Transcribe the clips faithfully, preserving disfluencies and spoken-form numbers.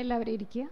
എല്ലാവരും ഇരിക്കുക.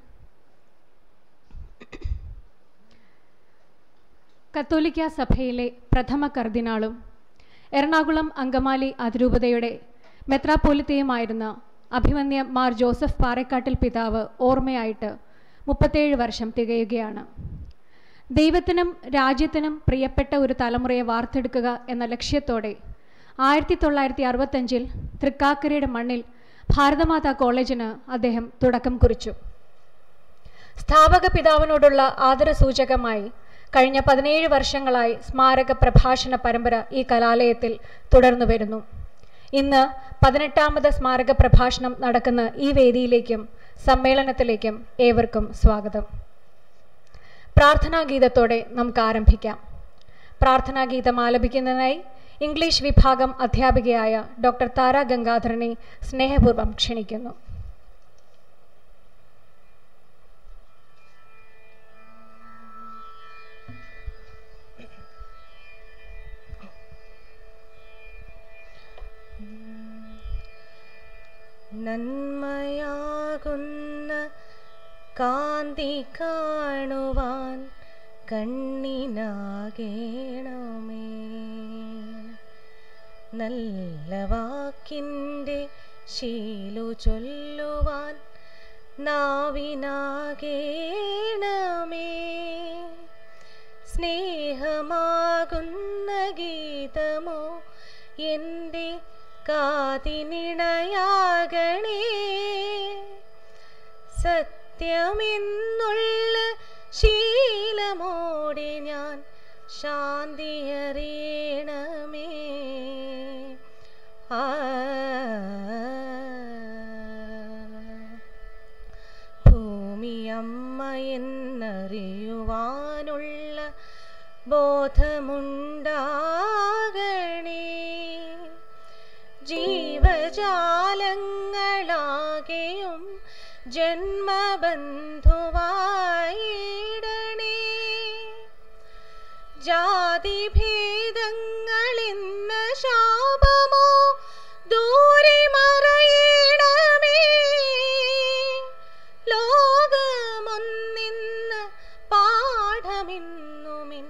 കത്തോലിക്ക സഭയിലെ പ്രഥമ കർദിനാളും എറണാകുളം അങ്കമാലി അതിരൂപതയുടെ മെത്രാപ്പോലിത്തയുമായിരുന്ന അഭിമന്യ മാർ ജോസഫ് പാറേക്കാട്ടിൽ പിതാവ് ഓർമ്മയായിട്ട് മുപ്പത്തേഴ് വർഷം തികയുകയാണ്. ദൈവത്തിനും രാജ്യത്തിനും പ്രിയപ്പെട്ട ഒരു തലമുറയെ വാർത്തെടുക്കുക എന്ന ലക്ഷ്യത്തോടെ ആയിരത്തി തൊള്ളായിരത്തി അറുപത്തഞ്ചിൽ തൃക്കാക്കരയുടെ മണ്ണിൽ ഭാരതമാതാ കോളേജിന് അദ്ദേഹം തുടക്കം കുറിച്ചു. സ്ഥാപക പിതാവിനോടുള്ള ആദരസൂചകമായി കഴിഞ്ഞ പതിനേഴ് വർഷങ്ങളായി സ്മാരക പ്രഭാഷണ പരമ്പര ഈ കലാലയത്തിൽ തുടർന്നു വരുന്നു. ഇന്ന് പതിനെട്ടാമത് സ്മാരക പ്രഭാഷണം നടക്കുന്ന ഈ വേദിയിലേക്കും സമ്മേളനത്തിലേക്കും ഏവർക്കും സ്വാഗതം. പ്രാർത്ഥനാഗീതത്തോടെ നമുക്ക് ആരംഭിക്കാം. പ്രാർത്ഥനാഗീതം ആലപിക്കുന്നതിനായി ഇംഗ്ലീഷ് വിഭാഗം അധ്യാപികയായ ഡോക്ടർ താര ഗംഗാധരനെ സ്നേഹപൂർവ്വം ക്ഷണിക്കുന്നു. നന്മയാകുന്ന കാന്തി കാണുവാൻ കണ്ണിനാകേണമേ, നല്ല വാക്കിൻ്റെ ശീലു ചൊല്ലുവാൻ നാവിനാകേണമേ, സ്നേഹമാകുന്ന ഗീതമോ എൻ്റെ കാതിനിണയാകണേ, സത്യമെന്നുള്ള ശീലമോടെ ഞാൻ ശാന്തിയറിയണമേ. ആ ഭൂമിയമ്മ എന്നറിയുവാനുള്ള ബോധമുണ്ടാകണേ, ജീവജാലങ്ങളാകെയും ജന്മബന്ധുവായിടണേ, ജാതിഭേദങ്ങളെന്ന ശാപമോ ദൂരെ മറയണമേ, ലോകമൊന്നെന്ന പാഠമെന്നുമിൻ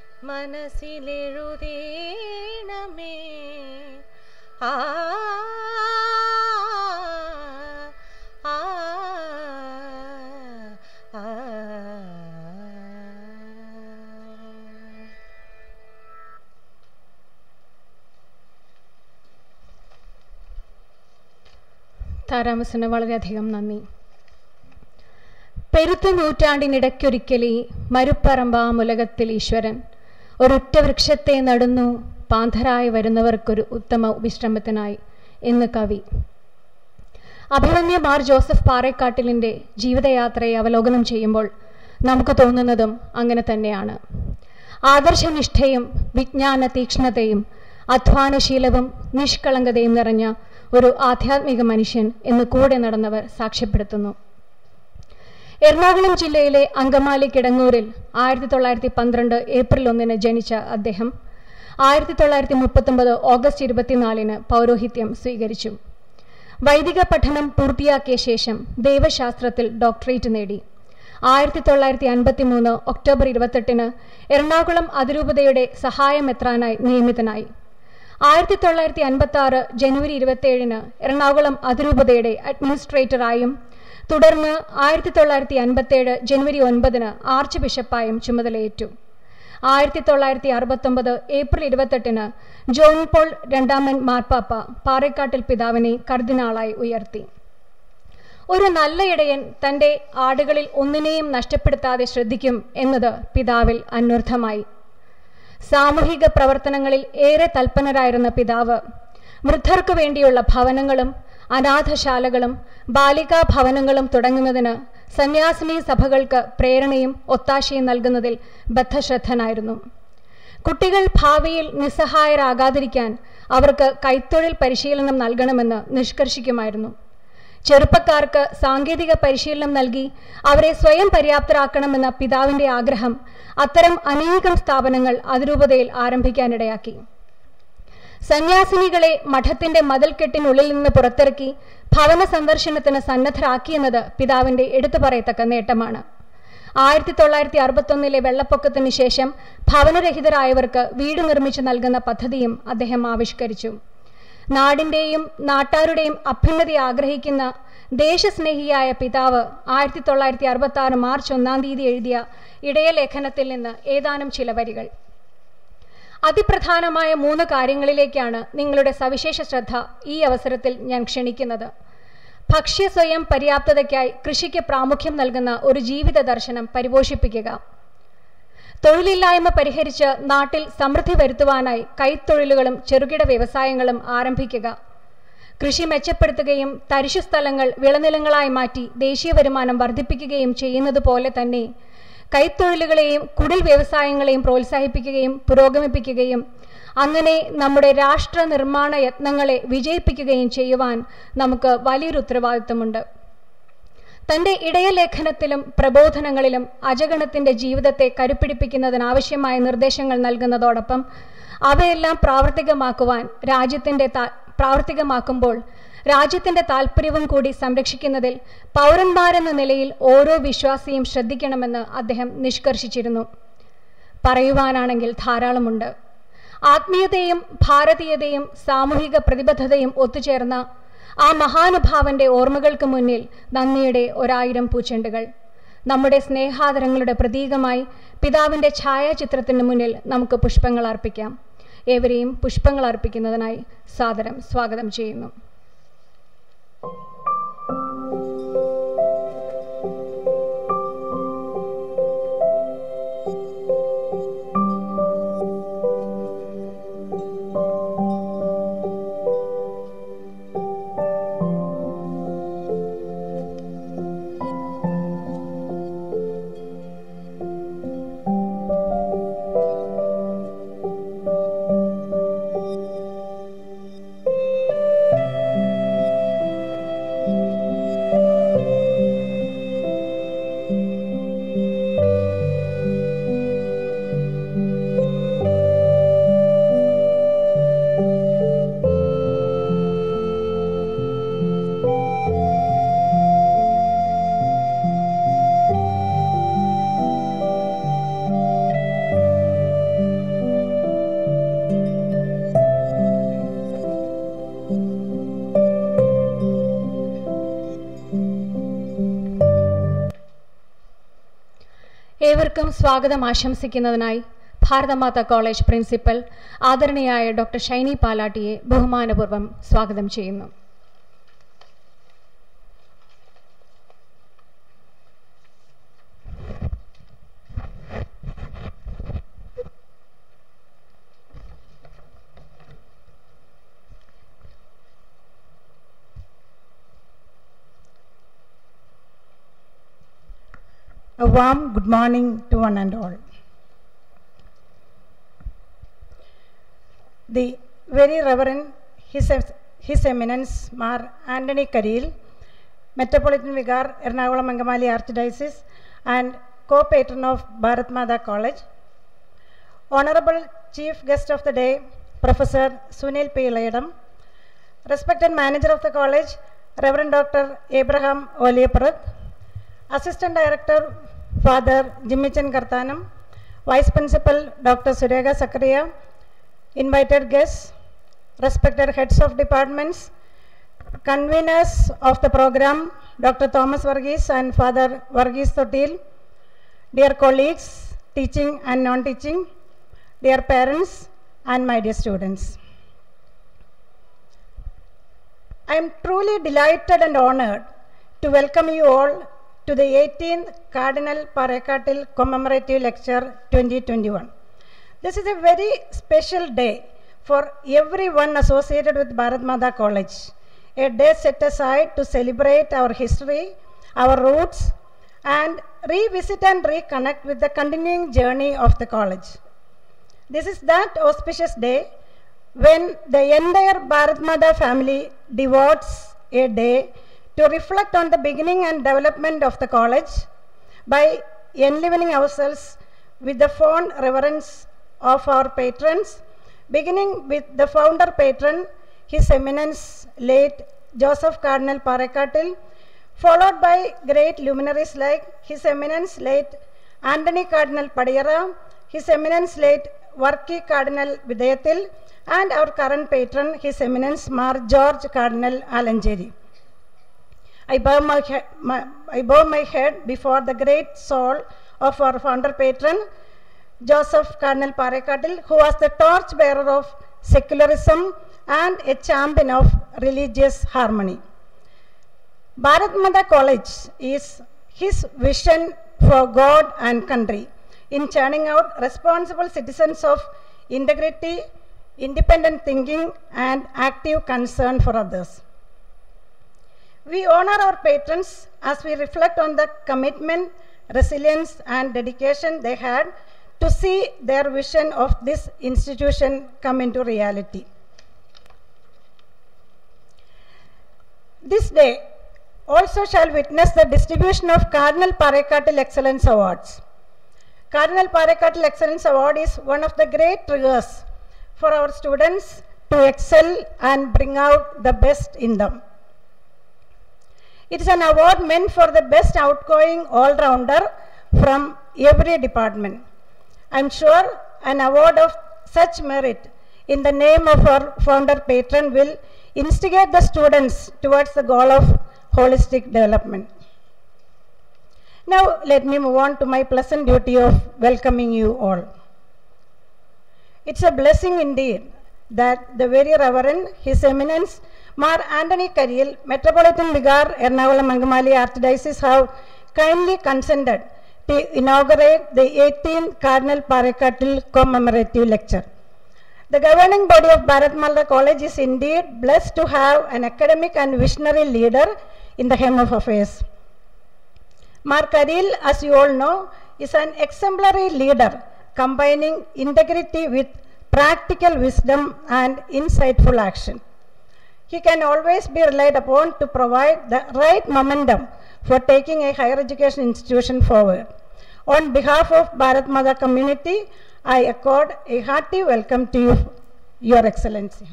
മനസ്സിലെഴുതേണമേ. ആ താരാമസിന് വളരെയധികം നന്ദി. പെരുത്ത നൂറ്റാണ്ടിനിടയ്ക്കൊരിക്കലീ മരുപ്പറമ്പാമുലകത്തിൽ ഈശ്വരൻ ഒരൊറ്റ വൃക്ഷത്തെ നടുന്നു പാന്തരായി വരുന്നവർക്കൊരു ഉത്തമ വിശ്രമത്തിനായി എന്ന് കവി. അഭിമന്യ മാർ ജോസഫ് പാറേക്കാട്ടിലിൻ്റെ ജീവിതയാത്രയെ അവലോകനം ചെയ്യുമ്പോൾ നമുക്ക് തോന്നുന്നതും അങ്ങനെ തന്നെയാണ്. ആദർശനിഷ്ഠയും വിജ്ഞാന തീക്ഷ്ണതയും അധ്വാനശീലവും നിഷ്കളങ്കതയും നിറഞ്ഞ ഒരു ആധ്യാത്മിക മനുഷ്യൻ എന്ന് കൂടെ നടന്നവർ സാക്ഷ്യപ്പെടുത്തുന്നു. എറണാകുളം ജില്ലയിലെ അങ്കമാലി കിടങ്ങൂരിൽ ആയിരത്തി തൊള്ളായിരത്തി പന്ത്രണ്ട് ഏപ്രിൽ ഒന്നിന് ജനിച്ച അദ്ദേഹം ആയിരത്തി തൊള്ളായിരത്തി മുപ്പത്തൊമ്പത് ഓഗസ്റ്റ് ഇരുപത്തിനാലിന് പൗരോഹിത്യം സ്വീകരിച്ചു. വൈദിക പഠനം പൂർത്തിയാക്കിയ ശേഷം ദൈവശാസ്ത്രത്തിൽ ഡോക്ടറേറ്റ് നേടി. ആയിരത്തി തൊള്ളായിരത്തി അൻപത്തി മൂന്ന് ഒക്ടോബർ ഇരുപത്തെട്ടിന് എറണാകുളം അതിരൂപതയുടെ സഹായമെത്രാനായി നിയമിതനായി. ആയിരത്തി തൊള്ളായിരത്തി അൻപത്തി ആറ് ജനുവരി ഇരുപത്തിയേഴിന് എറണാകുളം അതിരൂപതയുടെ അഡ്മിനിസ്ട്രേറ്ററായും തുടർന്ന് ആയിരത്തി തൊള്ളായിരത്തി അൻപത്തേഴ് ജനുവരി ഒൻപതിന് ആർച്ച് ബിഷപ്പായും ചുമതലയേറ്റു. ആയിരത്തി തൊള്ളായിരത്തി അറുപത്തൊമ്പത് ഏപ്രിൽ ഇരുപത്തെട്ടിന് ജോൺ പോൾ രണ്ടാമൻ മാർപ്പാപ്പ പാറേക്കാട്ടിൽ പിതാവിനെ കർദിനാളായി ഉയർത്തി. ഒരു നല്ല ഇടയൻ തൻ്റെ ആടുകളിൽ ഒന്നിനെയും നഷ്ടപ്പെടുത്താതെ ശ്രദ്ധിക്കും എന്നത് പിതാവിൽ അന്വർത്ഥമായി. സാമൂഹിക പ്രവർത്തനങ്ങളിൽ ഏറെ തൽപരനായിരുന്ന പിതാവ് വൃദ്ധർക്കു വേണ്ടിയുള്ള ഭവനങ്ങളും അനാഥശാലകളും ബാലികാ ഭവനങ്ങളും തുടങ്ങുന്നതിന് സന്യാസിനി സഭകൾക്ക് പ്രേരണയും ഒത്താശയും നൽകുന്നതിൽ ബദ്ധശ്രദ്ധനായിരുന്നു. കുട്ടികൾ ഭാവിയിൽ നിസ്സഹായരാകാതിരിക്കാൻ അവർക്ക് കൈത്തൊഴിൽ പരിശീലനം നൽകണമെന്ന് നിഷ്കർഷിക്കുമായിരുന്നു. ചെറുപ്പക്കാർക്ക് സാങ്കേതിക പരിശീലനം നൽകി അവരെ സ്വയം പര്യാപ്തരാക്കണമെന്ന പിതാവിൻ്റെ ആഗ്രഹം അത്തരം അനേകം സ്ഥാപനങ്ങൾ അതിരൂപതയിൽ ആരംഭിക്കാനിടയാക്കി. സന്യാസിനികളെ മഠത്തിന്റെ മതിൽക്കെട്ടിനുള്ളിൽ നിന്ന് പുറത്തിറക്കി ഭവന സന്ദർശനത്തിന് സന്നദ്ധരാക്കിയെന്നത് പിതാവിന്റെ എടുത്തു പറയത്തക്ക നേട്ടമാണ്. ആയിരത്തി തൊള്ളായിരത്തി അറുപത്തൊന്നിലെ വെള്ളപ്പൊക്കത്തിന് ശേഷം ഭവനരഹിതരായവർക്ക് വീട് നിർമ്മിച്ചു നൽകുന്ന പദ്ധതിയും അദ്ദേഹം ആവിഷ്കരിച്ചു. നാടിന്റെയും നാട്ടാരുടെയും അഭ്യുന്നതി ആഗ്രഹിക്കുന്ന ദേശസ്നേഹിയായ പിതാവ് ആയിരത്തി തൊള്ളായിരത്തി അറുപത്തി ആറ് മാർച്ച് ഒന്നാം തീയതി എഴുതിയ ഇടയലേഖനത്തിൽ നിന്ന് ഏതാനും ചില വരികൾ. അതിപ്രധാനമായ മൂന്ന് കാര്യങ്ങളിലേക്കാണ് നിങ്ങളുടെ സവിശേഷ ശ്രദ്ധ ഈ അവസരത്തിൽ ഞാൻ ക്ഷണിക്കുന്നത്. ഭക്ഷ്യ സ്വയം പര്യാപ്തതയ്ക്കായി കൃഷിക്ക് പ്രാമുഖ്യം നൽകുന്ന ഒരു ജീവിത ദർശനം പരിപോഷിപ്പിക്കുക. തൊഴിലില്ലായ്മ പരിഹരിച്ച് നാട്ടിൽ സമൃദ്ധി വരുത്തുവാനായി കൈത്തൊഴിലുകളും ചെറുകിട വ്യവസായങ്ങളും ആരംഭിക്കുക. കൃഷി മെച്ചപ്പെടുത്തുകയും തരിശു സ്ഥലങ്ങൾ വിളനിലങ്ങളായി മാറ്റി ദേശീയ വരുമാനം വർദ്ധിപ്പിക്കുകയും ചെയ്യുന്നത് പോലെ തന്നെ കൈത്തൊഴിലുകളെയും കുടിൽ വ്യവസായങ്ങളെയും പ്രോത്സാഹിപ്പിക്കുകയും പുരോഗമിപ്പിക്കുകയും അങ്ങനെ നമ്മുടെ രാഷ്ട്ര നിർമ്മാണ യത്നങ്ങളെ വിജയിപ്പിക്കുകയും ചെയ്യുവാൻ നമുക്ക് വലിയൊരു ഉത്തരവാദിത്വമുണ്ട്. തൻ്റെ ഇടയലേഖനത്തിലും പ്രബോധനങ്ങളിലും അജഗണത്തിൻ്റെ ജീവിതത്തെ കരുപ്പിടിപ്പിക്കുന്നതിനാവശ്യമായ നിർദ്ദേശങ്ങൾ നൽകുന്നതോടൊപ്പം അവയെല്ലാം പ്രാവർത്തികമാക്കുവാൻ രാജ്യത്തിൻ്റെ താ പ്രാവർത്തികമാക്കുമ്പോൾ രാജ്യത്തിൻ്റെ താൽപ്പര്യവും കൂടി സംരക്ഷിക്കുന്നതിൽ പൗരന്മാരെന്ന നിലയിൽ ഓരോ വിശ്വാസിയും ശ്രദ്ധിക്കണമെന്ന് അദ്ദേഹം നിഷ്കർഷിച്ചിരുന്നു. പറയുവാനാണെങ്കിൽ ധാരാളമുണ്ട്. ആത്മീയതയും ഭാരതീയതയും സാമൂഹിക പ്രതിബദ്ധതയും ഒത്തുചേർന്ന ആ മഹാനുഭാവന്റെ ഓർമ്മകൾക്ക് മുന്നിൽ നന്ദിയുടെ ഒരായിരം പൂച്ചെണ്ടുകൾ. നമ്മുടെ സ്നേഹാദരങ്ങളുടെ പ്രതീകമായി പിതാവിൻ്റെ ഛായാചിത്രത്തിന് മുന്നിൽ നമുക്ക് പുഷ്പങ്ങൾ അർപ്പിക്കാം. ഏവരെയും പുഷ്പങ്ങൾ അർപ്പിക്കുന്നതിനായി സാദരം സ്വാഗതം ചെയ്യുന്നു. ഏവർക്കും സ്വാഗതം ആശംസിക്കുന്നതിനായി ഭാരതമാതാ കോളേജ് പ്രിൻസിപ്പൽ ആദരണീയായ ഡോക്ടർ ഷൈനി പാലാട്ടിയെ ബഹുമാനപൂർവ്വം സ്വാഗതം ചെയ്യുന്നു. A warm good morning to one and all. The very Reverend His, His Eminence Mar Anthony Karil, Metropolitan Vicar, Ernakulam Angamali Archdiocese and co-patron of Bharat Mata College, Honorable Chief Guest of the Day, Professor Sunil P. Layadam, respected Manager of the College, Reverend Doctor Abraham Oliyaprath, Assistant Director Father Jimmichan Karthanam, Vice Principal Doctor Surega Sakariya, invited guests, respected heads of departments, conveners of the program Doctor Thomas Varghese and Father Varghese Thotil, dear colleagues, teaching and non-teaching, dear parents and my dear students. I am truly delighted and honored to welcome you all to the eighteenth Cardinal Parekattil Commemorative Lecture twenty twenty-one. This is a very special day for everyone associated with Bharat Mata College, a day set aside to celebrate our history, our roots, and revisit and reconnect with the continuing journey of the college. This is that auspicious day when the entire Bharat Mata family devotes a day to reflect on the beginning and development of the college by enlivening ourselves with the fond reverence of our patrons, beginning with the founder patron, His Eminence late Joseph Cardinal Parekattil, followed by great luminaries like His Eminence late Anthony Cardinal Padiyara, His Eminence late Varki Cardinal Vidayathil, and our current patron, His Eminence Mar George Cardinal Alanjeri. I bow my, my, I bow my head before the great soul of our founder patron, Joseph Cardinal Parekattil, who was the torchbearer of secularism and a champion of religious harmony. Bharat Mata College is his vision for God and country in churning out responsible citizens of integrity, independent thinking, and active concern for others. We honor our patrons as we reflect on the commitment, resilience, and dedication they had to see their vision of this institution come into reality. This day also shall witness the distribution of Cardinal Parekattil Excellence Awards. Cardinal Parekattil Excellence Award is one of the great triggers for our students to excel and bring out the best in them. It is an award meant for the best outgoing all-rounder from every department. I am sure an award of such merit in the name of our founder patron will instigate the students towards the goal of holistic development. Now let me move on to my pleasant duty of welcoming you all. It's a blessing indeed that the very Reverend His Eminence Mar Anthony Karil, Metropolitan Vicar, Ernakulam Angamali Archdiocese, have kindly consented to inaugurate the eighteenth Cardinal Parekattil commemorative lecture. The governing body of Bharat Mata College is indeed blessed to have an academic and visionary leader in the helm of affairs. Mar Karil, as you all know, is an exemplary leader combining integrity with practical wisdom and insightful action. He can always be relied upon to provide the right momentum for taking a higher education institution forward. On behalf of Bharat Mata community, I accord a hearty welcome to you, Your Excellency.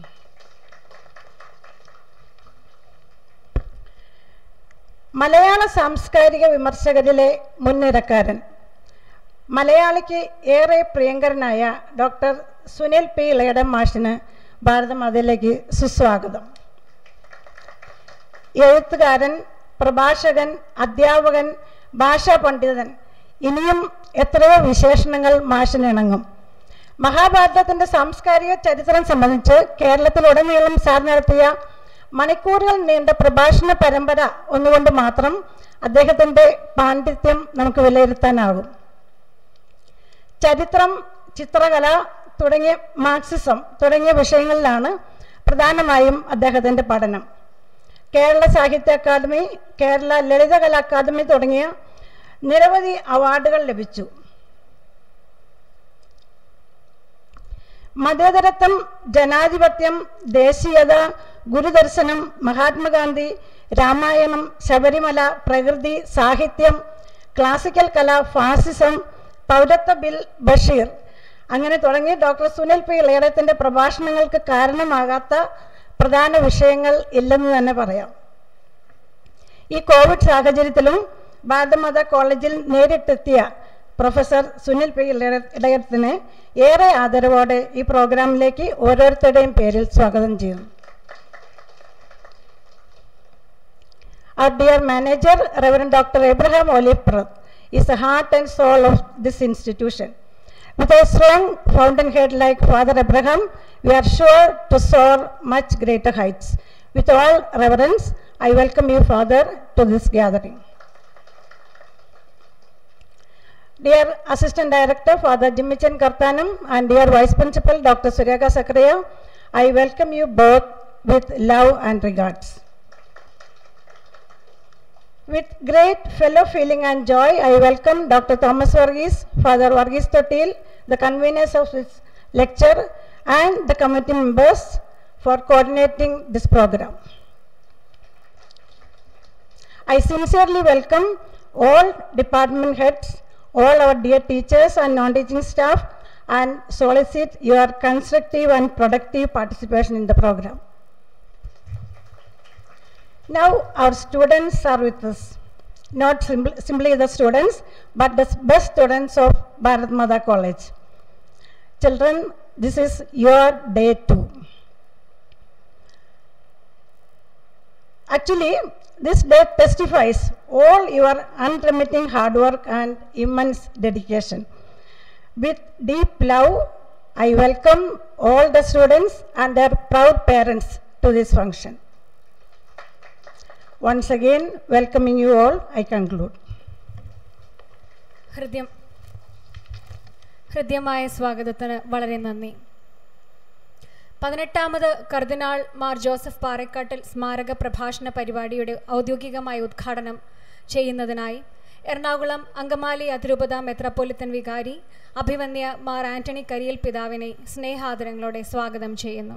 മലയാള സാംസ്കാരിക വിമർശകരിലെ മുൻനിരക്കാരൻ, മലയാളിക്ക് ഏറെ പ്രിയങ്കരനായ doctor Sunil P ഇളയടം മാഷിന് ഭാരതമാതയിലേക്ക് സുസ്വാഗതം. എഴുത്തുകാരൻ, പ്രഭാഷകൻ, അധ്യാപകൻ, ഭാഷാ പണ്ഡിതൻ, ഇനിയും എത്രയോ വിശേഷണങ്ങൾ മാഷിനിണങ്ങും. മഹാഭാരതത്തിൻ്റെ സാംസ്കാരിക ചരിത്രം സംബന്ധിച്ച് കേരളത്തിലുടനീളം സാർ നടത്തിയ മണിക്കൂറുകൾ നീണ്ട പ്രഭാഷണ പരമ്പര ഒന്നുകൊണ്ട് മാത്രം അദ്ദേഹത്തിൻ്റെ പാണ്ഡിത്യം നമുക്ക് വിലയിരുത്താനാകും. ചരിത്രം, ചിത്രകല തുടങ്ങിയ മാർക്സിസം തുടങ്ങിയ വിഷയങ്ങളിലാണ് പ്രധാനമായും അദ്ദേഹത്തിൻ്റെ പഠനം. കേരള സാഹിത്യ അക്കാദമി, കേരള ലളിതകലാ അക്കാദമി തുടങ്ങിയ നിരവധി അവാർഡുകൾ ലഭിച്ചു. മതേതരത്വം, ജനാധിപത്യം, ദേശീയത, ഗുരുദർശനം, മഹാത്മാഗാന്ധി, രാമായണം, ശബരിമല, പ്രകൃതി, സാഹിത്യം, ക്ലാസിക്കൽ കല, ഫാസിസം, പൗരത്വ ബിൽ, ബഷീർ, അങ്ങനെ തുടങ്ങി ഡോക്ടർ സുനിൽ പി ഇളയടത്തിൻ്റെ പ്രഭാഷണങ്ങൾക്ക് കാരണമാകാത്ത പ്രധാന വിഷയങ്ങൾ ഇല്ലെന്ന് തന്നെ പറയാം. ഈ കോവിഡ് സാഹചര്യത്തിലും ഭാരതമാതാ കോളേജിൽ നേരിട്ടെത്തിയ പ്രൊഫസർ സുനിൽ പി ഇളയടത്തിനെ ഏറെ ആദരവോടെ ഈ പ്രോഗ്രാമിലേക്ക് ഓരോരുത്തരുടെയും പേരിൽ സ്വാഗതം ചെയ്യുന്നു. Our dear manager, Reverend Doctor Abraham Oliver, is the heart and soul of this institution. With a strong fountainhead like Father Abraham, we are sure to soar much greater heights. With all reverence, I welcome you, Father, to this gathering. Dear Assistant Director, Father Jimmichan Kartanam, and dear Vice Principal, Doctor Suryaka Sakariya, I welcome you both with love and regards. With great fellow feeling and joy, I welcome Doctor Thomas Varghese, Father Varghese Totil, the conveners of this lecture, and the committee members for coordinating this program. I sincerely welcome all department heads, all our dear teachers and non-teaching staff, and solicit your constructive and productive participation in the program. Now our students are with us. Not simply, simply the students, but the best students of Bharat Mata College. Children, this is your day two. Actually, this day testifies all your unremitting hard work and immense dedication. With deep love, I welcome all the students and their proud parents to this function. Once again, welcoming you all, I conclude. Hridyam ഹൃദ്യമായ സ്വാഗതത്തിന് വളരെ നന്ദി. പതിനെട്ടാമത് കർദിനാൾ Mar Joseph Parekkattil സ്മാരക പ്രഭാഷണ പരിപാടിയുടെ ഔദ്യോഗികമായ ഉദ്ഘാടനം ചെയ്യുന്നതിനായി എറണാകുളം അങ്കമാലി അതിരൂപത മെത്രാപ്പൊലിത്തൻ വികാരി അഭിവന്യ മാർ ആന്റണി കരിയിൽ പിതാവിനെ സ്നേഹാദരങ്ങളോടെ സ്വാഗതം ചെയ്യുന്നു.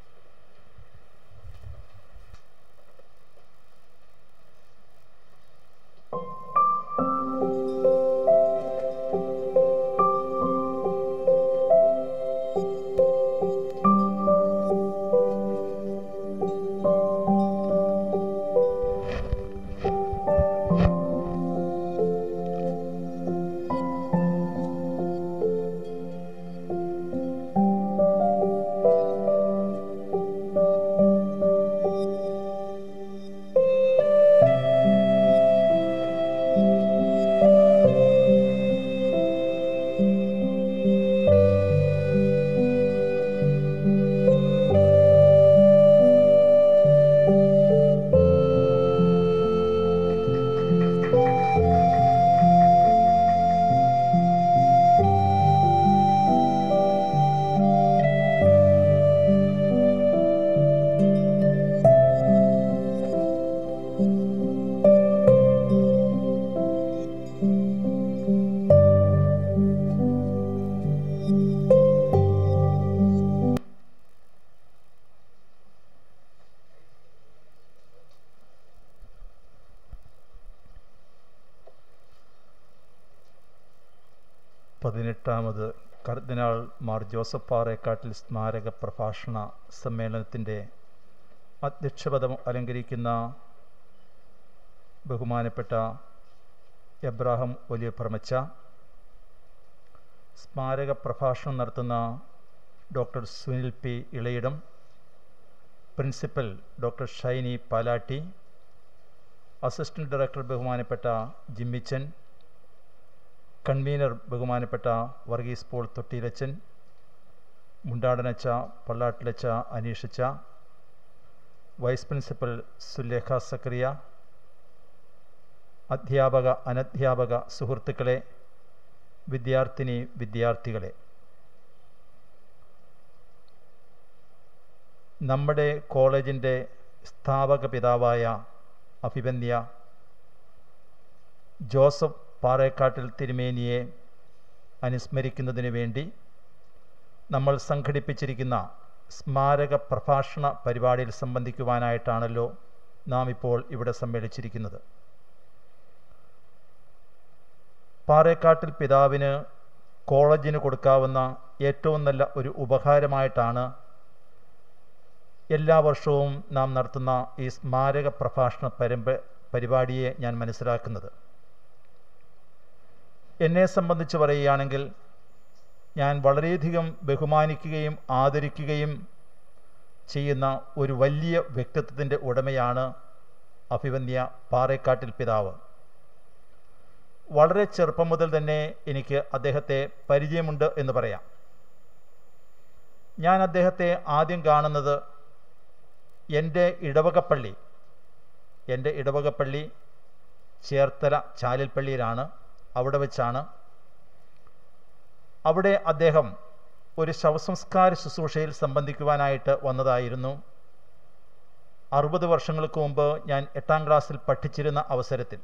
പതിനെട്ടാമത് കർദിനാൾ മാർ ജോസഫ് പാറേക്കാട്ടിൽ സ്മാരക പ്രഭാഷണ സമ്മേളനത്തിൻ്റെ അധ്യക്ഷപദം അലങ്കരിക്കുന്ന ബഹുമാനപ്പെട്ട എബ്രാഹിം വലിയ പ്രമച്ച, സ്മാരക പ്രഭാഷണം നടത്തുന്ന doctor Sunil P Elayidam, principal doctor Shiny Palatty, assistant director ബഹുമാനപ്പെട്ട ജിമ്മിച്ചൻ, കൺവീനർ ബഹുമാനപ്പെട്ട വർഗീസ് പോൾ തൊട്ടിയിലച്ചൻ, മുണ്ടാടനച്ച പള്ളാട്ടിലച്ച അനീഷച്ച, വൈസ് പ്രിൻസിപ്പൽ സുലേഖ സക്കറിയ, അധ്യാപക അനധ്യാപക സുഹൃത്തുക്കളെ, വിദ്യാർത്ഥിനി വിദ്യാർത്ഥികളെ, നമ്മുടെ കോളേജിൻ്റെ സ്ഥാപക പിതാവായ അഭിവന്യ ജോസഫ് പാറേക്കാട്ടിൽ തിരുമേനിയെ അനുസ്മരിക്കുന്നതിന് വേണ്ടി നമ്മൾ സംഘടിപ്പിച്ചിരിക്കുന്ന സ്മാരക പ്രഭാഷണ പരിപാടിയിൽ സംബന്ധിക്കുവാനായിട്ടാണല്ലോ നാം ഇപ്പോൾ ഇവിടെ സമ്മേളിച്ചിരിക്കുന്നത്. പാറേക്കാട്ടിൽ പിതാവിന് കോളേജിന് കൊടുക്കാവുന്ന ഏറ്റവും നല്ല ഒരു ഉപഹാരമായിട്ടാണ് എല്ലാ വർഷവും നാം നടത്തുന്ന ഈ സ്മാരക പ്രഭാഷണ പരമ്പ പരിപാടിയെ ഞാൻ മനസ്സിലാക്കുന്നത്. എന്നെ സംബന്ധിച്ച് പറയുകയാണെങ്കിൽ ഞാൻ വളരെയധികം ബഹുമാനിക്കുകയും ആദരിക്കുകയും ചെയ്യുന്ന ഒരു വലിയ വ്യക്തിത്വത്തിൻ്റെ ഉടമയാണ് അഭിവന്യ പാറേക്കാട്ടിൽ പിതാവ്. വളരെ ചെറുപ്പം മുതൽ തന്നെ എനിക്ക് അദ്ദേഹത്തെ പരിചയമുണ്ട് എന്ന് പറയാം. ഞാൻ അദ്ദേഹത്തെ ആദ്യം കാണുന്നത് എൻ്റെ ഇടവകപ്പള്ളി എൻ്റെ ഇടവകപ്പള്ളി ചേർത്തല ചാലിൽപ്പള്ളിയിലാണ്. അവിടെ വെച്ചാണ്. അവിടെ അദ്ദേഹം ഒരു ശവസംസ്കാര ശുശ്രൂഷയിൽ സംബന്ധിക്കുവാനായിട്ട് വന്നതായിരുന്നു. അറുപത് വർഷങ്ങൾക്ക് മുമ്പ് ഞാൻ എട്ടാം ക്ലാസ്സിൽ പഠിച്ചിരുന്ന അവസരത്തിൽ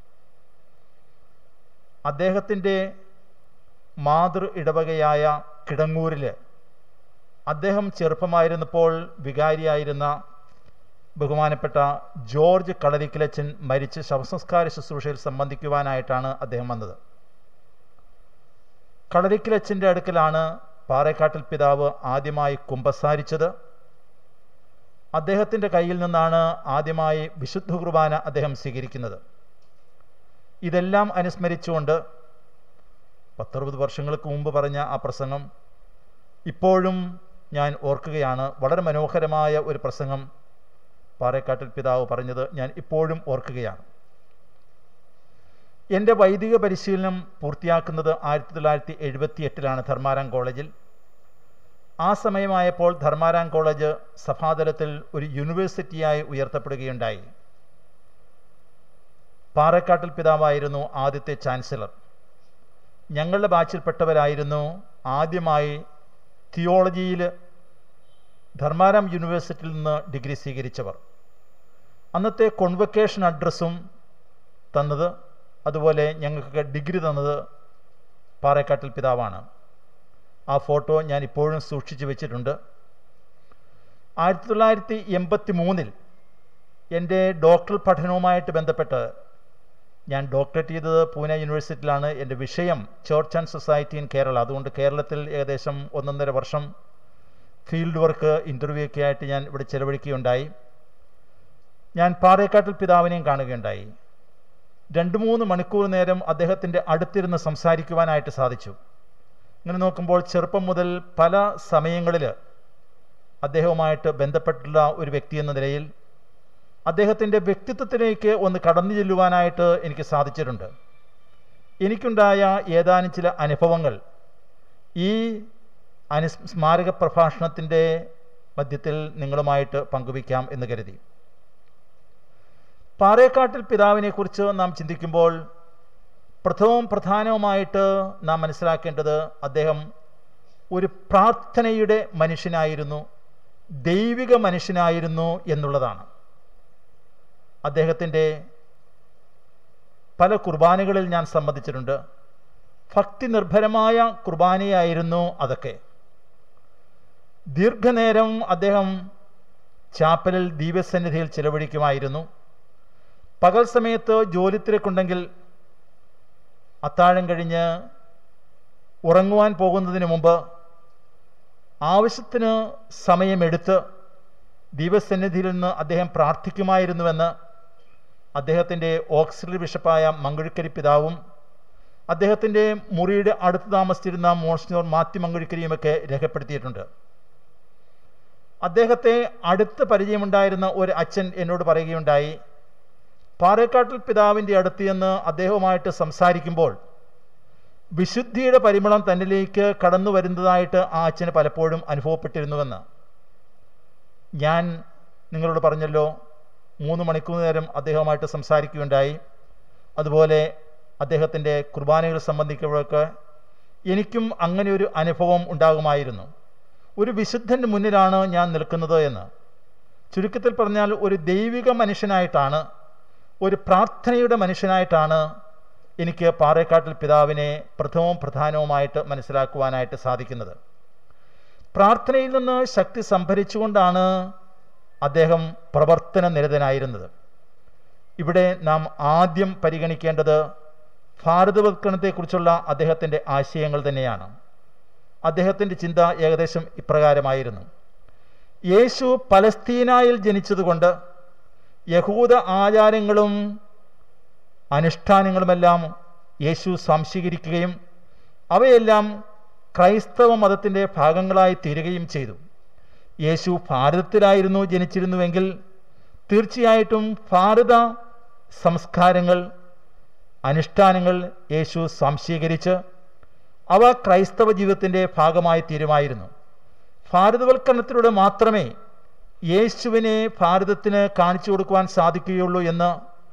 അദ്ദേഹത്തിൻ്റെ മാതൃ ഇടവകയായ കിടങ്ങൂരിൽ അദ്ദേഹം ചെറുപ്പമായിരുന്നപ്പോൾ വികാരിയായിരുന്ന ബഹുമാനപ്പെട്ട ജോർജ് കളരിക്കലച്ചൻ മരിച്ച് ശവസംസ്കാര ശുശ്രൂഷയിൽ സംബന്ധിക്കുവാനായിട്ടാണ് അദ്ദേഹം വന്നത്. കളരിക്കലച്ഛൻ്റെ അടുക്കലാണ് പാറേക്കാട്ടിൽ പിതാവ് ആദ്യമായി കുമ്പസാരിച്ചത്. അദ്ദേഹത്തിൻ്റെ കയ്യിൽ നിന്നാണ് ആദ്യമായി വിശുദ്ധ കുർബാന അദ്ദേഹം സ്വീകരിക്കുന്നത്. ഇതെല്ലാം അനുസ്മരിച്ചുകൊണ്ട് പത്തറുപത് വർഷങ്ങൾക്ക് മുമ്പ് പറഞ്ഞ ആ പ്രസംഗം ഇപ്പോഴും ഞാൻ ഓർക്കുകയാണ്. വളരെ മനോഹരമായ ഒരു പ്രസംഗം പാറേക്കാട്ടിൽ പിതാവ് പറഞ്ഞത് ഞാൻ ഇപ്പോഴും ഓർക്കുകയാണ്. എൻ്റെ വൈദിക പരിശീലനം പൂർത്തിയാക്കുന്നത് ആയിരത്തി തൊള്ളായിരത്തി എഴുപത്തി എട്ടിലാണ് ധർമാരാം കോളേജിൽ. ആ സമയമായപ്പോൾ ധർമാരാം കോളേജ് സഭാതലത്തിൽ ഒരു യൂണിവേഴ്സിറ്റിയായി ഉയർത്തപ്പെടുകയുണ്ടായി. പാറേക്കാട്ടിൽ പിതാവായിരുന്നു ആദ്യത്തെ ചാൻസലർ. ഞങ്ങളുടെ ബാച്ചിൽപ്പെട്ടവരായിരുന്നു ആദ്യമായി തിയോളജിയിൽ ധർമാരാം യൂണിവേഴ്സിറ്റിയിൽ നിന്ന് ഡിഗ്രി സ്വീകരിച്ചവർ. അന്നത്തെ കോൺവൊക്കേഷൻ അഡ്രസ്സും തന്നത്, അതുപോലെ ഞങ്ങൾക്ക് ഡിഗ്രി തന്നത് പാറേക്കാട്ടിൽ പിതാവാണ്. ആ ഫോട്ടോ ഞാൻ ഇപ്പോഴും സൂക്ഷിച്ചു വെച്ചിട്ടുണ്ട്. ആയിരത്തി തൊള്ളായിരത്തി എൺപത്തി മൂന്നിൽ എൻ്റെ ഡോക്ടറൽ പഠനവുമായിട്ട് ബന്ധപ്പെട്ട് ഞാൻ ഡോക്ടറേറ്റ് ചെയ്തത് പൂനെ യൂണിവേഴ്സിറ്റിയിലാണ്. എൻ്റെ വിഷയം church and society in Kerala. അതുകൊണ്ട് കേരളത്തിൽ ഏകദേശം ഒന്നൊന്നര വർഷം ഫീൽഡ് വർക്ക്, ഇൻ്റർവ്യൂ ഒക്കെ ആയിട്ട് ഞാൻ ഇവിടെ ചെലവഴിക്കുകയുണ്ടായി. ഞാൻ പാറേക്കാട്ടിൽ പിതാവിനെയും കാണുകയുണ്ടായി. രണ്ട് മൂന്ന് മണിക്കൂർ നേരം അദ്ദേഹത്തിൻ്റെ അടുത്തിരുന്ന് സംസാരിക്കുവാനായിട്ട് സാധിച്ചു. ഇങ്ങനെ നോക്കുമ്പോൾ ചെറുപ്പം മുതൽ പല സമയങ്ങളിൽ അദ്ദേഹവുമായിട്ട് ബന്ധപ്പെട്ടുള്ള ഒരു വ്യക്തി എന്ന നിലയിൽ അദ്ദേഹത്തിൻ്റെ വ്യക്തിത്വത്തിലേക്ക് ഒന്ന് കടന്നു ചെല്ലുവാനായിട്ട് എനിക്ക് സാധിച്ചിട്ടുണ്ട്. എനിക്കുണ്ടായ ഏതാനും ചില അനുഭവങ്ങൾ ഈ അനു സ്മാരക പ്രഭാഷണത്തിൻ്റെ മധ്യത്തിൽ നിങ്ങളുമായിട്ട് പങ്കുവയ്ക്കാം എന്ന് കരുതി. പാറേക്കാട്ടിൽ പിതാവിനെക്കുറിച്ച് നാം ചിന്തിക്കുമ്പോൾ പ്രഥമവും പ്രധാനവുമായിട്ട് നാം മനസ്സിലാക്കേണ്ടത് അദ്ദേഹം ഒരു പ്രാർത്ഥനയുടെ മനുഷ്യനായിരുന്നു, ദൈവിക മനുഷ്യനായിരുന്നു എന്നുള്ളതാണ്. അദ്ദേഹത്തിൻ്റെ പല കുർബാനകളിൽ ഞാൻ സംബന്ധിച്ചിട്ടുണ്ട്. ഭക്തി നിർഭരമായ കുർബാനയായിരുന്നു അതൊക്കെ. ദീർഘനേരം അദ്ദേഹം ചാപ്പലിൽ ദിവ്യസന്നിധിയിൽ ചിലവഴിക്കുമായിരുന്നു. പകൽ സമയത്ത് ജോലി തിരക്കുണ്ടെങ്കിൽ അത്താഴം കഴിഞ്ഞ് ഉറങ്ങുവാൻ പോകുന്നതിന് മുമ്പ് ആവശ്യത്തിന് സമയമെടുത്ത് ദിവ്യസന്നിധിയിൽ നിന്ന് അദ്ദേഹം പ്രാർത്ഥിക്കുമായിരുന്നുവെന്ന് അദ്ദേഹത്തിൻ്റെ ഓക്സിലറി ബിഷപ്പായ മങ്കുഴിക്കരി പിതാവും അദ്ദേഹത്തിൻ്റെ മുറിയുടെ അടുത്ത് താമസിച്ചിരുന്ന മോൺസിഞ്ഞോർ മാത്യു മങ്കുഴിക്കരിയുമൊക്കെ രേഖപ്പെടുത്തിയിട്ടുണ്ട്. അദ്ദേഹത്തെ അടുത്ത് പരിചയമുണ്ടായിരുന്ന ഒരു അച്ഛൻ എന്നോട് പറയുകയുണ്ടായി, പാറേക്കാട്ടിൽ പിതാവിൻ്റെ അടുത്ത് എന്ന് അദ്ദേഹവുമായിട്ട് സംസാരിക്കുമ്പോൾ വിശുദ്ധിയുടെ പരിമളം തന്നിലേക്ക് കടന്നു വരുന്നതായിട്ട് ആ അച്ഛന് പലപ്പോഴും അനുഭവപ്പെട്ടിരുന്നുവെന്ന്. ഞാൻ നിങ്ങളോട് പറഞ്ഞല്ലോ, മൂന്ന് മണിക്കൂർ നേരം അദ്ദേഹവുമായിട്ട് സംസാരിക്കുകയുണ്ടായി. അതുപോലെ അദ്ദേഹത്തിൻ്റെ കുർബാനകൾ സംബന്ധിക്കുമ്പോഴൊക്കെ എനിക്കും അങ്ങനെ ഒരു അനുഭവം ഉണ്ടാകുമായിരുന്നു. ഒരു വിശുദ്ധൻ്റെ മുന്നിലാണ് ഞാൻ നിൽക്കുന്നത് എന്ന്. ചുരുക്കത്തിൽ പറഞ്ഞാൽ ഒരു ദൈവിക മനുഷ്യനായിട്ടാണ്, ഒരു പ്രാർത്ഥനയുടെ മനുഷ്യനായിട്ടാണ് എനിക്ക് പാറേക്കാട്ടിൽ പിതാവിനെ പ്രഥമവും പ്രധാനവുമായിട്ട് മനസ്സിലാക്കുവാനായിട്ട് സാധിക്കുന്നത്. പ്രാർത്ഥനയിൽ നിന്ന് ശക്തി സംഭരിച്ചുകൊണ്ടാണ് അദ്ദേഹം പ്രവർത്തന നിരതനായിരുന്നത്. ഇവിടെ നാം ആദ്യം പരിഗണിക്കേണ്ടത് ഭാരതവത്കരണത്തെക്കുറിച്ചുള്ള അദ്ദേഹത്തിൻ്റെ ആശയങ്ങൾ തന്നെയാണ്. അദ്ദേഹത്തിൻ്റെ ചിന്ത ഏകദേശം ഇപ്രകാരമായിരുന്നു: യേശു പലസ്തീനായിൽ ജനിച്ചതുകൊണ്ട് യഹൂദ ആചാരങ്ങളും അനുഷ്ഠാനങ്ങളുമെല്ലാം യേശു സ്വാംശീകരിക്കുകയും അവയെല്ലാം ക്രൈസ്തവ മതത്തിൻ്റെ ഭാഗങ്ങളായി തീരുകയും ചെയ്തു. യേശു ഭാരതത്തിലായിരുന്നു ജനിച്ചിരുന്നുവെങ്കിൽ തീർച്ചയായിട്ടും ഭാരത സംസ്കാരങ്ങൾ, അനുഷ്ഠാനങ്ങൾ യേശു സ്വാംശീകരിച്ച് അവ ക്രൈസ്തവ ജീവിതത്തിൻ്റെ ഭാഗമായി തീരുമായിരുന്നു. ഭാരതവൽക്കരണത്തിലൂടെ മാത്രമേ യേശുവിനെ ഭാരതത്തിന് കാണിച്ചു കൊടുക്കുവാൻ സാധിക്കുകയുള്ളൂ എന്ന്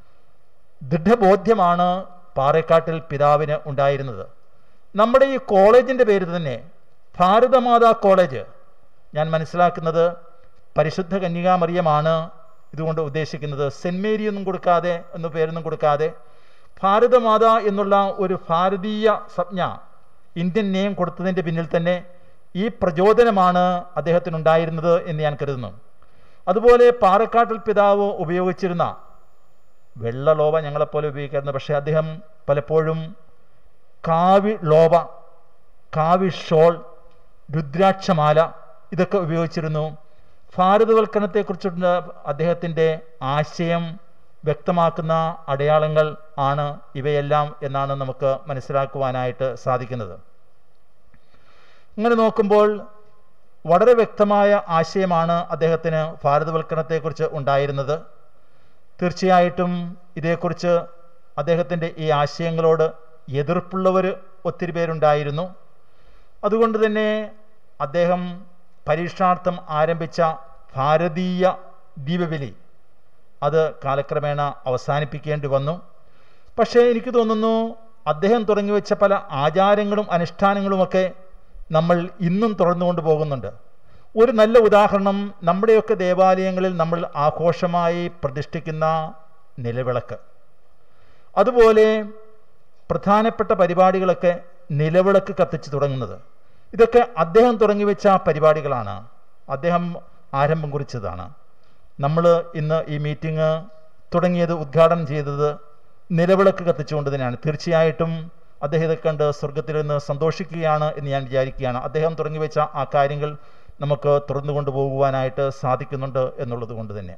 ദൃഢബോധ്യമാണ് പാറേക്കാട്ടിൽ പിതാവിന് ഉണ്ടായിരുന്നത്. നമ്മുടെ ഈ കോളേജിൻ്റെ പേര് തന്നെ ഭാരതമാതാ കോളേജ്. ഞാൻ മനസ്സിലാക്കുന്നത് പരിശുദ്ധ കന്യകാമറിയമാണ് ഇതുകൊണ്ട് ഉദ്ദേശിക്കുന്നത്. സെൻറ്റ് മേരി ഒന്നും കൊടുക്കാതെ, എന്ന പേരൊന്നും കൊടുക്കാതെ ഭാരതമാത എന്നുള്ള ഒരു ഭാരതീയ സംജ്ഞ, ഇന്ത്യൻ നെയിം കൊടുത്തതിൻ്റെ പിന്നിൽ തന്നെ ഈ പ്രചോദനമാണ് അദ്ദേഹത്തിനുണ്ടായിരുന്നത് എന്ന് ഞാൻ കരുതുന്നു. അതുപോലെ പാറേക്കാട്ടിൽ പിതാവ് ഉപയോഗിച്ചിരുന്ന വെള്ള ലോവ ഞങ്ങളെപ്പോലെ ഉപയോഗിക്കാറുണ്ട്. പക്ഷേ അദ്ദേഹം പലപ്പോഴും കാവി ലോവ കാവി ഷോൾ, രുദ്രാക്ഷമാല ഇതൊക്കെ ഉപയോഗിച്ചിരുന്നു. ഭാരതവൽക്കരണത്തെക്കുറിച്ചുള്ള അദ്ദേഹത്തിൻ്റെ ആശയം വ്യക്തമാക്കുന്ന അടയാളങ്ങൾ ആണ് ഇവയെല്ലാം എന്നാണ് നമുക്ക് മനസ്സിലാക്കുവാനായിട്ട് സാധിക്കുന്നത്. അങ്ങനെ നോക്കുമ്പോൾ വളരെ വ്യക്തമായ ആശയമാണ് അദ്ദേഹത്തിന് ഭാരതവൽക്കരണത്തെക്കുറിച്ച് ഉണ്ടായിരുന്നത്. തീർച്ചയായിട്ടും ഇതേക്കുറിച്ച് അദ്ദേഹത്തിൻ്റെ ഈ ആശയങ്ങളോട് എതിർപ്പുള്ളവർ ഒത്തിരി പേരുണ്ടായിരുന്നു. അതുകൊണ്ട് തന്നെ അദ്ദേഹം പരീക്ഷാർത്ഥം ആരംഭിച്ച ഭാരതീയ ദീപബലി അത് കാലക്രമേണ അവസാനിപ്പിക്കേണ്ടി വന്നു. പക്ഷേ എനിക്ക് തോന്നുന്നു അദ്ദേഹം തുടങ്ങിവെച്ച പല ആചാരങ്ങളും അനുഷ്ഠാനങ്ങളുമൊക്കെ നമ്മൾ ഇന്നും തുടർന്നുകൊണ്ട് പോകുന്നുണ്ട്. ഒരു നല്ല ഉദാഹരണം നമ്മുടെയൊക്കെ ദേവാലയങ്ങളിൽ നമ്മൾ ആഘോഷമായി പ്രതിഷ്ഠിക്കുന്ന നിലവിളക്ക്. അതുപോലെ പ്രധാനപ്പെട്ട പരിപാടികളൊക്കെ നിലവിളക്ക് കത്തിച്ച് തുടങ്ങുന്നത് ഇതൊക്കെ അദ്ദേഹം തുടങ്ങിവെച്ച പരിപാടികളാണ്, അദ്ദേഹം ആരംഭം കുറിച്ചതാണ്. നമ്മൾ ഇന്ന് ഈ മീറ്റിംഗ് തുടങ്ങിയത്, ഉദ്ഘാടനം ചെയ്തത് നിലവിളക്ക് കത്തിച്ചുകൊണ്ട് തന്നെയാണ്. തീർച്ചയായിട്ടും അദ്ദേഹത്തെ കണ്ട് സ്വർഗത്തിൽ നിന്ന് സന്തോഷിക്കുകയാണ് എന്ന് ഞാൻ വിചാരിക്കുകയാണ്. അദ്ദേഹം തുടങ്ങിവെച്ച ആ കാര്യങ്ങൾ നമുക്ക് തുറന്നു കൊണ്ടുപോകുവാനായിട്ട് സാധിക്കുന്നുണ്ട് എന്നുള്ളത് കൊണ്ട് തന്നെ.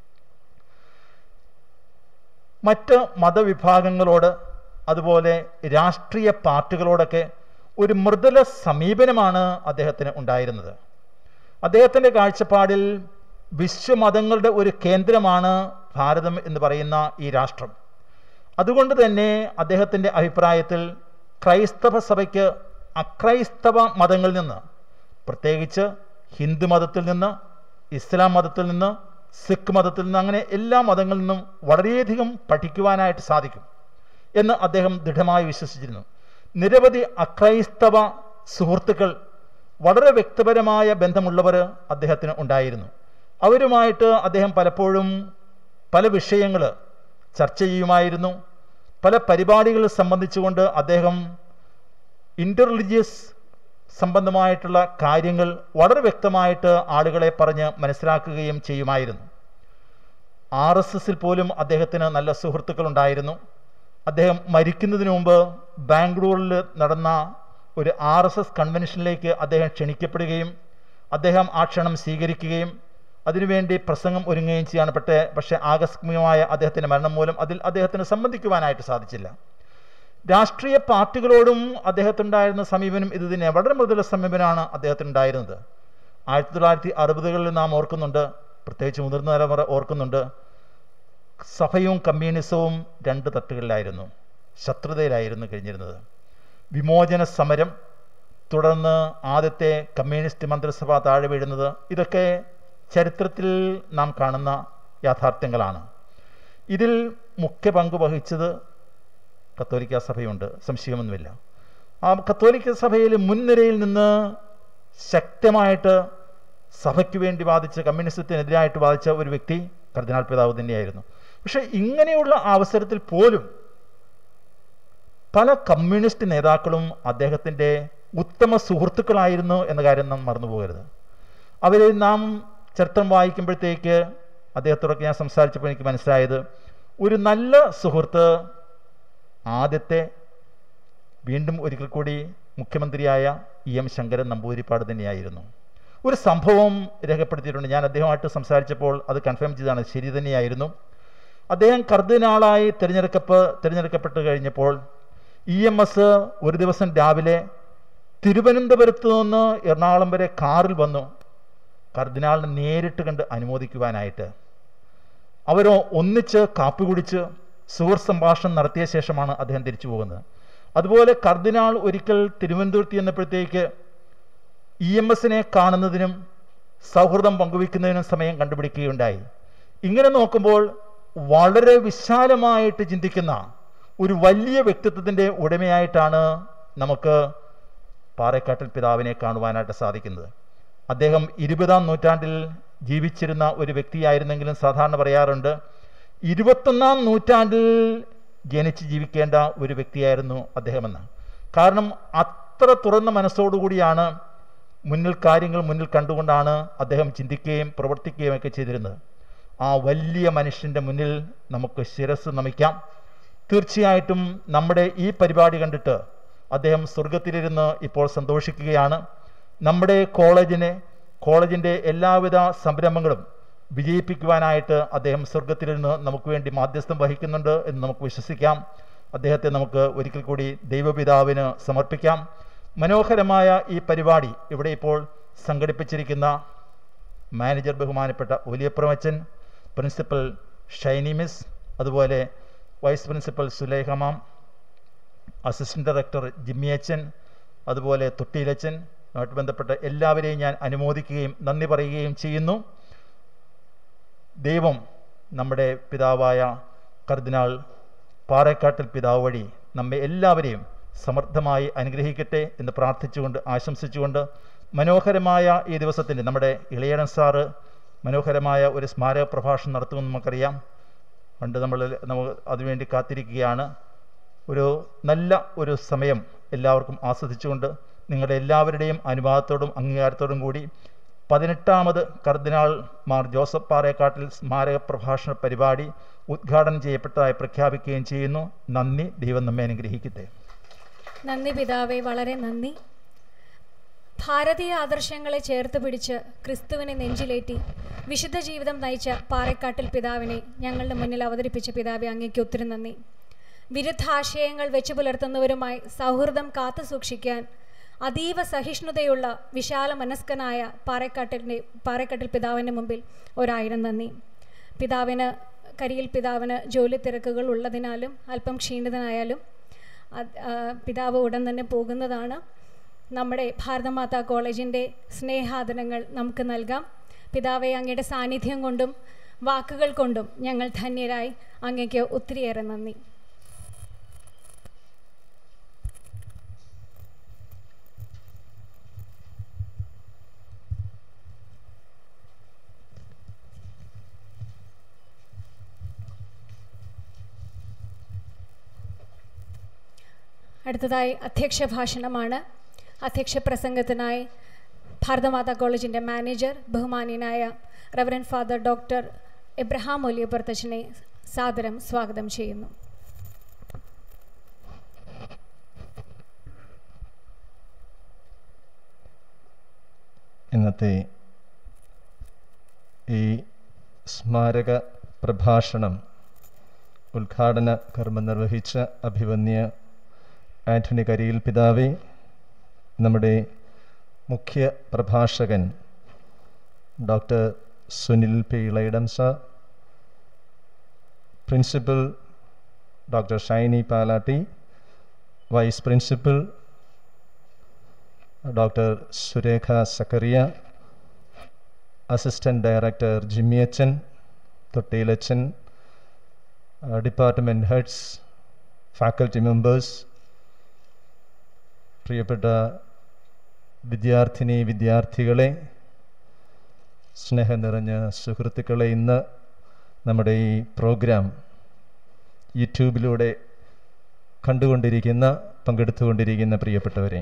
മറ്റ് മതവിഭാഗങ്ങളോട് അതുപോലെ രാഷ്ട്രീയ പാർട്ടികളോടൊക്കെ ഒരു മൃദുല സമീപനമാണ് അദ്ദേഹത്തിന് ഉണ്ടായിരുന്നത്. അദ്ദേഹത്തിൻ്റെ കാഴ്ചപ്പാടിൽ വിശ്വമതങ്ങളുടെ ഒരു കേന്ദ്രമാണ് ഭാരതം എന്ന് പറയുന്ന ഈ രാഷ്ട്രം. അതുകൊണ്ട് തന്നെ അദ്ദേഹത്തിൻ്റെ അഭിപ്രായത്തിൽ ക്രൈസ്തവ സഭയ്ക്ക് അക്രൈസ്തവ മതങ്ങളിൽ നിന്ന്, പ്രത്യേകിച്ച് ഹിന്ദു മതത്തിൽ നിന്ന്, ഇസ്ലാം മതത്തിൽ നിന്ന്, സിഖ് മതത്തിൽ നിന്ന്, അങ്ങനെ എല്ലാ മതങ്ങളിൽ നിന്നും വളരെയധികം പഠിക്കുവാനായിട്ട് സാധിക്കും എന്ന് അദ്ദേഹം ദൃഢമായി വിശ്വസിച്ചിരുന്നു. നിരവധി അക്രൈസ്തവ സുഹൃത്തുക്കൾ, വളരെ വ്യക്തിപരമായ ബന്ധമുള്ളവർ അദ്ദേഹത്തിന് ഉണ്ടായിരുന്നു. അവരുമായിട്ട് അദ്ദേഹം പലപ്പോഴും പല വിഷയങ്ങൾ ചർച്ച ചെയ്യുമായിരുന്നു. പല പരിപാടികൾ സംബന്ധിച്ചുകൊണ്ട് അദ്ദേഹം ഇൻ്റർ റിലീജിയസ് സംബന്ധമായിട്ടുള്ള കാര്യങ്ങൾ വളരെ വ്യക്തമായിട്ട് ആളുകളെ പറഞ്ഞ് മനസ്സിലാക്കുകയും ചെയ്യുമായിരുന്നു. ആർ എസ് എസിൽ പോലും അദ്ദേഹത്തിന് നല്ല സുഹൃത്തുക്കളുണ്ടായിരുന്നു. അദ്ദേഹം മരിക്കുന്നതിന് മുമ്പ് ബാംഗ്ലൂരിൽ നടന്ന ഒരു ആർ എസ് എസ് കൺവെൻഷനിലേക്ക് അദ്ദേഹം ക്ഷണിക്കപ്പെടുകയും അദ്ദേഹം ആ ക്ഷണം സ്വീകരിക്കുകയും അതിനുവേണ്ടി പ്രസംഗം ഒരുങ്ങുകയും ചെയ്യാണ്. പക്ഷേ പക്ഷേ ആകസ്മികമായ അദ്ദേഹത്തിൻ്റെ മരണം മൂലം അതിൽ അദ്ദേഹത്തിന് സംബന്ധിക്കുവാനായിട്ട് സാധിച്ചില്ല. രാഷ്ട്രീയ പാർട്ടികളോടും അദ്ദേഹത്തിനുണ്ടായിരുന്ന സമീപനം ഇത് തന്നെ, വളരെ മൃദുല സമീപനമാണ് അദ്ദേഹത്തിനുണ്ടായിരുന്നത്. ആയിരത്തി തൊള്ളായിരത്തി അറുപതുകളിൽ നാം ഓർക്കുന്നുണ്ട്, പ്രത്യേകിച്ച് മുതിർന്ന തലമുറ ഓർക്കുന്നുണ്ട്, സഭയും കമ്മ്യൂണിസവും രണ്ട് തട്ടുകളിലായിരുന്നു, ശത്രുതയിലായിരുന്നു കഴിഞ്ഞിരുന്നത്. വിമോചന സമരം, തുടർന്ന് ആദ്യത്തെ കമ്മ്യൂണിസ്റ്റ് മന്ത്രിസഭ താഴെ വീഴുന്നത്, ഇതൊക്കെ ചരിത്രത്തിൽ നാം കാണുന്ന യാഥാർത്ഥ്യങ്ങളാണ്. ഇതിൽ മുഖ്യ പങ്ക് വഹിച്ചത് കത്തോലിക്ക സഭയുണ്ട്, സംശയമൊന്നുമില്ല. ആ കത്തോലിക്ക സഭയിൽ മുൻനിരയിൽ നിന്ന് ശക്തമായിട്ട് സഭയ്ക്ക് വേണ്ടി വാദിച്ച, കമ്മ്യൂണിസത്തിനെതിരായിട്ട് വാദിച്ച ഒരു വ്യക്തി കർദിനാൾ പിതാവ് തന്നെയായിരുന്നു. പക്ഷെ ഇങ്ങനെയുള്ള അവസരത്തിൽ പോലും പല കമ്മ്യൂണിസ്റ്റ് നേതാക്കളും അദ്ദേഹത്തിൻ്റെ ഉത്തമ സുഹൃത്തുക്കളായിരുന്നു എന്ന കാര്യം നാം മറന്നുപോകരുത്. അവരെ നാം ചരിത്രം വായിക്കുമ്പോഴത്തേക്ക് അദ്ദേഹത്തോടൊക്കെ ഞാൻ സംസാരിച്ചപ്പോൾ എനിക്ക് മനസ്സിലായത്, ഒരു നല്ല സുഹൃത്ത് ആദ്യത്തെ വീണ്ടും ഒരിക്കൽ കൂടി മുഖ്യമന്ത്രിയായ ഇ എം ശങ്കരൻ നമ്പൂതിരിപ്പാട് തന്നെയായിരുന്നു. ഒരു സംഭവം രേഖപ്പെടുത്തിയിട്ടുണ്ട്, ഞാൻ അദ്ദേഹമായിട്ട് സംസാരിച്ചപ്പോൾ അത് കൺഫേം ചെയ്താണ്, ശരി തന്നെയായിരുന്നു. അദ്ദേഹം കർദിനാളായി തിരഞ്ഞെടുക്കപ്പ് തിരഞ്ഞെടുക്കപ്പെട്ട് കഴിഞ്ഞപ്പോൾ ഇ എം എസ് ഒരു ദിവസം രാവിലെ തിരുവനന്തപുരത്ത് നിന്ന് എറണാകുളം വരെ കാറിൽ വന്നു കർദിനാളിനെ നേരിട്ട് കണ്ട് അനുമോദിക്കുവാനായിട്ട്. അവരോ ഒന്നിച്ച് കാപ്പി കുടിച്ച് സുഹൃത്ത് സംഭാഷണം നടത്തിയ ശേഷമാണ് അദ്ദേഹം തിരിച്ചു പോകുന്നത്. അതുപോലെ കർദിനാൾ ഒരിക്കൽ തിരുവനന്തപുരത്ത് ചെന്നപ്പോഴത്തേക്ക് ഇ എം എസിനെ കാണുന്നതിനും സൗഹൃദം പങ്കുവയ്ക്കുന്നതിനും സമയം കണ്ടുപിടിക്കുകയുണ്ടായി. ഇങ്ങനെ നോക്കുമ്പോൾ വളരെ വിശാലമായിട്ട് ചിന്തിക്കുന്ന ഒരു വലിയ വ്യക്തിത്വത്തിൻ്റെ ഉടമയായിട്ടാണ് നമുക്ക് പാറേക്കാട്ടിൽ പിതാവിനെ കാണുവാനായിട്ട് സാധിക്കുന്നത്. അദ്ദേഹം ഇരുപതാം നൂറ്റാണ്ടിൽ ജീവിച്ചിരുന്ന ഒരു വ്യക്തിയായിരുന്നെങ്കിലും സാധാരണ പറയാറുണ്ട്, ഇരുപത്തൊന്നാം നൂറ്റാണ്ടിൽ ജനിച്ച് ജീവിക്കേണ്ട ഒരു വ്യക്തിയായിരുന്നു അദ്ദേഹമെന്ന്. കാരണം അത്ര തുറന്ന മനസ്സോടുകൂടിയാണ് മുന്നിൽ കാര്യങ്ങൾ മുന്നിൽ കണ്ടുകൊണ്ടാണ് അദ്ദേഹം ചിന്തിക്കുകയും പ്രവർത്തിക്കുകയും ഒക്കെ ചെയ്തിരുന്നത്. ആ വലിയ മനുഷ്യൻ്റെ മുന്നിൽ നമുക്ക് ശിരസ് നമിക്കാം. തീർച്ചയായിട്ടും നമ്മുടെ ഈ പരിപാടി കണ്ടിട്ട് അദ്ദേഹം സ്വർഗത്തിലിരുന്ന് ഇപ്പോൾ സന്തോഷിക്കുകയാണ്. നമ്മുടെ കോളേജിനെ കോളേജിൻ്റെ എല്ലാവിധ സംരംഭങ്ങളും വിജയിപ്പിക്കുവാനായിട്ട് അദ്ദേഹം സ്വർഗത്തിലിരുന്ന് നമുക്ക് വേണ്ടി മാധ്യസ്ഥം വഹിക്കുന്നുണ്ട് എന്ന് നമുക്ക് വിശ്വസിക്കാം. അദ്ദേഹത്തെ നമുക്ക് ഒരിക്കൽ കൂടി ദൈവപിതാവിന് സമർപ്പിക്കാം. മനോഹരമായ ഈ പരിപാടി ഇവിടെ ഇപ്പോൾ സംഘടിപ്പിച്ചിരിക്കുന്ന മാനേജർ ബഹുമാനപ്പെട്ട ഒലിയപ്രമച്ചൻ, പ്രിൻസിപ്പൽ ഷൈനി മിസ്, അതുപോലെ വൈസ് പ്രിൻസിപ്പൽ സുലേഖമാം, അസിസ്റ്റൻ്റ് ഡയറക്ടർ ജിമ്മിയച്ചൻ, അതുപോലെ തൊട്ടിയിലച്ചൻ, ആയിട്ട് ബന്ധപ്പെട്ട എല്ലാവരെയും ഞാൻ അനുമോദിക്കുകയും നന്ദി പറയുകയും ചെയ്യുന്നു. ദൈവം നമ്മുടെ പിതാവായ കർദിനാൾ പാറേക്കാട്ടിൽ പിതാവ് വഴി നമ്മെ എല്ലാവരെയും സമർത്ഥമായി അനുഗ്രഹിക്കട്ടെ എന്ന് പ്രാർത്ഥിച്ചുകൊണ്ട് ആശംസിച്ചുകൊണ്ട് മനോഹരമായ ഈ ദിവസത്തിൻ്റെ നമ്മുടെ ഇളയടൻ സാറ് മനോഹരമായ ഒരു സ്മാരക പ്രഭാഷണം നടത്തുമെന്ന് നമുക്കറിയാം. പണ്ട് നമ്മൾ നമ്മൾ അതിനുവേണ്ടി കാത്തിരിക്കുകയാണ്. ഒരു നല്ല ഒരു സമയം എല്ലാവർക്കും ആസ്വദിച്ചുകൊണ്ട് നിങ്ങളുടെ എല്ലാവരുടെയും അനുവാദത്തോടും അംഗീകാരത്തോടും കൂടി പതിനെട്ടാമത് കർദിനാൾ മാർ ജോസഫ് പാറേക്കാട്ടിൽ സ്മാരക പ്രഭാഷണ പരിപാടി ഉദ്ഘാടനം ചെയ്യപ്പെട്ടതായി പ്രഖ്യാപിക്കുകയും ചെയ്യുന്നു. നന്ദി. ദൈവം നമ്മെ അനുഗ്രഹിക്കട്ടെ. നന്ദി പിതാവേ, വളരെ നന്ദി. ഭാരതീയ ആദർശങ്ങളെ ചേർത്ത് പിടിച്ച് ക്രിസ്തുവിനെ നെഞ്ചിലേറ്റി വിശുദ്ധ ജീവിതം നയിച്ച പാറേക്കാട്ടിൽ പിതാവിനെ ഞങ്ങളുടെ മുന്നിൽ അവതരിപ്പിച്ച പിതാവെ, അങ്ങേക്ക് ഒത്തിരി നന്ദി. വിരുദ്ധാശയങ്ങൾ വെച്ചു പുലർത്തുന്നവരുമായി സൗഹൃദം കാത്തു സൂക്ഷിക്കാൻ അതീവ സഹിഷ്ണുതയുള്ള വിശാല മനസ്കനായ പാറേക്കാട്ടിൻ്റെ പാറേക്കാട്ടിൽ പിതാവിൻ്റെ മുമ്പിൽ ഒരായിരം നന്ദി. പിതാവിന് കരിയിൽ പിതാവിന് ജോലി തിരക്കുകൾ ഉള്ളതിനാലും അല്പം ക്ഷീണിതനായാലും പിതാവ് ഉടൻ തന്നെ പോകുന്നതാണ്. നമ്മുടെ ഭാരതമാതാ കോളേജിൻ്റെ സ്നേഹാദരങ്ങൾ നമുക്ക് നൽകാം. പിതാവെ, അങ്ങയുടെ സാന്നിധ്യം കൊണ്ടും വാക്കുകൾ കൊണ്ടും ഞങ്ങൾ ധന്യരായി. അങ്ങേക്ക് ഒത്തിരിയേറെ നന്ദി. അടുത്തതായി അധ്യക്ഷ ഭാഷണമാണ്. അധ്യക്ഷ പ്രസംഗത്തിനായി ഭാരതമാതാ കോളേജിൻ്റെ മാനേജർ ബഹുമാന്യനായ റവറൻ ഫാദർ ഡോക്ടർ എബ്രഹാം ഒലിയപ്പുറത്തച്ഛനെ സാദരം സ്വാഗതം ചെയ്യുന്നു. ഇന്നത്തെ ഈ സ്മാരക പ്രഭാഷണം ഉദ്ഘാടന കർമ്മം നിർവഹിച്ച അഭിവന്യ ആൻ്റണി കരിയിൽ പിതാവേ, നമ്മുടെ മുഖ്യ പ്രഭാഷകൻ doctor Sunil P Elayidam sir, principal doctor Shiny Palatty, vice principal doctor Surekha Zachariah, assistant director ജിമ്മിയച്ചൻ, തൊട്ടിയിലച്ചൻ, ഡിപ്പാർട്ട്മെൻറ്റ് ഹെഡ്സ്, ഫാക്കൽറ്റി മെമ്പേഴ്സ്, പ്രിയപ്പെട്ട വിദ്യാർത്ഥിനി വിദ്യാർത്ഥികളെ, സ്നേഹം നിറഞ്ഞ സുഹൃത്തുക്കളെ, ഇന്ന് നമ്മുടെ ഈ പ്രോഗ്രാം യൂട്യൂബിലൂടെ കണ്ടുകൊണ്ടിരിക്കുന്ന പങ്കെടുത്തുകൊണ്ടിരിക്കുന്ന പ്രിയപ്പെട്ടവരെ,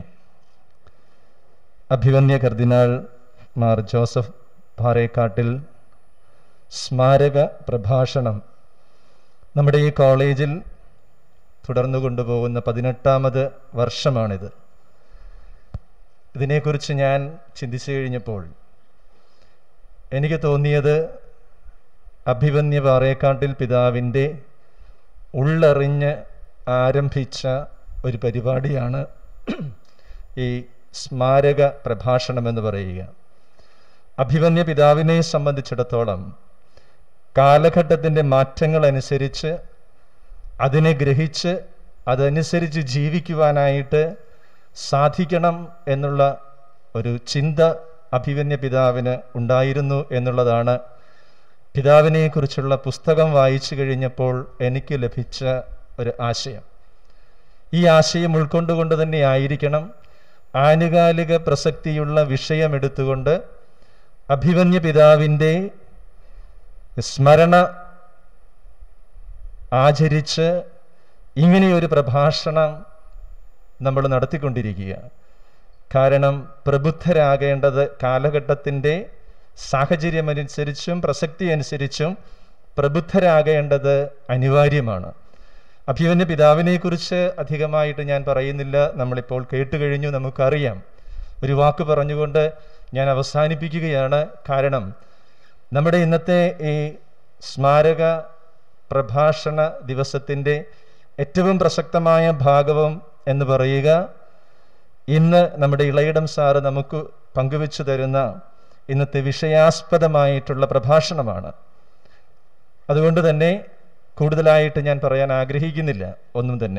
അഭിവന്യ കർദിനാൾ മാർ ജോസഫ് പാറേക്കാട്ടിൽ സ്മാരക പ്രഭാഷണം നമ്മുടെ ഈ കോളേജിൽ തുടർന്നു കൊണ്ടുപോകുന്ന പതിനെട്ടാമത് വർഷമാണിത്. ഇതിനെക്കുറിച്ച് ഞാൻ ചിന്തിച്ചു കഴിഞ്ഞപ്പോൾ എനിക്ക് തോന്നിയത് അഭിവന്യ പാറേക്കാട്ടിൽ പിതാവിൻ്റെ ഉള്ളറിഞ്ഞ് ആരംഭിച്ച ഒരു പരിപാടിയാണ് ഈ സ്മാരക പ്രഭാഷണമെന്ന് പറയുക. അഭിവന്യ പിതാവിനെ സംബന്ധിച്ചിടത്തോളം കാലഘട്ടത്തിൻ്റെ മാറ്റങ്ങളനുസരിച്ച് അതിനെ ഗ്രഹിച്ച് അതനുസരിച്ച് ജീവിക്കുവാനായിട്ട് സാധിക്കണം എന്നുള്ള ഒരു ചിന്ത അഭിവന്യ പിതാവിന് ഉണ്ടായിരുന്നു എന്നുള്ളതാണ് പിതാവിനെക്കുറിച്ചുള്ള പുസ്തകം വായിച്ചു കഴിഞ്ഞപ്പോൾ എനിക്ക് ലഭിച്ച ഒരു ആശയം. ഈ ആശയം ഉൾക്കൊണ്ടുകൊണ്ട് തന്നെ ആയിരിക്കണം ആനുകാലിക പ്രസക്തിയുള്ള വിഷയമെടുത്തുകൊണ്ട് അഭിവന്യ പിതാവിൻ്റെ സ്മരണ ആചരിച്ച് ഇങ്ങനെയൊരു പ്രഭാഷണം നമ്മൾ നടത്തിക്കൊണ്ടിരിക്കുക. കാരണം പ്രബുദ്ധരാകേണ്ടത് കാലഘട്ടത്തിൻ്റെ സാഹചര്യമനുസരിച്ചും പ്രസക്തി അനുസരിച്ചും പ്രബുദ്ധരാകേണ്ടത് അനിവാര്യമാണ്. അഭിമന്യ പിതാവിനെക്കുറിച്ച് അധികമായിട്ട് ഞാൻ പറയുന്നില്ല, നമ്മളിപ്പോൾ കേട്ട് കഴിഞ്ഞു, നമുക്കറിയാം. ഒരു വാക്ക് പറഞ്ഞുകൊണ്ട് ഞാൻ അവസാനിപ്പിക്കുകയാണ്. കാരണം നമ്മുടെ ഇന്നത്തെ ഈ സ്മാരക പ്രഭാഷണ ദിവസത്തിൻ്റെ ഏറ്റവും പ്രസക്തമായ ഭാഗവും എന്ന് പറയുക, ഇന്ന് നമ്മുടെ ഇളയിടം സാറ് നമുക്ക് പങ്കുവെച്ചു തരുന്ന ഇന്നത്തെ വിഷയാസ്പദമായിട്ടുള്ള പ്രഭാഷണമാണ്. അതുകൊണ്ട് തന്നെ കൂടുതലായിട്ട് ഞാൻ പറയാൻ ആഗ്രഹിക്കുന്നില്ല ഒന്നും തന്നെ.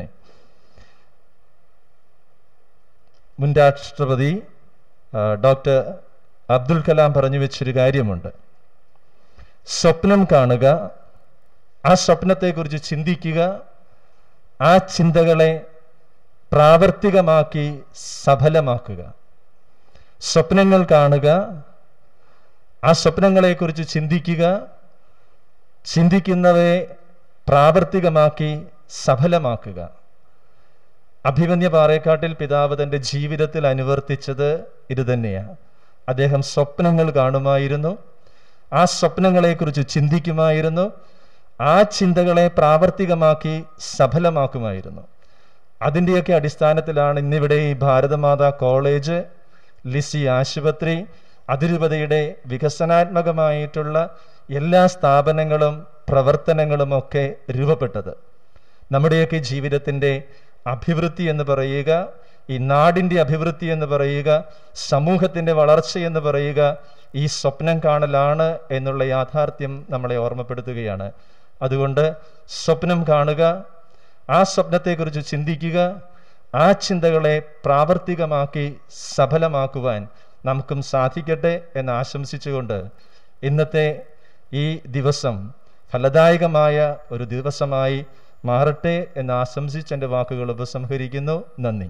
മുൻ രാഷ്ട്രപതി ഡോക്ടർ അബ്ദുൽ കലാം പറഞ്ഞു വെച്ചൊരു കാര്യമുണ്ട്. സ്വപ്നം കാണുക, ആ സ്വപ്നത്തെക്കുറിച്ച് ചിന്തിക്കുക, ആ ചിന്തകളെ പ്രാവർത്തികമാക്കി സഫലമാക്കുക. സ്വപ്നങ്ങൾ കാണുക, ആ സ്വപ്നങ്ങളെക്കുറിച്ച് ചിന്തിക്കുക, ചിന്തിക്കുന്നവയെ പ്രാവർത്തികമാക്കി സഫലമാക്കുക. അഭിമന്യ പാറേക്കാട്ടിൽ പിതാവ് തൻ്റെ ജീവിതത്തിൽ അനുവർത്തിച്ചത് ഇത് തന്നെയാണ്. അദ്ദേഹം സ്വപ്നങ്ങൾ കാണുമായിരുന്നു, ആ സ്വപ്നങ്ങളെക്കുറിച്ച് ചിന്തിക്കുമായിരുന്നു, ആ ചിന്തകളെ പ്രാവർത്തികമാക്കി സഫലമാക്കുമായിരുന്നു. അതിൻ്റെയൊക്കെ അടിസ്ഥാനത്തിലാണ് ഇന്നിവിടെ ഈ ഭാരതമാതാ കോളേജ്, ലിസി ആശുപത്രി, അതിരൂപതയുടെ വികസനാത്മകമായിട്ടുള്ള എല്ലാ സ്ഥാപനങ്ങളും പ്രവർത്തനങ്ങളുമൊക്കെ രൂപപ്പെട്ടത്. നമ്മുടെയൊക്കെ ജീവിതത്തിൻ്റെ അഭിവൃദ്ധി എന്ന് പറയുക, ഈ നാടിൻ്റെ അഭിവൃദ്ധി എന്ന് പറയുക, സമൂഹത്തിൻ്റെ വളർച്ച എന്ന് പറയുക ഈ സ്വപ്നം കാണലാണ് എന്നുള്ള യാഥാർത്ഥ്യം നമ്മളെ ഓർമ്മപ്പെടുത്തുകയാണ്. അതുകൊണ്ട് സ്വപ്നം കാണുക, ആ സ്വപ്നത്തെക്കുറിച്ച് ചിന്തിക്കുക, ആ ചിന്തകളെ പ്രാവർത്തികമാക്കി സഫലമാക്കുവാൻ നമുക്കും സാധിക്കട്ടെ എന്ന് ആശംസിച്ചുകൊണ്ട് ഇന്നത്തെ ഈ ദിവസം ഫലദായകമായ ഒരു ദിവസമായി മാറട്ടെ എന്ന് ആശംസിച്ച് എൻ്റെ വാക്കുകൾ ഉപസംഹരിക്കുന്നു. നന്ദി.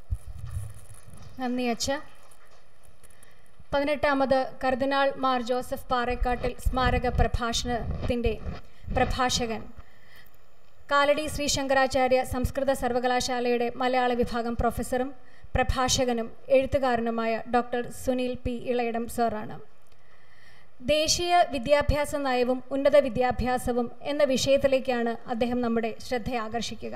നന്ദി അച്ഛ. പതിനെട്ടാമത് കർദിനാൾ മാർ ജോസഫ് പാറേക്കാട്ടിൽ സ്മാരക പ്രഭാഷണത്തിൻ്റെ പ്രഭാഷകൻ, കാലടി ശ്രീ ശങ്കരാചാര്യ സംസ്കൃത സർവകലാശാലയുടെ മലയാള വിഭാഗം പ്രൊഫസറും പ്രഭാഷകനും എഴുത്തുകാരനുമായ ഡോക്ടർ സുനിൽ പി ഇളയിടം സാറാണ്. ദേശീയ വിദ്യാഭ്യാസ നയവും ഉന്നത വിദ്യാഭ്യാസവും എന്ന വിഷയത്തിലേക്കാണ് അദ്ദേഹം നമ്മുടെ ശ്രദ്ധ ആകർഷിക്കുക.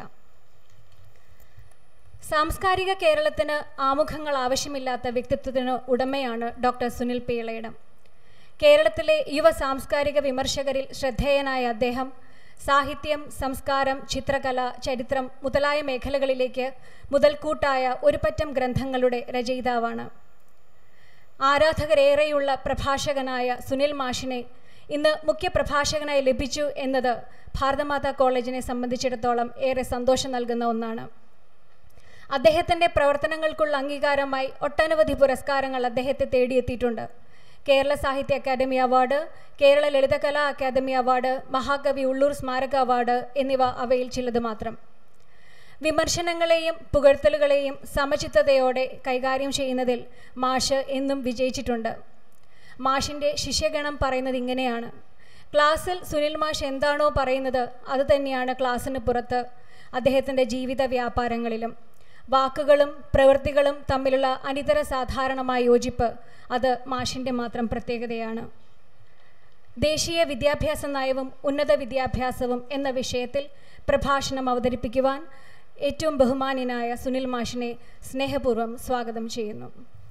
സാംസ്കാരിക കേരളത്തിന് ആമുഖങ്ങൾ ആവശ്യമില്ലാത്ത വ്യക്തിത്വത്തിന് ഉടമയാണ് ഡോക്ടർ സുനിൽ പി ഇളയിടം. കേരളത്തിലെ യുവ സാംസ്കാരിക വിമർശകരിൽ ശ്രദ്ധേയനായ അദ്ദേഹം സാഹിത്യം, സംസ്കാരം, ചിത്രകല, ചരിത്രം മുതലായ മേഖലകളിലേക്ക് മുതൽക്കൂട്ടായ ഒരു പറ്റം ഗ്രന്ഥങ്ങളുടെ രചയിതാവാണ്. ആരാധകരേറെയുള്ള പ്രഭാഷകനായ സുനിൽ മാഷിനെ ഇന്ന് മുഖ്യ പ്രഭാഷകനായി ലഭിച്ചു എന്നത് ഭാരതമാതാ കോളേജിനെ സംബന്ധിച്ചിടത്തോളം ഏറെ സന്തോഷം നൽകുന്ന ഒന്നാണ്. അദ്ദേഹത്തിൻ്റെ പ്രവർത്തനങ്ങൾക്കുള്ള അംഗീകാരമായി ഒട്ടനവധി പുരസ്കാരങ്ങൾ അദ്ദേഹത്തെ തേടിയെത്തിയിട്ടുണ്ട്. കേരള സാഹിത്യ അക്കാദമി അവാർഡ്, കേരള ലളിതകലാ അക്കാദമി അവാർഡ്, മഹാകവി ഉള്ളൂർ സ്മാരക അവാർഡ് എന്നിവ അവയിൽ ചിലത് മാത്രം. വിമർശനങ്ങളെയും പുകഴ്ത്തലുകളെയും സമചിത്തതയോടെ കൈകാര്യം ചെയ്യുന്നതിൽ മാഷ് എന്നും വിജയിച്ചിട്ടുണ്ട്. മാഷിൻ്റെ ശിഷ്യഗണം പറയുന്നത് ഇങ്ങനെയാണ്: ക്ലാസ്സിൽ സുനിൽ മാഷ് എന്താണോ പറയുന്നത് അത് തന്നെയാണ് ക്ലാസ്സിന് പുറത്ത് അദ്ദേഹത്തിൻ്റെ ജീവിത വ്യാപാരങ്ങളിലും. വാക്കുകളും പ്രവൃത്തികളും തമ്മിലുള്ള അനിതര സാധാരണമായ യോജിപ്പ് അത് മാഷിൻ്റെ മാത്രം പ്രത്യേകതയാണ്. ദേശീയ വിദ്യാഭ്യാസ നയവും ഉന്നത വിദ്യാഭ്യാസവും എന്ന വിഷയത്തിൽ പ്രഭാഷണം അവതരിപ്പിക്കുവാൻ ഏറ്റവും ബഹുമാന്യനായ സുനിൽ മാഷിനെ സ്നേഹപൂർവ്വം സ്വാഗതം ചെയ്യുന്നു.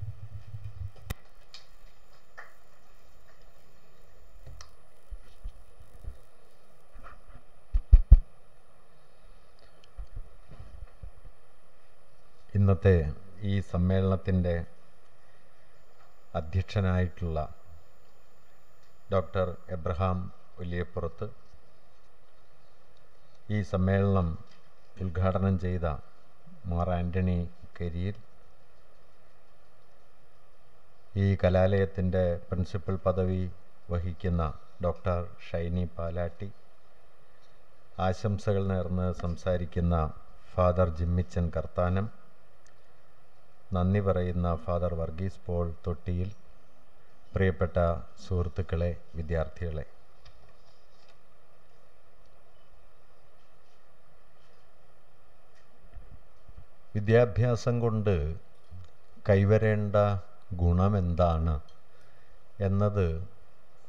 ഇന്നത്തെ ഈ സമ്മേളനത്തിൻ്റെ അധ്യക്ഷനായിട്ടുള്ള ഡോക്ടർ എബ്രഹാം വലിയപ്പുറത്ത്, ഈ സമ്മേളനം ഉദ്ഘാടനം ചെയ്ത മാർ ആൻ്റണി കരിയിൽ, ഈ കലാലയത്തിൻ്റെ പ്രിൻസിപ്പൽ പദവി വഹിക്കുന്ന ഡോക്ടർ ഷൈനി പാലാട്ടി, ആശംസകൾ നേർന്ന് സംസാരിക്കുന്ന ഫാദർ ജിമ്മിച്ചൻ കർത്താനം, നന്ദി പറയുന്ന ഫാദർ വർഗീസ് പോൾ തൊട്ടിയിൽ, പ്രിയപ്പെട്ട സുഹൃത്തുക്കളെ, വിദ്യാർത്ഥികളെ, വിദ്യാഭ്യാസം കൊണ്ട് കൈവരേണ്ട ഗുണമെന്താണ് എന്നത്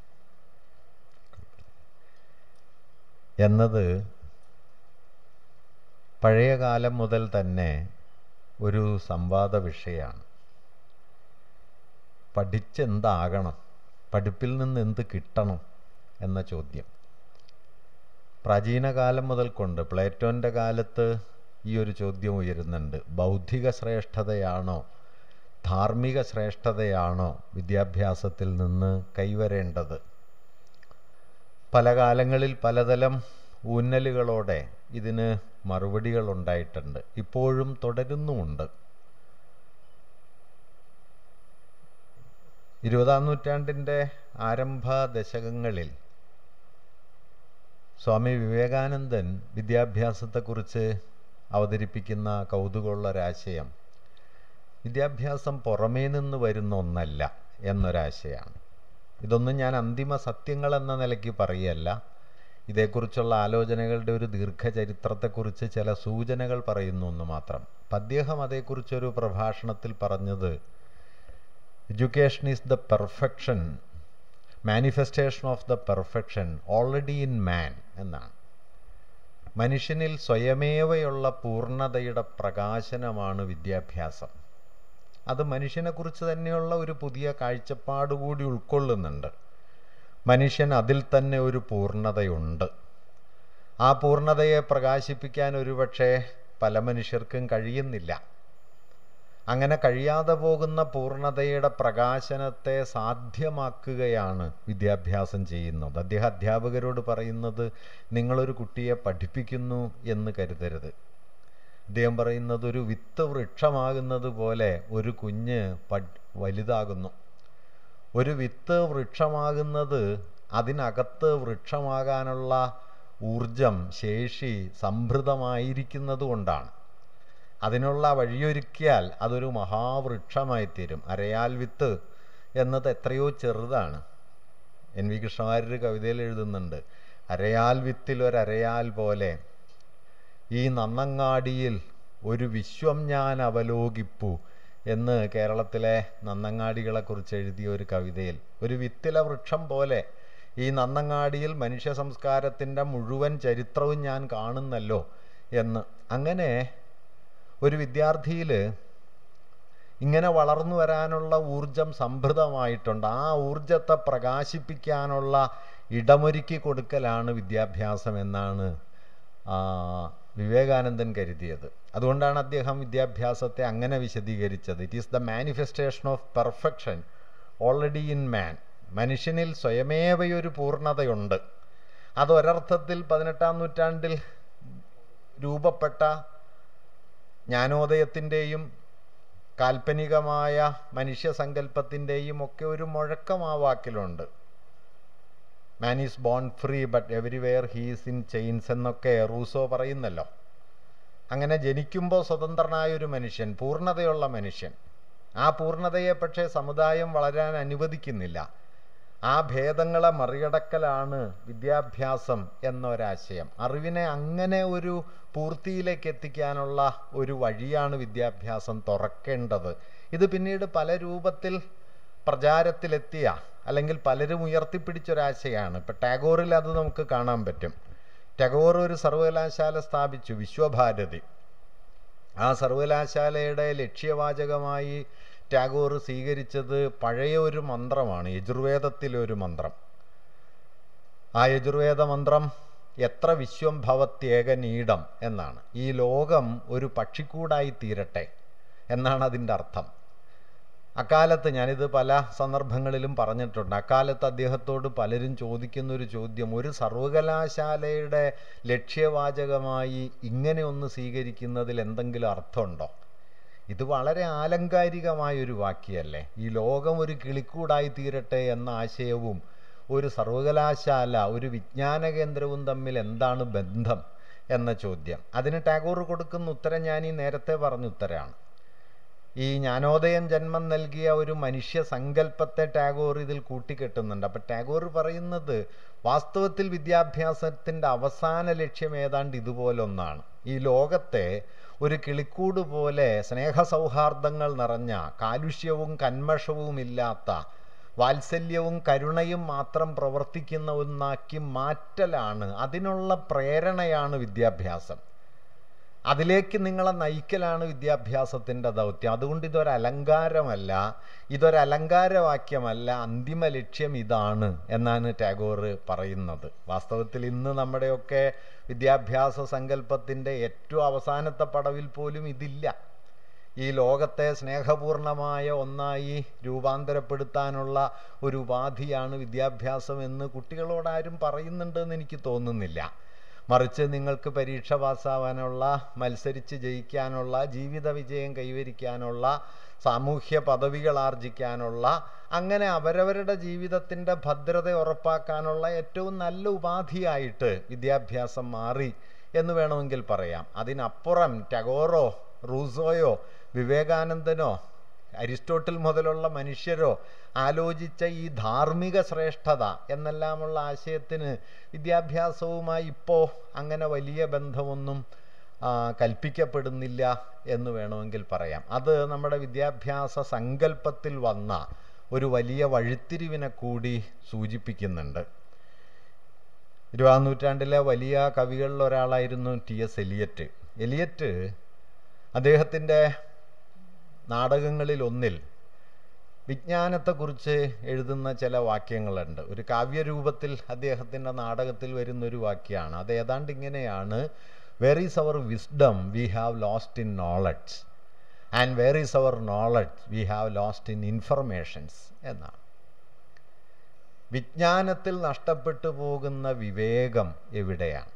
എന്നത് പഴയ കാലം മുതൽ തന്നെ ഒരു സംവാദ വിഷയമാണ്. പഠിച്ചെന്താകണം, പഠിപ്പിൽ നിന്ന് എന്ത് കിട്ടണം എന്ന ചോദ്യം. പ്രാചീന കാലം മുതൽ കൊണ്ട് പ്ലേറ്റോൻ്റെ കാലത്ത് ഈ ഒരു ചോദ്യം ഉയരുന്നുണ്ട്. ബൗദ്ധിക ശ്രേഷ്ഠതയാണോ ധാർമ്മിക ശ്രേഷ്ഠതയാണോ വിദ്യാഭ്യാസത്തിൽ നിന്ന് കൈവരേണ്ടത്? പല കാലങ്ങളിൽ പലതരം ഊന്നലുകളോടെ ഇതിന് മറുപടികൾ ഉണ്ടായിട്ടുണ്ട്, ഇപ്പോഴും തുടരുന്നുമുണ്ട്. ഇരുപതാം നൂറ്റാണ്ടിൻ്റെ ആരംഭ ദശകങ്ങളിൽ സ്വാമി വിവേകാനന്ദൻ വിദ്യാഭ്യാസത്തെക്കുറിച്ച് അവതരിപ്പിക്കുന്ന കൗതുകമുള്ളൊരാശയം വിദ്യാഭ്യാസം പുറമേ നിന്ന് വരുന്ന ഒന്നല്ല എന്നൊരാശയമാണ്. ഇതൊന്നും ഞാൻ അന്തിമ സത്യങ്ങൾ എന്ന നിലയ്ക്ക് പറയല്ല, ഇതേക്കുറിച്ചുള്ള ആലോചനകളുടെ ഒരു ദീർഘചരിത്രത്തെക്കുറിച്ച് ചില സൂചനകൾ പറയുന്നു എന്ന് മാത്രം. അദ്ദേഹം അതേക്കുറിച്ചൊരു പ്രഭാഷണത്തിൽ പറഞ്ഞത് education is the perfection, manifestation of the perfection already in man എന്നാണ്. മനുഷ്യനിൽ സ്വയമേവയുള്ള പൂർണ്ണതയുടെ പ്രകാശനമാണ് വിദ്യാഭ്യാസം. അത് മനുഷ്യനെക്കുറിച്ച് തന്നെയുള്ള ഒരു പുതിയ കാഴ്ചപ്പാട് കൂടി ഉൾക്കൊള്ളുന്നുണ്ട്. മനുഷ്യൻ അതിൽ തന്നെ ഒരു പൂർണ്ണതയുണ്ട്. ആ പൂർണ്ണതയെ പ്രകാശിപ്പിക്കാൻ ഒരുപക്ഷെ പല മനുഷ്യർക്കും കഴിയുന്നില്ല. അങ്ങനെ കഴിയാതെ പോകുന്ന പൂർണ്ണതയുടെ പ്രകാശനത്തെ സാധ്യമാക്കുകയാണ് വിദ്യാഭ്യാസം ചെയ്യുന്നത്. അദ്ദേഹം അധ്യാപകരോട് പറയുന്നത്, നിങ്ങളൊരു കുട്ടിയെ പഠിപ്പിക്കുന്നു എന്ന് കരുതരുത്. അദ്ദേഹം പറയുന്നത്, ഒരു വിത്ത് വൃക്ഷമാകുന്നത് പോലെ ഒരു കുഞ്ഞ് പഠി വലുതാകുന്നു. ഒരു വിത്ത് വൃക്ഷമാകുന്നത് അതിനകത്ത് വൃക്ഷമാകാനുള്ള ഊർജം, ശേഷി സംഭൃതമായിരിക്കുന്നത് കൊണ്ടാണ്. അതിനുള്ള വഴിയൊരുക്കിയാൽ അതൊരു മഹാവൃക്ഷമായിത്തീരും. അരയാൽ വിത്ത് എന്നത് എത്രയോ ചെറുതാണ്. എൻ വി കൃഷ്ണവാര്യർ കവിതയിൽ എഴുതുന്നുണ്ട്, അരയാൽ വിത്തിൽ ഒരരയാൽ പോലെ ഈ നന്നങ്ങാടിയിൽ ഒരു വിശ്വം ഞാൻ അവലോകിപ്പു എന്ന് കേരളത്തിലെ നന്നങ്ങാടികളെക്കുറിച്ച് എഴുതിയ ഒരു കവിതയിൽ, ഒരു വിത്തിലെ വൃക്ഷം പോലെ ഈ നന്നങ്ങാടിയിൽ മനുഷ്യ സംസ്കാരത്തിൻ്റെ മുഴുവൻ ചരിത്രവും ഞാൻ കാണുന്നല്ലോ എന്ന്. അങ്ങനെ ഒരു വിദ്യാർത്ഥിയിൽ ഇങ്ങനെ വളർന്നു വരാനുള്ള ഊർജം സംഭൃതമായിട്ടുണ്ട്. ആ ഊർജത്തെ പ്രകാശിപ്പിക്കാനുള്ള ഇടമൊരുക്കി കൊടുക്കലാണ് വിദ്യാഭ്യാസം എന്നാണ് വിവേകാനന്ദൻ കരുതിയത്. അതുകൊണ്ടാണ് അദ്ദേഹം വിദ്യാഭ്യാസത്തെ അങ്ങനെ വിശദീകരിച്ചത്. It is the manifestation of perfection already in man. മനുഷ്യനിൽ സ്വയമേവയൊരു പൂർണ്ണതയുണ്ട്. അതൊരർത്ഥത്തിൽ പതിനെട്ടാം നൂറ്റാണ്ടിൽ രൂപപ്പെട്ട ജ്ഞാനോദയത്തിൻ്റെയും കാൽപ്പനികമായ മനുഷ്യസങ്കല്പത്തിൻ്റെയും ഒക്കെ ഒരു മുഴക്കം ആ വാക്കിലുണ്ട്. Man is born free but everywhere he's in chains എന്നൊക്കെ റൂസോ പറയുന്നല്ലോ. അങ്ങനെ ജനിക്കുമ്പോൾ സ്വതന്ത്രനായ ഒരു മനുഷ്യൻ, പൂർണ്ണതയുള്ള മനുഷ്യൻ. ആ പൂർണ്ണതയെ പക്ഷേ സമുദായം വളരാൻ അനുവദിക്കുന്നില്ല. ആ ഭേദങ്ങളെ മറികടക്കലാണ് വിദ്യാഭ്യാസം എന്നൊരാശയം. അറിവിനെ അങ്ങനെ ഒരു പൂർത്തിയിലേക്ക് എത്തിക്കാനുള്ള ഒരു വഴിയാണ് വിദ്യാഭ്യാസം തുറക്കേണ്ടത്. ഇത് പിന്നീട് പല രൂപത്തിൽ പ്രചാരത്തിലെത്തിയ അല്ലെങ്കിൽ പലരും ഉയർത്തിപ്പിടിച്ചൊരാശയമാണ്. ഇപ്പം ടാഗോറിൽ അത് നമുക്ക് കാണാൻ പറ്റും. ടാഗോർ ഒരു സർവകലാശാല സ്ഥാപിച്ചു, വിശ്വഭാരതി. ആ സർവകലാശാലയുടെ ലക്ഷ്യവാചകമായി ടാഗോർ സ്വീകരിച്ചത് പഴയ ഒരു മന്ത്രമാണ്, യജുർവേദത്തിലെ ഒരു മന്ത്രം. ആ യജുർവേദ മന്ത്രം എത്ര വിശ്വം ഭവത്യേകനീടം എന്നാണ്. ഈ ലോകം ഒരു പക്ഷിക്കൂടായി തീരട്ടെ എന്നാണ് അതിൻ്റെ അർത്ഥം. അക്കാലത്ത്, ഞാനിത് പല സന്ദർഭങ്ങളിലും പറഞ്ഞിട്ടുണ്ട്, അക്കാലത്ത് അദ്ദേഹത്തോട് പലരും ചോദിക്കുന്നൊരു ചോദ്യം, ഒരു സർവകലാശാലയുടെ ലക്ഷ്യവാചകമായി ഇങ്ങനെ ഒന്ന് സ്വീകരിക്കുന്നതിൽ എന്തെങ്കിലും അർത്ഥമുണ്ടോ? ഇത് വളരെ ആലങ്കാരികമായൊരു വാക്യമല്ലേ? ഈ ലോകം ഒരു കിളിക്കൂടായി തീരട്ടെ എന്ന ആശയവും ഒരു സർവകലാശാല, ഒരു വിജ്ഞാന കേന്ദ്രവും തമ്മിൽ എന്താണ് ബന്ധം എന്ന ചോദ്യം. അതിന് ടാഗോർ കൊടുക്കുന്ന ഉത്തരം ഞാൻ ഈ നേരത്തെ പറഞ്ഞ ഉത്തരമാണ്. ഈ ജ്ഞാനോദയം ജന്മം നൽകിയ ഒരു മനുഷ്യ സങ്കല്പത്തെ ടാഗോർ ഇതിൽ കൂട്ടിക്കെട്ടുന്നുണ്ട്. അപ്പം ടാഗോർ പറയുന്നത് വാസ്തവത്തിൽ വിദ്യാഭ്യാസത്തിൻ്റെ അവസാന ലക്ഷ്യം ഏതാണ്ട് ഇതുപോലൊന്നാണ്. ഈ ലോകത്തെ ഒരു കിളിക്കൂട് പോലെ സ്നേഹസൗഹാർദ്ദങ്ങൾ നിറഞ്ഞ, കാലുഷ്യവും കന്മഷവും ഇല്ലാത്ത, വാത്സല്യവും കരുണയും മാത്രം പ്രവർത്തിക്കുന്ന ഒന്നാക്കി മാറ്റലാണ്, അതിനുള്ള പ്രേരണയാണ് വിദ്യാഭ്യാസം. അതിലേക്ക് നിങ്ങളെ നയിക്കലാണ് വിദ്യാഭ്യാസത്തിൻ്റെ ദൗത്യം. അതുകൊണ്ട് ഇതൊരു അലങ്കാരമല്ല, ഇതൊരു അലങ്കാരവാക്യമല്ല, അന്തിമ ലക്ഷ്യം ഇതാണ് എന്നാണ് ടാഗോർ പറയുന്നത്. വാസ്തവത്തിൽ ഇന്ന് നമ്മുടെയൊക്കെ വിദ്യാഭ്യാസ സങ്കല്പത്തിൻ്റെ ഏറ്റവും അവസാനത്തെ പടവിൽ പോലും ഇതില്ല. ഈ ലോകത്തെ സ്നേഹപൂർണമായ ഒന്നായി രൂപാന്തരപ്പെടുത്താനുള്ള ഒരു ഉപാധിയാണ് വിദ്യാഭ്യാസം എന്ന് കുട്ടികളോടാരും പറയുന്നുണ്ടെന്ന് എനിക്ക് തോന്നുന്നില്ല. മറിച്ച് നിങ്ങൾക്ക് പരീക്ഷ പാസ്സാവാനുള്ള, മത്സരിച്ച് ജയിക്കാനുള്ള, ജീവിത വിജയം കൈവരിക്കാനുള്ള, സാമൂഹ്യ പദവികൾ ആർജിക്കാനുള്ള, അങ്ങനെ അവരവരുടെ ജീവിതത്തിൻ്റെ ഭദ്രത ഉറപ്പാക്കാനുള്ള ഏറ്റവും നല്ല ഉപാധിയായിട്ട് വിദ്യാഭ്യാസം മാറി എന്ന് വേണമെങ്കിൽ പറയാം. അതിനപ്പുറം ടാഗോറോ റൂസോയോ വിവേകാനന്ദനോ അരിസ്റ്റോട്ടിൽ മുതലുള്ള മനുഷ്യരോ ആലോചിച്ച ഈ ധാർമ്മിക ശ്രേഷ്ഠത എന്നെല്ലാമുള്ള ആശയത്തിന് വിദ്യാഭ്യാസവുമായി ഇപ്പോൾ അങ്ങനെ വലിയ ബന്ധമൊന്നും കൽപ്പിക്കപ്പെടുന്നില്ല എന്ന് വേണമെങ്കിൽ പറയാം. അത് നമ്മുടെ വിദ്യാഭ്യാസ സങ്കല്പത്തിൽ വന്ന ഒരു വലിയ വഴിത്തിരിവിനെ കൂടി സൂചിപ്പിക്കുന്നുണ്ട്. ഇരുപതാം നൂറ്റാണ്ടിലെ വലിയ കവികളിൽ ഒരാളായിരുന്നു ടി എസ് എലിയറ്റ്. എലിയറ്റ് അദ്ദേഹത്തിൻ്റെ നാടകങ്ങളിൽ ഒന്നിൽ വിജ്ഞാനത്തെക്കുറിച്ച് എഴുതുന്ന ചില വാക്യങ്ങളുണ്ട്. ഒരു കാവ്യരൂപത്തിൽ അദ്ദേഹത്തിൻ്റെ നാടകത്തിൽ വരുന്നൊരു വാക്യമാണ്. അത് ഏതാണ്ട് ഇങ്ങനെയാണ്: where is our wisdom we have lost in knowledge, and where is our knowledge we have lost in informations എന്നാണ്. വിജ്ഞാനത്തിൽ നഷ്ടപ്പെട്ടു പോകുന്ന വിവേകം എവിടെയാണ്?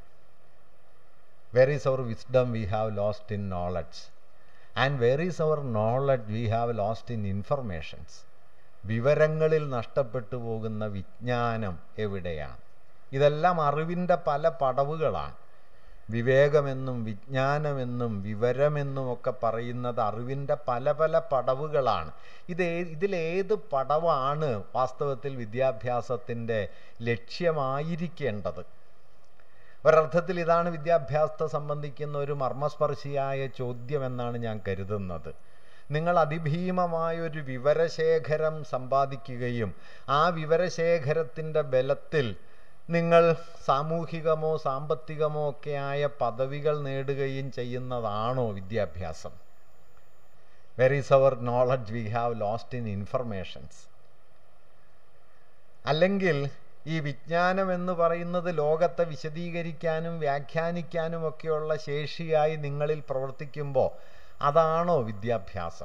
Where is our wisdom we have lost in knowledge, and where is our knowledge we have lost in informations. വിവരങ്ങളിൽ നഷ്ടപ്പെട്ടു പോകുന്ന വിജ്ഞാനം എവിടെയാണ്? ഇതെല്ലാം അറിവിൻ്റെ പല പടവുകളാണ്. വിവേകമെന്നും വിജ്ഞാനമെന്നും വിവരമെന്നും ഒക്കെ പറയുന്നത് അറിവിൻ്റെ പല പല പടവുകളാണ്. ഇത് ഇതിലേത് പടവാണ് വാസ്തവത്തിൽ വിദ്യാഭ്യാസത്തിൻ്റെ ലക്ഷ്യമായിരിക്കേണ്ടത്? ഒരർത്ഥത്തിൽ ഇതാണ് വിദ്യാഭ്യാസത്തെ സംബന്ധിക്കുന്ന ഒരു മർമ്മസ്പർശിയായ ചോദ്യമെന്നാണ് ഞാൻ കരുതുന്നത്. നിങ്ങൾ അതിഭീമമായൊരു വിവരശേഖരം സമ്പാദിക്കുകയും ആ വിവരശേഖരത്തിൻ്റെ ബലത്തിൽ നിങ്ങൾ സാമൂഹികമോ സാമ്പത്തികമോ ഒക്കെയായ പദവികൾ നേടുകയും ചെയ്യുന്നതാണോ വിദ്യാഭ്യാസം? Where is our knowledge we have lost in informations. അല്ലെങ്കിൽ ഈ വിജ്ഞാനം എന്ന് പറയുന്നത് ലോകത്തെ വിശദീകരിക്കാനും വ്യാഖ്യാനിക്കാനും ഒക്കെയുള്ള ശേഷിയായി നിങ്ങളിൽ പ്രവർത്തിക്കുമ്പോൾ അതാണോ വിദ്യാഭ്യാസം?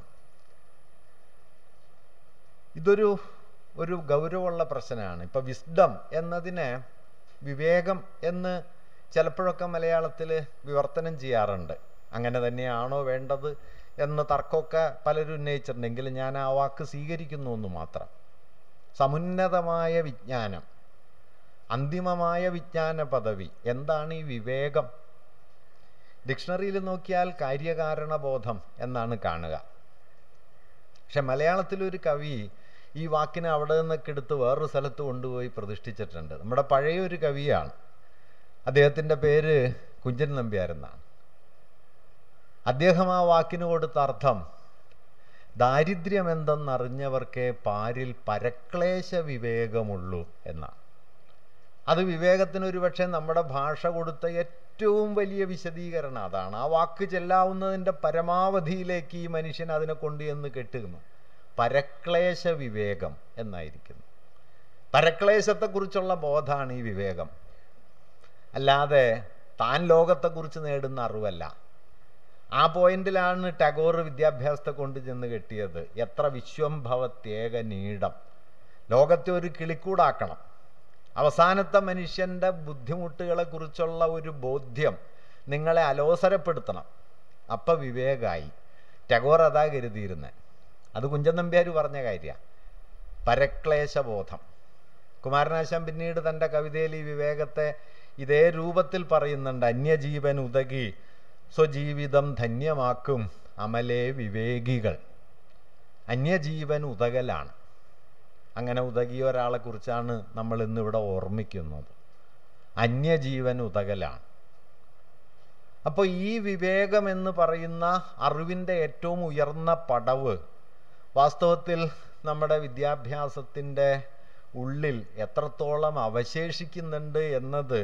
ഇതൊരു ഒരു ഗൗരവമുള്ള പ്രശ്നമാണ്. ഇപ്പം വിസ്ഡം എന്നതിനെ വിവേകം എന്ന് ചിലപ്പോഴൊക്കെ മലയാളത്തിൽ വിവർത്തനം ചെയ്യാറുണ്ട്. അങ്ങനെ തന്നെയാണോ വേണ്ടത് എന്ന് തർക്കമൊക്കെ പലരും ഉന്നയിച്ചിട്ടുണ്ടെങ്കിലും ഞാൻ ആ വാക്ക് സ്വീകരിക്കുന്നു എന്ന് മാത്രം. സമുന്നതമായ വിജ്ഞാനം, അന്തിമമായ വിജ്ഞാന പദവി. എന്താണ് ഈ വിവേകം? ഡിക്ഷണറിയിൽ നോക്കിയാൽ കാര്യകാരണബോധം എന്നാണ് കാണുക. പക്ഷെ മലയാളത്തിലൊരു കവി ഈ വാക്കിനെ അവിടെ നിന്നൊക്കെ എടുത്ത് വേറൊരു സ്ഥലത്ത് കൊണ്ടുപോയി പ്രതിഷ്ഠിച്ചിട്ടുണ്ട്. നമ്മുടെ പഴയൊരു കവിയാണ്. അദ്ദേഹത്തിൻ്റെ പേര് കുഞ്ചൻ നമ്പ്യാർ എന്നാണ്. അദ്ദേഹം ആ വാക്കിന് കൊടുത്ത അർത്ഥം ദാരിദ്ര്യമെന്തെന്നറിഞ്ഞവർക്കേ പാരിൽ പരക്ലേശ വിവേകമുള്ളൂ എന്നാണ്. അത് വിവേകത്തിനൊരു പക്ഷേ നമ്മുടെ ഭാഷ കൊടുത്ത ഏറ്റവും വലിയ വിശദീകരണം അതാണ്. ആ വാക്ക് ചെല്ലാവുന്നതിൻ്റെ പരമാവധിയിലേക്ക് ഈ മനുഷ്യൻ അതിനെ കൊണ്ടുചെന്ന് കെട്ടുന്നു. പരക്ലേശ വിവേകം എന്നായിരിക്കുന്നു. പരക്ലേശത്തെക്കുറിച്ചുള്ള ബോധമാണ് ഈ വിവേകം, അല്ലാതെ താൻ ലോകത്തെക്കുറിച്ച് നേടുന്ന അറിവല്ല. ആ പോയിന്റിലാണ് ടാഗോർ വിദ്യാഭ്യാസത്തെ കൊണ്ട് ചെന്ന് കെട്ടിയത്. എത്ര വിശ്വംഭവത്യേക നീടം, ലോകത്തെ ഒരു കിളിക്കൂടാക്കണം. അവസാനത്തെ മനുഷ്യൻ്റെ ബുദ്ധിമുട്ടുകളെക്കുറിച്ചുള്ള ഒരു ബോധ്യം നിങ്ങളെ അലോസരപ്പെടുത്തണം. അപ്പം വിവേകായി. ടാഗോർ അതാ കരുതിയിരുന്നത്. അത് കുഞ്ചൻ നമ്പ്യാർ പറഞ്ഞ കാര്യമാണ്. പരക്ലേശബോധം. കുമാരനാശാൻ പിന്നീട് തൻ്റെ കവിതയിൽ ഈ വിവേകത്തെ ഇതേ രൂപത്തിൽ പറയുന്നുണ്ട്. അന്യജീവൻ ഉതകി സ്വജീവിതം ധന്യമാക്കും അമലേ വിവേകികൾ. അന്യജീവൻ ഉതകലാണ്. അങ്ങനെ ഉതകിയ ഒരാളെ കുറിച്ചാണ് നമ്മൾ ഇന്നിവിടെ ഓർമ്മിക്കുന്നത്. അന്യജീവൻ ഉതകലാണ്. അപ്പോൾ ഈ വിവേകം എന്ന് പറയുന്ന അറിവിൻ്റെ ഏറ്റവും ഉയർന്ന പടവ് വാസ്തവത്തിൽ നമ്മുടെ വിദ്യാഭ്യാസത്തിൻ്റെ ഉള്ളിൽ എത്രത്തോളം അവശേഷിക്കുന്നുണ്ട് എന്നത്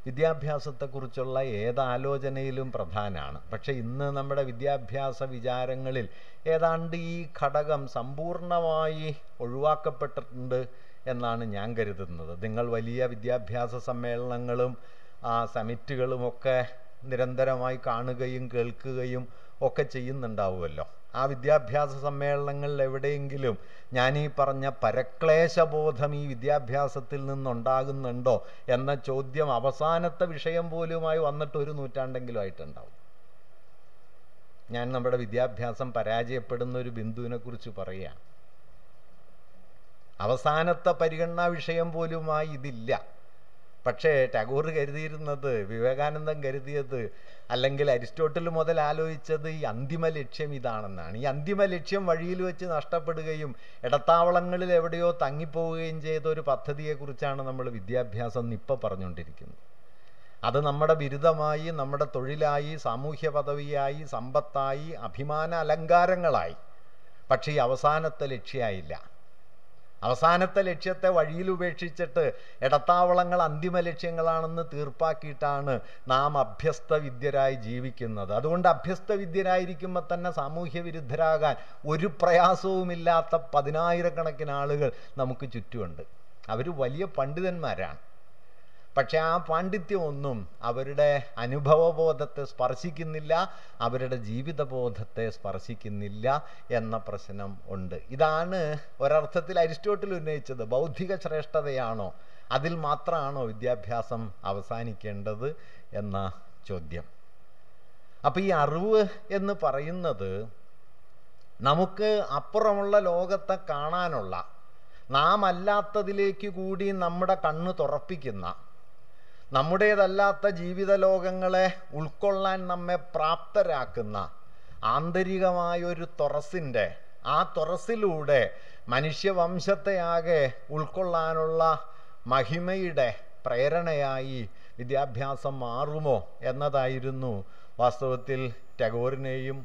വിദ്യാഭ്യാസത്തെക്കുറിച്ചുള്ള ഏതാലോചനയിലും പ്രധാനമാണ്. പക്ഷേ ഇന്ന് നമ്മുടെ വിദ്യാഭ്യാസ വിചാരങ്ങളിൽ ഏതാണ്ട് ഈ ഘടകം സമ്പൂർണമായി ഒഴിവാക്കപ്പെട്ടിട്ടുണ്ട് എന്നാണ് ഞാൻ കരുതുന്നത്. നിങ്ങൾ വലിയ വിദ്യാഭ്യാസ സമ്മേളനങ്ങളും ആ സമിറ്റുകളുമൊക്കെ നിരന്തരമായി കാണുകയും കേൾക്കുകയും ഒക്കെ ചെയ്യുന്നുണ്ടാവുമല്ലോ. ആ വിദ്യാഭ്യാസ സമ്മേളനങ്ങളിൽ എവിടെയെങ്കിലും ഞാൻ ഈ പറഞ്ഞ പരക്ലേശബോധം ഈ വിദ്യാഭ്യാസത്തിൽ നിന്നുണ്ടാകുന്നുണ്ടോ എന്ന ചോദ്യം അവസാനത്തെ വിഷയം പോലുമായി വന്നിട്ട് ഒരു നൂറ്റാണ്ടെങ്കിലും ആയിട്ടുണ്ടാവും. ഞാൻ നമ്മുടെ വിദ്യാഭ്യാസം പരാജയപ്പെടുന്ന ഒരു ബിന്ദുവിനെ കുറിച്ച് പറയുകയാണ്. അവസാനത്തെ പരിഗണനാ വിഷയം പോലുമായി ഇതില്ല. പക്ഷേ ടാഗോർ കരുതിയിരുന്നത്, വിവേകാനന്ദൻ കരുതിയത്, അല്ലെങ്കിൽ അരിസ്റ്റോട്ടിൽ മുതൽ ആലോചിച്ചത് ഈ അന്തിമ ലക്ഷ്യം ഇതാണെന്നാണ്. ഈ അന്തിമ ലക്ഷ്യം വഴിയിൽ വെച്ച് നഷ്ടപ്പെടുകയും ഇടത്താവളങ്ങളിൽ എവിടെയോ തങ്ങിപ്പോവുകയും ചെയ്ത ഒരു പദ്ധതിയെക്കുറിച്ചാണ് നമ്മൾ വിദ്യാഭ്യാസം ഇപ്പോൾ പറഞ്ഞുകൊണ്ടിരിക്കുന്നത്. അത് നമ്മുടെ ബിരുദമായി, നമ്മുടെ തൊഴിലായി, സാമൂഹ്യ പദവിയായി, സമ്പത്തായി, അഭിമാന അലങ്കാരങ്ങളായി. പക്ഷേ ഈ അവസാനത്തെ ലക്ഷ്യമായില്ല. അവസാനത്തെ ലക്ഷ്യത്തെ വഴിയിൽ ഉപേക്ഷിച്ചിട്ട് ഇടത്താവളങ്ങൾ അന്തിമ ലക്ഷ്യങ്ങളാണെന്ന് തീർപ്പാക്കിയിട്ടാണ് നാം അഭ്യസ്ത വിദ്യരായി ജീവിക്കുന്നത്. അതുകൊണ്ട് അഭ്യസ്ത വിദ്യരായിരിക്കുമ്പോൾ തന്നെ സാമൂഹ്യ വിരുദ്ധരാകാൻ ഒരു പ്രയാസവുമില്ലാത്ത പതിനായിരക്കണക്കിന് ആളുകൾ നമുക്ക് ചുറ്റുമുണ്ട്. അവർ വലിയ പണ്ഡിതന്മാരാണ്. പക്ഷെ ആ പാണ്ഡിത്യമൊന്നും അവരുടെ അനുഭവബോധത്തെ സ്പർശിക്കുന്നില്ല, അവരുടെ ജീവിതബോധത്തെ സ്പർശിക്കുന്നില്ല എന്ന പ്രശ്നം ഉണ്ട്. ഇതാണ് ഒരർത്ഥത്തിൽ അരിസ്റ്റോട്ടിൽ ഉന്നയിച്ചത്. ബൗദ്ധിക ശ്രേഷ്ഠതയാണോ, അതിൽ മാത്രമാണോ വിദ്യാഭ്യാസം അവസാനിക്കേണ്ടത് എന്ന ചോദ്യം. അപ്പം ഈ അറിവ് എന്ന് പറയുന്നത് നമുക്ക് അപ്പുറമുള്ള ലോകത്തെ കാണാനുള്ള, നാം അല്ലാത്തതിലേക്ക് കൂടി നമ്മുടെ കണ്ണ് തുറപ്പിക്കുന്ന, നമ്മുടേതല്ലാത്ത ജീവിത ലോകങ്ങളെ ഉൾക്കൊള്ളാൻ നമ്മെ പ്രാപ്തരാക്കുന്ന ആന്തരികമായൊരു തുറസിൻ്റെ, ആ തുറസിലൂടെ മനുഷ്യവംശത്തെയാകെ ഉൾക്കൊള്ളാനുള്ള മഹിമയുടെ പ്രേരണയായി വിദ്യാഭ്യാസം മാറുമോ എന്നതായിരുന്നു വാസ്തവത്തിൽ ടാഗോറിനെയും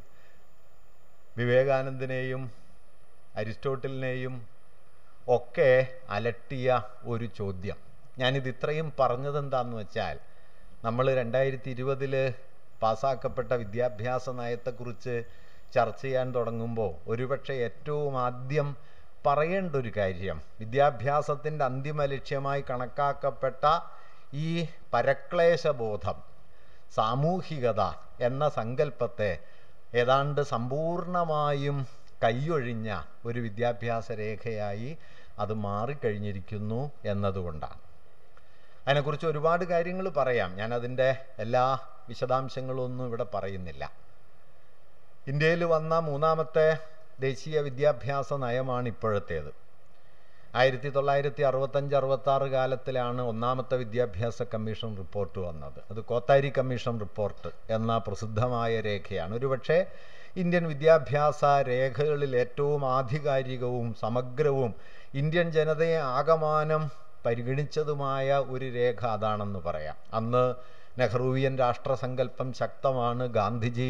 വിവേകാനന്ദനെയും അരിസ്റ്റോട്ടിലിനെയും ഒക്കെ അലട്ടിയ ഒരു ചോദ്യം. ഞാനിത് ഇത്രയും പറഞ്ഞത് എന്താണെന്ന് വെച്ചാൽ, നമ്മൾ രണ്ടായിരത്തി ഇരുപതിൽ പാസ്സാക്കപ്പെട്ട വിദ്യാഭ്യാസ നയത്തെക്കുറിച്ച് ചർച്ച ചെയ്യാൻ തുടങ്ങുമ്പോൾ ഒരുപക്ഷെ ഏറ്റവും ആദ്യം പറയേണ്ട ഒരു കാര്യം, വിദ്യാഭ്യാസത്തിൻ്റെ അന്തിമ ലക്ഷ്യമായി കണക്കാക്കപ്പെട്ട ഈ പരക്ലേശബോധം, സാമൂഹികത എന്ന സങ്കല്പത്തെ ഏതാണ്ട് സമ്പൂർണമായും കൈയൊഴിഞ്ഞ ഒരു വിദ്യാഭ്യാസ രേഖയായി അത് മാറിക്കഴിഞ്ഞിരിക്കുന്നു എന്നതുകൊണ്ടാണ്. അതിനെക്കുറിച്ച് ഒരുപാട് കാര്യങ്ങൾ പറയാം. ഞാനതിൻ്റെ എല്ലാ വിശദാംശങ്ങളൊന്നും ഇവിടെ പറയുന്നില്ല. ഇന്ത്യയിൽ വന്ന മൂന്നാമത്തെ ദേശീയ വിദ്യാഭ്യാസ നയമാണ് ഇപ്പോഴത്തേത്. ആയിരത്തി തൊള്ളായിരത്തി അറുപത്തഞ്ച് അറുപത്താറ് കാലത്തിലാണ് ഒന്നാമത്തെ വിദ്യാഭ്യാസ കമ്മീഷൻ റിപ്പോർട്ട് വന്നത്. അത് കോത്താരി കമ്മീഷൻ റിപ്പോർട്ട് എന്ന പ്രസിദ്ധമായ രേഖയാണ്. ഒരുപക്ഷെ ഇന്ത്യൻ വിദ്യാഭ്യാസ രേഖകളിൽ ഏറ്റവും ആധികാരികവും സമഗ്രവും ഇന്ത്യൻ ജനതയെ ആകമാനം പരിഗണിച്ചതുമായ ഒരു രേഖ അതാണെന്ന് പറയാം. അന്ന് നെഹ്റുവിയൻ രാഷ്ട്രസങ്കല്പം ശക്തമാണ്, ഗാന്ധിജി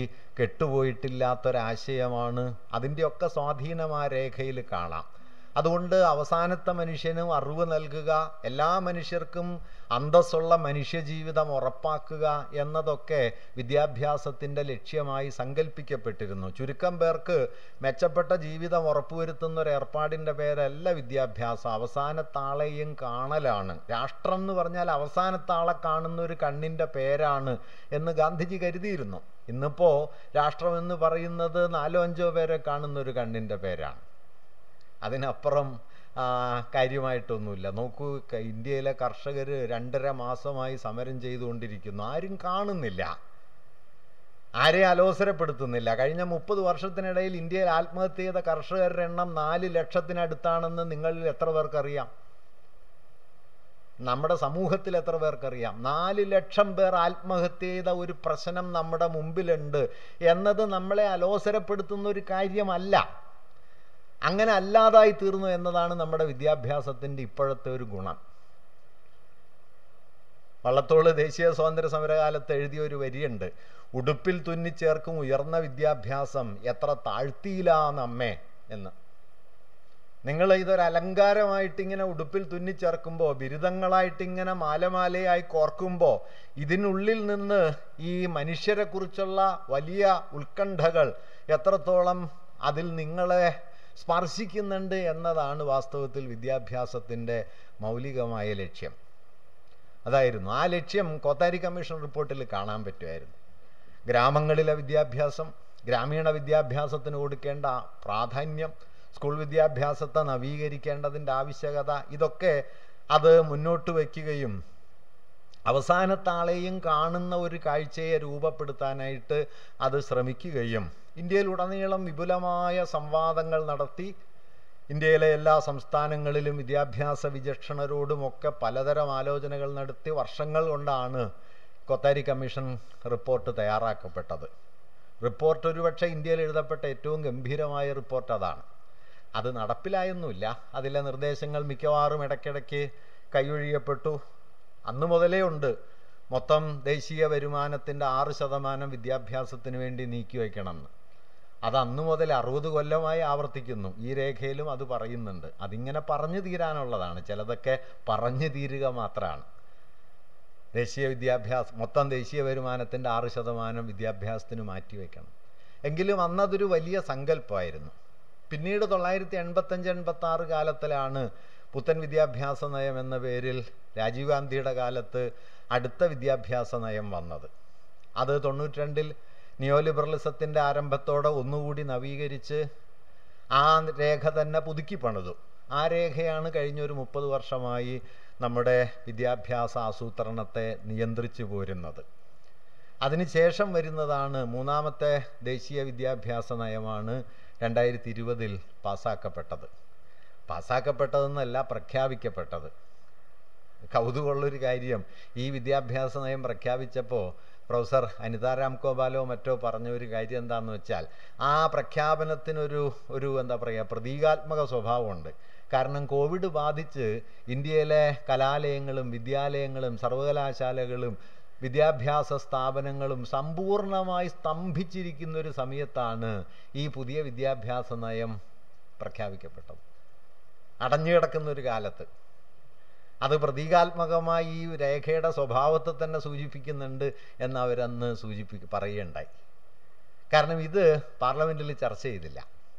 കെട്ടുപോയിട്ടില്ലാത്തൊരാശയമാണ്. അതിൻ്റെയൊക്കെ സ്വാധീനം ആ രേഖയിൽ കാണാം. അതുകൊണ്ട് അവസാനത്തെ മനുഷ്യനും അറിവ് നൽകുക, എല്ലാ മനുഷ്യർക്കും അന്തസ്സുള്ള മനുഷ്യജീവിതം ഉറപ്പാക്കുക എന്നതൊക്കെ വിദ്യാഭ്യാസത്തിൻ്റെ ലക്ഷ്യമായി സങ്കല്പിക്കപ്പെട്ടിരുന്നു. ചുരുക്കം പേർക്ക് മെച്ചപ്പെട്ട ജീവിതം ഉറപ്പുവരുത്തുന്ന ഒരു ഏർപ്പാടിൻ്റെ പേരല്ല വിദ്യാഭ്യാസം, അവസാനത്താളെയും കാണലാണ്. രാഷ്ട്രം എന്ന് പറഞ്ഞാൽ അവസാനത്താളെ കാണുന്ന ഒരു കണ്ണിൻ്റെ പേരാണ് എന്ന് ഗാന്ധിജി കരുതിയിരുന്നു. ഇന്നിപ്പോൾ രാഷ്ട്രമെന്ന് പറയുന്നത് നാലോ അഞ്ചോ പേരെ കാണുന്ന ഒരു കണ്ണിൻ്റെ പേരാണ്. അതിനപ്പുറം കാര്യമായിട്ടൊന്നുമില്ല. നോക്കൂ, ഇന്ത്യയിലെ കർഷകർ രണ്ടര മാസമായി സമരം ചെയ്തുകൊണ്ടിരിക്കുന്നു. ആരും കാണുന്നില്ല, ആരെയും അലോസരപ്പെടുത്തുന്നില്ല. കഴിഞ്ഞ മുപ്പത് വർഷത്തിനിടയിൽ ഇന്ത്യയിൽ ആത്മഹത്യ ചെയ്ത കർഷകരുടെ എണ്ണം നാല് ലക്ഷത്തിനടുത്താണെന്ന് നിങ്ങളിൽ എത്ര പേർക്കറിയാം? നമ്മുടെ സമൂഹത്തിൽ എത്ര പേർക്കറിയാം? നാല് ലക്ഷം പേർ ആത്മഹത്യ ചെയ്ത ഒരു പ്രശ്നം നമ്മുടെ മുമ്പിലുണ്ട് എന്നത് നമ്മളെ അലോസരപ്പെടുത്തുന്ന ഒരു കാര്യമല്ല. അങ്ങനെ അല്ലാതായി തീർന്നു എന്നതാണ് നമ്മുടെ വിദ്യാഭ്യാസത്തിൻ്റെ ഇപ്പോഴത്തെ ഒരു ഗുണം. വള്ളത്തോൾ ദേശീയ സ്വാതന്ത്ര്യ സമരകാലത്ത് എഴുതിയ ഒരു വരിയുണ്ട്, ഉടുപ്പിൽ തുന്നിച്ചേർക്കും ഉയർന്ന വിദ്യാഭ്യാസം എത്ര താഴ്ത്തിയില്ല നമ്മെ എന്ന്. നിങ്ങൾ ഇതൊരു അലങ്കാരമായിട്ടിങ്ങനെ ഉടുപ്പിൽ തുന്നിച്ചേർക്കുമ്പോൾ, ബിരുദങ്ങളായിട്ടിങ്ങനെ മാലമാലയായി കോർക്കുമ്പോൾ, ഇതിനുള്ളിൽ നിന്ന് ഈ മനുഷ്യരെ കുറിച്ചുള്ള വലിയ ഉത്കണ്ഠകൾ എത്രത്തോളം അതിൽ നിങ്ങളെ സ്പർശിക്കുന്നുണ്ട് എന്നതാണ് വാസ്തവത്തിൽ വിദ്യാഭ്യാസത്തിൻ്റെ മൗലികമായ ലക്ഷ്യം. അതായിരുന്നു ആ ലക്ഷ്യം കോത്താരി കമ്മീഷൻ റിപ്പോർട്ടിൽ കാണാൻ പറ്റുമായിരുന്നു. ഗ്രാമങ്ങളിലെ വിദ്യാഭ്യാസം, ഗ്രാമീണ വിദ്യാഭ്യാസത്തിന് കൊടുക്കേണ്ട പ്രാധാന്യം, സ്കൂൾ വിദ്യാഭ്യാസത്തെ നവീകരിക്കേണ്ടതിൻ്റെ ആവശ്യകത, ഇതൊക്കെ അത് മുന്നോട്ട് വയ്ക്കുകയും അവസാനത്താളെയും കാണുന്ന ഒരു കാഴ്ചയെ രൂപപ്പെടുത്താനായിട്ട് അത് ശ്രമിക്കുകയും ഇന്ത്യയിലുടനീളം വിപുലമായ സംവാദങ്ങൾ നടത്തി ഇന്ത്യയിലെ എല്ലാ സംസ്ഥാനങ്ങളിലും വിദ്യാഭ്യാസ വിചക്ഷണരോടുമൊക്കെ പലതരം ആലോചനകൾ നടത്തി വർഷങ്ങൾ കൊണ്ടാണ് കോത്താരി കമ്മീഷൻ റിപ്പോർട്ട് തയ്യാറാക്കപ്പെട്ടത്. റിപ്പോർട്ട് ഒരുപക്ഷെ ഇന്ത്യയിൽ എഴുതപ്പെട്ട ഏറ്റവും ഗംഭീരമായ റിപ്പോർട്ട് അതാണ്. അത് നടപ്പിലായൊന്നുമില്ല. അതിലെ നിർദ്ദേശങ്ങൾ മിക്കവാറും ഇടയ്ക്കിടയ്ക്ക് കൈയൊഴിയപ്പെട്ടു. അന്ന് മുതലേ ഉണ്ട് മൊത്തം ദേശീയ വരുമാനത്തിൻ്റെ ആറ് ശതമാനം വിദ്യാഭ്യാസത്തിന് വേണ്ടി നീക്കി വയ്ക്കണമെന്ന്. അത് അന്ന് മുതൽ അറുപത് കൊല്ലമായി ആവർത്തിക്കുന്നു. ഈ രേഖയിലും അത് പറയുന്നുണ്ട്. അതിങ്ങനെ പറഞ്ഞു തീരാനുള്ളതാണ്, ചിലതൊക്കെ പറഞ്ഞു തീരുക മാത്രമാണ്. ദേശീയ വിദ്യാഭ്യാസം, മൊത്തം ദേശീയ വരുമാനത്തിൻ്റെ ആറ് ശതമാനം വിദ്യാഭ്യാസത്തിന് മാറ്റിവെക്കണം. എങ്കിലും അന്നതൊരു വലിയ സങ്കല്പമായിരുന്നു. പിന്നീട് തൊള്ളായിരത്തി എൺപത്തഞ്ച് എൺപത്തി ആറ് കാലത്തിലാണ് പുത്തൻ വിദ്യാഭ്യാസ നയം എന്ന പേരിൽ രാജീവ് ഗാന്ധിയുടെ കാലത്ത് അടുത്ത വിദ്യാഭ്യാസ നയം വന്നത്. അത് തൊണ്ണൂറ്റി രണ്ടിൽ നിയോ ലിബറലിസത്തിൻ്റെ ആരംഭത്തോടെ ഒന്നുകൂടി നവീകരിച്ച് ആ രേഖ തന്നെ പുതുക്കി പണിതു. ആ രേഖയാണ് കഴിഞ്ഞൊരു മുപ്പത് വർഷമായി നമ്മുടെ വിദ്യാഭ്യാസ ആസൂത്രണത്തെ നിയന്ത്രിച്ചു പോരുന്നത്. അതിനുശേഷം വരുന്നതാണ് മൂന്നാമത്തെ ദേശീയ വിദ്യാഭ്യാസ നയമാണ് രണ്ടായിരത്തി ഇരുപതിൽ പാസ്സാക്കപ്പെട്ടത്. പാസ്സാക്കപ്പെട്ടതെന്നല്ല, പ്രഖ്യാപിക്കപ്പെട്ടത്. കൗതുകമുള്ളൊരു കാര്യം, ഈ വിദ്യാഭ്യാസ നയം പ്രഖ്യാപിച്ചപ്പോൾ പ്രൊഫസർ അനിതാ രാം ഗോപാലോ മറ്റോ പറഞ്ഞ ഒരു കാര്യം എന്താണെന്ന് വെച്ചാൽ, ആ പ്രഖ്യാപനത്തിനൊരു ഒരു എന്താ പറയുക പ്രതീകാത്മക സ്വഭാവമുണ്ട്. കാരണം കോവിഡ് ബാധിച്ച് ഇന്ത്യയിലെ കലാലയങ്ങളും വിദ്യാലയങ്ങളും സർവകലാശാലകളും വിദ്യാഭ്യാസ സ്ഥാപനങ്ങളും സമ്പൂർണമായി സ്തംഭിച്ചിരിക്കുന്ന ഒരു സമയത്താണ് ഈ പുതിയ വിദ്യാഭ്യാസ നയം പ്രഖ്യാപിക്കപ്പെട്ടത്. അടഞ്ഞുകിടക്കുന്ന ഒരു കാലത്ത്. അത് പ്രതീകാത്മകമായി ഈ രേഖയുടെ സ്വഭാവത്തെ തന്നെ സൂചിപ്പിക്കുന്നുണ്ട് എന്ന് അവരന്ന് സൂചിപ്പി പറയുകയുണ്ടായി. കാരണം ഇത് പാർലമെൻറ്റിൽ ചർച്ച ചെയ്തില്ല.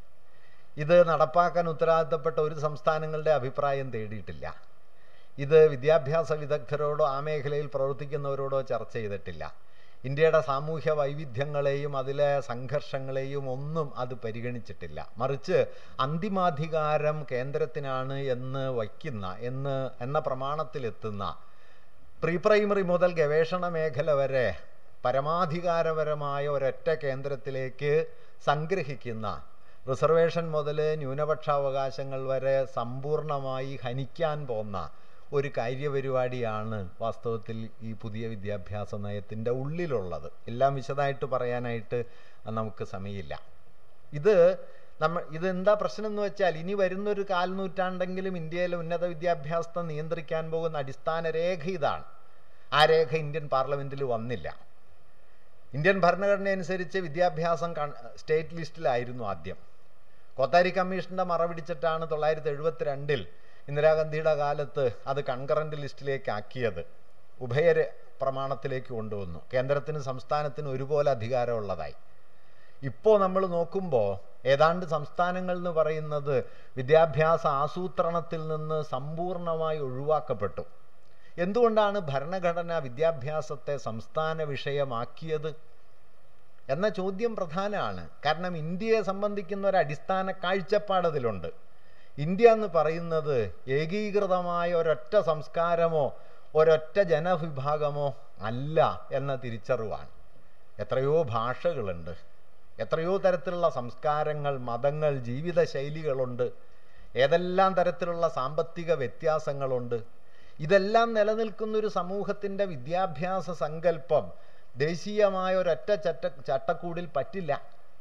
ഇത് നടപ്പാക്കാൻ ഉത്തരവാദിത്തപ്പെട്ട ഒരു സംസ്ഥാനങ്ങളുടെ അഭിപ്രായം തേടിയിട്ടില്ല. ഇത് വിദ്യാഭ്യാസ വിദഗ്ധരോടോ ആ മേഖലയിൽ പ്രവർത്തിക്കുന്നവരോടോ ചർച്ച ചെയ്തിട്ടില്ല. ഇന്ത്യയുടെ സാമൂഹ്യ വൈവിധ്യങ്ങളെയും അതിലെ സംഘർഷങ്ങളെയും ഒന്നും അത് പരിഗണിച്ചിട്ടില്ല. മറിച്ച് അന്തിമാധികാരം കേന്ദ്രത്തിനാണ് എന്ന് വയ്ക്കുന്ന എന്ന് എന്ന പ്രമാണത്തിലെത്തുന്ന പ്രീ പ്രൈമറി മുതൽ ഗവേഷണ മേഖല വരെ പരമാധികാരപരമായ ഒരൊറ്റ കേന്ദ്രത്തിലേക്ക് സംഗ്രഹിക്കുന്ന, റിസർവേഷൻ മുതൽ ന്യൂനപക്ഷാവകാശങ്ങൾ വരെ സമ്പൂർണമായി ഹനിക്കാൻ പോന്ന ഒരു കാര്യപരിപാടിയാണ് വാസ്തവത്തിൽ ഈ പുതിയ വിദ്യാഭ്യാസ നയത്തിൻ്റെ ഉള്ളിലുള്ളത്. എല്ലാം വിശദമായിട്ട് പറയാനായിട്ട് നമുക്ക് സമയമില്ല. ഇത് നമ്മ ഇതെന്താ പ്രശ്നം എന്ന് വെച്ചാൽ, ഇനി വരുന്നൊരു കാൽനൂറ്റാണ്ടെങ്കിലും ഇന്ത്യയിലെ ഉന്നത വിദ്യാഭ്യാസത്തെ നിയന്ത്രിക്കാൻ പോകുന്ന അടിസ്ഥാന രേഖ ഇതാണ്. ആ രേഖ ഇന്ത്യൻ പാർലമെൻറ്റിൽ വന്നില്ല. ഇന്ത്യൻ ഭരണഘടന അനുസരിച്ച് വിദ്യാഭ്യാസം സ്റ്റേറ്റ് ലിസ്റ്റിലായിരുന്നു ആദ്യം. കോത്താരി കമ്മീഷൻ്റെ മറപിടിച്ചിട്ടാണ് തൊള്ളായിരത്തി എഴുപത്തി രണ്ടിൽ ഇന്ദിരാഗാന്ധിയുടെ കാലത്ത് അത് കൺകറൻറ്റ് ലിസ്റ്റിലേക്ക് ആക്കിയത്. ഉഭയ പ്രമാണത്തിലേക്ക് കൊണ്ടുവന്നു. കേന്ദ്രത്തിനും സംസ്ഥാനത്തിനും ഒരുപോലെ അധികാരമുള്ളതായി. ഇപ്പോൾ നമ്മൾ നോക്കുമ്പോൾ ഏതാണ്ട് സംസ്ഥാനങ്ങൾ എന്ന് പറയുന്നത് വിദ്യാഭ്യാസ ആസൂത്രണത്തിൽ നിന്ന് സമ്പൂർണമായി ഒഴിവാക്കപ്പെട്ടു. എന്തുകൊണ്ടാണ് ഭരണഘടന വിദ്യാഭ്യാസത്തെ സംസ്ഥാന വിഷയമാക്കിയത് എന്ന ചോദ്യം പ്രധാനമാണ്. കാരണം ഇന്ത്യയെ സംബന്ധിക്കുന്ന ഒരു അടിസ്ഥാന കാഴ്ചപ്പാടതിലുണ്ട്. ഇന്ത്യ എന്ന് പറയുന്നത് ഏകീകൃതമായ ഒരൊറ്റ സംസ്കാരമോ ഒരൊറ്റ ജനവിഭാഗമോ അല്ല എന്ന തിരിച്ചറിവാണ്. എത്രയോ ഭാഷകളുണ്ട്, എത്രയോ തരത്തിലുള്ള സംസ്കാരങ്ങൾ, മതങ്ങൾ, ജീവിതശൈലികളുണ്ട്, ഏതെല്ലാം തരത്തിലുള്ള സാമ്പത്തിക വ്യത്യാസങ്ങളുണ്ട്. ഇതെല്ലാം നിലനിൽക്കുന്നൊരു സമൂഹത്തിൻ്റെ വിദ്യാഭ്യാസ സങ്കല്പം ദേശീയമായ ഒരൊറ്റ ചട്ട ചട്ടക്കൂടിൽ പറ്റില്ല.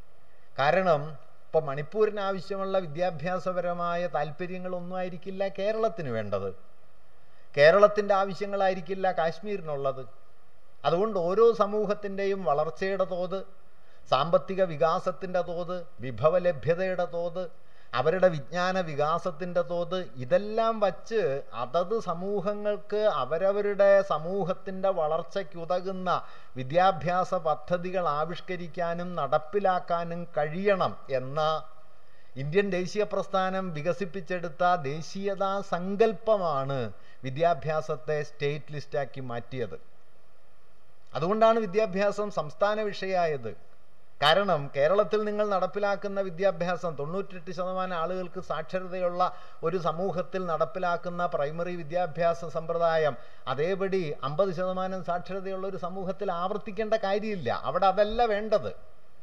കാരണം ഇപ്പോൾ മണിപ്പൂരിന് ആവശ്യമുള്ള വിദ്യാഭ്യാസപരമായ താല്പര്യങ്ങളൊന്നും ആയിരിക്കില്ല കേരളത്തിന് വേണ്ടത്. കേരളത്തിൻ്റെ ആവശ്യങ്ങളായിരിക്കില്ല കാശ്മീരിനുള്ളത്. അതുകൊണ്ട് ഓരോ സമൂഹത്തിൻ്റെയും വളർച്ചയുടെ തോത്, സാമ്പത്തിക വികാസത്തിൻ്റെ തോത്, വിഭവലഭ്യതയുടെ തോത്, അവരുടെ വിജ്ഞാന വികാസത്തിൻ്റെ തോത്, ഇതെല്ലാം വച്ച് അതത് സമൂഹങ്ങൾക്ക് അവരവരുടെ സമൂഹത്തിൻ്റെ വളർച്ചയ്ക്കുതകുന്ന വിദ്യാഭ്യാസ പദ്ധതികൾ ആവിഷ്കരിക്കാനും നടപ്പിലാക്കാനും കഴിയണം എന്ന ഇന്ത്യൻ ദേശീയ പ്രസ്ഥാനം വികസിപ്പിച്ചെടുത്ത ദേശീയതാ സങ്കല്പമാണ് വിദ്യാഭ്യാസത്തെ സ്റ്റേറ്റ് ലിസ്റ്റാക്കി മാറ്റിയത്. അതുകൊണ്ടാണ് വിദ്യാഭ്യാസം സംസ്ഥാന വിഷയമായത്. കാരണം കേരളത്തിൽ നിങ്ങൾ നടപ്പിലാക്കുന്ന വിദ്യാഭ്യാസം, തൊണ്ണൂറ്റെട്ട് ശതമാനം ആളുകൾക്ക് സാക്ഷരതയുള്ള ഒരു സമൂഹത്തിൽ നടപ്പിലാക്കുന്ന പ്രൈമറി വിദ്യാഭ്യാസ സമ്പ്രദായം അതേപടി അമ്പത് ശതമാനം സാക്ഷരതയുള്ള ഒരു സമൂഹത്തിൽ ആവർത്തിക്കേണ്ട കാര്യമില്ല. അവിടെ അതല്ല വേണ്ടത്.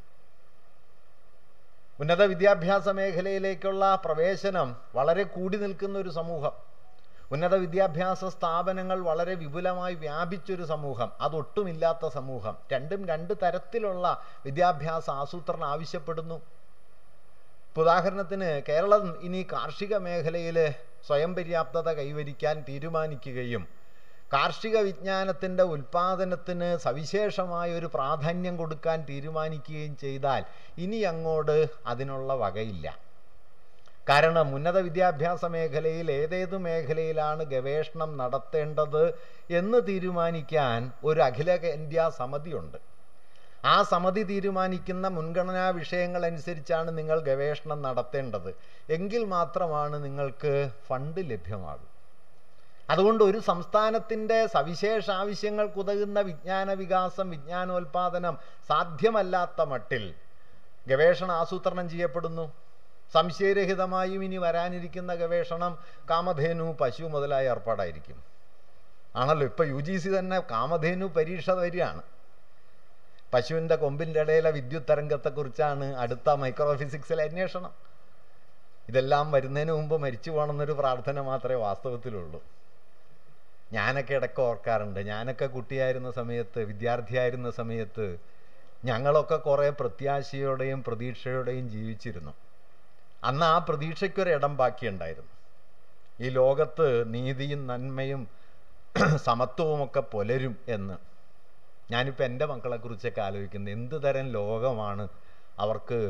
ഉന്നത വിദ്യാഭ്യാസ മേഖലയിലേക്കുള്ള പ്രവേശനം വളരെ കൂടി നിൽക്കുന്ന ഒരു സമൂഹം, ഉന്നത വിദ്യാഭ്യാസ സ്ഥാപനങ്ങൾ വളരെ വിപുലമായി വ്യാപിച്ചൊരു സമൂഹം, അതൊട്ടുമില്ലാത്ത സമൂഹം, രണ്ടും രണ്ട് തരത്തിലുള്ള വിദ്യാഭ്യാസ ആസൂത്രണം ആവശ്യപ്പെടുന്നു. ഉദാഹരണത്തിന് കേരളം ഇനി കാർഷിക മേഖലയിൽ സ്വയം പര്യാപ്തത കൈവരിക്കാൻ തീരുമാനിക്കുകയും കാർഷിക വിജ്ഞാനത്തിൻ്റെ ഉൽപ്പാദനത്തിന് സവിശേഷമായ ഒരു പ്രാധാന്യം കൊടുക്കാൻ തീരുമാനിക്കുകയും ചെയ്താൽ ഇനി അങ്ങോട്ട് അതിനുള്ള വകയില്ല. കാരണം ഉന്നത വിദ്യാഭ്യാസ മേഖലയിൽ ഏതേത് മേഖലയിലാണ് ഗവേഷണം നടത്തേണ്ടത് എന്ന് തീരുമാനിക്കാൻ ഒരു അഖില ഇന്ത്യാ സമിതിയുണ്ട്. ആ സമിതി തീരുമാനിക്കുന്ന മുൻഗണനാ വിഷയങ്ങൾ അനുസരിച്ചാണ് നിങ്ങൾ ഗവേഷണം നടത്തേണ്ടത്. എങ്കിൽ മാത്രമാണ് നിങ്ങൾക്ക് ഫണ്ട് ലഭ്യമാകും. അതുകൊണ്ട് ഒരു സംസ്ഥാനത്തിൻ്റെ സവിശേഷ ആവശ്യങ്ങൾക്കുതകുന്ന വിജ്ഞാന വികാസം, വിജ്ഞാനോൽപാദനം സാധ്യമല്ലാത്ത മട്ടിൽ ഗവേഷണം ആസൂത്രണം ചെയ്യപ്പെടുന്നു. സംശയരഹിതമായും ഇനി വരാനിരിക്കുന്ന ഗവേഷണം കാമധേനു, പശു മുതലായ ഏർപ്പാടായിരിക്കും. ആണല്ലോ ഇപ്പം യു ജി സി തന്നെ കാമധേനു പരീക്ഷ വരികയാണ്. പശുവിൻ്റെ കൊമ്പിൻ്റെ ഇടയിലെ വിദ്യുത് തരംഗത്തെക്കുറിച്ചാണ് അടുത്ത മൈക്രോഫിസിക്സിലെ അന്വേഷണം. ഇതെല്ലാം വരുന്നതിന് മുമ്പ് മരിച്ചു പോകണമെന്നൊരു പ്രാർത്ഥന മാത്രമേ വാസ്തവത്തിലുള്ളൂ. ഞാനൊക്കെ ഇടയ്ക്ക് ഓർക്കാറുണ്ട്, ഞാനൊക്കെ കുട്ടിയായിരുന്ന സമയത്ത്, വിദ്യാർത്ഥിയായിരുന്ന സമയത്ത് ഞങ്ങളൊക്കെ കുറേ പ്രത്യാശയോടെയും പ്രതീക്ഷയോടെയും ജീവിച്ചിരുന്നു. അന്ന് ആ പ്രതീക്ഷയ്ക്കൊരിടം ബാക്കിയുണ്ടായിരുന്നു. ഈ ലോകത്ത് നീതിയും നന്മയും സമത്വവുമൊക്കെ പുലരും എന്ന്. ഞാനിപ്പോൾ എൻ്റെ മക്കളെക്കുറിച്ചൊക്കെ ആലോചിക്കുന്നത്, എന്ത് തരം ലോകമാണ് അവർക്ക്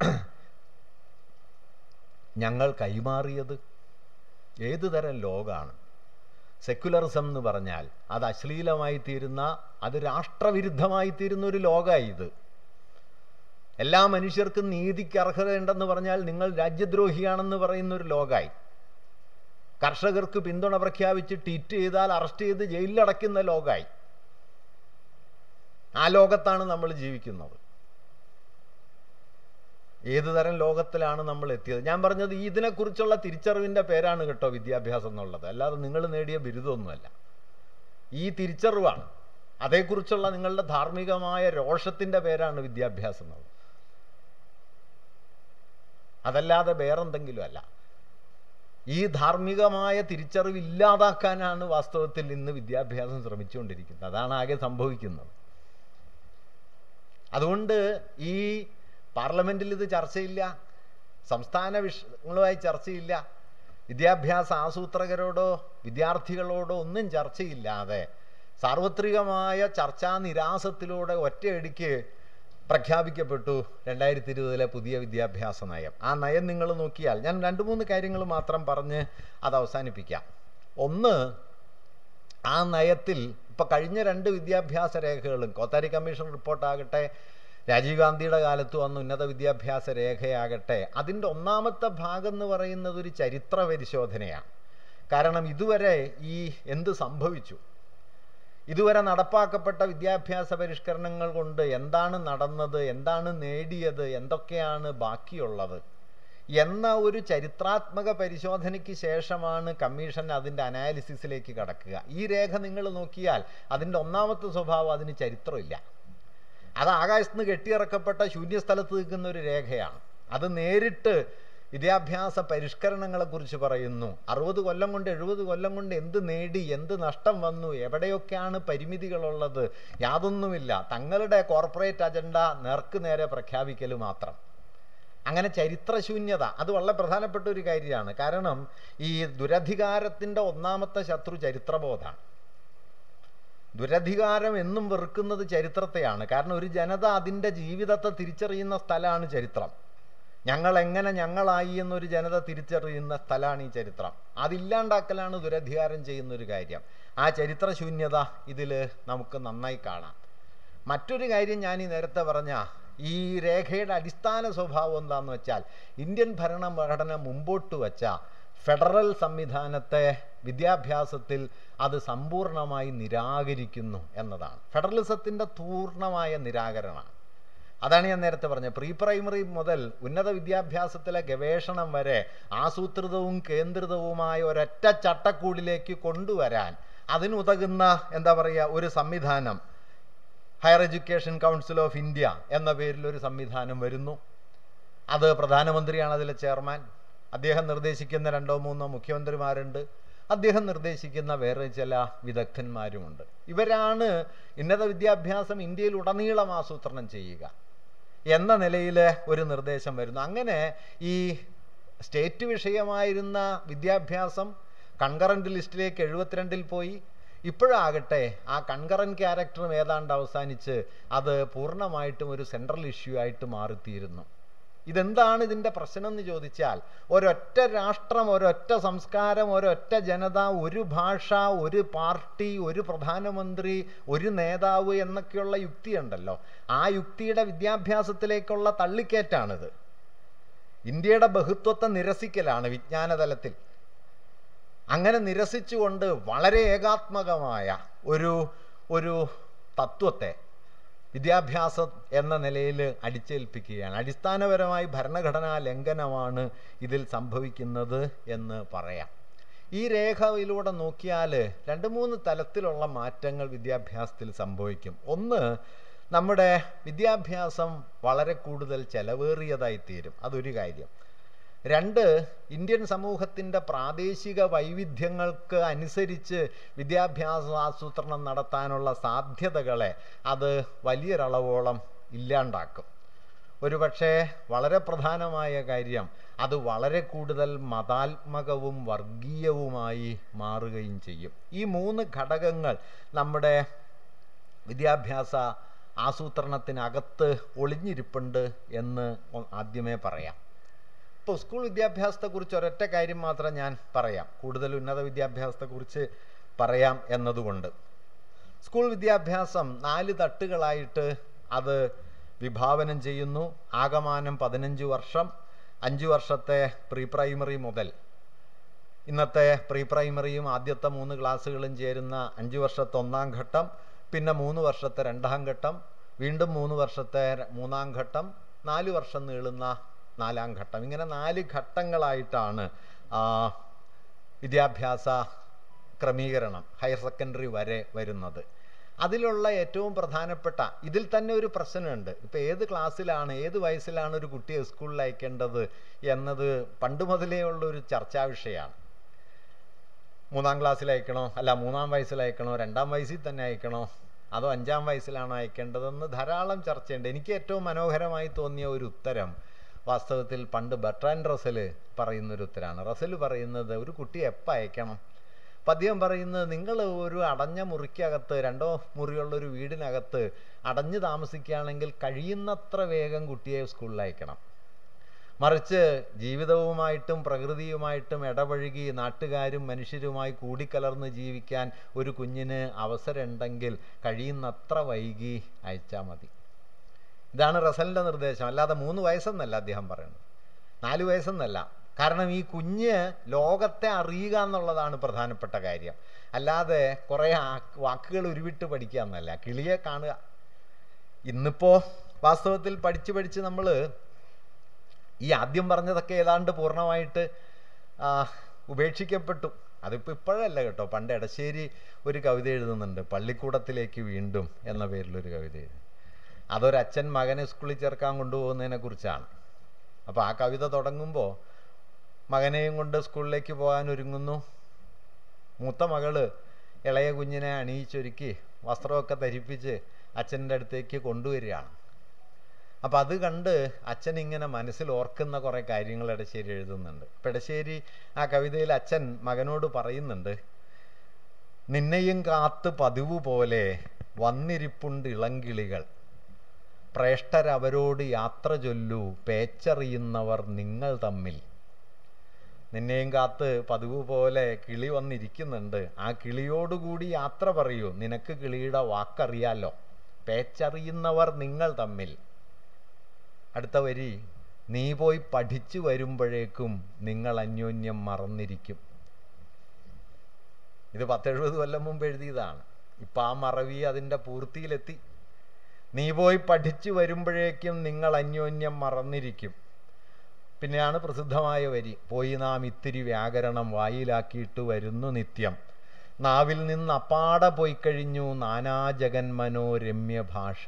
ഞങ്ങൾ കൈമാറിയത്? ഏതു തരം ലോകമാണ്? സെക്യുലറിസം എന്ന് പറഞ്ഞാൽ അത് അശ്ലീലമായി തീരുന്ന, അത് രാഷ്ട്രവിരുദ്ധമായി തീരുന്ന ഒരു ലോകമായി ഇത്. എല്ലാ മനുഷ്യർക്കും നീതിക്ക് അർഹതയുണ്ടെന്ന് പറഞ്ഞാൽ നിങ്ങൾ രാജ്യദ്രോഹിയാണെന്ന് പറയുന്ന ഒരു ലോകമായി. കർഷകർക്ക് പിന്തുണ പ്രഖ്യാപിച്ച് ട്വീറ്റ് ചെയ്താൽ അറസ്റ്റ് ചെയ്ത് ജയിലിലടയ്ക്കുന്ന ലോകമായി. ആ ലോകത്താണ് നമ്മൾ ജീവിക്കുന്നത്. ഏതു തരം ലോകത്തിലാണ് നമ്മൾ എത്തിയത്? ഞാൻ പറഞ്ഞത് ഇതിനെക്കുറിച്ചുള്ള തിരിച്ചറിവിൻ്റെ പേരാണ് കേട്ടോ വിദ്യാഭ്യാസം എന്നുള്ളത്, അല്ലാതെ നിങ്ങൾ നേടിയ ബിരുദമൊന്നുമല്ല. ഈ തിരിച്ചറിവാണ്, അതേക്കുറിച്ചുള്ള നിങ്ങളുടെ ധാർമ്മികമായ രോഷത്തിൻ്റെ പേരാണ് വിദ്യാഭ്യാസം എന്നുള്ളത്, അതല്ലാതെ വേറെന്തെങ്കിലും അല്ല. ഈ ധാർമ്മികമായ തിരിച്ചറിവ് ഇല്ലാതാക്കാനാണ് വാസ്തവത്തിൽ ഇന്ന് വിദ്യാഭ്യാസം ശ്രമിച്ചുകൊണ്ടിരിക്കുന്നത്. അതാണ് ആകെ സംഭവിക്കുന്നത്. അതുകൊണ്ട് ഈ പാർലമെൻറ്റിൽ ഇത് ചർച്ചയില്ല, സംസ്ഥാന വിഷയങ്ങളുമായി ചർച്ചയില്ല, വിദ്യാഭ്യാസ ആസൂത്രകരോടോ വിദ്യാർത്ഥികളോടോ ഒന്നും ചർച്ചയില്ലാതെ സാർവത്രികമായ ചർച്ചാ നിരാസത്തിലൂടെ ഒറ്റയടിക്ക് പ്രഖ്യാപിക്കപ്പെട്ടു രണ്ടായിരത്തി ഇരുപതിലെ പുതിയ വിദ്യാഭ്യാസ നയം. ആ നയം നിങ്ങൾ നോക്കിയാൽ, ഞാൻ രണ്ട് മൂന്ന് കാര്യങ്ങൾ മാത്രം പറഞ്ഞ് അത് അവസാനിപ്പിക്കാം. ഒന്ന്, ആ നയത്തിൽ ഇപ്പം കഴിഞ്ഞ രണ്ട് വിദ്യാഭ്യാസ രേഖകളും, കോത്താരി കമ്മീഷൻ റിപ്പോർട്ടാകട്ടെ, രാജീവ് ഗാന്ധിയുടെ കാലത്ത് വന്ന ഉന്നത വിദ്യാഭ്യാസ രേഖയാകട്ടെ, അതിൻ്റെ ഒന്നാമത്തെ ഭാഗം എന്ന് പറയുന്നത് ഒരു ചരിത്ര പരിശോധനയാണ്. കാരണം ഇതുവരെ ഈ എന്ത് സംഭവിച്ചു, ഇതുവരെ നടപ്പാക്കപ്പെട്ട വിദ്യാഭ്യാസ പരിഷ്കരണങ്ങൾ കൊണ്ട് എന്താണ് നടന്നത്, എന്താണ് നേടിയത്, എന്തൊക്കെയാണ് ബാക്കിയുള്ളത് എന്ന ഒരു ചരിത്രാത്മക പരിശോധനയ്ക്ക് ശേഷമാണ് കമ്മീഷൻ അതിൻ്റെ അനാലിസിസിലേക്ക് കടക്കുക. ഈ രേഖ നിങ്ങൾ നോക്കിയാൽ അതിൻ്റെ ഒന്നാമത്തെ സ്വഭാവം, അതിന് ചരിത്രമില്ല. അത് ആകാശത്ത് നിന്ന് കെട്ടിയിറക്കപ്പെട്ട ശൂന്യസ്ഥലത്ത് നിൽക്കുന്ന ഒരു രേഖയാണ്. അത് നേരിട്ട് വിദ്യാഭ്യാസ പരിഷ്കരണങ്ങളെക്കുറിച്ച് പറയുന്നു. അറുപത് കൊല്ലം കൊണ്ട് എഴുപത് കൊല്ലം കൊണ്ട് എന്ത് നേടി, എന്ത് നഷ്ടം വന്നു, എവിടെയൊക്കെയാണ് പരിമിതികളുള്ളത്, യാതൊന്നുമില്ല. തങ്ങളുടെ കോർപ്പറേറ്റ് അജണ്ട നേർക്ക് നേരെ പ്രഖ്യാപിക്കൽ മാത്രം. അങ്ങനെ ചരിത്രശൂന്യത അത് വളരെ പ്രധാനപ്പെട്ട ഒരു കാര്യമാണ്. കാരണം ഈ ദുരധികാരത്തിൻ്റെ ഒന്നാമത്തെ ശത്രു ചരിത്രബോധമാണ്. ദുരധികാരം എന്നും വെറുക്കുന്നത് ചരിത്രത്തെയാണ്. കാരണം ഒരു ജനത അതിൻ്റെ ജീവിതത്തെ തിരിച്ചറിയുന്ന സ്ഥലമാണ് ചരിത്രം. ഞങ്ങൾ എങ്ങനെ ഞങ്ങളായി എന്നൊരു ജനത തിരിച്ചറിയുന്ന സ്ഥലമാണ് ഈ ചരിത്രം. അതില്ലാണ്ടാക്കലാണ് ദുരധികാരം ചെയ്യുന്നൊരു കാര്യം. ആ ചരിത്രശൂന്യത ഇതിൽ നമുക്ക് നന്നായി കാണാം. മറ്റൊരു കാര്യം ഞാൻ ഈ നേരത്തെ പറഞ്ഞ ഈ രേഖയുടെ അടിസ്ഥാന സ്വഭാവം എന്താണെന്ന് വെച്ചാൽ, ഇന്ത്യൻ ഭരണഘടന മുമ്പോട്ട് വച്ച ഫെഡറൽ സംവിധാനത്തെ വിദ്യാഭ്യാസത്തിൽ അത് സമ്പൂർണമായി നിരാകരിക്കുന്നു എന്നതാണ്. ഫെഡറലിസത്തിൻ്റെ പൂർണ്ണമായ നിരാകരണമാണ്. അതാണ് ഞാൻ നേരത്തെ പറഞ്ഞത്. പ്രീ പ്രൈമറി മുതൽ ഉന്നത വിദ്യാഭ്യാസത്തിലെ ഗവേഷണം വരെ ആസൂത്രിതവും കേന്ദ്രിതവുമായ ഒരൊറ്റ ചട്ടക്കൂടിലേക്ക് കൊണ്ടുവരാൻ അതിനുതകുന്ന എന്താ പറയുക ഒരു സംവിധാനം, higher education council of India എന്ന പേരിൽ ഒരു സംവിധാനം വരുന്നു. അത് പ്രധാനമന്ത്രിയാണ് അതിലെ ചെയർമാൻ. അദ്ദേഹം നിർദ്ദേശിക്കുന്ന രണ്ടോ മൂന്നോ മുഖ്യമന്ത്രിമാരുണ്ട്. അദ്ദേഹം നിർദ്ദേശിക്കുന്ന വേറെ ചില വിദഗ്ധന്മാരുമുണ്ട്. ഇവരാണ് ഉന്നത വിദ്യാഭ്യാസം ഇന്ത്യയിൽ ഉടനീളം ആസൂത്രണം ചെയ്യുക എന്ന നിലയിൽ ഒരു നിർദ്ദേശം വരുന്നു. അങ്ങനെ ഈ സ്റ്റേറ്റ് വിഷയമായിരുന്ന വിദ്യാഭ്യാസം കൺകറൻറ്റ് ലിസ്റ്റിലേക്ക് എഴുപത്തിരണ്ടിൽ പോയി. ഇപ്പോഴാകട്ടെ ആ കൺകറൻറ്റ് ക്യാരക്ടറും ഏതാണ്ട് അവസാനിച്ച് അത് പൂർണ്ണമായിട്ടും ഒരു സെൻട്രൽ ഇഷ്യൂ ആയിട്ട് മാറിത്തീരുന്നു. ഇതെന്താണ് ഇതിൻ്റെ പ്രശ്നം എന്ന് ചോദിച്ചാൽ, ഒരൊറ്റ രാഷ്ട്രം, ഒരൊറ്റ സംസ്കാരം, ഒരൊറ്റ ജനത, ഒരു ഭാഷ, ഒരു പാർട്ടി, ഒരു പ്രധാനമന്ത്രി, ഒരു നേതാവ് എന്നൊക്കെയുള്ള യുക്തിയുണ്ടല്ലോ, ആ യുക്തിയുടെ വിദ്യാഭ്യാസത്തിലേക്കുള്ള തള്ളിക്കയറ്റാണിത്. ഇന്ത്യയുടെ ബഹുത്വത്തെ നിരസിക്കലാണ് വിജ്ഞാനതലത്തിൽ. അങ്ങനെ നിരസിച്ചുകൊണ്ട് വളരെ ഏകാത്മകമായ ഒരു ഒരു തത്വത്തെ വിദ്യാഭ്യാസം എന്ന നിലയിൽ അടിച്ചേൽപ്പിക്കുകയാണ്. അടിസ്ഥാനപരമായി ഭരണഘടനാ ലംഘനമാണ് ഇതിൽ സംഭവിക്കുന്നത് എന്ന് പറയാം. ഈ രേഖയിലൂടെ നോക്കിയാൽ രണ്ട് മൂന്ന് തലത്തിലുള്ള മാറ്റങ്ങൾ വിദ്യാഭ്യാസത്തിൽ സംഭവിക്കും. ഒന്ന്, നമ്മുടെ വിദ്യാഭ്യാസം വളരെ കൂടുതൽ ചെലവേറിയതായിത്തീരും. അതൊരു കാര്യം. രണ്ട്, ഇന്ത്യൻ സമൂഹത്തിൻ്റെ പ്രാദേശിക വൈവിധ്യങ്ങൾക്ക് അനുസരിച്ച് വിദ്യാഭ്യാസ ആസൂത്രണം നടത്താനുള്ള സാധ്യതകളെ അത് വലിയൊരളവോളം ഇല്ലാണ്ടാക്കും. ഒരുപക്ഷെ വളരെ പ്രധാനമായ കാര്യം, അത് വളരെ കൂടുതൽ മതാത്മകവും വർഗീയവുമായി മാറുകയും ചെയ്യും. ഈ മൂന്ന് ഘടകങ്ങൾ നമ്മുടെ വിദ്യാഭ്യാസ ആസൂത്രണത്തിനകത്ത് ഒളിഞ്ഞിരിപ്പുണ്ട് എന്ന് ആദ്യമേ പറയാം. ഇപ്പോൾ സ്കൂൾ വിദ്യാഭ്യാസത്തെക്കുറിച്ച് ഒരൊറ്റ കാര്യം മാത്രം ഞാൻ പറയാം, കൂടുതൽ ഉന്നത വിദ്യാഭ്യാസത്തെക്കുറിച്ച് പറയാം എന്നതുകൊണ്ട്. സ്കൂൾ വിദ്യാഭ്യാസം നാല് തട്ടുകളായിട്ട് അത് വിഭാവനം ചെയ്യുന്നു. ആകമാനം പതിനഞ്ച് വർഷം, അഞ്ച് വർഷത്തെ പ്രീ പ്രൈമറി മുതൽ ഇന്നത്തെ പ്രീ പ്രൈമറിയും ആദ്യത്തെ മൂന്ന് ക്ലാസ്സുകളും ചേരുന്ന അഞ്ച് വർഷത്തെ ഒന്നാം ഘട്ടം, പിന്നെ മൂന്ന് വർഷത്തെ രണ്ടാം ഘട്ടം, വീണ്ടും മൂന്ന് വർഷത്തെ മൂന്നാം ഘട്ടം, നാല് വർഷം നീളുന്ന നാലാം ഘട്ടം. ഇങ്ങനെ നാല് ഘട്ടങ്ങളായിട്ടാണ് വിദ്യാഭ്യാസ ക്രമീകരണം ഹയർ സെക്കൻഡറി വരെ വരുന്നത്. അതിലുള്ള ഏറ്റവും പ്രധാനപ്പെട്ട, ഇതിൽ തന്നെ ഒരു പ്രശ്നമുണ്ട്. ഇപ്പോൾ ഏത് ക്ലാസ്സിലാണ്, ഏത് വയസ്സിലാണ് ഒരു കുട്ടിയെ സ്കൂളിൽ അയക്കേണ്ടത് എന്നത് പണ്ട് മുതലേ ഉള്ളൊരു ചർച്ചാ വിഷയമാണ്. മൂന്നാം ക്ലാസ്സിൽ അയക്കണോ, അല്ല മൂന്നാം വയസ്സിൽ അയക്കണോ, രണ്ടാം വയസ്സിൽ തന്നെ അയക്കണോ, അതോ അഞ്ചാം വയസ്സിലാണോ അയക്കേണ്ടതെന്ന് ധാരാളം ചർച്ചയുണ്ട്. എനിക്ക് ഏറ്റവും മനോഹരമായി തോന്നിയ ഒരു ഉത്തരം വാസ്തവത്തിൽ പണ്ട് ബർട്രാൻഡ് റസൽ പറയുന്നൊരു ഉത്തരമാണ്. റസൽ പറയുന്നത് ഒരു കുട്ടിയെ എപ്പോൾ അയക്കണം. അപ്പം അദ്ദേഹം പറയുന്നത്, നിങ്ങൾ ഒരു അടഞ്ഞ മുറിക്കകത്ത്, രണ്ടോ മുറിയുള്ളൊരു വീടിനകത്ത് അടഞ്ഞു താമസിക്കുകയാണെങ്കിൽ കഴിയുന്നത്ര വേഗം കുട്ടിയെ സ്കൂളിൽ അയക്കണം. മറിച്ച് ജീവിതവുമായിട്ടും പ്രകൃതിയുമായിട്ടും ഇടപഴകി നാട്ടുകാരും മനുഷ്യരുമായി കൂടിക്കലർന്ന് ജീവിക്കാൻ ഒരു കുഞ്ഞിന് അവസരമുണ്ടെങ്കിൽ കഴിയുന്നത്ര വൈകി അയച്ചാൽ മതി. ഇതാണ് റസലിൻ്റെ നിർദ്ദേശം. അല്ലാതെ മൂന്ന് വയസ്സെന്നല്ല അദ്ദേഹം പറയുന്നത്, നാല് വയസ്സെന്നല്ല. കാരണം ഈ കുഞ്ഞ് ലോകത്തെ അറിയുക എന്നുള്ളതാണ് പ്രധാനപ്പെട്ട കാര്യം. അല്ലാതെ കുറേ വാക്കുകൾ ഉരുവിട്ട് പഠിക്കുക എന്നല്ല, കിളിയെ കാണുക. ഇന്നിപ്പോൾ വാസ്തവത്തിൽ പഠിച്ച് പഠിച്ച് നമ്മൾ ഈ ആദ്യം പറഞ്ഞതൊക്കെ ഏതാണ്ട് പൂർണ്ണമായിട്ട് ഉപേക്ഷിക്കപ്പെട്ടു. അതിപ്പോൾ ഇപ്പോഴല്ല കേട്ടോ. പണ്ട് എടശ്ശേരി ഒരു കവിത എഴുതുന്നുണ്ട്, പള്ളിക്കൂടത്തിലേക്ക് വീണ്ടും എന്ന പേരിലൊരു കവിത എഴുതി. അതൊരച്ഛൻ മകനെ സ്കൂളിൽ ചേർക്കാൻ കൊണ്ടുപോകുന്നതിനെ കുറിച്ചാണ്. അപ്പോൾ ആ കവിത തുടങ്ങുമ്പോൾ മകനെയും കൊണ്ട് സ്കൂളിലേക്ക് പോകാൻ ഒരുങ്ങുന്നു. മൂത്ത മകള് ഇളയ കുഞ്ഞിനെ അണിയിച്ചൊരുക്കി വസ്ത്രമൊക്കെ ധരിപ്പിച്ച് അച്ഛൻ്റെ അടുത്തേക്ക് കൊണ്ടുവരികയാണ്. അപ്പം അത് കണ്ട് അച്ഛൻ ഇങ്ങനെ മനസ്സിൽ ഓർക്കുന്ന കുറേ കാര്യങ്ങൾ എടശ്ശേരി എഴുതുന്നുണ്ട്. അപ്പം എടശ്ശേരി ആ കവിതയിൽ അച്ഛൻ മകനോട് പറയുന്നുണ്ട്, നിന്നെയും കാത്ത് പതിവ് പോലെ വന്നിരിപ്പുണ്ട് ഇളങ്കിളികൾ, പ്രേഷ്ഠരവരോട് യാത്ര ചൊല്ലൂ, പേച്ചറിയുന്നവർ നിങ്ങൾ തമ്മിൽ. നിന്നെയും കാത്ത് പതിവ് പോലെ കിളി വന്നിരിക്കുന്നുണ്ട്. ആ കിളിയോടുകൂടി യാത്ര പറയൂ, നിനക്ക് കിളിയുടെ വാക്കറിയാലോ. പേച്ചറിയുന്നവർ നിങ്ങൾ തമ്മിൽ. അടുത്ത വരി, നീ പോയി പഠിച്ചു വരുമ്പോഴേക്കും നിങ്ങൾ അന്യോന്യം മറന്നിരിക്കും. ഇത് പത്തെഴുപത് കൊല്ലം മുമ്പ് എഴുതിയതാണ്. ഇപ്പം ആ മറവി അതിൻ്റെ പൂർത്തിയിലെത്തി. നീ പോയി പഠിച്ചു വരുമ്പോഴേക്കും നിങ്ങൾ അന്യോന്യം മറന്നിരിക്കും. പിന്നെയാണ് പ്രസിദ്ധമായ വരി, പോയി നാം ഇത്തിരി വ്യാകരണം വായിലാക്കിയിട്ട് വരുന്നു നിത്യം, നാവിൽ നിന്ന് അപ്പാടെ പോയി കഴിഞ്ഞു നാനാ ജഗന്മനോരമ്യ ഭാഷ.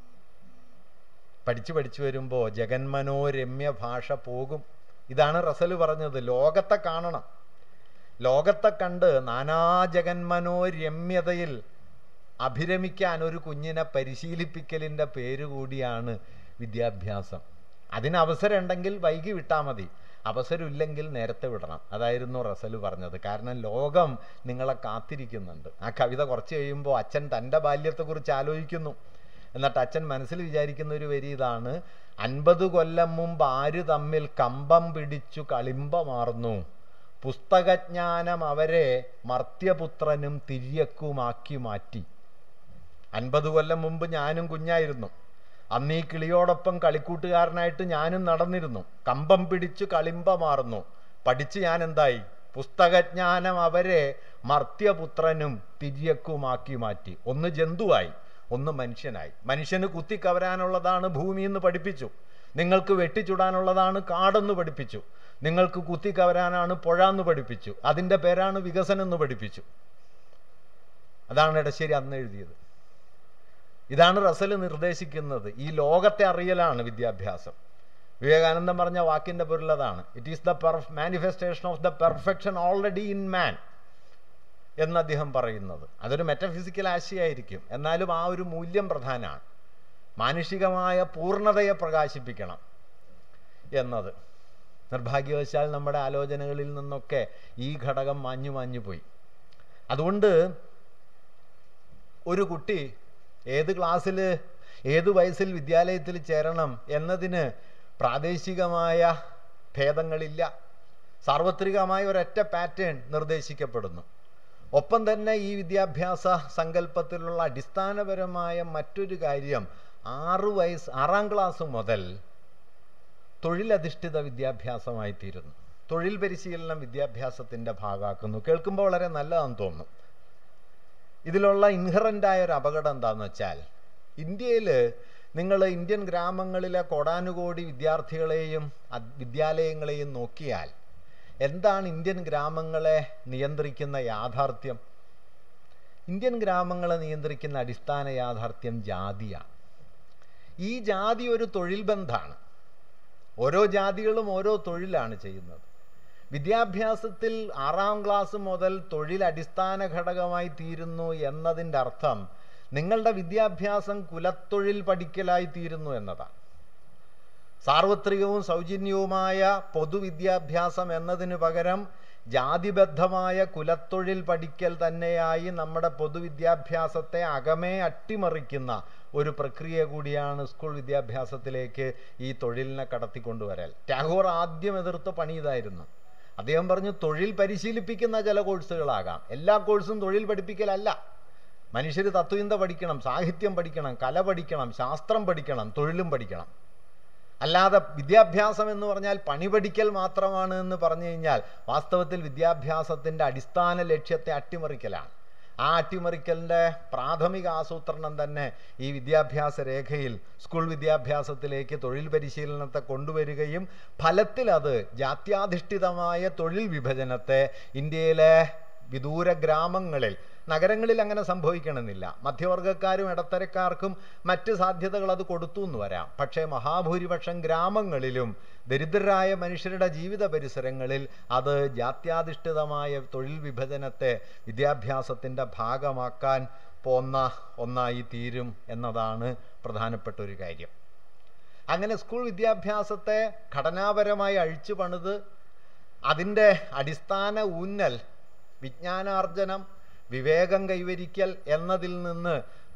പഠിച്ചു പഠിച്ചു വരുമ്പോൾ ജഗന്മനോരമ്യ ഭാഷ പോകും. ഇതാണ് റസൽ പറഞ്ഞത്, ലോകത്തെ കാണണം. ലോകത്തെ കണ്ട് നാനാ ജഗന്മനോരമ്യതയിൽ അഭിരമിക്കാൻ ഒരു കുഞ്ഞിനെ പരിശീലിപ്പിക്കലിൻ്റെ പേര് കൂടിയാണ് വിദ്യാഭ്യാസം. അതിന് അവസരം ഉണ്ടെങ്കിൽ വൈകി വിട്ടാൽ മതി, അവസരമില്ലെങ്കിൽ നേരത്തെ വിടണം. അതായിരുന്നു റസൽ പറഞ്ഞത്. കാരണം ലോകം നിങ്ങളെ കാത്തിരിക്കുന്നുണ്ട്. ആ കവിത കുറച്ച് കഴിയുമ്പോൾ അച്ഛൻ തൻ്റെ ബാല്യത്തെക്കുറിച്ച് ആലോചിക്കുന്നു. എന്നിട്ട് അച്ഛൻ മനസ്സിൽ വിചാരിക്കുന്ന ഒരു വരി ഇതാണ്, അൻപത് കൊല്ലം മുമ്പ് ആര് തമ്മിൽ കമ്പം പിടിച്ചു കളിമ്പമാർന്നു, പുസ്തകജ്ഞാനം അവരെ മർത്യപുത്രനും തിര്യക്കുമാക്കി മാറ്റി. അൻപത് കൊല്ലം മുമ്പ് ഞാനും കുഞ്ഞായിരുന്നു. അന്ന് ഈ കിളിയോടൊപ്പം കളിക്കൂട്ടുകാരനായിട്ട് ഞാനും നടന്നിരുന്നു. കമ്പം പിടിച്ചു കളിമ്പമാർന്നു. പഠിച്ച് ഞാൻ എന്തായി? പുസ്തകജ്ഞാനം അവരെ മർത്യപുത്രനും തിര്യക്കുമാക്കി മാറ്റി. ഒന്ന് ജന്തുവായി, ഒന്ന് മനുഷ്യനായി. മനുഷ്യന് കുത്തിക്കവരാനുള്ളതാണ് ഭൂമി എന്ന് പഠിപ്പിച്ചു. നിങ്ങൾക്ക് വെട്ടിച്ചുടാനുള്ളതാണ് കാടെന്ന് പഠിപ്പിച്ചു. നിങ്ങൾക്ക് കുത്തിക്കവരാനാണ് പുഴ എന്ന് പഠിപ്പിച്ചു. അതിൻ്റെ പേരാണ് വികസനം എന്ന് പഠിപ്പിച്ചു. അതാണ് എടശ്ശേരി അന്ന് എഴുതിയത്. ഇതാണ് റസൽ നിർദ്ദേശിക്കുന്നത്. ഈ ലോകത്തെ അറിയലാണ് വിദ്യാഭ്യാസം. വിവേകാനന്ദൻ പറഞ്ഞ വാക്കിൻ്റെ പൊരുളതാണ്, it is the manifestation of the perfection already in man എന്ന് അദ്ദേഹം പറയുന്നത്. അതൊരു മെറ്റഫിസിക്കൽ ആശയമായിരിക്കും, എന്നാലും ആ ഒരു മൂല്യം പ്രധാനമാണ്. മാനുഷികമായ പൂർണ്ണതയെ പ്രകാശിപ്പിക്കണം എന്നത്. നിർഭാഗ്യവശാൽ നമ്മുടെ ആലോചനകളിൽ നിന്നൊക്കെ ഈ ഘടകം മാഞ്ഞു മാഞ്ഞു പോയി. അതുകൊണ്ട് ഒരു കുട്ടി ഏത് ക്ലാസ്സിൽ ഏത് വയസ്സിൽ വിദ്യാലയത്തിൽ ചേരണം എന്നതിന് പ്രാദേശികമായ ഭേദങ്ങളില്ല. സാർവത്രികമായ ഒരൊറ്റ പാറ്റേൺ നിർദ്ദേശിക്കപ്പെടുന്നു. ഒപ്പം തന്നെ ഈ വിദ്യാഭ്യാസ സങ്കല്പത്തിലുള്ള അടിസ്ഥാനപരമായ മറ്റൊരു കാര്യം, ആറ് വയസ്സ് ആറാം ക്ലാസ് മുതൽ തൊഴിലധിഷ്ഠിത വിദ്യാഭ്യാസമായി തീരുന്നു. തൊഴിൽ പരിശീലനം വിദ്യാഭ്യാസത്തിൻ്റെ ഭാഗമാക്കുന്നു. കേൾക്കുമ്പോൾ വളരെ നല്ലതാണെന്ന് തോന്നുന്നു. ഇതിലുള്ള ഇൻഹറൻ്റായ ഒരു അപകടം എന്താണെന്ന് വെച്ചാൽ, ഇന്ത്യയിൽ നിങ്ങൾ ഇന്ത്യൻ ഗ്രാമങ്ങളിലെ കോടാനുകോടി വിദ്യാർത്ഥികളെയും വിദ്യാലയങ്ങളെയും നോക്കിയാൽ എന്താണ് ഇന്ത്യൻ ഗ്രാമങ്ങളെ നിയന്ത്രിക്കുന്ന യാഥാർത്ഥ്യം? ഇന്ത്യൻ ഗ്രാമങ്ങളെ നിയന്ത്രിക്കുന്ന അടിസ്ഥാന യാഥാർത്ഥ്യം ജാതിയാണ്. ഈ ജാതി ഒരു തൊഴിൽ ബന്ധമാണ്. ഓരോ ജാതികളും ഓരോ തൊഴിലാണ് ചെയ്യുന്നത്. വിദ്യാഭ്യാസത്തിൽ ആറാം ക്ലാസ് മുതൽ തൊഴിൽ അടിസ്ഥാന ഘടകമായി തീരുന്നു എന്നതിൻ്റെ അർത്ഥം നിങ്ങളുടെ വിദ്യാഭ്യാസം കുലത്തൊഴിൽ പഠിക്കലായി തീരുന്നു എന്നതാണ്. സാർവത്രികവും സൗജന്യവുമായ പൊതുവിദ്യാഭ്യാസം എന്നതിന് പകരം ജാതിബദ്ധമായ കുലത്തൊഴിൽ പഠിക്കൽ തന്നെയായി നമ്മുടെ പൊതുവിദ്യാഭ്യാസത്തെ അകമേ അട്ടിമറിക്കുന്ന ഒരു പ്രക്രിയ കൂടിയാണ് സ്കൂൾ വിദ്യാഭ്യാസത്തിലേക്ക് ഈ തൊഴിലിനെ കടത്തിക്കൊണ്ടുവരൽ. ടാഗോർ ആദ്യം എതിർത്ത പണി ഇതായിരുന്നു. അദ്ദേഹം പറഞ്ഞു, തൊഴിൽ പരിശീലിപ്പിക്കുന്ന ചില കോഴ്സുകളാകാം, എല്ലാ കോഴ്സും തൊഴിൽ പഠിപ്പിക്കലല്ല. മനുഷ്യർ തത്വചിന്ത പഠിക്കണം, സാഹിത്യം പഠിക്കണം, കല പഠിക്കണം, ശാസ്ത്രം പഠിക്കണം, തൊഴിലും പഠിക്കണം. അല്ലാതെ വിദ്യാഭ്യാസം എന്ന് പറഞ്ഞാൽ പണി പഠിക്കൽ മാത്രമാണ് എന്ന് പറഞ്ഞു കഴിഞ്ഞാൽ വാസ്തവത്തിൽ വിദ്യാഭ്യാസത്തിൻ്റെ അടിസ്ഥാന ലക്ഷ്യത്തെ അട്ടിമറിക്കലാണ്. ആ അട്ടിമറിക്കലിൻ്റെ പ്രാഥമിക ആസൂത്രണം തന്നെ ഈ വിദ്യാഭ്യാസ രേഖയിൽ സ്കൂൾ വിദ്യാഭ്യാസത്തിലേക്ക് തൊഴിൽ പരിശീലനത്തെ കൊണ്ടുവരികയും ഫലത്തിൽ അത് ജാത്യാധിഷ്ഠിതമായ തൊഴിൽ വിഭജനത്തെ ഇന്ത്യയിലെ വിദൂര ഗ്രാമങ്ങളിൽ, നഗരങ്ങളിൽ അങ്ങനെ സംഭവിക്കണമെന്നില്ല, മധ്യവർഗക്കാരും ഇടത്തരക്കാർക്കും മറ്റ് സാധ്യതകൾ അത് കൊടുത്തു എന്ന് വരാം. പക്ഷേ മഹാഭൂരിപക്ഷം ഗ്രാമങ്ങളിലും ദരിദ്രരായ മനുഷ്യരുടെ ജീവിത പരിസരങ്ങളിൽ അത് ജാത്യാധിഷ്ഠിതമായ തൊഴിൽ വിഭജനത്തെ വിദ്യാഭ്യാസത്തിൻ്റെ ഭാഗമാക്കാൻ പോന്ന ഒന്നായി തീരും എന്നതാണ് പ്രധാനപ്പെട്ട ഒരു കാര്യം. അങ്ങനെ സ്കൂൾ വിദ്യാഭ്യാസത്തെ ഘടനാപരമായി അഴിച്ചു പണിത് അതിൻ്റെ അടിസ്ഥാന ഊന്നൽ വിജ്ഞാനാർജനം, വിവേകം കൈവരിക്കൽ എന്നതിൽ നിന്ന്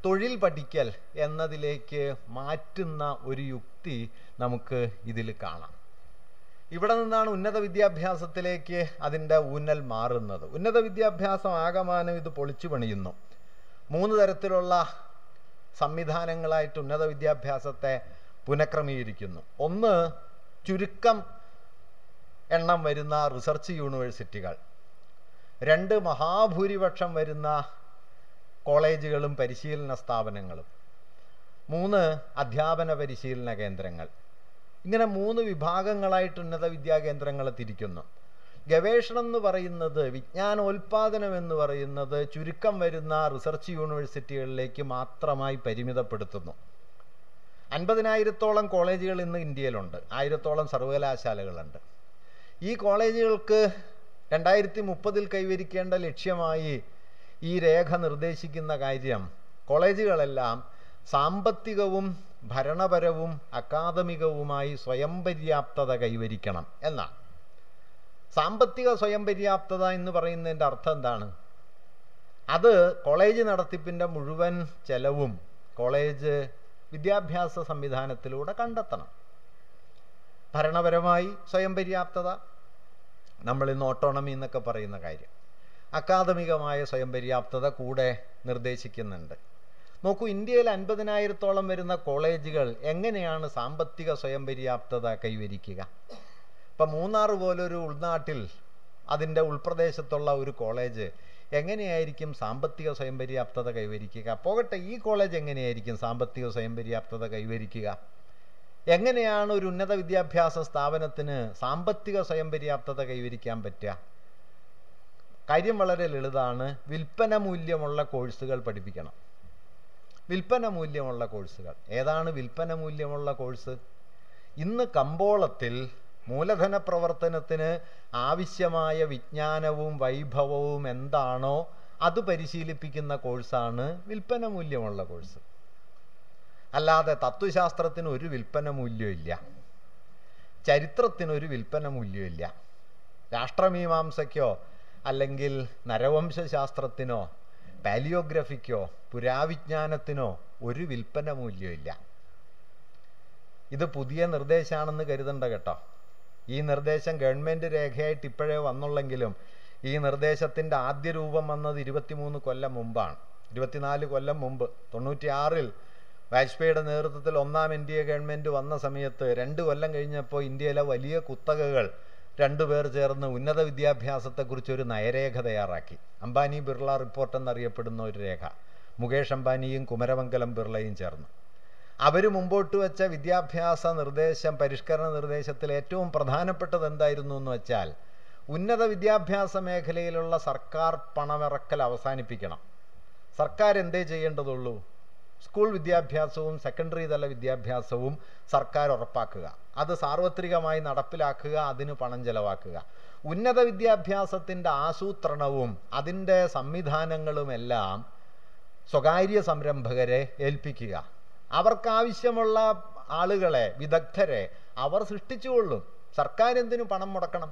തൊഴിൽ പഠിക്കൽ എന്നതിലേക്ക് മാറ്റുന്ന ഒരു യുക്തി നമുക്ക് ഇതിൽ കാണാം. ഇവിടെ നിന്നാണ് ഉന്നത വിദ്യാഭ്യാസത്തിലേക്ക് അതിൻ്റെ ഊന്നൽ മാറുന്നത്. ഉന്നത വിദ്യാഭ്യാസം ആകമാനം ഇത് പൊളിച്ചു പണിയുന്നു. മൂന്ന് തരത്തിലുള്ള സംവിധാനങ്ങളായിട്ട് ഉന്നത വിദ്യാഭ്യാസത്തെ പുനഃക്രമീകരിക്കുന്നു. ഒന്ന്, ചുരുക്കം എണ്ണം വരുന്ന റിസർച്ച് യൂണിവേഴ്സിറ്റികൾ. രണ്ട്, മഹാഭൂരിപക്ഷം വരുന്ന കോളേജുകളും പരിശീലന സ്ഥാപനങ്ങളും. മൂന്ന്, അധ്യാപന പരിശീലന കേന്ദ്രങ്ങൾ. ഇങ്ങനെ മൂന്ന് വിഭാഗങ്ങളായിട്ട് ഉന്നത വിദ്യാകേന്ദ്രങ്ങളെ തിരിക്കുന്നു. ഗവേഷണം എന്ന് പറയുന്നത്, വിജ്ഞാനോൽപാദനം എന്ന് പറയുന്നത് ചുരുക്കം വരുന്ന റിസർച്ച് യൂണിവേഴ്സിറ്റികളിലേക്ക് മാത്രമായി പരിമിതപ്പെടുത്തുന്നു. അൻപതിനായിരത്തോളം കോളേജുകൾ ഇന്ന് ഇന്ത്യയിലുണ്ട്, ആയിരത്തോളം സർവകലാശാലകളുണ്ട്. ഈ കോളേജുകൾക്ക് രണ്ടായിരത്തി മുപ്പതിൽ കൈവരിക്കേണ്ട ലക്ഷ്യമായി ഈ രേഖ നിർദ്ദേശിക്കുന്ന കാര്യം, കോളേജുകളെല്ലാം സാമ്പത്തികവും ഭരണപരവും അക്കാദമികവുമായി സ്വയം പര്യാപ്തത കൈവരിക്കണം എന്നാണ്. സാമ്പത്തിക സ്വയം പര്യാപ്തത എന്ന് പറയുന്നതിൻ്റെ അർത്ഥം എന്താണ്? അത് കോളേജ് നടത്തിപ്പിൻ്റെ മുഴുവൻ ചെലവും കോളേജ് വിദ്യാഭ്യാസ സംവിധാനത്തിലൂടെ കണ്ടെത്തണം. ഭരണപരമായി സ്വയം പര്യാപ്തത, നമ്മളിന്ന് ഓട്ടോണമി എന്നൊക്കെ പറയുന്ന കാര്യം. അക്കാദമികമായ സ്വയം പര്യാപ്തത കൂടെ നിർദ്ദേശിക്കുന്നുണ്ട്. നോക്കൂ, ഇന്ത്യയിൽ അൻപതിനായിരത്തോളം വരുന്ന കോളേജുകൾ എങ്ങനെയാണ് സാമ്പത്തിക സ്വയം പര്യാപ്തത കൈവരിക്കുക? ഇപ്പം മൂന്നാർ പോലൊരു ഉൾനാട്ടിൽ അതിൻ്റെ ഉൾപ്രദേശത്തുള്ള ഒരു കോളേജ് എങ്ങനെയായിരിക്കും സാമ്പത്തിക സ്വയം പര്യാപ്തത കൈവരിക്കുക? പോകട്ടെ, ഈ കോളേജ് എങ്ങനെയായിരിക്കും സാമ്പത്തിക സ്വയം പര്യാപ്തത കൈവരിക്കുക? എങ്ങനെയാണ് ഒരു ഉന്നത വിദ്യാഭ്യാസ സ്ഥാപനത്തിന് സാമ്പത്തിക സ്വയം പര്യാപ്തത കൈവരിക്കാൻ പറ്റുക? കാര്യം വളരെ ലളിതാണ്. വിൽപ്പന മൂല്യമുള്ള കോഴ്സുകൾ പഠിപ്പിക്കണം. വിൽപ്പന മൂല്യമുള്ള കോഴ്സുകൾ. ഏതാണ് വിൽപ്പന മൂല്യമുള്ള കോഴ്സ്? ഇന്ന് കമ്പോളത്തിൽ മൂലധന പ്രവർത്തനത്തിന് ആവശ്യമായ വിജ്ഞാനവും വൈഭവവും എന്താണോ അത് പരിശീലിപ്പിക്കുന്ന കോഴ്സാണ് വിൽപ്പന മൂല്യമുള്ള കോഴ്സ്. അല്ലാതെ തത്വശാസ്ത്രത്തിന് ഒരു വിൽപ്പന മൂല്യമില്ല, ചരിത്രത്തിനൊരു വിൽപ്പന മൂല്യമില്ല, രാഷ്ട്രമീമാംസയ്ക്കോ അല്ലെങ്കിൽ നരവംശാസ്ത്രത്തിനോ പാലിയോഗ്രഫിക്കോ പുരാവിജ്ഞാനത്തിനോ ഒരു വിൽപ്പന മൂല്യമില്ല. ഇത് പുതിയ നിർദ്ദേശമാണെന്ന് കരുതണ്ട കേട്ടോ. ഈ നിർദ്ദേശം ഗവൺമെൻറ് രേഖയായിട്ട് ഇപ്പോഴേ വന്നുള്ളെങ്കിലും ഈ നിർദ്ദേശത്തിൻ്റെ ആദ്യ രൂപം വന്നത് ഇരുപത്തിമൂന്ന് കൊല്ലം മുമ്പാണ്. ഇരുപത്തിനാല് കൊല്ലം മുമ്പ് തൊണ്ണൂറ്റിയാറിൽ വാജ്പേയിയുടെ നേതൃത്വത്തിൽ ഒന്നാം എൻ ഡി എ ഗവൺമെൻറ് വന്ന സമയത്ത് രണ്ട് കൊല്ലം കഴിഞ്ഞപ്പോൾ ഇന്ത്യയിലെ വലിയ കുത്തകകൾ രണ്ടുപേർ ചേർന്ന് ഉന്നത വിദ്യാഭ്യാസത്തെക്കുറിച്ചൊരു നയരേഖ തയ്യാറാക്കി. അംബാനി ബിർള റിപ്പോർട്ട് എന്നറിയപ്പെടുന്ന ഒരു രേഖ. മുകേഷ് അംബാനിയും കുമരമംഗലം ബിർളയും ചേർന്ന് അവർ മുമ്പോട്ട് വെച്ച വിദ്യാഭ്യാസ നിർദ്ദേശം, പരിഷ്കരണ നിർദ്ദേശത്തിൽ ഏറ്റവും പ്രധാനപ്പെട്ടത് എന്തായിരുന്നു എന്ന് വെച്ചാൽ, ഉന്നത വിദ്യാഭ്യാസ മേഖലയിലുള്ള സർക്കാർ പണമിറക്കൽ അവസാനിപ്പിക്കണം. സർക്കാർ എന്തേ ചെയ്യേണ്ടതുള്ളൂ? സ്കൂൾ വിദ്യാഭ്യാസവും സെക്കൻഡറി തല വിദ്യാഭ്യാസവും സർക്കാർ ഉറപ്പാക്കുക, അത് സാർവത്രികമായി നടപ്പിലാക്കുക, അതിന് പണം ചെലവാക്കുക. ഉന്നത വിദ്യാഭ്യാസത്തിൻ്റെ ആസൂത്രണവും അതിൻ്റെ സംവിധാനങ്ങളുമെല്ലാം സ്വകാര്യ സംരംഭകരെ ഏൽപ്പിക്കുക. അവർക്കാവശ്യമുള്ള ആളുകളെ, വിദഗ്ധരെ അവർ സൃഷ്ടിച്ചുകൊള്ളും. സർക്കാർ എന്തിനു പണം മുടക്കണം?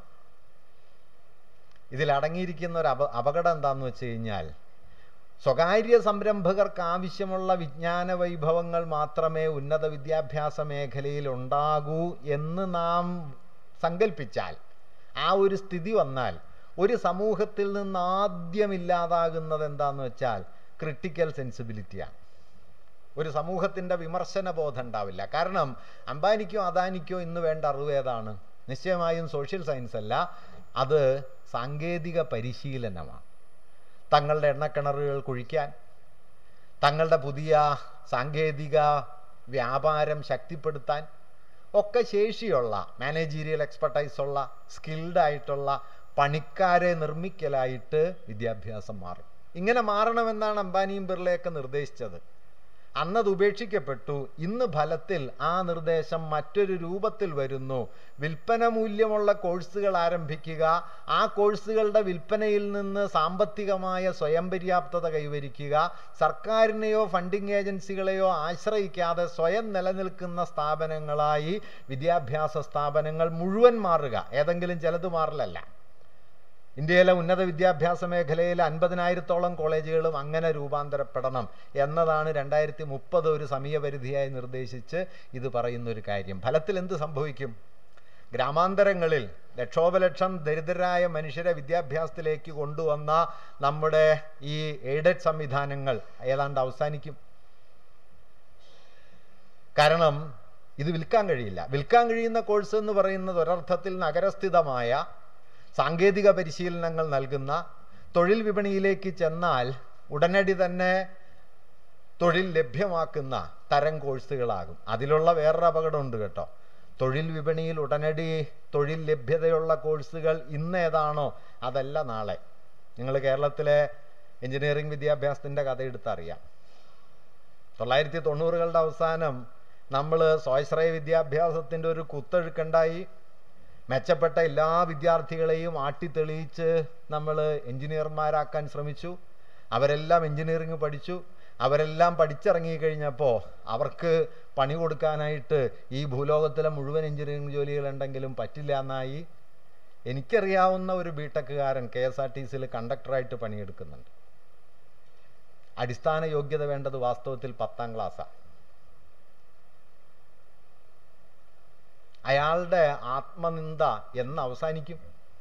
ഇതിലടങ്ങിയിരിക്കുന്ന ഒരു അപ അപകടം എന്താണെന്ന് വെച്ച് കഴിഞ്ഞാൽ, സ്വകാര്യ സംരംഭകർക്ക് ആവശ്യമുള്ള വിജ്ഞാന വൈഭവങ്ങൾ മാത്രമേ ഉന്നത വിദ്യാഭ്യാസ മേഖലയിൽ ഉണ്ടാകൂ എന്ന് നാം സങ്കല്പിച്ചാൽ, ആ ഒരു സ്ഥിതി വന്നാൽ ഒരു സമൂഹത്തിൽ നിന്ന് ആദ്യം ഇല്ലാതാകുന്നത് എന്താണെന്ന് വെച്ചാൽ ക്രിട്ടിക്കൽ സെൻസിബിലിറ്റിയാണ്. ഒരു സമൂഹത്തിൻ്റെ വിമർശന ബോധം ഉണ്ടാവില്ല. കാരണം അംബാനിക്കോ അദാനിക്കോ ഇന്ന് വേണ്ട അറിവ് ഏതാണ്? നിശ്ചയമായും സോഷ്യൽ സയൻസ് അല്ല, അത് സാങ്കേതിക പരിശീലനമാണ്. തങ്ങളുടെ എണ്ണക്കിണറുകൾ കുഴിക്കാൻ, തങ്ങളുടെ പുതിയ സാങ്കേതിക വ്യാപാരം ശക്തിപ്പെടുത്താൻ ഒക്കെ ശേഷിയുള്ള, മാനേജീരിയൽ എക്സ്പെർട്ടൈസ് ഉള്ള, സ്കിൽഡ് ആയിട്ടുള്ള പണിക്കാരെ നിർമ്മിക്കലായിട്ട് വിദ്യാഭ്യാസം മാറും. ഇങ്ങനെ മാറണമെന്നാണ് അംബാനിയും ബിർളയൊക്കെ നിർദ്ദേശിച്ചത്. അന്നത് ഉപേക്ഷിക്കപ്പെട്ടു. ഇന്ന് ഫലത്തിൽ ആ നിർദ്ദേശം മറ്റൊരു രൂപത്തിൽ വരുന്നു. വിൽപ്പന മൂല്യമുള്ള കോഴ്സുകൾ ആരംഭിക്കുക, ആ കോഴ്സുകളുടെ വിൽപ്പനയിൽ നിന്ന് സാമ്പത്തികമായ സ്വയം പര്യാപ്തത കൈവരിക്കുക, സർക്കാരിനെയോ ഫണ്ടിങ് ഏജൻസികളെയോ ആശ്രയിക്കാതെ സ്വയം നിലനിൽക്കുന്ന സ്ഥാപനങ്ങളായി വിദ്യാഭ്യാസ സ്ഥാപനങ്ങൾ മുഴുവൻ മാറുക. ഏതെങ്കിലും ചിലത് മാറലല്ല. ഇന്ത്യയിലെ ഉന്നത വിദ്യാഭ്യാസ മേഖലയിലെ അൻപതിനായിരത്തോളം കോളേജുകളും അങ്ങനെ രൂപാന്തരപ്പെടണം എന്നതാണ് രണ്ടായിരത്തി മുപ്പത് ഒരു സമയപരിധിയായി നിർദ്ദേശിച്ച് ഇത് പറയുന്നൊരു കാര്യം. ഫലത്തിൽ എന്ത് സംഭവിക്കും? ഗ്രാമാന്തരങ്ങളിൽ ലക്ഷോപലക്ഷം ദരിദ്രരായ മനുഷ്യരെ വിദ്യാഭ്യാസത്തിലേക്ക് കൊണ്ടുവന്ന നമ്മുടെ ഈ എയ്ഡഡ് സംവിധാനങ്ങൾ ഏതാണ്ട് അവസാനിക്കും. കാരണം ഇത് വിൽക്കാൻ കഴിയില്ല. വിൽക്കാൻ കഴിയുന്ന കോഴ്സ് എന്ന് പറയുന്നത് ഒരർത്ഥത്തിൽ നഗരസ്ഥിതമായ സാങ്കേതിക പരിശീലനങ്ങൾ നൽകുന്ന, തൊഴിൽ വിപണിയിലേക്ക് ചെന്നാൽ ഉടനടി തന്നെ തൊഴിൽ ലഭ്യമാക്കുന്ന തരം കോഴ്സുകളാകും. അതിലുള്ള വേറൊരു അപകടമുണ്ട് കേട്ടോ. തൊഴിൽ വിപണിയിൽ ഉടനടി തൊഴിൽ ലഭ്യതയുള്ള കോഴ്സുകൾ ഇന്ന് ഏതാണോ അതല്ല നാളെ. നിങ്ങൾ കേരളത്തിലെ എഞ്ചിനീയറിംഗ് വിദ്യാഭ്യാസത്തിൻ്റെ കഥ എടുത്തറിയാം. തൊള്ളായിരത്തി തൊണ്ണൂറുകളുടെ അവസാനം നമ്മൾ സ്വാശ്രയ വിദ്യാഭ്യാസത്തിൻ്റെ ഒരു കുത്തൊഴുക്കുണ്ടായി. മെച്ചപ്പെട്ട എല്ലാ വിദ്യാർത്ഥികളെയും ആട്ടിത്തെളിയിച്ച് നമ്മൾ എഞ്ചിനീയർമാരാക്കാൻ ശ്രമിച്ചു. അവരെല്ലാം എഞ്ചിനീയറിംഗ് പഠിച്ചു. അവരെല്ലാം പഠിച്ചിറങ്ങിക്കഴിഞ്ഞപ്പോൾ അവർക്ക് പണി കൊടുക്കാനായിട്ട് ഈ ഭൂലോകത്തിലെ മുഴുവൻ എഞ്ചിനീയറിംഗ് ജോലികളുണ്ടെങ്കിലും പറ്റില്ല എന്നായി. എനിക്കറിയാവുന്ന ഒരു ബിടെക്കുകാരൻ കെ എസ് ആർ ടി സിയിൽ കണ്ടക്ടറായിട്ട് പണിയെടുക്കുന്നുണ്ട്. അടിസ്ഥാന യോഗ്യത വേണ്ടത് വാസ്തവത്തിൽ പത്താം ക്ലാസ്സാണ്. അയാളുടെ ആത്മനിന്ദ എന്ന് അവസാനിക്കും?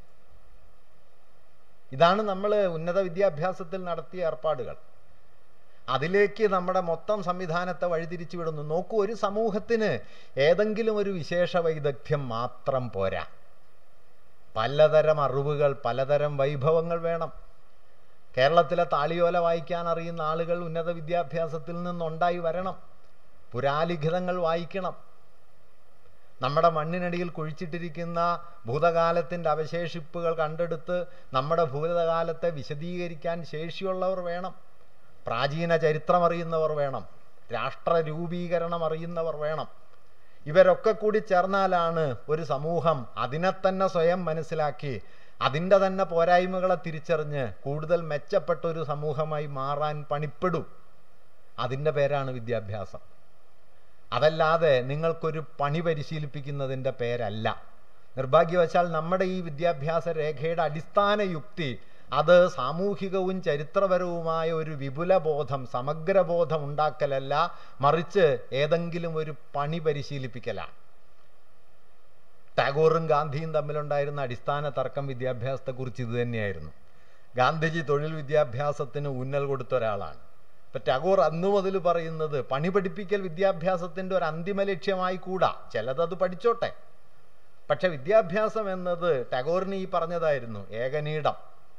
ഇതാണ് നമ്മൾ ഉന്നത വിദ്യാഭ്യാസത്തിൽ നടത്തിയ ഏർപ്പാടുകൾ. അതിലേക്ക് നമ്മുടെ മൊത്തം സംവിധാനത്തെ വഴിതിരിച്ചു വിടുന്നു. നോക്കൂ, ഒരു സമൂഹത്തിന് ഏതെങ്കിലും ഒരു വിശേഷ വൈദഗ്ധ്യം മാത്രം പോരാ. പലതരം അറിവുകൾ, പലതരം വൈഭവങ്ങൾ വേണം. കേരളത്തിലെ താളിയോല വായിക്കാൻ അറിയുന്ന ആളുകൾ ഉന്നത വിദ്യാഭ്യാസത്തിൽ നിന്നുണ്ടായി വരണം. പുരാലിഖിതങ്ങൾ വായിക്കണം. നമ്മുടെ മണ്ണിനടിയിൽ കുഴിച്ചിട്ടിരിക്കുന്ന ഭൂതകാലത്തിൻ്റെ അവശേഷിപ്പുകൾ കണ്ടെടുത്ത് നമ്മുടെ ഭൂതകാലത്തെ വിശദീകരിക്കാൻ ശേഷിയുള്ളവർ വേണം. പ്രാചീന ചരിത്രം അറിയുന്നവർ വേണം. രാഷ്ട്ര രൂപീകരണം അറിയുന്നവർ വേണം. ഇവരൊക്കെ കൂടി ചേർന്നാലാണ് ഒരു സമൂഹം അതിനെ തന്നെ സ്വയം മനസ്സിലാക്കി അതിൻ്റെ തന്നെ പോരായ്മകളെ തിരിച്ചറിഞ്ഞ് കൂടുതൽ മെച്ചപ്പെട്ട ഒരു സമൂഹമായി മാറാൻ പണിപ്പെടും. അതിൻ്റെ പേരാണ് വിദ്യാഭ്യാസം. അതല്ലാതെ നിങ്ങൾക്കൊരു പണി പരിശീലിപ്പിക്കുന്നതിൻ്റെ പേരല്ല. നിർഭാഗ്യവശാൽ നമ്മുടെ ഈ വിദ്യാഭ്യാസ രേഖയുടെ അടിസ്ഥാന യുക്തി അത് സാമൂഹികവും ചരിത്രപരവുമായ ഒരു വിപുലബോധം, സമഗ്രബോധം ഉണ്ടാക്കലല്ല, മറിച്ച് ഏതെങ്കിലും ഒരു പണി പരിശീലിപ്പിക്കലാണ്. ടാഗോറും ഗാന്ധിയും തമ്മിലുണ്ടായിരുന്ന അടിസ്ഥാന തർക്കം വിദ്യാഭ്യാസത്തെക്കുറിച്ച് ഇത് തന്നെയായിരുന്നു. ഗാന്ധിജി തൊഴിൽ വിദ്യാഭ്യാസത്തിന് ഊന്നൽ കൊടുത്ത ഒരാളാണ്. ഇപ്പം ടാഗോർ അന്നു മുതൽ പറയുന്നത് പണി പഠിപ്പിക്കൽ വിദ്യാഭ്യാസത്തിൻ്റെ ഒരു അന്തിമ ലക്ഷ്യമായി കൂടാ. ചിലതത് പഠിച്ചോട്ടെ, പക്ഷെ വിദ്യാഭ്യാസം എന്നത് ടാഗോറിന് ഈ പറഞ്ഞതായിരുന്നു ഏകനീടം.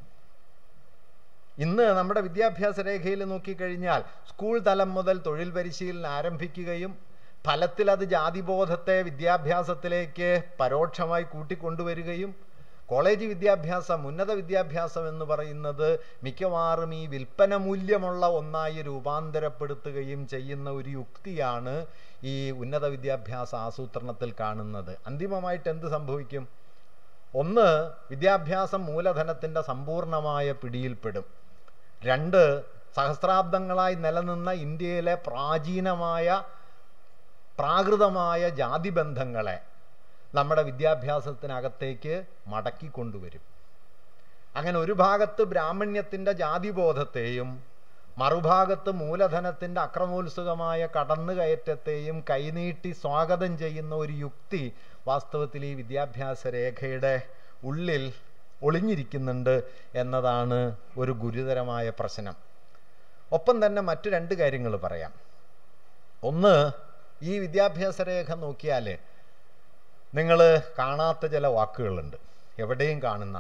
ഇന്ന് നമ്മുടെ വിദ്യാഭ്യാസ രേഖയിൽ നോക്കിക്കഴിഞ്ഞാൽ സ്കൂൾ തലം മുതൽ തൊഴിൽ പരിശീലനം ആരംഭിക്കുകയും ഫലത്തിൽ അത് ജാതിബോധത്തെ വിദ്യാഭ്യാസത്തിലേക്ക് പരോക്ഷമായി കൂട്ടിക്കൊണ്ടുവരികയും കോളേജ് വിദ്യാഭ്യാസം, ഉന്നത വിദ്യാഭ്യാസം എന്ന് പറയുന്നത് മിക്കവാറും ഈ വിൽപ്പന മൂല്യമുള്ള ഒന്നായി രൂപാന്തരപ്പെടുത്തുകയും ചെയ്യുന്ന ഒരു യുക്തിയാണ് ഈ ഉന്നത വിദ്യാഭ്യാസ ആസൂത്രണത്തിൽ കാണുന്നത്. അന്തിമമായിട്ട് എന്ത് സംഭവിക്കും? ഒന്ന്, വിദ്യാഭ്യാസം മൂലധനത്തിൻ്റെ സമ്പൂർണമായ പിടിയിൽപ്പെടും. രണ്ട്, സഹസ്രാബ്ദങ്ങളായി നിലനിന്ന ഇന്ത്യയിലെ പ്രാചീനമായ പ്രാകൃതമായ ജാതിബന്ധങ്ങളെ നമ്മുടെ വിദ്യാഭ്യാസത്തിനകത്തേക്ക് മടക്കിക്കൊണ്ടുവരും. അങ്ങനെ ഒരു ഭാഗത്ത് ബ്രാഹ്മണ്യത്തിൻ്റെ ജാതിബോധത്തെയും മറുഭാഗത്ത് മൂലധനത്തിൻ്റെ അക്രമോത്സുകമായ കടന്നുകയറ്റത്തെയും കൈനീട്ടി സ്വാഗതം ചെയ്യുന്ന ഒരു യുക്തി വാസ്തവത്തിൽ ഈ വിദ്യാഭ്യാസ രേഖയുടെ ഉള്ളിൽ ഒളിഞ്ഞിരിക്കുന്നുണ്ട് എന്നതാണ് ഒരു ഗുരുതരമായ പ്രശ്നം. ഒപ്പം തന്നെ മറ്റു രണ്ട് കാര്യങ്ങൾ പറയാം. ഒന്ന്, ഈ വിദ്യാഭ്യാസ രേഖ നോക്കിയാൽ നിങ്ങൾ കാണാത്ത ചില വാക്കുകളുണ്ട്, എവിടെയും കാണുന്ന.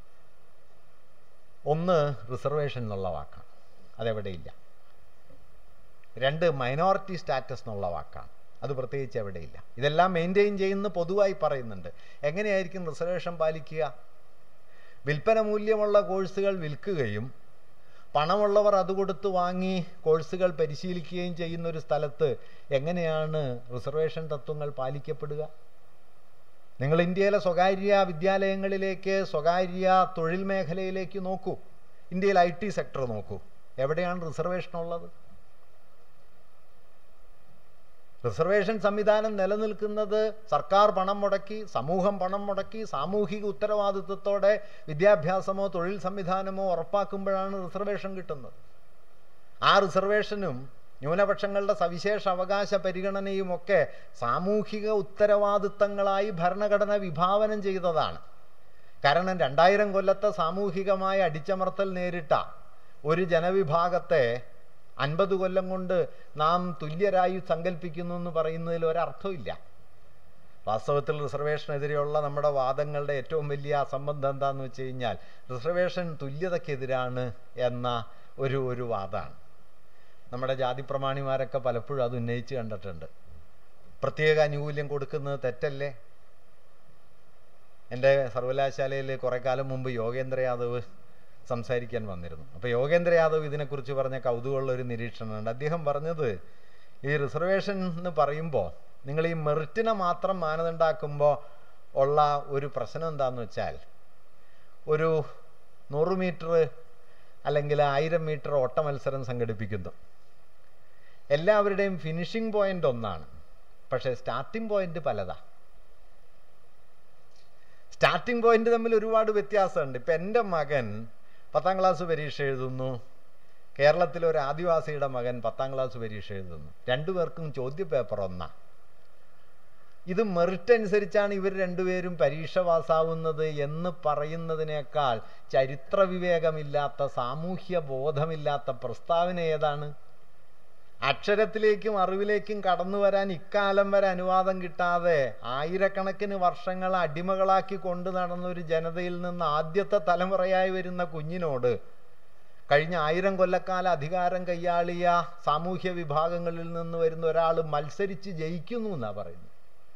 ഒന്ന്, റിസർവേഷൻ എന്നുള്ള വാക്കാണ്, അതെവിടെയില്ല. രണ്ട്, മൈനോറിറ്റി സ്റ്റാറ്റസ് എന്നുള്ള വാക്കാണ്, അത് പ്രത്യേകിച്ച് എവിടെയില്ല. ഇതെല്ലാം മെയിൻറ്റെയിൻ ചെയ്യുന്ന പൊതുവായി പറയുന്നുണ്ട്. എങ്ങനെയായിരിക്കും റിസർവേഷൻ പാലിക്കുക? വിൽപ്പന മൂല്യമുള്ള കോഴ്സുകൾ വിൽക്കുകയും പണമുള്ളവർ അത് കൊടുത്ത് വാങ്ങി കോഴ്സുകൾ പരിശീലിക്കുകയും ചെയ്യുന്ന ഒരു സ്ഥലത്ത് എങ്ങനെയാണ് റിസർവേഷൻ തത്വങ്ങൾ പാലിക്കപ്പെടുക? നിങ്ങൾ ഇന്ത്യയിലെ സ്വകാര്യ വിദ്യാലയങ്ങളിലേക്ക്, സ്വകാര്യ തൊഴിൽ മേഖലയിലേക്ക് നോക്കൂ. ഇന്ത്യയിൽ ഐ ടി സെക്ടർ നോക്കൂ, എവിടെയാണ് റിസർവേഷൻ ഉള്ളത്? റിസർവേഷൻ സംവിധാനം നിലനിൽക്കുന്നത് സർക്കാർ പണം മുടക്കി, സമൂഹം പണം മുടക്കി, സാമൂഹിക ഉത്തരവാദിത്വത്തോടെ വിദ്യാഭ്യാസമോ തൊഴിൽ സംവിധാനമോ ഉറപ്പാക്കുമ്പോഴാണ് റിസർവേഷൻ കിട്ടുന്നത്. ആ റിസർവേഷനും ന്യൂനപക്ഷങ്ങളുടെ സവിശേഷ അവകാശ പരിഗണനയും ഒക്കെ സാമൂഹിക ഉത്തരവാദിത്തങ്ങളായി ഭരണഘടന വിഭാവനം ചെയ്തതാണ്. കാരണം രണ്ടായിരം കൊല്ലത്തെ സാമൂഹികമായ അടിച്ചമർത്തൽ നേരിട്ട ഒരു ജനവിഭാഗത്തെ അൻപത് കൊല്ലം കൊണ്ട് നാം തുല്യരായി സങ്കല്പിക്കുന്നു എന്ന് പറയുന്നതിൽ ഒരർത്ഥമില്ല. വാസ്തവത്തിൽ റിസർവേഷനെതിരെയുള്ള നമ്മുടെ വാദങ്ങളുടെ ഏറ്റവും വലിയ അസംബന്ധം എന്താണെന്ന് വെച്ച് കഴിഞ്ഞാൽ റിസർവേഷൻ തുല്യതയ്ക്കെതിരാണ് എന്ന ഒരു ഒരു വാദമാണ്. നമ്മുടെ ജാതി പ്രമാണിമാരൊക്കെ പലപ്പോഴും അത് ഉന്നയിച്ച് കണ്ടിട്ടുണ്ട്. പ്രത്യേക ആനുകൂല്യം കൊടുക്കുന്നത് തെറ്റല്ലേ? എൻ്റെ സർവകലാശാലയിൽ കുറേ കാലം മുമ്പ് യോഗേന്ദ്ര യാദവ് സംസാരിക്കാൻ വന്നിരുന്നു. അപ്പോൾ യോഗേന്ദ്ര യാദവ് ഇതിനെക്കുറിച്ച് പറഞ്ഞ കൗതുകമുള്ള ഒരു നിരീക്ഷണമുണ്ട്. അദ്ദേഹം പറഞ്ഞത്, ഈ റിസർവേഷൻ എന്ന് പറയുമ്പോൾ നിങ്ങൾ ഈ മെറിറ്റിനെ മാത്രം മാനദണ്ഡമാക്കുമ്പോൾ ഉള്ള ഒരു പ്രശ്നം എന്താണെന്ന് വെച്ചാൽ, ഒരു നൂറ് മീറ്റർ അല്ലെങ്കിൽ ആയിരം മീറ്റർ ഓട്ട മത്സരം സംഘടിപ്പിക്കുന്നു. എല്ലാവരുടെയും ഫിനിഷിംഗ് പോയിന്റ് ഒന്നാണ്, പക്ഷേ സ്റ്റാർട്ടിംഗ് പോയിന്റ് പലതാ. സ്റ്റാർട്ടിംഗ് പോയിന്റ് തമ്മിൽ ഒരുപാട് വ്യത്യാസമുണ്ട്. ഇപ്പം എൻ്റെ മകൻ പത്താം ക്ലാസ് പരീക്ഷ എഴുതുന്നു, കേരളത്തിലെ ഒരു ആദിവാസിയുടെ മകൻ പത്താം ക്ലാസ് പരീക്ഷ എഴുതുന്നു. രണ്ടുപേർക്കും ചോദ്യ പേപ്പർ ഒന്നാ. ഇത് മെറിറ്റ് അനുസരിച്ചാണ് ഇവർ രണ്ടുപേരും പരീക്ഷ പാസ്സാവുന്നത് എന്ന് പറയുന്നതിനേക്കാൾ ചരിത്ര വിവേകമില്ലാത്ത, സാമൂഹ്യ ബോധമില്ലാത്ത പ്രസ്താവന ഏതാണ്? അക്ഷരത്തിലേക്കും അറിവിലേക്കും കടന്നു വരാൻ ഇക്കാലം വരെ അനുവാദം കിട്ടാതെ ആയിരക്കണക്കിന് വർഷങ്ങൾ അടിമകളാക്കി കൊണ്ടു നടന്ന ഒരു ജനതയിൽ നിന്ന് ആദ്യത്തെ തലമുറയായി വരുന്ന കുഞ്ഞിനോട് കഴിഞ്ഞ ആയിരം കൊല്ലക്കാല അധികാരം കൈയാളിയ സാമൂഹ്യ വിഭാഗങ്ങളിൽ നിന്ന് വരുന്ന ഒരാൾ മത്സരിച്ച് ജയിക്കുന്നു എന്നാണ് പറയുന്നത്.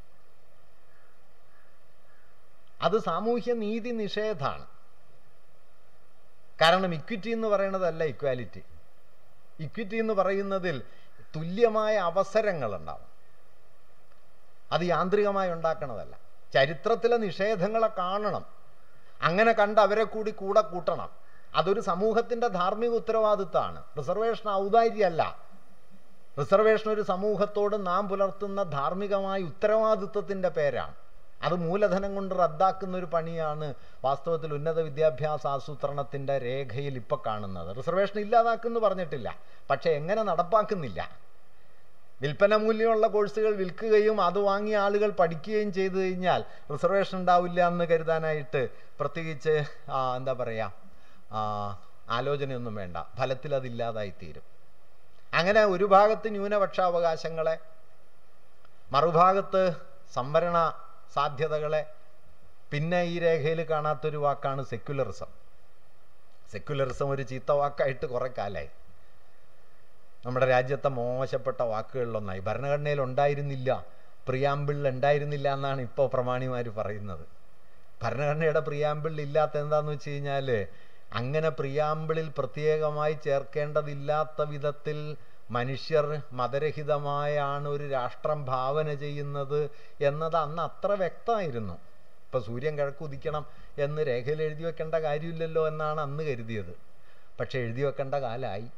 അത് സാമൂഹ്യ നീതി നിഷേധാണ്. കാരണം ഇക്വിറ്റി എന്ന് പറയുന്നതല്ല ഇക്വാലിറ്റി. ഇക്വിറ്റി എന്ന് പറയുന്നതിൽ തുല്യമായ അവസരങ്ങളുണ്ടാവും. അത് യാന്ത്രികമായി ഉണ്ടാക്കണതല്ല. ചരിത്രത്തിലെ നിഷേധങ്ങളെ കാണണം, അങ്ങനെ കണ്ട് അവരെ കൂടി കൂടെ കൂട്ടണം. അതൊരു സമൂഹത്തിൻ്റെ ധാർമ്മിക ഉത്തരവാദിത്തമാണ്. റിസർവേഷൻ ഔദാര്യമല്ല. റിസർവേഷൻ ഒരു സമൂഹത്തോട് നാം പുലർത്തുന്ന ധാർമ്മികമായ ഉത്തരവാദിത്വത്തിൻ്റെ പേരാണ്. അത് മൂലധനം കൊണ്ട് റദ്ദാക്കുന്ന ഒരു പണിയാണ് വാസ്തവത്തിൽ ഉന്നത വിദ്യാഭ്യാസ ആസൂത്രണത്തിൻ്റെ രേഖയിൽ ഇപ്പോൾ കാണുന്നത്. റിസർവേഷൻ ഇല്ലാതാക്കുമെന്ന് പറഞ്ഞിട്ടില്ല, പക്ഷേ എങ്ങനെ നടപ്പാക്കുന്നില്ല. വിൽപ്പന മൂല്യമുള്ള കോഴ്സുകൾ വിൽക്കുകയും അത് വാങ്ങിയ ആളുകൾ പഠിക്കുകയും ചെയ്തു കഴിഞ്ഞാൽ റിസർവേഷൻ ഉണ്ടാവില്ല എന്ന് കരുതാനായിട്ട് പ്രത്യേകിച്ച് എന്താ പറയുക ആലോചനയൊന്നും വേണ്ട. ഫലത്തിൽ അതില്ലാതായിത്തീരും. അങ്ങനെ ഒരു ഭാഗത്ത് ന്യൂനപക്ഷാവകാശങ്ങളെ, മറുഭാഗത്ത് സംവരണ സാധ്യതകളെ, പിന്നെ ഈ രേഖയിൽ കാണാത്തൊരു വാക്കാണ് സെക്യുലറിസം. സെക്യുലറിസം ഒരു ചീത്ത വാക്കായിട്ട് കുറേ കാലമായി. നമ്മുടെ രാജ്യത്തെ മോശപ്പെട്ട വാക്കുകളിലൊന്നായി. ഭരണഘടനയിൽ ഉണ്ടായിരുന്നില്ല, പ്രിയാമ്പിളിൽ ഉണ്ടായിരുന്നില്ല എന്നാണ് ഇപ്പോൾ പ്രമാണിമാർ പറയുന്നത്. ഭരണഘടനയുടെ പ്രിയാമ്പിളിൽ ഇല്ലാത്ത എന്താണെന്ന് വെച്ച് കഴിഞ്ഞാൽ, അങ്ങനെ പ്രിയാമ്പിളിൽ പ്രത്യേകമായി ചേർക്കേണ്ടതില്ലാത്ത വിധത്തിൽ മനുഷ്യർ മതരഹിതമായാണ് ഒരു രാഷ്ട്രം ഭാവന ചെയ്യുന്നത് എന്നത് അന്ന് അത്ര വ്യക്തമായിരുന്നു. ഇപ്പം സൂര്യൻ കിഴക്കുദിക്കണം എന്ന് രേഖയിൽ എഴുതി വെക്കേണ്ട കാര്യമില്ലല്ലോ എന്നാണ് അന്ന് കരുതിയത്. പക്ഷെ എഴുതി വെക്കേണ്ട കാലമായി.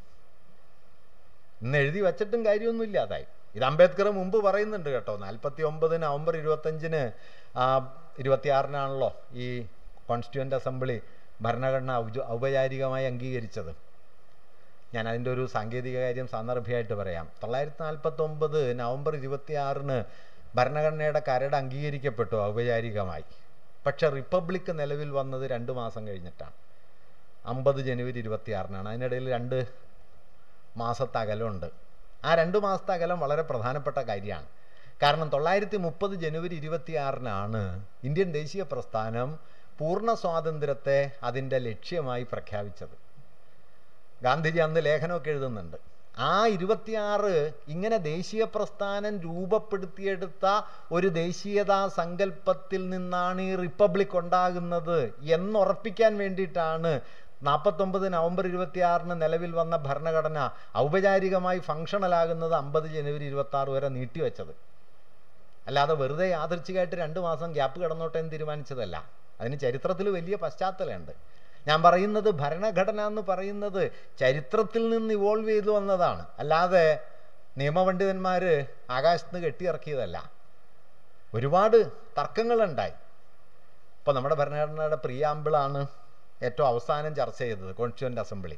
ഇന്ന് എഴുതി വച്ചിട്ടും കാര്യമൊന്നുമില്ലാതായി. ഇത് അംബേദ്കർ മുമ്പ് പറയുന്നുണ്ട് കേട്ടോ. നാൽപ്പത്തി ഒമ്പത് നവംബർ ഇരുപത്തഞ്ചിന് ഇരുപത്തിയാറിനാണല്ലോ ഈ കോൺസ്റ്റിറ്റ്യൂവൻ്റ് അസംബ്ലി ഭരണഘടന ഔ ഔപചാരികമായി അംഗീകരിച്ചത്. ഞാൻ അതിൻ്റെ ഒരു സാങ്കേതിക കാര്യം സാന്ദർഭികമായിട്ട് പറയാം. തൊള്ളായിരത്തി നാൽപ്പത്തി ഒമ്പത് നവംബർ ഇരുപത്തിയാറിന് ഭരണഘടനയുടെ കരട് അംഗീകരിക്കപ്പെട്ടു ഔപചാരികമായി. പക്ഷെ റിപ്പബ്ലിക് നിലവിൽ വന്നത് രണ്ട് മാസം കഴിഞ്ഞിട്ടാണ്. അമ്പത് ജനുവരി ഇരുപത്തിയാറിനാണ്. അതിനിടയിൽ രണ്ട് മാസത്തെ അകലമുണ്ട്. ആ രണ്ട് മാസത്തെ അകലം വളരെ പ്രധാനപ്പെട്ട കാര്യമാണ്. കാരണം തൊള്ളായിരത്തി മുപ്പത് ജനുവരി ഇരുപത്തിയാറിനാണ് ഇന്ത്യൻ ദേശീയ പ്രസ്ഥാനം പൂർണ്ണ സ്വാതന്ത്ര്യത്തെ അതിൻ്റെ ലക്ഷ്യമായി പ്രഖ്യാപിച്ചത്. ഗാന്ധിജി അന്ന് ലേഖനമൊക്കെ എഴുതുന്നുണ്ട്. ആ ഇരുപത്തിയാറ് ഇങ്ങനെ ദേശീയ പ്രസ്ഥാനം രൂപപ്പെടുത്തിയെടുത്ത ഒരു ദേശീയതാ സങ്കല്പത്തിൽ നിന്നാണ് ഈ റിപ്പബ്ലിക് ഉണ്ടാകുന്നത് എന്നുറപ്പിക്കാൻ വേണ്ടിയിട്ടാണ് നാൽപ്പത്തൊമ്പത് നവംബർ ഇരുപത്തിയാറിന് നിലവിൽ വന്ന ഭരണഘടന ഔപചാരികമായി ഫങ്ഷണലാകുന്നത് അമ്പത് ജനുവരി ഇരുപത്തി ആറ് വരെ നീട്ടിവെച്ചത്. അല്ലാതെ വെറുതെ യാദൃച്ഛികമായിട്ട് രണ്ട് മാസം ഗ്യാപ്പ് കിടന്നോട്ടെ എന്ന് തീരുമാനിച്ചതല്ല. അതിന് ചരിത്രത്തിൽ വലിയ പശ്ചാത്തലമുണ്ട്. ഞാൻ പറയുന്നത് ഭരണഘടന എന്ന് പറയുന്നത് ചരിത്രത്തിൽ നിന്ന് ഇവോൾവ് ചെയ്തു വന്നതാണ്. അല്ലാതെ നിയമപണ്ഡിതന്മാർ ആകാശത്ത് നിന്ന് കെട്ടിയിറക്കിയതല്ല. ഒരുപാട് തർക്കങ്ങളുണ്ടായി. ഇപ്പോൾ നമ്മുടെ ഭരണഘടനയുടെ പ്രിയാമ്പിളാണ് ഏറ്റവും അവസാനം ചർച്ച ചെയ്തത് കോൺസ്റ്റിറ്റ്യൂവൻ്റ് അസംബ്ലി.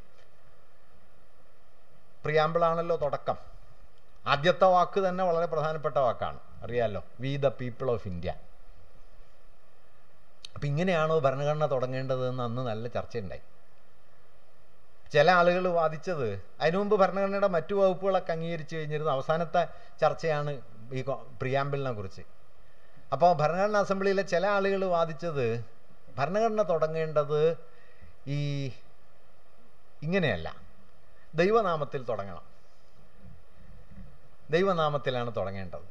പ്രിയാമ്പിളാണല്ലോ തുടക്കം. ആദ്യത്തെ വാക്ക് തന്നെ വളരെ പ്രധാനപ്പെട്ട വാക്കാണ്, അറിയാമല്ലോ, we the people of India. അപ്പം ഇങ്ങനെയാണോ ഭരണഘടന തുടങ്ങേണ്ടതെന്ന് അന്ന് നല്ല ചർച്ചയുണ്ടായി. ചില ആളുകൾ വാദിച്ചത് അതിനു മുമ്പ് ഭരണഘടനയുടെ മറ്റു വകുപ്പുകളൊക്കെ അംഗീകരിച്ചു കഴിഞ്ഞിരുന്നു, അവസാനത്തെ ചർച്ചയാണ് ഈ പ്രിയാമ്പിളിനെ കുറിച്ച്. അപ്പോൾ ഭരണഘടനാ അസംബ്ലിയിലെ ചില ആളുകൾ വാദിച്ചത് ഭരണഘടന തുടങ്ങേണ്ടത് ഈ ഇങ്ങനെയല്ല, ദൈവനാമത്തിൽ തുടങ്ങണം, ദൈവനാമത്തിലാണ് തുടങ്ങേണ്ടത്.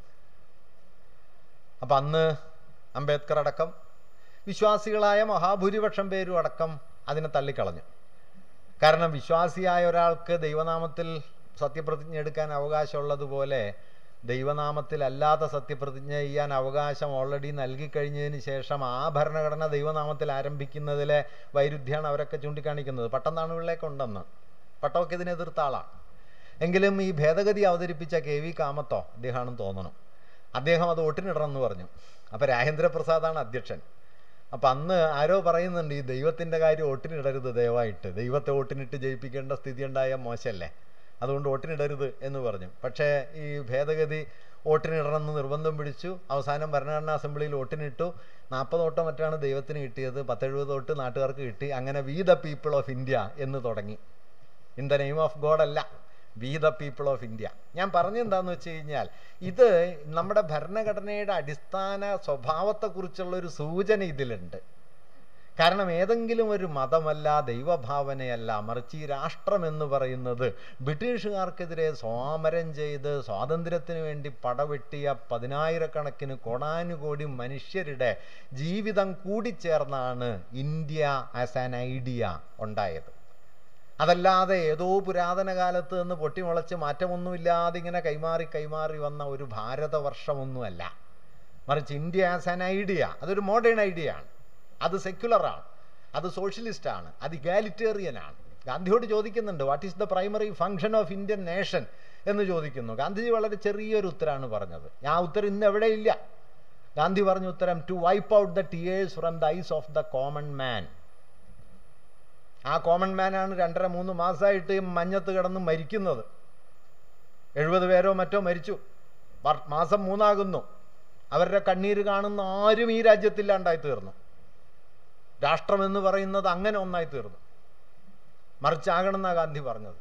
അപ്പം അന്ന് അംബേദ്കർ അടക്കം വിശ്വാസികളായ മഹാഭൂരിപക്ഷം പേരും അടക്കം അതിനെ തള്ളിക്കളഞ്ഞു. കാരണം വിശ്വാസിയായ ഒരാൾക്ക് ദൈവനാമത്തിൽ സത്യപ്രതിജ്ഞ എടുക്കാൻ അവകാശമുള്ളതുപോലെ ദൈവനാമത്തിലല്ലാതെ സത്യപ്രതിജ്ഞ ചെയ്യാൻ അവകാശം ഓൾറെഡി നൽകിക്കഴിഞ്ഞതിന് ശേഷം ആ ഭരണഘടന ദൈവനാമത്തിൽ ആരംഭിക്കുന്നതിലെ വൈരുദ്ധ്യമാണ് അവരൊക്കെ ചൂണ്ടിക്കാണിക്കുന്നത്. പട്ടംതാണുകളിലേക്ക് ഉണ്ടെന്ന്. പട്ടമൊക്കെ ഇതിനെ എതിർത്ത ആളാണ്. എങ്കിലും ഈ ഭേദഗതി അവതരിപ്പിച്ച കെ വി കാമത്തോ അദ്ദേഹമാണെന്ന് തോന്നണം, അദ്ദേഹം അത് വോട്ടിനിടണമെന്ന് പറഞ്ഞു. അപ്പോൾ രാജേന്ദ്രപ്രസാദാണ് അധ്യക്ഷൻ. അപ്പം അന്ന് ആരോ പറയുന്നുണ്ട് ഈ ദൈവത്തിൻ്റെ കാര്യം വോട്ടിനിടരുത്, ദയവായിട്ട് ദൈവത്തെ വോട്ടിനിട്ട് ജയിപ്പിക്കേണ്ട സ്ഥിതി ഉണ്ടായ മോശമല്ലേ, അതുകൊണ്ട് വോട്ടിനിടരുത് എന്ന് പറഞ്ഞു. പക്ഷേ ഈ ഭേദഗതി വോട്ടിനിടണമെന്ന് നിർബന്ധം പിടിച്ചു. അവസാനം ഭരണഘടനാ അസംബ്ലിയിൽ വോട്ടിനിട്ടു. നാൽപ്പത് വോട്ടോ മറ്റാണ് ദൈവത്തിന് കിട്ടിയത്, പത്തെഴുപത് വോട്ട് നാട്ടുകാർക്ക് കിട്ടി. അങ്ങനെ we the people of India എന്ന് തുടങ്ങി. In the name of God അല്ല, we the people of India. ഞാൻ പറഞ്ഞെന്താന്ന് വെച്ച് കഴിഞ്ഞാൽ ഇത് നമ്മുടെ ഭരണഘടനയുടെ അടിസ്ഥാന സ്വഭാവത്തെക്കുറിച്ചുള്ളൊരു സൂചന ഇതിലുണ്ട്. കാരണം ഏതെങ്കിലും ഒരു മതമല്ല, ദൈവഭാവനയല്ല, മറിച്ച് ഈ രാഷ്ട്രം എന്ന് പറയുന്നത് ബ്രിട്ടീഷുകാർക്കെതിരെ സമരം ചെയ്ത് സ്വാതന്ത്ര്യത്തിന് വേണ്ടി പടവെട്ടിയ പതിനായിരക്കണക്കിന് കോടാനുകോടി മനുഷ്യരുടെ ജീവിതം കൂടിച്ചേർന്നാണ് ഇന്ത്യ ആസ് ആൻ ഐഡിയ ഉണ്ടായത്. അതല്ലാതെ ഏതോ പുരാതന കാലത്ത് നിന്ന് പൊട്ടിമുളച്ച് മാറ്റമൊന്നുമില്ലാതെ ഇങ്ങനെ കൈമാറി കൈമാറി വന്ന ഒരു ഭാരതവർഷമൊന്നുമല്ല. മറിച്ച് ഇന്ത്യ ആസ് ആൻ ഐഡിയ അതൊരു മോഡേൺ ഐഡിയ ആണ്. അത് സെക്യുലറാണ്, അത് സോഷ്യലിസ്റ്റാണ്, അത് ഇഗാലിറ്റേറിയനാണ്. ഗാന്ധിയോട് ചോദിക്കുന്നുണ്ട് what is the primary function of Indian nation എന്ന് ചോദിക്കുന്നു. ഗാന്ധിജി വളരെ ചെറിയൊരു ഉത്തരമാണ് പറഞ്ഞത്. ആ ഉത്തരം ഇന്ന് എവിടെയില്ല. ഗാന്ധി പറഞ്ഞ ഉത്തരം to wipe out the tears from the eyes of the common man. ആ കോമൺ മാനാണ് രണ്ടര മൂന്ന് മാസമായിട്ട് മഞ്ഞത്ത് കിടന്ന് മരിക്കുന്നത്. എഴുപത് പേരോ മറ്റോ മരിച്ചു. മാസം മൂന്നാകുന്നു. അവരുടെ കണ്ണീര് കാണുന്ന ആരും ഈ രാജ്യത്തില്ലാണ്ടായി തീർന്നു. രാഷ്ട്രമെന്ന് പറയുന്നത് അങ്ങനെ ഒന്നായി തീർന്നു. മറിച്ചാകണമെന്നാണ് ഗാന്ധി പറഞ്ഞത്.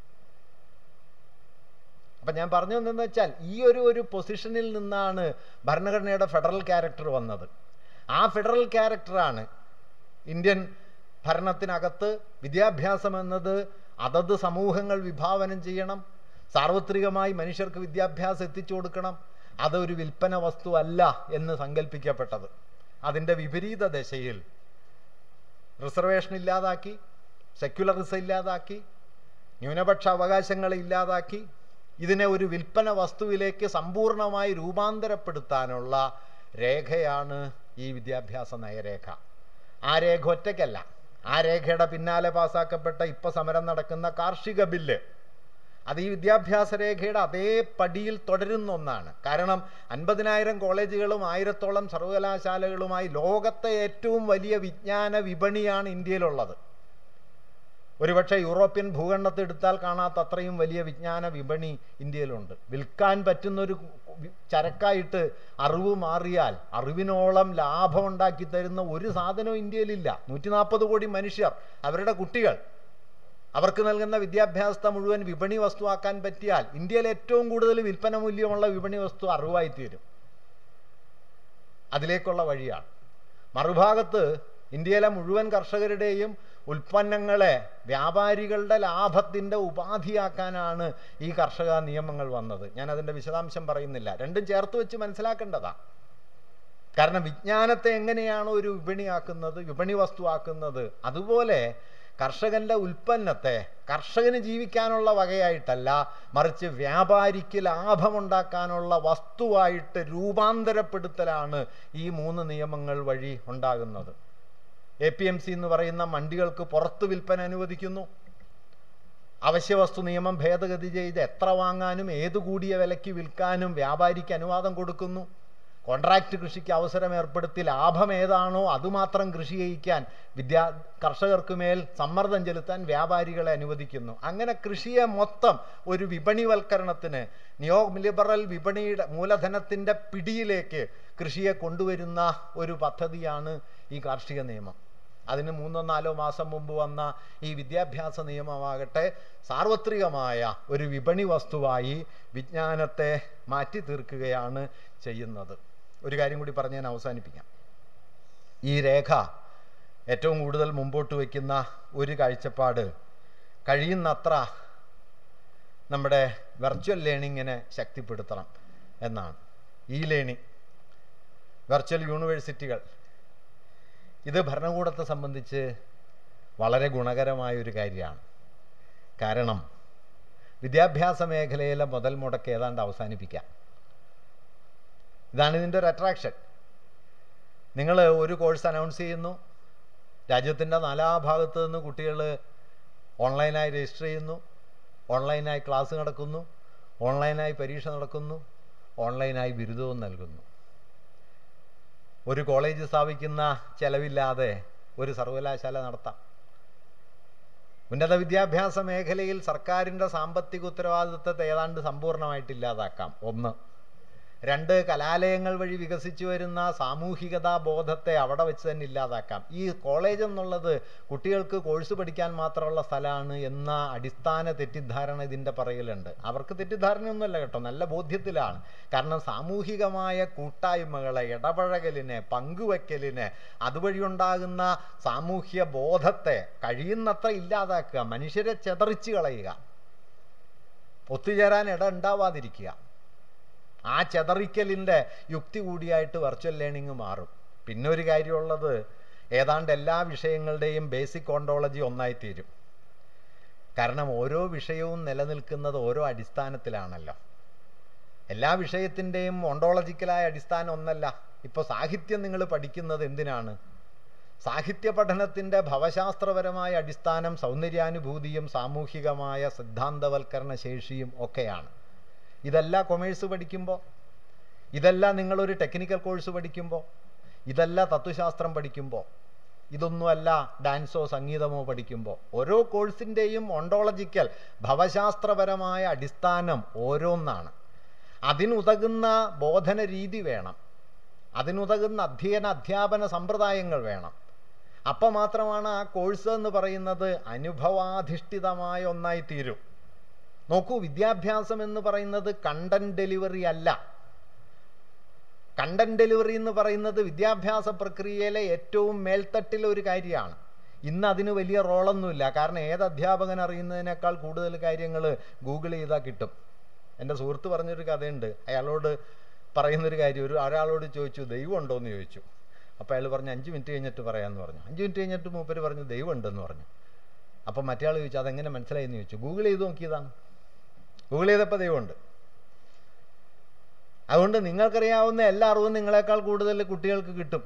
അപ്പം ഞാൻ പറഞ്ഞു എന്തെന്ന് വെച്ചാൽ ഈ ഒരു ഒരു പൊസിഷനിൽ നിന്നാണ് ഭരണഘടനയുടെ ഫെഡറൽ ക്യാരക്ടർ വന്നത്. ആ ഫെഡറൽ ക്യാരക്ടറാണ് ഇന്ത്യൻ ഭരണത്തിനകത്ത് വിദ്യാഭ്യാസം എന്നത് അതത് സമൂഹങ്ങൾ വിഭാവനം ചെയ്യണം, സാർവത്രികമായി മനുഷ്യർക്ക് വിദ്യാഭ്യാസം എത്തിച്ചു കൊടുക്കണം, അതൊരു വിൽപ്പന വസ്തു അല്ല എന്ന് സങ്കല്പിക്കപ്പെട്ടത്. അതിൻ്റെ വിപരീത ദശയിൽ റിസർവേഷൻ ഇല്ലാതാക്കി, സെക്യുലറിസം ഇല്ലാതാക്കി, ന്യൂനപക്ഷ അവകാശങ്ങളെ ഇല്ലാതാക്കി, ഇതിനെ ഒരു വിൽപ്പന വസ്തുവിലേക്ക് സമ്പൂർണമായി രൂപാന്തരപ്പെടുത്താനുള്ള രേഖയാണ് ഈ വിദ്യാഭ്യാസ നയരേഖ. ആ രേഖ ഒറ്റയ്ക്കല്ല, ആ രേഖയുടെ പിന്നാലെ പാസ്സാക്കപ്പെട്ട ഇപ്പം സമരം നടക്കുന്ന കാർഷിക ബില്ല് അത് ഈ വിദ്യാഭ്യാസ രേഖയുടെ അതേ പടിയിൽ തുടരുന്ന ഒന്നാണ്. കാരണം അൻപതിനായിരം കോളേജുകളും ആയിരത്തോളം സർവകലാശാലകളുമായി ലോകത്തെ ഏറ്റവും വലിയ വിജ്ഞാന വിപണിയാണ് ഇന്ത്യയിലുള്ളത്. ഒരുപക്ഷെ യൂറോപ്യൻ ഭൂഖണ്ഡത്തിൽ എടുത്താൽ കാണാത്ത അത്രയും വലിയ വിജ്ഞാന വിപണി ഇന്ത്യയിലുണ്ട്. വിൽക്കാൻ പറ്റുന്നൊരു ചരക്കായിട്ട് അറിവ് മാറിയാൽ അറിവിനോളം ലാഭം ഉണ്ടാക്കി തരുന്ന ഒരു സാധനവും ഇന്ത്യയിലില്ല. നൂറ്റി നാൽപ്പത് കോടി മനുഷ്യർ, അവരുടെ കുട്ടികൾ, അവർക്ക് നൽകുന്ന വിദ്യാഭ്യാസത്തെ മുഴുവൻ വിപണി വസ്തുവാക്കാൻ പറ്റിയാൽ ഇന്ത്യയിൽ ഏറ്റവും കൂടുതൽ വിൽപ്പന മൂല്യമുള്ള വിപണി വസ്തു അറിവായിത്തീരും. അതിലേക്കുള്ള വഴിയാണ്. മറുഭാഗത്ത് ഇന്ത്യയിലെ മുഴുവൻ കർഷകരുടെയും ഉൽപ്പന്നങ്ങളെ വ്യാപാരികളുടെ ലാഭത്തിൻ്റെ ഉപാധിയാക്കാനാണ് ഈ കർഷക നിയമങ്ങൾ വന്നത്. ഞാൻ അതിൻ്റെ വിശദാംശം പറയുന്നില്ല, രണ്ടും ചേർത്ത് വെച്ച് മനസ്സിലാക്കേണ്ടതാണ്. കാരണം വിജ്ഞാനത്തെ എങ്ങനെയാണോ ഒരു വിപണിയാക്കുന്നത്, വിപണി വസ്തുവാക്കുന്നത്, അതുപോലെ കർഷകന്റെ ഉൽപ്പന്നത്തെ കർഷകന് ജീവിക്കാനുള്ള വകയായിട്ടല്ല, മറിച്ച് വ്യാപാരിക്ക് ലാഭമുണ്ടാക്കാനുള്ള വസ്തുവായിട്ട് രൂപാന്തരപ്പെടുത്തലാണ് ഈ മൂന്ന് നിയമങ്ങൾ വഴി ഉണ്ടാകുന്നത്. എ പി എം സി എന്ന് പറയുന്ന മണ്ടികൾക്ക് പുറത്ത് വിൽപ്പന അനുവദിക്കുന്നു. അവശ്യവസ്തു നിയമം ഭേദഗതി ചെയ്ത് എത്ര വാങ്ങാനും ഏത് കൂടിയ വിലയ്ക്ക് വിൽക്കാനും വ്യാപാരിക്ക് അനുവാദം കൊടുക്കുന്നു. കോൺട്രാക്റ്റ് കൃഷിക്ക് അവസരം ഏർപ്പെടുത്തി ലാഭം ഏതാണോ അതുമാത്രം കൃഷി ചെയ്യിക്കാൻ വിദ്യാ കർഷകർക്ക് മേൽ സമ്മർദ്ദം ചെലുത്താൻ വ്യാപാരികളെ അനുവദിക്കുന്നു. അങ്ങനെ കൃഷിയെ മൊത്തം ഒരു വിപണിവൽക്കരണത്തിന്, നിയോ ലിബറൽ വിപണിയുടെ മൂലധനത്തിൻ്റെ പിടിയിലേക്ക് കൃഷിയെ കൊണ്ടുവരുന്ന ഒരു പദ്ധതിയാണ് ഈ കാർഷിക നിയമം. അതിന് മൂന്നോ നാലോ മാസം മുമ്പ് വന്ന ഈ വിദ്യാഭ്യാസ നിയമമാകട്ടെ സാർവത്രികമായ ഒരു വിപണി വസ്തുവായി വിജ്ഞാനത്തെ മാറ്റി തീർക്കുകയാണ് ചെയ്യുന്നത്. ഒരു കാര്യം കൂടി പറഞ്ഞ് ഞാൻ അവസാനിപ്പിക്കാം. ഈ രേഖ ഏറ്റവും കൂടുതൽ മുമ്പോട്ട് വയ്ക്കുന്ന ഒരു കാഴ്ചപ്പാട് കഴിയുന്നത്ര നമ്മുടെ വെർച്വൽ ലേണിങ്ങിനെ ശക്തിപ്പെടുത്തണം എന്നാണ്. ഈ ലേണിംഗ്, വെർച്വൽ യൂണിവേഴ്സിറ്റികൾ, ഇത് ഭരണകൂടത്തെ സംബന്ധിച്ച് വളരെ ഗുണകരമായൊരു കാര്യമാണ്. കാരണം വിദ്യാഭ്യാസ മേഖലയിലെ മുതൽ മുടക്ക് ഏതാണ്ട് അവസാനിപ്പിക്കാം. ഇതാണ് ഇതിൻ്റെ ഒരു അട്രാക്ഷൻ. നിങ്ങൾ ഒരു കോഴ്സ് അനൗൺസ് ചെയ്യുന്നു, രാജ്യത്തിൻ്റെ നാലാഭാഗത്ത് നിന്ന് കുട്ടികൾ ഓൺലൈനായി രജിസ്റ്റർ ചെയ്യുന്നു, ഓൺലൈനായി ക്ലാസ് നടക്കുന്നു, ഓൺലൈനായി പരീക്ഷ നടക്കുന്നു, ഓൺലൈനായി ബിരുദവും നൽകുന്നു. ഒരു കോളേജ് സ്ഥാപിക്കുന്ന ചെലവില്ലാതെ ഒരു സർവകലാശാല നടത്താം. ഉന്നത വിദ്യാഭ്യാസ മേഖലയിൽ സർക്കാരിൻ്റെ സാമ്പത്തിക ഉത്തരവാദിത്വത്തെ ഏതാണ്ട് സമ്പൂർണ്ണമായിട്ട് ഇല്ലാതാക്കാം. ഒന്ന്. രണ്ട്, കലാലയങ്ങൾ വഴി വികസിച്ചു വരുന്ന സാമൂഹികതാ ബോധത്തെ അവിടെ വെച്ച് തന്നെ ഇല്ലാതാക്കാം. ഈ കോളേജ് എന്നുള്ളത് കുട്ടികൾക്ക് കോഴ്സ് പഠിക്കാൻ മാത്രമുള്ള സ്ഥലമാണ് എന്ന അടിസ്ഥാന തെറ്റിദ്ധാരണ ഇതിൻ്റെ പറയലുണ്ട്. അവർക്ക് തെറ്റിദ്ധാരണയൊന്നുമല്ല കേട്ടോ, നല്ല ബോധ്യത്തിലാണ്. കാരണം സാമൂഹികമായ കൂട്ടായ്മകളെ, ഇടപഴകലിനെ, പങ്കുവെക്കലിനെ, അതുവഴി ഉണ്ടാകുന്ന സാമൂഹ്യ ബോധത്തെ കഴിയുന്നത്ര ഇല്ലാതാക്കുക, മനുഷ്യരെ ചെതറിച്ച് കളയുക, ഒത്തുചേരാൻ ഇട ഉണ്ടാവാതിരിക്കുക. ആ ചെതറിക്കലിൻ്റെ യുക്തി കൂടിയായിട്ട് വെർച്വൽ ലേണിംഗ് മാറും. പിന്നെ ഒരു കാര്യമുള്ളത്, ഏതാണ്ട് എല്ലാ വിഷയങ്ങളുടെയും ബേസിക് ഓണ്ടോളജി ഒന്നായിത്തീരും. കാരണം ഓരോ വിഷയവും നിലനിൽക്കുന്നത് ഓരോ അടിസ്ഥാനത്തിലാണല്ലോ. എല്ലാ വിഷയത്തിൻ്റെയും ഓണ്ടോളജിക്കലായ അടിസ്ഥാനം ഒന്നല്ല. ഇപ്പോൾ സാഹിത്യം നിങ്ങൾ പഠിക്കുന്നത് എന്തിനാണ്? സാഹിത്യ പഠനത്തിൻ്റെ ഭവശാസ്ത്രപരമായ അടിസ്ഥാനം സൗന്ദര്യാനുഭൂതിയും സാമൂഹികമായ സിദ്ധാന്തവൽക്കരണ ശേഷിയും ഒക്കെയാണ്. ഇതല്ല കൊമേഴ്സ് പഠിക്കുമ്പോൾ, ഇതല്ല നിങ്ങളൊരു ടെക്നിക്കൽ കോഴ്സ് പഠിക്കുമ്പോൾ, ഇതല്ല തത്വശാസ്ത്രം പഠിക്കുമ്പോൾ, ഇതൊന്നുമല്ല ഡാൻസോ സംഗീതമോ പഠിക്കുമ്പോൾ. ഓരോ കോഴ്സിൻ്റെയും ഓണ്ടോളജിക്കൽ ഭവശാസ്ത്രപരമായ അടിസ്ഥാനം ഓരോന്നാണ്. അതിനുതകുന്ന ബോധന രീതി വേണം, അതിനുതകുന്ന അധ്യയന അധ്യാപന സമ്പ്രദായങ്ങൾ വേണം. അപ്പം മാത്രമാണ് ആ കോഴ്സ് എന്ന് പറയുന്നത് അനുഭവാധിഷ്ഠിതമായ ഒന്നായി തീരും. നോക്കൂ, വിദ്യാഭ്യാസം എന്ന് പറയുന്നത് കണ്ടന്റ് ഡെലിവറി അല്ല. കണ്ടന്റ് ഡെലിവറി എന്ന് പറയുന്നത് വിദ്യാഭ്യാസ പ്രക്രിയയിലെ ഏറ്റവും മേൽത്തട്ടിലെ ഒരു കാര്യമാണ്. ഇന്ന് അതിന് വലിയ റോളൊന്നുമില്ല. കാരണം ഏത് അധ്യാപകൻ അറിയുന്നതിനേക്കാൾ കൂടുതൽ കാര്യങ്ങൾ ഗൂഗിൾ ചെയ്താൽ കിട്ടും. എൻ്റെ സുഹൃത്ത് പറഞ്ഞൊരു കഥയുണ്ട്. അയാളോട് പറയുന്നൊരു കാര്യം, ഒരു ഒരാളോട് ചോദിച്ചു ദൈവം ഉണ്ടോ എന്ന് ചോദിച്ചു. അപ്പോൾ അയാൾ പറഞ്ഞു അഞ്ച് മിനിറ്റ് കഴിഞ്ഞിട്ട് പറയാമെന്ന് പറഞ്ഞു. അഞ്ച് മിനിറ്റ് കഴിഞ്ഞിട്ട് മൂപ്പര് പറഞ്ഞു ദൈവം ഉണ്ടെന്ന് പറഞ്ഞു. അപ്പം മറ്റേ ആൾ ചോദിച്ചു അതെങ്ങനെ മനസ്സിലായെന്ന് ചോദിച്ചു. ഗൂഗിൾ ചെയ്ത് നോക്കിയതാണ്. ഗൂഗിൾ ചെയ്തപ്പോൾ ദൈവമുണ്ട്. അതുകൊണ്ട് നിങ്ങൾക്കറിയാവുന്ന എല്ലാ അറിവും നിങ്ങളെക്കാൾ കൂടുതൽ കുട്ടികൾക്ക് കിട്ടും.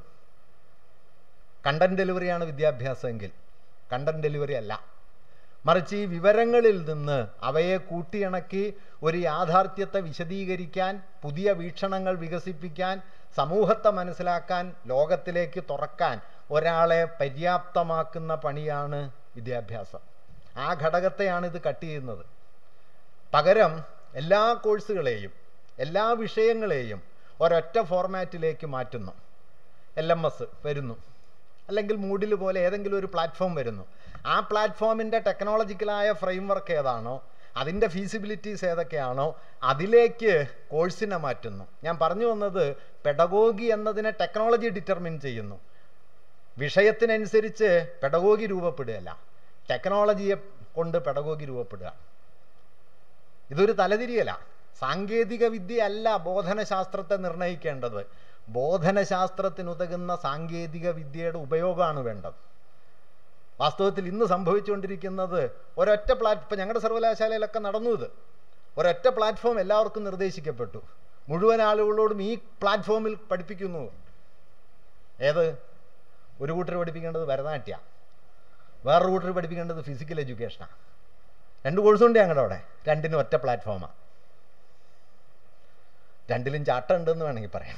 കണ്ടന്റ് ഡെലിവറിയാണ് വിദ്യാഭ്യാസമെങ്കിൽ കണ്ടന്റ് ഡെലിവറി അല്ല. മറിച്ച് ഈ വിവരങ്ങളിൽ നിന്ന് അവയെ കൂട്ടിയിണക്കി ഒരു യാഥാർത്ഥ്യത്തെ വിശദീകരിക്കാൻ, പുതിയ വീക്ഷണങ്ങൾ വികസിപ്പിക്കാൻ, സമൂഹത്തെ മനസ്സിലാക്കാൻ, ലോകത്തിലേക്ക് തുറക്കാൻ ഒരാളെ പര്യാപ്തമാക്കുന്ന പണിയാണ് വിദ്യാഭ്യാസം. ആ ഘടകത്തെയാണ് ഇത് കട്ട് ചെയ്യുന്നത്. പകരം എല്ലാ കോഴ്സുകളെയും എല്ലാ വിഷയങ്ങളെയും ഒരൊറ്റ ഫോർമാറ്റിലേക്ക് മാറ്റുന്നു. എൽ എം എസ് വരുന്നു, അല്ലെങ്കിൽ മൂഡിൽ പോലെ ഏതെങ്കിലും ഒരു പ്ലാറ്റ്ഫോം വരുന്നു. ആ പ്ലാറ്റ്ഫോമിൻ്റെ ടെക്നോളജിക്കലായ ഫ്രെയിം വർക്ക് ഏതാണോ, അതിൻ്റെ ഫീസിബിലിറ്റീസ് ഏതൊക്കെയാണോ അതിലേക്ക് കോഴ്സിനെ മാറ്റുന്നു. ഞാൻ പറഞ്ഞു വന്നത് പെഡഗോഗി എന്നതിനെ ടെക്നോളജി ഡിറ്റർമിൻ ചെയ്യുന്നു. വിഷയത്തിനനുസരിച്ച് പെഡഗോഗി രൂപപ്പെടുകയല്ല, ടെക്നോളജിയെ കൊണ്ട് പെഡഗോഗി രൂപപ്പെടുക. ഇതൊരു തലതിരിയല. സാങ്കേതിക വിദ്യ അല്ല ബോധനശാസ്ത്രത്തെ നിർണ്ണയിക്കേണ്ടത്. ബോധനശാസ്ത്രത്തിനുതകുന്ന സാങ്കേതിക വിദ്യയുടെ ഉപയോഗമാണ് വേണ്ടത്. വാസ്തവത്തിൽ ഇന്ന് സംഭവിച്ചുകൊണ്ടിരിക്കുന്നത് ഒരൊറ്റ പ്ലാറ്റ്ഫോം, ഞങ്ങളുടെ സർവകലാശാലയിലൊക്കെ നടന്നു ഇത്. ഒരൊറ്റ പ്ലാറ്റ്ഫോം എല്ലാവർക്കും നിർദ്ദേശിക്കപ്പെട്ടു. മുഴുവൻ ആളുകളോടും ഈ പ്ലാറ്റ്ഫോമിൽ പഠിപ്പിക്കുന്നു. ഏത്? ഒരു കൂട്ടർ പഠിപ്പിക്കേണ്ടത് ഭരതനാട്യമാണ്, വേറൊരു കൂട്ടർ പഠിപ്പിക്കേണ്ടത് ഫിസിക്കൽ എഡ്യൂക്കേഷനാണ്. രണ്ട് കോഴ്സുണ്ട് ഞങ്ങളുടെ അവിടെ, രണ്ടിനും ഒറ്റ പ്ലാറ്റ്ഫോമാണ്. രണ്ടിലും ചാട്ടം ഉണ്ടെന്ന് വേണമെങ്കിൽ പറയാം.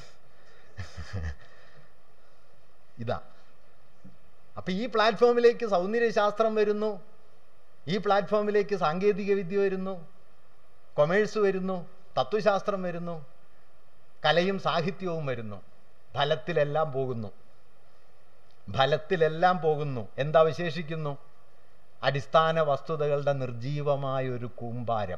ഇതാ. അപ്പം ഈ പ്ലാറ്റ്ഫോമിലേക്ക് സൗന്ദര്യശാസ്ത്രം വരുന്നു, ഈ പ്ലാറ്റ്ഫോമിലേക്ക് സാങ്കേതിക വിദ്യ വരുന്നു, കൊമേഴ്സ് വരുന്നു, തത്വശാസ്ത്രം വരുന്നു, കലയും സാഹിത്യവും വരുന്നു. ഫലത്തിലെല്ലാം പോകുന്നു, ഫലത്തിലെല്ലാം പോകുന്നു. എന്താവശേഷിക്കുന്നു? അടിസ്ഥാന വസ്തുതകളുടെ നിർജീവമായ ഒരു കൂമ്പാരം.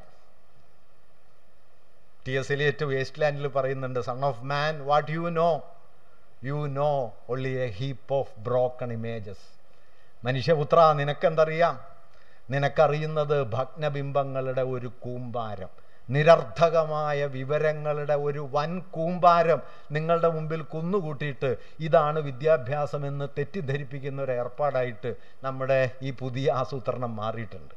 ടി എസ് എലിയറ്റ് വേസ്റ്റ് ലാൻഡിൽ പറയുന്നുണ്ട്, son of man, what you know? You know only a heap of broken images. മനുഷ്യപുത്ര, നിനക്കെന്തറിയാം? നിനക്കറിയുന്നത് ഭഗ്നബിംബങ്ങളുടെ ഒരു കൂമ്പാരം, നിരർത്ഥകമായ വിവരങ്ങളുടെ ഒരു വൻ കൂമ്പാരം നിങ്ങളുടെ മുമ്പിൽ കുന്നുകൂട്ടിയിട്ട് ഇതാണ് വിദ്യാഭ്യാസമെന്ന് തെറ്റിദ്ധരിപ്പിക്കുന്ന ഒരു ഏർപ്പാടായിട്ട് നമ്മുടെ ഈ പുതിയ ആസൂത്രണം മാറിയിട്ടുണ്ട്.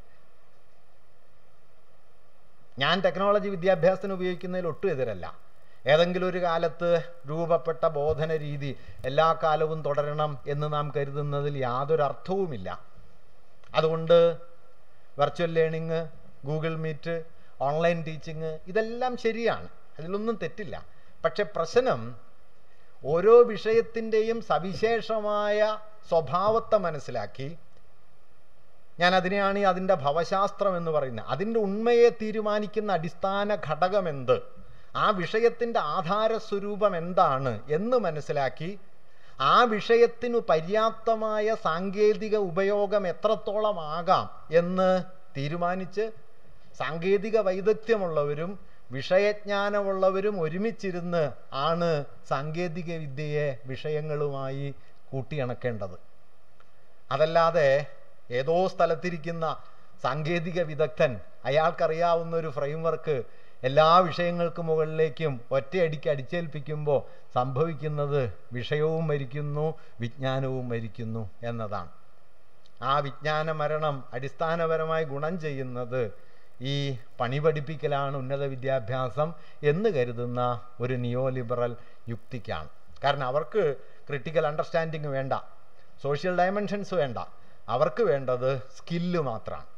ഞാൻ ടെക്നോളജി വിദ്യാഭ്യാസത്തിന് ഉപയോഗിക്കുന്നതിൽ ഒട്ടും എതിരല്ല. ഏതെങ്കിലും ഒരു കാലത്ത് രൂപപ്പെട്ട ബോധന രീതി എല്ലാ കാലവും തുടരണം എന്ന് നാം കരുതുന്നതിൽ യാതൊരു അർത്ഥവുമില്ല. അതുകൊണ്ട് virtual learning, Google Meet, online teaching ഇതെല്ലാം ശരിയാണ്, അതിലൊന്നും തെറ്റില്ല. പക്ഷെ പ്രശ്നം ഓരോ വിഷയത്തിൻ്റെയും സവിശേഷമായ സ്വഭാവത്തെ മനസ്സിലാക്കി, ഞാൻ അതിനെയാണ് അതിൻ്റെ ഭവശാസ്ത്രം എന്ന് പറയുന്നത്, അതിൻ്റെ ഉണ്മയെ തീരുമാനിക്കുന്ന അടിസ്ഥാന ഘടകമെന്ത്, ആ വിഷയത്തിൻ്റെ ആധാരസ്വരൂപം എന്താണ് എന്ന് മനസ്സിലാക്കി ആ വിഷയത്തിനു പര്യാപ്തമായ സാങ്കേതിക ഉപയോഗം എത്രത്തോളം ആകാം എന്ന് തീരുമാനിച്ച് സാങ്കേതിക വൈദഗ്ധ്യമുള്ളവരും വിഷയജ്ഞാനമുള്ളവരും ഒരുമിച്ചിരുന്ന് ആണ് സാങ്കേതിക വിദ്യയെ വിഷയങ്ങളുമായി കൂട്ടിയിണക്കേണ്ടത്. അതല്ലാതെ ഏതോ സ്ഥലത്തിരിക്കുന്ന സാങ്കേതിക വിദഗ്ധൻ അയാൾക്കറിയാവുന്ന ഒരു ഫ്രെയിംവർക്ക് എല്ലാ വിഷയങ്ങൾക്ക് മുകളിലേക്കും ഒറ്റയടിക്ക് അടിച്ചേൽപ്പിക്കുമ്പോൾ സംഭവിക്കുന്നത് വിഷയവും മരിക്കുന്നു, വിജ്ഞാനവും മരിക്കുന്നു എന്നതാണ്. ആ വിജ്ഞാന മരണം അടിസ്ഥാനപരമായി ഗുണം ചെയ്യുന്നത് ഈ പണി പഠിപ്പിക്കലാണ് ഉന്നത വിദ്യാഭ്യാസം എന്ന് കരുതുന്ന ഒരു നിയോ ലിബറൽ യുക്തിക്കാണ്. കാരണം അവർക്ക് ക്രിട്ടിക്കൽ അണ്ടർസ്റ്റാൻഡിങ് വേണ്ട, സോഷ്യൽ ഡയമെൻഷൻസ് വേണ്ട, അവർക്ക് വേണ്ടത് സ്കില്ല് മാത്രമാണ്,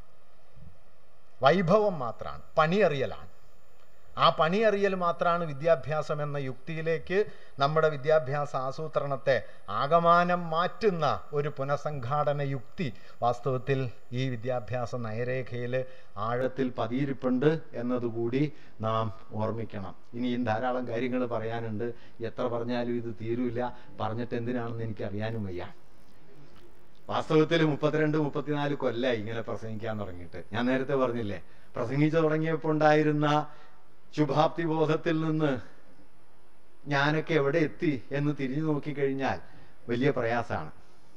വൈഭവം മാത്രമാണ്, പണിയറിയലാണ്. ആ പണിയറിയൽ മാത്രമാണ് വിദ്യാഭ്യാസം എന്ന യുക്തിയിലേക്ക് നമ്മുടെ വിദ്യാഭ്യാസ ആസൂത്രണത്തെ ആകമാനം മാറ്റുന്ന ഒരു പുനഃസംഘാടന യുക്തി വാസ്തവത്തിൽ ഈ വിദ്യാഭ്യാസ നയരേഖയിൽ ആഴത്തിൽ പതിയിരിപ്പുണ്ട് എന്നതുകൂടി നാം ഓർമ്മിക്കണം. ഇനിയും ധാരാളം കാര്യങ്ങൾ പറയാനുണ്ട്, എത്ര പറഞ്ഞാലും ഇത് തീരൂല, പറഞ്ഞിട്ട് എന്തിനാണെന്ന് എനിക്ക് അറിയാനും വയ്യ. വാസ്തവത്തിൽ മുപ്പത്തിരണ്ട് മുപ്പത്തിനാല് കൊല്ലായി ഇങ്ങനെ പ്രസംഗിക്കാൻ തുടങ്ങിയിട്ട്. ഞാൻ നേരത്തെ പറഞ്ഞില്ലേ, പ്രസംഗിച്ചു തുടങ്ങിയപ്പോൾ ഉണ്ടായിരുന്ന ശുഭാപ്തി ബോധത്തിൽ നിന്ന് ഞാനൊക്കെ എവിടെ എത്തി എന്ന് തിരിഞ്ഞു നോക്കിക്കഴിഞ്ഞാൽ വലിയ പ്രയാസമാണ്.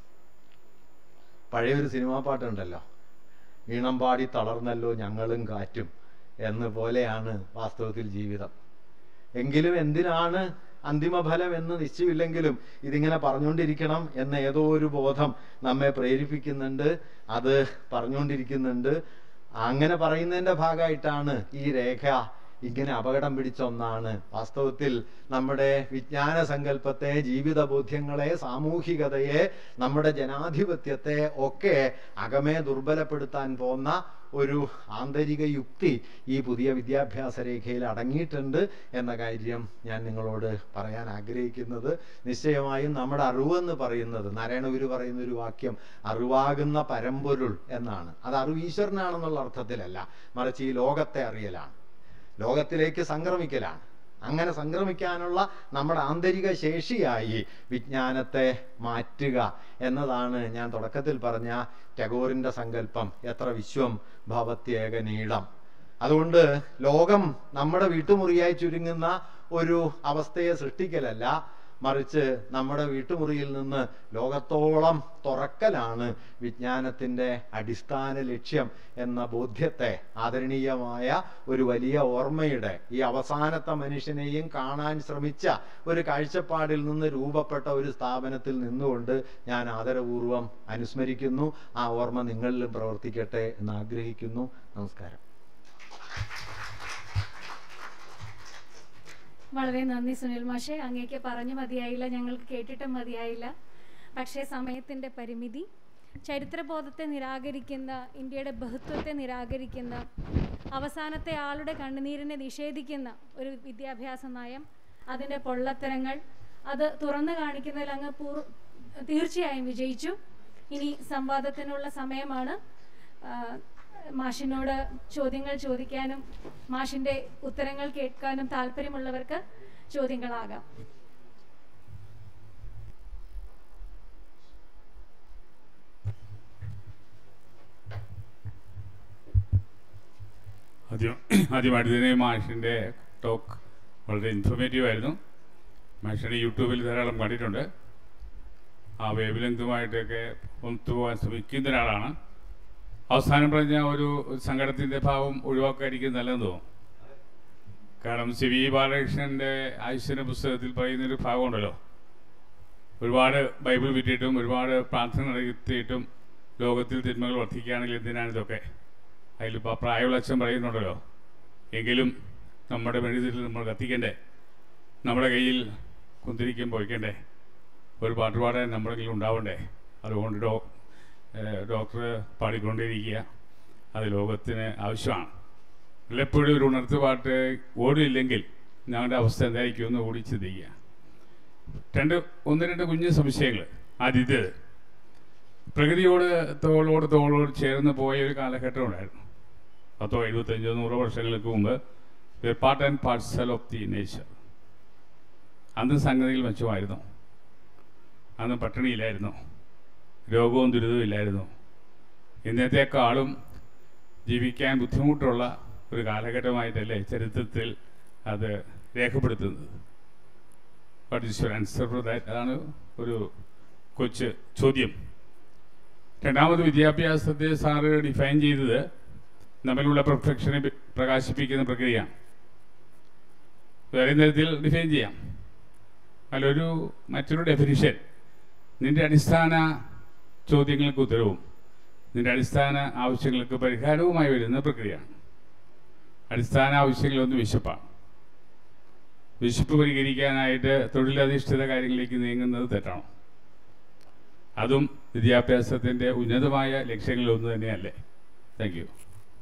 പഴയൊരു സിനിമാ പാട്ടുണ്ടല്ലോ, ഈണം പാടി തളർന്നല്ലോ ഞങ്ങളും കാറ്റും എന്ന് പോലെയാണ് വാസ്തവത്തിൽ ജീവിതം. എങ്കിലും എന്തിനാണ് അന്തിമഫലം എന്ന് നിശ്ചയമില്ലെങ്കിലും ഇതിങ്ങനെ പറഞ്ഞുകൊണ്ടിരിക്കണം എന്ന ഏതോ ഒരു ബോധം നമ്മെ പ്രേരിപ്പിക്കുന്നുണ്ട്, അത് പറഞ്ഞുകൊണ്ടിരിക്കുന്നുണ്ട്. അങ്ങനെ പറയുന്നതിൻ്റെ ഭാഗമായിട്ടാണ് ഈ രേഖ ഇങ്ങനെ അപകടം പിടിച്ച ഒന്നാണ്. വാസ്തവത്തിൽ നമ്മുടെ വിജ്ഞാന സങ്കല്പത്തെ, ജീവിത ബോധ്യങ്ങളെ, സാമൂഹികതയെ, നമ്മുടെ ജനാധിപത്യത്തെ ഒക്കെ അകമേ ദുർബലപ്പെടുത്താൻ പോകുന്ന ഒരു ആന്തരിക യുക്തി ഈ പുതിയ വിദ്യാഭ്യാസ രേഖയിൽ അടങ്ങിയിട്ടുണ്ട് എന്ന കാര്യം ഞാൻ നിങ്ങളോട് പറയാൻ ആഗ്രഹിക്കുന്നത്. നിശ്ചയമായും നമ്മുടെ അറിവെന്ന് പറയുന്നത്, നാരായണഗുരു പറയുന്ന ഒരു വാക്യം അറിവാകുന്ന പരമ്പൊരുൾ എന്നാണ്. അത് അറിവ് ഈശ്വരനാണെന്നുള്ള അർത്ഥത്തിലല്ല, മറിച്ച് ഈ ലോകത്തെ അറിയലാണ്, ലോകത്തിലേക്ക് സംക്രമിക്കലാണ്. അങ്ങനെ സംക്രമിക്കാനുള്ള നമ്മുടെ ആന്തരിക ശേഷിയായി വിജ്ഞാനത്തെ മാറ്റുക എന്നതാണ് ഞാൻ തുടക്കത്തിൽ പറഞ്ഞ ടാഗോറിൻ്റെ സങ്കല്പം, എത്ര വിശ്വം ഭവത്യേക നീളം. അതുകൊണ്ട് ലോകം നമ്മുടെ വീട്ടുമുറിയായി ചുരുങ്ങുന്ന ഒരു അവസ്ഥയെ സൃഷ്ടിക്കലല്ല, മറിച്ച് നമ്മുടെ വീട്ടുമുറിയിൽ നിന്ന് ലോകത്തോളം തുറക്കലാണ് വിജ്ഞാനത്തിൻ്റെ അടിസ്ഥാന ലക്ഷ്യം എന്ന ബോധ്യത്തെ, ആദരണീയമായ ഒരു വലിയ ഓർമ്മയുടെ, ഈ അവസാനത്തെ മനുഷ്യനെയും കാണാൻ ശ്രമിച്ച ഒരു കാഴ്ചപ്പാടിൽ നിന്ന് രൂപപ്പെട്ട ഒരു സ്ഥാപനത്തിൽ നിന്നുകൊണ്ട് ഞാൻ ആദരപൂർവം അനുസ്മരിക്കുന്നു. ആ ഓർമ്മ നിങ്ങളിലും പ്രവർത്തിക്കട്ടെ എന്ന് ആഗ്രഹിക്കുന്നു. നമസ്കാരം. വളരെ നന്ദി സുനിൽ മാഷെ. അങ്ങേക്ക് പറഞ്ഞു മതിയായില്ല, ഞങ്ങൾക്ക് കേട്ടിട്ടും മതിയായില്ല. പക്ഷേ സമയത്തിൻ്റെ പരിമിതി, ചരിത്രബോധത്തെ നിരാകരിക്കുന്ന, ഇന്ത്യയുടെ ബഹുത്വത്തെ നിരാകരിക്കുന്ന, അവസാനത്തെ ആളുടെ കണ്ണുനീരിനെ നിഷേധിക്കുന്ന ഒരു വിദ്യാഭ്യാസ നയം, അതിൻ്റെ പൊള്ളത്തരങ്ങൾ അത് തുറന്നു കാണിക്കുന്നതിൽ അങ്ങ് പൂർ തീർച്ചയായും വിജയിച്ചു. ഇനി സംവാദത്തിനുള്ള സമയമാണ്. മാഷിനോട് ചോദ്യങ്ങൾ ചോദിക്കാനും മാഷിൻ്റെ ഉത്തരങ്ങൾ കേൾക്കാനും താല്പര്യമുള്ളവർക്ക് ചോദ്യങ്ങളാകാം. ആദ്യം ആദ്യമായിട്ട് തന്നെ മാഷിൻ്റെ ടോക്ക് വളരെ ഇൻഫോർമേറ്റീവ് ആയിരുന്നു. മാഷിൻ്റെ യൂട്യൂബിൽ ധാരാളം കണ്ടിട്ടുണ്ട്. ആ വേവ് ലെങ്തുമായിട്ടൊക്കെ ഒത്തുപോകാൻ ശ്രമിക്കുന്ന ഒരാളാണ്. അവസാനം പറഞ്ഞ ഒരു സങ്കടത്തിൻ്റെ ഭാവം ഒഴിവാക്കാതിരിക്കുന്നത് നല്ലതെന്ന് തോന്നും. കാരണം സി വി ബാലകൃഷ്ണൻ്റെ ആയുഷ്യ പുസ്തകത്തിൽ പറയുന്നൊരു ഭാഗമുണ്ടല്ലോ, ഒരുപാട് ബൈബിൾ വിറ്റിട്ടും ഒരുപാട് പ്രാർത്ഥന നടത്തിയിട്ടും ലോകത്തിൽ തിന്മകൾ വർദ്ധിക്കുകയാണെങ്കിൽ എന്തിനാണിതൊക്കെ. അതിലിപ്പോൾ പ്രായമുള്ള അച്ഛൻ പറയുന്നുണ്ടല്ലോ, എങ്കിലും നമ്മുടെ മെഴുതിൽ നമ്മൾ കത്തിക്കണ്ടേ, നമ്മുടെ കയ്യിൽ കുന്തിരിക്കും പോയിക്കണ്ടേ, ഒരു പാട്ട് പാടാൻ നമ്മുടെ കയ്യിൽ ഉണ്ടാവണ്ടേ. അതുകൊണ്ട് ഡോ ഡോക്ടർ പാടിക്കൊണ്ടിരിക്കുക, അത് ലോകത്തിന് ആവശ്യമാണ്. വല്ലപ്പോഴും ഒരു ഉണർത്ത് പാട്ട് ഓടിയില്ലെങ്കിൽ ഞങ്ങളുടെ അവസ്ഥ എന്തായിരിക്കും എന്ന് ഓടി ചിന്തിക്കുക. രണ്ട് ഒന്ന് രണ്ട് കുഞ്ഞു സംശയങ്ങൾ. ആദ്യത്തേത്, പ്രകൃതിയോട് തോളോട് തോളോട് ചേർന്ന് പോയ ഒരു കാലഘട്ടം ഉണ്ടായിരുന്നു. പത്തോ എഴുപത്തഞ്ചോ നൂറോ വർഷങ്ങൾക്ക് മുമ്പ് part and parcel of the nature. അന്ന് സംഗതികൾ മെച്ചമായിരുന്നു. അന്ന് പട്ടിണിയില്ലായിരുന്നു, രോഗവും ദുരിതവും ഇല്ലായിരുന്നു. ഇന്നത്തെക്കാളും ജീവിക്കാൻ ബുദ്ധിമുട്ടുള്ള ഒരു കാലഘട്ടമായിട്ടല്ലേ ചരിത്രത്തിൽ അത് രേഖപ്പെടുത്തുന്നത്. What is your answer for that? അതാണ് ഒരു കൊച്ചു ചോദ്യം. രണ്ടാമത്, വിദ്യാഭ്യാസത്തെ സാറ് ഡിഫൈൻ ചെയ്തത് നമ്മളുള്ള പെർഫെക്ഷനെ പ്രകാശിപ്പിക്കുന്ന പ്രക്രിയയാണ്. വേറെ തരത്തിൽ ഡിഫൈൻ ചെയ്യാം. അതിലൊരു മറ്റൊരു ഡെഫിനിഷൻ, നിൻ്റെ അടിസ്ഥാന ചോദ്യങ്ങൾക്ക് ഉത്തരവും നിൻ്റെ അടിസ്ഥാന ആവശ്യങ്ങൾക്ക് പരിഹാരവുമായി വരുന്ന പ്രക്രിയയാണ്. അടിസ്ഥാന ആവശ്യങ്ങളൊന്ന് വിശപ്പാണ്. വിശപ്പ് പരിഹരിക്കാനായിട്ട് തൊഴിലധിഷ്ഠിത കാര്യങ്ങളിലേക്ക് നീങ്ങുന്നത് തെറ്റാണോ? അതും വിദ്യാഭ്യാസത്തിൻ്റെ ഉന്നതമായ ലക്ഷ്യങ്ങളിലൊന്നു തന്നെയല്ലേ? Thank you.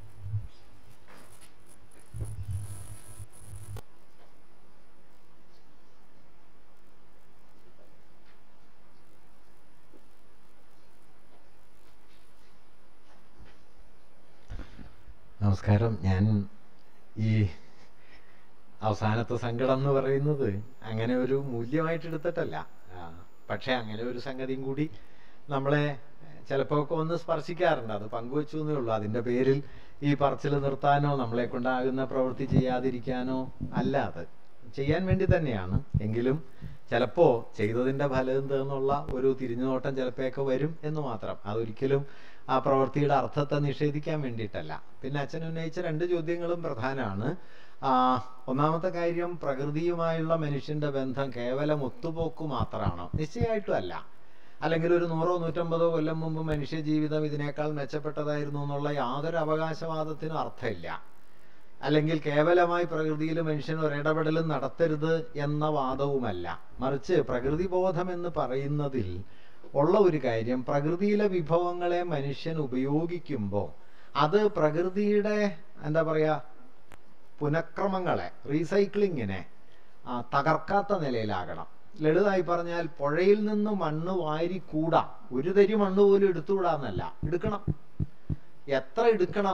നമസ്കാരം. ഞാൻ ഈ അവസാനത്തെ സങ്കടം എന്ന് പറയുന്നത് അങ്ങനെ ഒരു മൂല്യമായിട്ട് എടുത്തിട്ടല്ല, പക്ഷേ അങ്ങനെ ഒരു സംഗതിയും കൂടി നമ്മളെ ചിലപ്പോൾ ഒക്കെ ഒന്ന് സ്പർശിക്കാറുണ്ട്. അത് പങ്കുവെച്ചു എന്നേ ഉള്ളൂ. അതിൻ്റെ പേരിൽ ഈ പറച്ചിൽ നിർത്താനോ നമ്മളെ കൊണ്ടാകുന്ന പ്രവൃത്തി ചെയ്യാതിരിക്കാനോ അല്ല, അത് ചെയ്യാൻ വേണ്ടി തന്നെയാണ്. എങ്കിലും ചിലപ്പോൾ ചെയ്തതിൻ്റെ ഫലം എന്തെന്നുള്ള ഒരു തിരിഞ്ഞുനോട്ടം ചിലപ്പോഴൊക്കെ വരും എന്ന് മാത്രം. അതൊരിക്കലും ആ പ്രവൃത്തിയുടെ അർത്ഥത്തെ നിഷേധിക്കാൻ വേണ്ടിയിട്ടല്ല. പിന്നെ അച്ഛൻ ഉന്നയിച്ച രണ്ട് ചോദ്യങ്ങളും പ്രധാനമാണ്. ഒന്നാമത്തെ കാര്യം, പ്രകൃതിയുമായുള്ള മനുഷ്യന്റെ ബന്ധം കേവലം ഒത്തുപോക്ക് മാത്രമാണോ? നിശ്ചയമായിട്ടും അല്ല. അല്ലെങ്കിൽ ഒരു നൂറോ നൂറ്റമ്പതോ കൊല്ലം മുമ്പ് മനുഷ്യ ജീവിതം ഇതിനേക്കാൾ മെച്ചപ്പെട്ടതായിരുന്നു എന്നുള്ള യാതൊരു അവകാശവാദത്തിനും അർത്ഥമില്ല. അല്ലെങ്കിൽ കേവലമായി പ്രകൃതിയിൽ മനുഷ്യൻ ഒരിടപെടലും നടത്തരുത് എന്ന വാദവുമല്ല. മറിച്ച് പ്രകൃതി ബോധം എന്ന് പറയുന്നതിൽ ഉള്ള ഒരു കാര്യം, പ്രകൃതിയിലെ വിഭവങ്ങളെ മനുഷ്യൻ ഉപയോഗിക്കുമ്പോൾ അത് പ്രകൃതിയുടെ എന്താ പറയുക പുനഃക്രമങ്ങളെ, റീസൈക്ലിങ്ങിനെ തകർക്കാത്ത നിലയിലാകണം. ലളിതമായി പറഞ്ഞാൽ, പുഴയിൽ നിന്ന് മണ്ണ് വാരിക്കൂടാ, ഒരു തരി മണ്ണ് പോലും എടുത്തുകൂടാന്നല്ല, എടുക്കണം. എത്ര എടുക്കണം?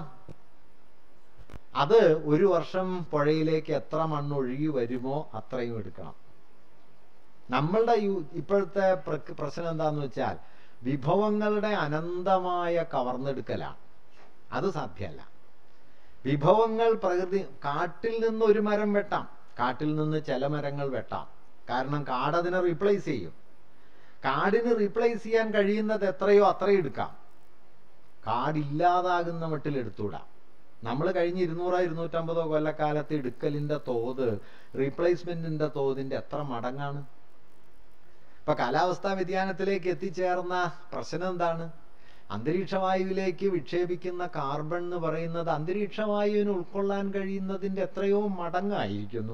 അത് ഒരു വർഷം പുഴയിലേക്ക് എത്ര മണ്ണ് ഒഴുകി വരുമോ അത്രയും എടുക്കണം. നമ്മളുടെ ഇപ്പോഴത്തെ പ്രശ്നം എന്താന്ന് വെച്ചാൽ, വിഭവങ്ങളുടെ അനന്തമായ കവർന്നെടുക്കലാണ്. അത് സാധ്യമല്ല. വിഭവങ്ങൾ പ്രകൃതി, കാട്ടിൽ നിന്ന് ഒരു മരം വെട്ടാം, കാട്ടിൽ നിന്ന് ചില മരങ്ങൾ വെട്ടാം. കാരണം കാടതിനെ റീപ്ലേസ് ചെയ്യും. കാടിന് റീപ്ലേസ് ചെയ്യാൻ കഴിയുന്നത് എത്രയോ അത്രയും എടുക്കാം. കാടില്ലാതാകുന്ന മട്ടിൽ എടുത്തുകൂടാ. നമ്മൾ കഴിഞ്ഞ ഇരുന്നൂറോ ഇരുന്നൂറ്റമ്പതോ കൊല്ലക്കാലത്ത് എടുക്കലിന്റെ തോത് റീപ്ലേസ്മെന്റിന്റെ തോതിന്റെ എത്ര മടങ്ങാണ്? ഇപ്പൊ കാലാവസ്ഥാ വ്യതിയാനത്തിലേക്ക് എത്തിച്ചേർന്ന പ്രശ്നം എന്താണ്? അന്തരീക്ഷവായുവിലേക്ക് വിക്ഷേപിക്കുന്ന കാർബൺ എന്ന് പറയുന്നത് അന്തരീക്ഷവായുവിന് ഉൾക്കൊള്ളാൻ കഴിയുന്നതിന്റെ എത്രയോ മടങ്ങായിരിക്കുന്നു.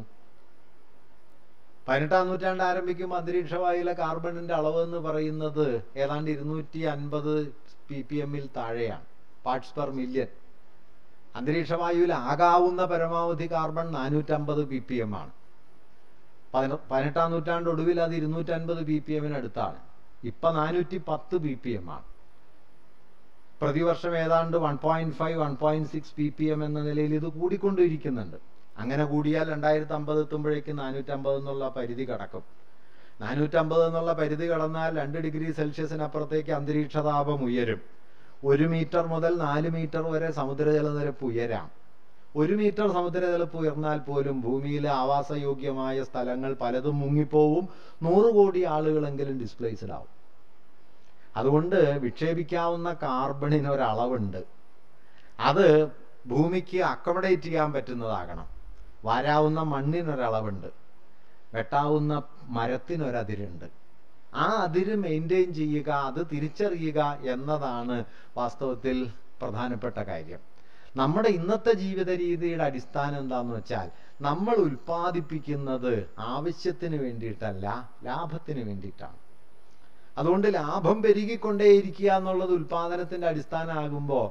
പതിനെട്ടാം നൂറ്റാണ്ട് ആരംഭിക്കുമ്പോൾ അന്തരീക്ഷവായുവിലെ കാർബണിന്റെ അളവ് എന്ന് പറയുന്നത് ഏതാണ്ട് ഇരുന്നൂറ്റി അൻപത് പി പി എമ്മിൽ താഴെയാണ്, പാർട്സ് പെർ മില്യൺ. അന്തരീക്ഷവായുവിൽ ആകാവുന്ന പരമാവധി കാർബൺ നാനൂറ്റമ്പത് പി പി എം ആണ്. പതിനെ പതിനെട്ടാം നൂറ്റാണ്ട് ഒടുവിൽ അത് ഇരുന്നൂറ്റൻപത് പി പി എമ്മിനടുത്താണ്. ഇപ്പം നാനൂറ്റി പത്ത് പി പി എം ആണ്. പ്രതിവർഷം ഏതാണ്ട് one point five one point six P P M എന്ന നിലയിൽ ഇത് കൂടിക്കൊണ്ടിരിക്കുന്നുണ്ട്. അങ്ങനെ കൂടിയാൽ രണ്ടായിരത്തി അമ്പത് എത്തുമ്പോഴേക്കും നാനൂറ്റമ്പത് എന്നുള്ള പരിധി കടക്കും. നാനൂറ്റമ്പത് എന്നുള്ള പരിധി കടന്നാൽ രണ്ട് ഡിഗ്രി സെൽഷ്യസിനപ്പുറത്തേക്ക് അന്തരീക്ഷ താപം ഉയരും. ഒരു മീറ്റർ മുതൽ നാല് മീറ്റർ വരെ സമുദ്രജലനിരപ്പ് ഉയരാം. ഒരു മീറ്റർ സമുദ്രജലപ്പ് ഉയർന്നാൽ പോലും ഭൂമിയിലെ ആവാസയോഗ്യമായ സ്ഥലങ്ങൾ പലതും മുങ്ങിപ്പോവും. നൂറ് കോടി ആളുകളെങ്കിലും ഡിസ്പ്ലേസ്ഡ് ആവും. അതുകൊണ്ട് വിക്ഷേപിക്കാവുന്ന കാർബണിന് ഒരളവുണ്ട്. അത് ഭൂമിക്ക് അക്കോമഡേറ്റ് ചെയ്യാൻ പറ്റുന്നതാകണം. വാരാവുന്ന മണ്ണിനൊരളവുണ്ട്, വെട്ടാവുന്ന മരത്തിനൊരതിരുണ്ട്. ആ അതിര് മെയിൻറ്റെയിൻ ചെയ്യുക, അത് തിരിച്ചറിയുക എന്നതാണ് വാസ്തവത്തിൽ പ്രധാനപ്പെട്ട കാര്യം. നമ്മുടെ ഇന്നത്തെ ജീവിത രീതിയുടെ അടിസ്ഥാനം എന്താണെന്ന് വെച്ചാൽ നമ്മൾ ഉൽപ്പാദിപ്പിക്കുന്നത് ആവശ്യത്തിന് വേണ്ടിയിട്ടല്ല, ലാഭത്തിന് വേണ്ടിയിട്ടാണ്. അതുകൊണ്ട് ലാഭം പെരുകിക്കൊണ്ടേയിരിക്കുക എന്നുള്ളത് ഉൽപാദനത്തിന്റെ അടിസ്ഥാനമാകുമ്പോൾ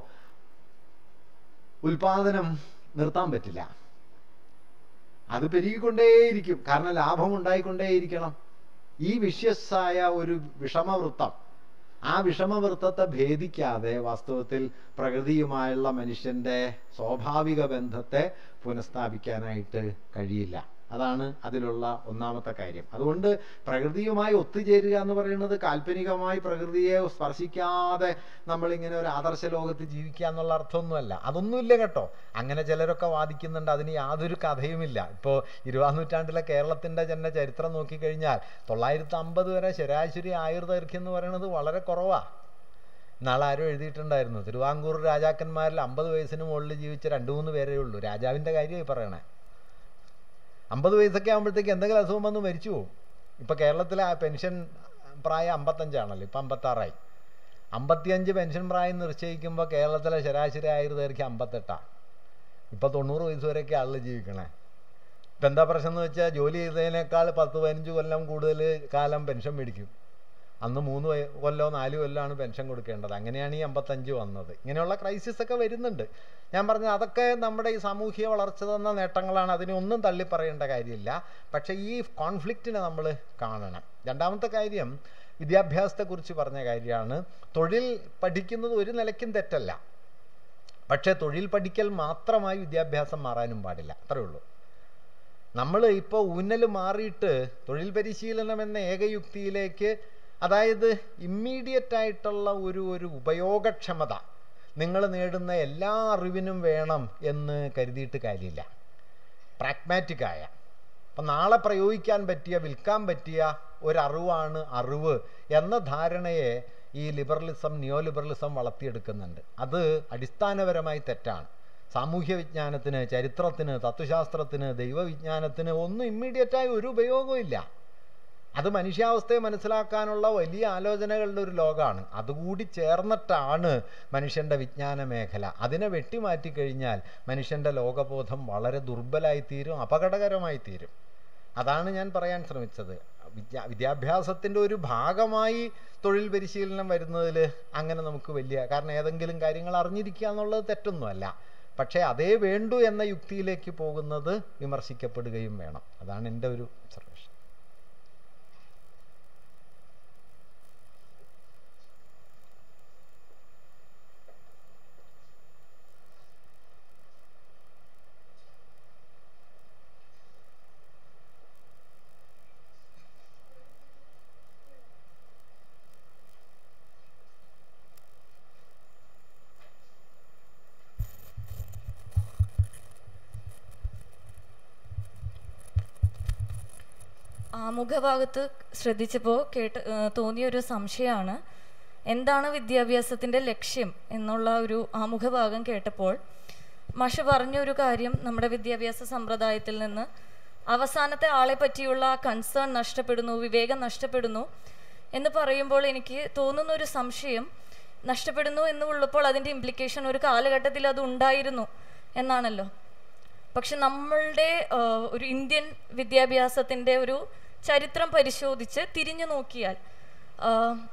ഉൽപാദനം നിർത്താൻ പറ്റില്ല. അത് പെരുകിക്കൊണ്ടേയിരിക്കും. കാരണം ലാഭം ഉണ്ടായിക്കൊണ്ടേയിരിക്കണം. ഈ വിഷ്യസായ ഒരു വിഷമവൃത്തം, ആ വിഷമവൃത്തത്തെ ഭേദിക്കാതെ വാസ്തവത്തിൽ പ്രകൃതിയുമായുള്ള മനുഷ്യന്റെ സ്വാഭാവിക ബന്ധത്തെ പുനഃസ്ഥാപിക്കാനായിട്ട് കഴിയില്ല. അതാണ് അതിലുള്ള ഒന്നാമത്തെ കാര്യം. അതുകൊണ്ട് പ്രകൃതിയുമായി ഒത്തുചേരുക എന്ന് പറയുന്നത് കാൽപ്പനികമായി പ്രകൃതിയെ സ്പർശിക്കാതെ നമ്മളിങ്ങനെ ഒരു ആദർശ ലോകത്ത് ജീവിക്കുക എന്നുള്ള അർത്ഥമൊന്നുമല്ല. അതൊന്നുമില്ല കേട്ടോ. അങ്ങനെ ചിലരൊക്കെ വാദിക്കുന്നുണ്ട്. അതിന് യാതൊരു കഥയുമില്ല. ഇപ്പോൾ ഇരുപതാം നൂറ്റാണ്ടിലെ കേരളത്തിൻ്റെ തന്നെ ചരിത്രം നോക്കിക്കഴിഞ്ഞാൽ തൊള്ളായിരത്തി അമ്പത് വരെ ശരാശരി ആയുർദൈർഘ്യം എന്ന് പറയുന്നത് വളരെ കുറവാണ്. നാളെ ആരും എഴുതിയിട്ടുണ്ടായിരുന്നു, തിരുവാങ്കൂർ രാജാക്കന്മാരിൽ അമ്പത് വയസ്സിന് മുകളിൽ ജീവിച്ച രണ്ട് മൂന്ന് പേരേ ഉള്ളൂ. രാജാവിൻ്റെ കാര്യമായി പറയണേ. അമ്പത് വയസ്സൊക്കെ ആകുമ്പോഴത്തേക്ക് എന്തെങ്കിലും അസുഖം വന്ന് മരിച്ചു പോകും. ഇപ്പം കേരളത്തിലെ പെൻഷൻ പ്രായം അമ്പത്തഞ്ചാണല്ലോ, ഇപ്പം അമ്പത്താറായി. അമ്പത്തിയഞ്ച് പെൻഷൻ പ്രായം നിശ്ചയിക്കുമ്പോൾ കേരളത്തിലെ ശരാശരി ആയുർദൈർഘ്യം അമ്പത്തെട്ടാണ്. ഇപ്പം തൊണ്ണൂറ് വയസ്സ് വരെയൊക്കെ ആളുകൾ ജീവിക്കണേ. ഇപ്പം എന്താ പ്രശ്നം എന്ന് വെച്ചാൽ ജോലി ചെയ്തതിനേക്കാൾ പത്ത് പതിനഞ്ച് കൊല്ലം കൂടുതൽ കാലം പെൻഷൻ മേടിക്കും. അന്ന് മൂന്ന് കൊല്ലോ നാല് കൊല്ലമാണ് പെൻഷൻ കൊടുക്കേണ്ടത്. അങ്ങനെയാണ് ഈ അമ്പത്തഞ്ച് വന്നത്. ഇങ്ങനെയുള്ള ക്രൈസിസ് ഒക്കെ വരുന്നുണ്ട്. ഞാൻ പറഞ്ഞത് അതൊക്കെ നമ്മുടെ ഈ സാമൂഹിക വളർച്ച തന്ന നേട്ടങ്ങളാണ്. അതിനെ ഒന്നും തള്ളിപ്പറയേണ്ട കാര്യമില്ല. പക്ഷേ ഈ കോൺഫ്ലിക്റ്റിനെ നമ്മൾ കാണണം. രണ്ടാമത്തെ കാര്യം വിദ്യാഭ്യാസത്തെക്കുറിച്ച് പറഞ്ഞ കാര്യമാണ്. തൊഴിൽ പഠിക്കുന്നത് ഒരു നിലയ്ക്കും തെറ്റല്ല. പക്ഷേ തൊഴിൽ പഠിക്കൽ മാത്രമായി വിദ്യാഭ്യാസം മാറാനും പാടില്ല. അത്രയേ ഉള്ളൂ. നമ്മൾ ഇപ്പോൾ ഊന്നൽ മാറിയിട്ട് തൊഴിൽ പരിശീലനം എന്ന ഏകയുക്തിയിലേക്ക്, അതായത് ഇമ്മീഡിയറ്റ് ആയിട്ടുള്ള ഒരു ഒരു ഉപയോഗക്ഷമത നിങ്ങൾ നേടുന്ന എല്ലാ അറിവിനും വേണം എന്ന് കരുതിയിട്ട് കാര്യമില്ല. പ്രാഗ്മാറ്റിക്കായ, അപ്പം നാളെ പ്രയോഗിക്കാൻ പറ്റിയ, വിൽക്കാൻ പറ്റിയ ഒരറിവാണ് അറിവ് എന്ന ധാരണയെ ഈ ലിബറലിസം, നിയോ ലിബറലിസം വളർത്തിയെടുക്കുന്നുണ്ട്. അത് അടിസ്ഥാനപരമായി തെറ്റാണ്. സാമൂഹ്യ വിജ്ഞാനത്തിന്, ചരിത്രത്തിന്, തത്വശാസ്ത്രത്തിന്, ദൈവവിജ്ഞാനത്തിന് ഒന്നും ഇമ്മീഡിയറ്റായി ഒരു ഉപയോഗവും ഇല്ല. അത് മനുഷ്യാവസ്ഥയെ മനസ്സിലാക്കാനുള്ള വലിയ ആലോചനകളുടെ ഒരു ലോകമാണ്. അതുകൂടി ചേർന്നിട്ടാണ് മനുഷ്യൻ്റെ വിജ്ഞാന മേഖല. അതിനെ വെട്ടിമാറ്റിക്കഴിഞ്ഞാൽ മനുഷ്യൻ്റെ ലോകബോധം വളരെ ദുർബലായിത്തീരും, അപകടകരമായിത്തീരും. അതാണ് ഞാൻ പറയാൻ ശ്രമിച്ചത്. വിദ്യാ വിദ്യാഭ്യാസത്തിൻ്റെ ഒരു ഭാഗമായി തൊഴിൽ പരിശീലനം വരുന്നതിൽ അങ്ങനെ നമുക്ക് വലിയ, കാരണം ഏതെങ്കിലും കാര്യങ്ങൾ അറിഞ്ഞിരിക്കുക എന്നുള്ളത് തെറ്റൊന്നുമല്ല. പക്ഷേ അതേ വേണ്ടു എന്ന യുക്തിയിലേക്ക് പോകുന്നത് വിമർശിക്കപ്പെടുകയും വേണം. അതാണ് എൻ്റെ ഒരു ഒബ്സർവേഷൻ. ആമുഖഭാഗത്ത് ശ്രദ്ധിച്ചപ്പോൾ കേട്ട് തോന്നിയൊരു സംശയമാണ്, എന്താണ് വിദ്യാഭ്യാസത്തിൻ്റെ ലക്ഷ്യം എന്നുള്ള ഒരു ആമുഖഭാഗം കേട്ടപ്പോൾ മാഷ് പറഞ്ഞൊരു കാര്യം, നമ്മുടെ വിദ്യാഭ്യാസ സമ്പ്രദായത്തിൽ നിന്ന് അവസാനത്തെ ആളെ പറ്റിയുള്ള ആ കൺസേൺ നഷ്ടപ്പെടുന്നു, വിവേകം നഷ്ടപ്പെടുന്നു എന്ന് പറയുമ്പോൾ എനിക്ക് തോന്നുന്നൊരു സംശയം, നഷ്ടപ്പെടുന്നു എന്നുള്ളപ്പോൾ അതിൻ്റെ ഇംപ്ലിക്കേഷൻ ഒരു കാലഘട്ടത്തിൽ അത് ഉണ്ടായിരുന്നു എന്നാണല്ലോ. പക്ഷെ നമ്മളുടെ ഒരു ഇന്ത്യൻ വിദ്യാഭ്യാസത്തിൻ്റെ ഒരു ചരിത്രം പരിശോധിച്ച് തിരിഞ്ഞു നോക്കിയാൽ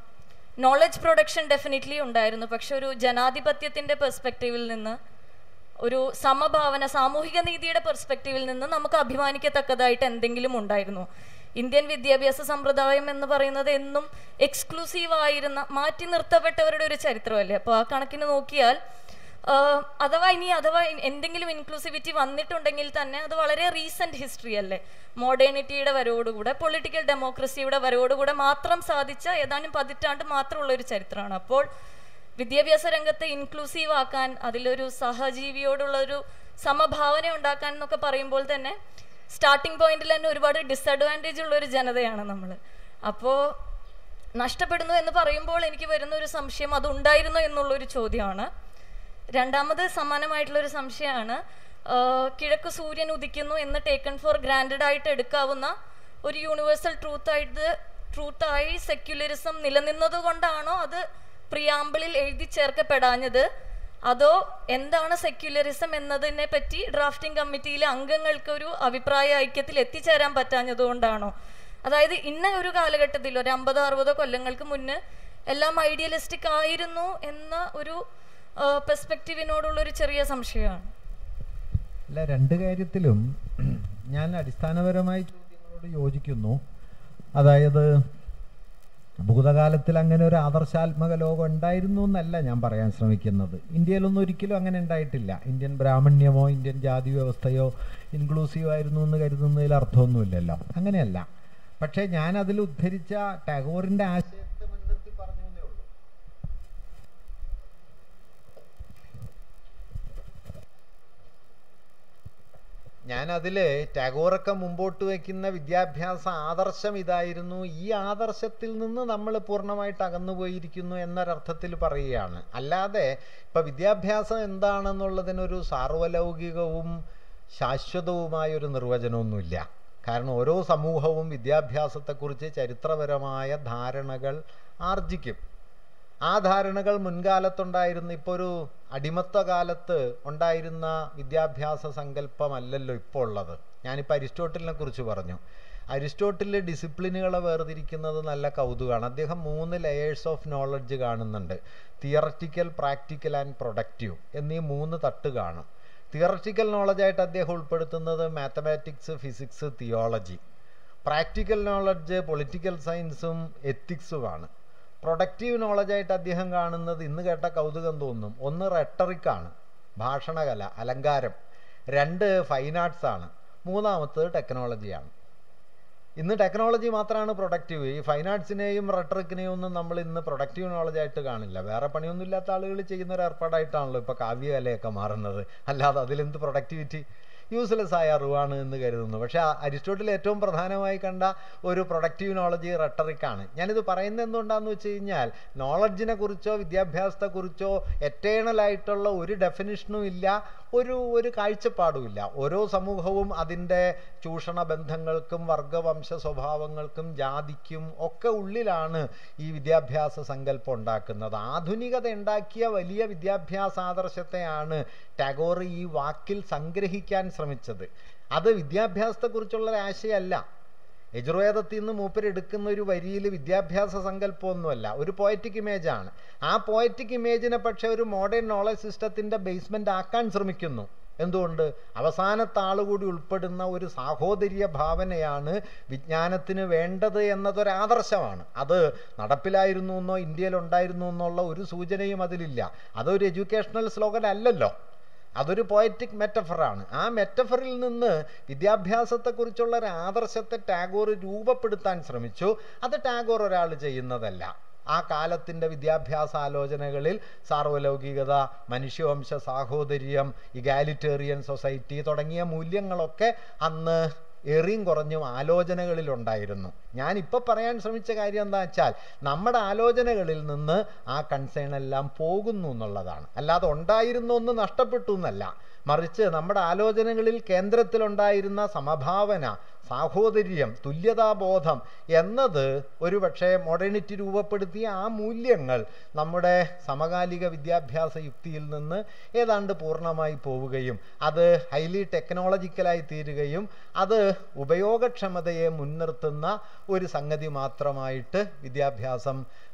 നോളജ് പ്രൊഡക്ഷൻ ഡെഫിനറ്റ്ലി ഉണ്ടായിരുന്നു, പക്ഷെ ഒരു ജനാധിപത്യത്തിൻ്റെ പെർസ്പെക്റ്റീവിൽ നിന്ന്, ഒരു സമഭാവന, സാമൂഹിക നീതിയുടെ പെർസ്പെക്റ്റീവിൽ നിന്ന് നമുക്ക് അഭിമാനിക്കത്തക്കതായിട്ട് എന്തെങ്കിലും ഉണ്ടായിരുന്നു? ഇന്ത്യൻ വിദ്യാഭ്യാസ സമ്പ്രദായം എന്ന് പറയുന്നത് എന്നും എക്സ്ക്ലൂസീവ് ആയിരുന്ന, മാറ്റി നിർത്തപ്പെട്ടവരുടെ ഒരു ചരിത്രമല്ലേ. അപ്പോൾ ആ കണക്കിന് നോക്കിയാൽ അഥവാ ഇനി അഥവാ എന്തെങ്കിലും ഇൻക്ലൂസിവിറ്റി വന്നിട്ടുണ്ടെങ്കിൽ തന്നെ അത് വളരെ റീസെൻറ്റ് ഹിസ്റ്ററി അല്ലേ. മോഡേണിറ്റിയുടെ വരവോടുകൂടെ, പൊളിറ്റിക്കൽ ഡെമോക്രസിയുടെ വരവോടുകൂടെ മാത്രം സാധിച്ച ഏതാനും പതിറ്റാണ്ട് മാത്രമുള്ള ഒരു ചരിത്രമാണ്. അപ്പോൾ വിദ്യാഭ്യാസ രംഗത്തെ ഇൻക്ലൂസീവ് ആക്കാൻ, അതിലൊരു സഹജീവിയോടുള്ളൊരു സമഭാവന ഉണ്ടാക്കാൻ എന്നൊക്കെ പറയുമ്പോൾ തന്നെ സ്റ്റാർട്ടിംഗ് പോയിന്റിൽ തന്നെ ഒരുപാട് ഡിസഡ്വാൻറ്റേജ് ഉള്ളൊരു ജനതയാണ് നമ്മൾ. അപ്പോൾ നഷ്ടപ്പെടുന്നു എന്ന് പറയുമ്പോൾ എനിക്ക് വരുന്ന ഒരു സംശയം അതുണ്ടായിരുന്നോ എന്നുള്ളൊരു ചോദ്യമാണ്. രണ്ടാമത് സമാനമായിട്ടുള്ളൊരു സംശയമാണ്, കിഴക്ക് സൂര്യൻ ഉദിക്കുന്നു എന്ന് ടേക്കൺ ഫോർ ഗ്രാൻഡഡ് ആയിട്ട് എടുക്കാവുന്ന ഒരു യൂണിവേഴ്സൽ ട്രൂത്തായിട്ട് ട്രൂത്തായി സെക്യുലറിസം നിലനിന്നത് കൊണ്ടാണോ അത് പ്രിയാമ്പിളിൽ എഴുതി ചേർക്കപ്പെടാഞ്ഞത്, അതോ എന്താണ് സെക്യുലറിസം എന്നതിനെ പറ്റി ഡ്രാഫ്റ്റിംഗ് കമ്മിറ്റിയിലെ അംഗങ്ങൾക്ക് ഒരു അഭിപ്രായ ഐക്യത്തിൽ എത്തിച്ചേരാൻ പറ്റാഞ്ഞതുകൊണ്ടാണോ? അതായത് ഇന്ന ഒരു കാലഘട്ടത്തിൽ ഒരു അമ്പതോ അറുപതോ കൊല്ലങ്ങൾക്ക് മുന്നേ എല്ലാം ഐഡിയലിസ്റ്റിക് ആയിരുന്നു എന്ന ഒരു പെർസ്പെക്റ്റീവിനോടുള്ളൊരു ചെറിയ സംശയമാണ്. അല്ല, രണ്ട് കാര്യത്തിലും ഞാൻ അടിസ്ഥാനപരമായി ചോദ്യങ്ങളോട് യോജിക്കുന്നു. അതായത് ഭൂതകാലത്തിൽ അങ്ങനെ ഒരു ആദർശാത്മക ലോകം ഉണ്ടായിരുന്നു എന്നല്ല ഞാൻ പറയാൻ ശ്രമിക്കുന്നത്. ഇന്ത്യയിലൊന്നും ഒരിക്കലും അങ്ങനെ ഉണ്ടായിട്ടില്ല. ഇന്ത്യൻ ബ്രാഹ്മണ്യമോ ഇന്ത്യൻ ജാതി വ്യവസ്ഥയോ ഇൻക്ലൂസീവ് ആയിരുന്നു എന്ന് കരുതുന്നതിൽ അർത്ഥമൊന്നുമില്ലല്ലോ, അങ്ങനെയല്ല. പക്ഷേ ഞാൻ അതിൽ ഉദ്ധരിച്ച ടാഗോറിൻ്റെ ആശയത്തെ മുൻനിർത്തി പറഞ്ഞു എന്നേ ഉള്ളൂ. ഞാൻ അതിൽ ടാഗോറൊക്കെ മുമ്പോട്ട് വയ്ക്കുന്ന വിദ്യാഭ്യാസ ആദർശം ഇതായിരുന്നു, ഈ ആദർശത്തിൽ നിന്ന് നമ്മൾ പൂർണ്ണമായിട്ട് അകന്നുപോയിരിക്കുന്നു എന്നൊരർത്ഥത്തിൽ പറയുകയാണ്. അല്ലാതെ ഇപ്പം വിദ്യാഭ്യാസം എന്താണെന്നുള്ളതിനൊരു സാർവലൗകികവും ശാശ്വതവുമായൊരു നിർവചനമൊന്നുമില്ല. കാരണം ഓരോ സമൂഹവും വിദ്യാഭ്യാസത്തെക്കുറിച്ച് ചരിത്രപരമായ ധാരണകൾ ആർജിക്കും. ആ ധാരണകൾ മുൻകാലത്തുണ്ടായിരുന്ന, ഇപ്പോൾ ഒരു അടിമത്ത കാലത്ത് ഉണ്ടായിരുന്ന വിദ്യാഭ്യാസ സങ്കല്പമല്ലല്ലോ ഇപ്പോൾ ഉള്ളത്. ഞാനിപ്പോൾ അരിസ്റ്റോട്ടലിനെ കുറിച്ച് പറഞ്ഞു. അരിസ്റ്റോട്ടലിൽ ഡിസിപ്ലിനുകളെ വേർതിരിക്കുന്നത് നല്ല കൗതുകമാണ്. അദ്ദേഹം മൂന്ന് ലെയേഴ്സ് ഓഫ് നോളജ് കാണുന്നുണ്ട്. തിയററ്റിക്കൽ, പ്രാക്ടിക്കൽ ആൻഡ് പ്രൊഡക്റ്റീവ് എന്നീ മൂന്ന് തട്ട് കാണും. തിയററ്റിക്കൽ നോളജായിട്ട് അദ്ദേഹം ഉൾപ്പെടുത്തുന്നത് mathematics, physics, theology. Practical knowledge political സയൻസും എത്തിക്സുമാണ്. പ്രൊഡക്റ്റീവ് നോളജായിട്ട് അദ്ദേഹം കാണുന്നത്, ഇന്ന് കേട്ട കൗതുകം തോന്നും, ഒന്ന് റെട്ടറിക്കാണ്, ഭാഷണകല, അലങ്കാരം. രണ്ട് ഫൈൻ ആർട്സ് ആണ്. മൂന്നാമത്തത് ടെക്നോളജിയാണ്. ഇന്ന് ടെക്നോളജി മാത്രമാണ് പ്രൊഡക്റ്റീവ്. ഈ ഫൈൻ ആർട്സിനെയും റെട്ടറിക്കിനെയും ഒന്നും നമ്മൾ ഇന്ന് പ്രൊഡക്റ്റീവ് നോളജായിട്ട് കാണില്ല. വേറെ പണിയൊന്നും ഇല്ലാത്ത ആളുകൾ ചെയ്യുന്ന ഒരു ഏർപ്പാടായിട്ടാണല്ലോ ഇപ്പോൾ കാവ്യകലയൊക്കെ മാറുന്നത്. അല്ലാതെ അതിലെന്ത് പ്രൊഡക്ടിവിറ്റി? യൂസ്ലെസ് ആയ അറിവാണ് എന്ന് കരുതുന്നു. പക്ഷേ അരിസ്റ്റോട്ടിൽ ഏറ്റവും പ്രധാനമായി കണ്ട ഒരു പ്രൊഡക്റ്റീവ് നോളജി റെട്ടറിക്കാണ്. ഞാനിത് പറയുന്നത് എന്തുകൊണ്ടാണെന്ന് വെച്ച് കഴിഞ്ഞാൽ, നോളജിനെ കുറിച്ചോ വിദ്യാഭ്യാസത്തെക്കുറിച്ചോ എറ്റേണലായിട്ടുള്ള ഒരു ഡെഫിനിഷനും ഇല്ല, ഒരു ഒരു കാഴ്ചപ്പാടുമില്ല. ഓരോ സമൂഹവും അതിൻ്റെ ചൂഷണ ബന്ധങ്ങൾക്കും വർഗവംശ സ്വഭാവങ്ങൾക്കും ജാതിക്കും ഒക്കെ ഉള്ളിലാണ് ഈ വിദ്യാഭ്യാസ സങ്കല്പം ഉണ്ടാക്കുന്നത്. ആധുനികത ഉണ്ടാക്കിയ വലിയ വിദ്യാഭ്യാസ ആദർശത്തെയാണ് ടാഗോർ ഈ വാക്കിൽ സംഗ്രഹിക്കാൻ ശ്രമിച്ചത്. അത് വിദ്യാഭ്യാസത്തെക്കുറിച്ചുള്ള ഒരാശയമല്ല. യജുർവേദത്തിൽ നിന്ന് മൂപ്പരെടുക്കുന്ന ഒരു വരിയിൽ വിദ്യാഭ്യാസ സങ്കല്പമൊന്നുമല്ല, ഒരു പോയറ്റിക് ഇമേജാണ്. ആ പോയറ്റിക് ഇമേജിനെ പക്ഷേ ഒരു മോഡേൺ നോളജ് സിസ്റ്റത്തിൻ്റെ ബേസ്മെൻ്റ് ആക്കാൻ ശ്രമിക്കുന്നു. എന്തുകൊണ്ട്? അവസാനത്തെ ആളുകൂടി ഉൾപ്പെടുന്ന ഒരു സാഹോദര്യ ഭാവനയാണ് വിജ്ഞാനത്തിന് വേണ്ടത് എന്നതൊരാദർശമാണ്. അത് നടപ്പിലായിരുന്നു എന്നോ ഇന്ത്യയിൽ ഉണ്ടായിരുന്നു എന്നുള്ള ഒരു സൂചനയും അതിലില്ല. അതൊരു എഡ്യൂക്കേഷണൽ സ്ലോഗൻ അല്ലല്ലോ, അതൊരു പോയറ്റിക് മെറ്റഫറാണ്. ആ മെറ്റഫറിൽ നിന്ന് വിദ്യാഭ്യാസത്തെക്കുറിച്ചുള്ള ഒരു ആദർശത്തെ ടാഗോർ രൂപപ്പെടുത്താൻ ശ്രമിച്ചു. അത് ടാഗോർ ഒരാൾ ചെയ്യുന്നതല്ല. ആ കാലത്തിൻ്റെ വിദ്യാഭ്യാസ ആലോചനകളിൽ സാർവലൗകികത, മനുഷ്യവംശ സാഹോദര്യം, ഇഗാലിറ്റേറിയൻ സൊസൈറ്റി തുടങ്ങിയ മൂല്യങ്ങളൊക്കെ അന്ന് ഏറിയും കുറഞ്ഞും ആലോചനകളിലുണ്ടായിരുന്നു. ഞാനിപ്പോൾ പറയാൻ ശ്രമിച്ച കാര്യം എന്താ വെച്ചാൽ, നമ്മുടെ ആലോചനകളിൽ നിന്ന് ആ കൺസേൺ എല്ലാം പോകുന്നു എന്നുള്ളതാണ്. അല്ലാതെ ഉണ്ടായിരുന്ന ഒന്ന് നഷ്ടപ്പെട്ടു എന്നല്ല, മറിച്ച് നമ്മുടെ ആലോചനകളിൽ കേന്ദ്രത്തിലുണ്ടായിരുന്ന സമഭാവന, സാഹോദര്യം, തുല്യതാബോധം എന്നത് ഒരു പക്ഷേ മോഡേണിറ്റി രൂപപ്പെടുത്തിയ ആ മൂല്യങ്ങൾ നമ്മുടെ സമകാലിക വിദ്യാഭ്യാസ യുക്തിയിൽ നിന്ന് ഏതാണ്ട് പൂർണ്ണമായി പോവുകയും അത് ഹൈലി ടെക്നോളജിക്കലായി തീരുകയും അത് ഉപയോഗക്ഷമതയെ മുൻനിർത്തുന്ന ഒരു സംഗതി മാത്രമായിട്ട് വിദ്യാഭ്യാസം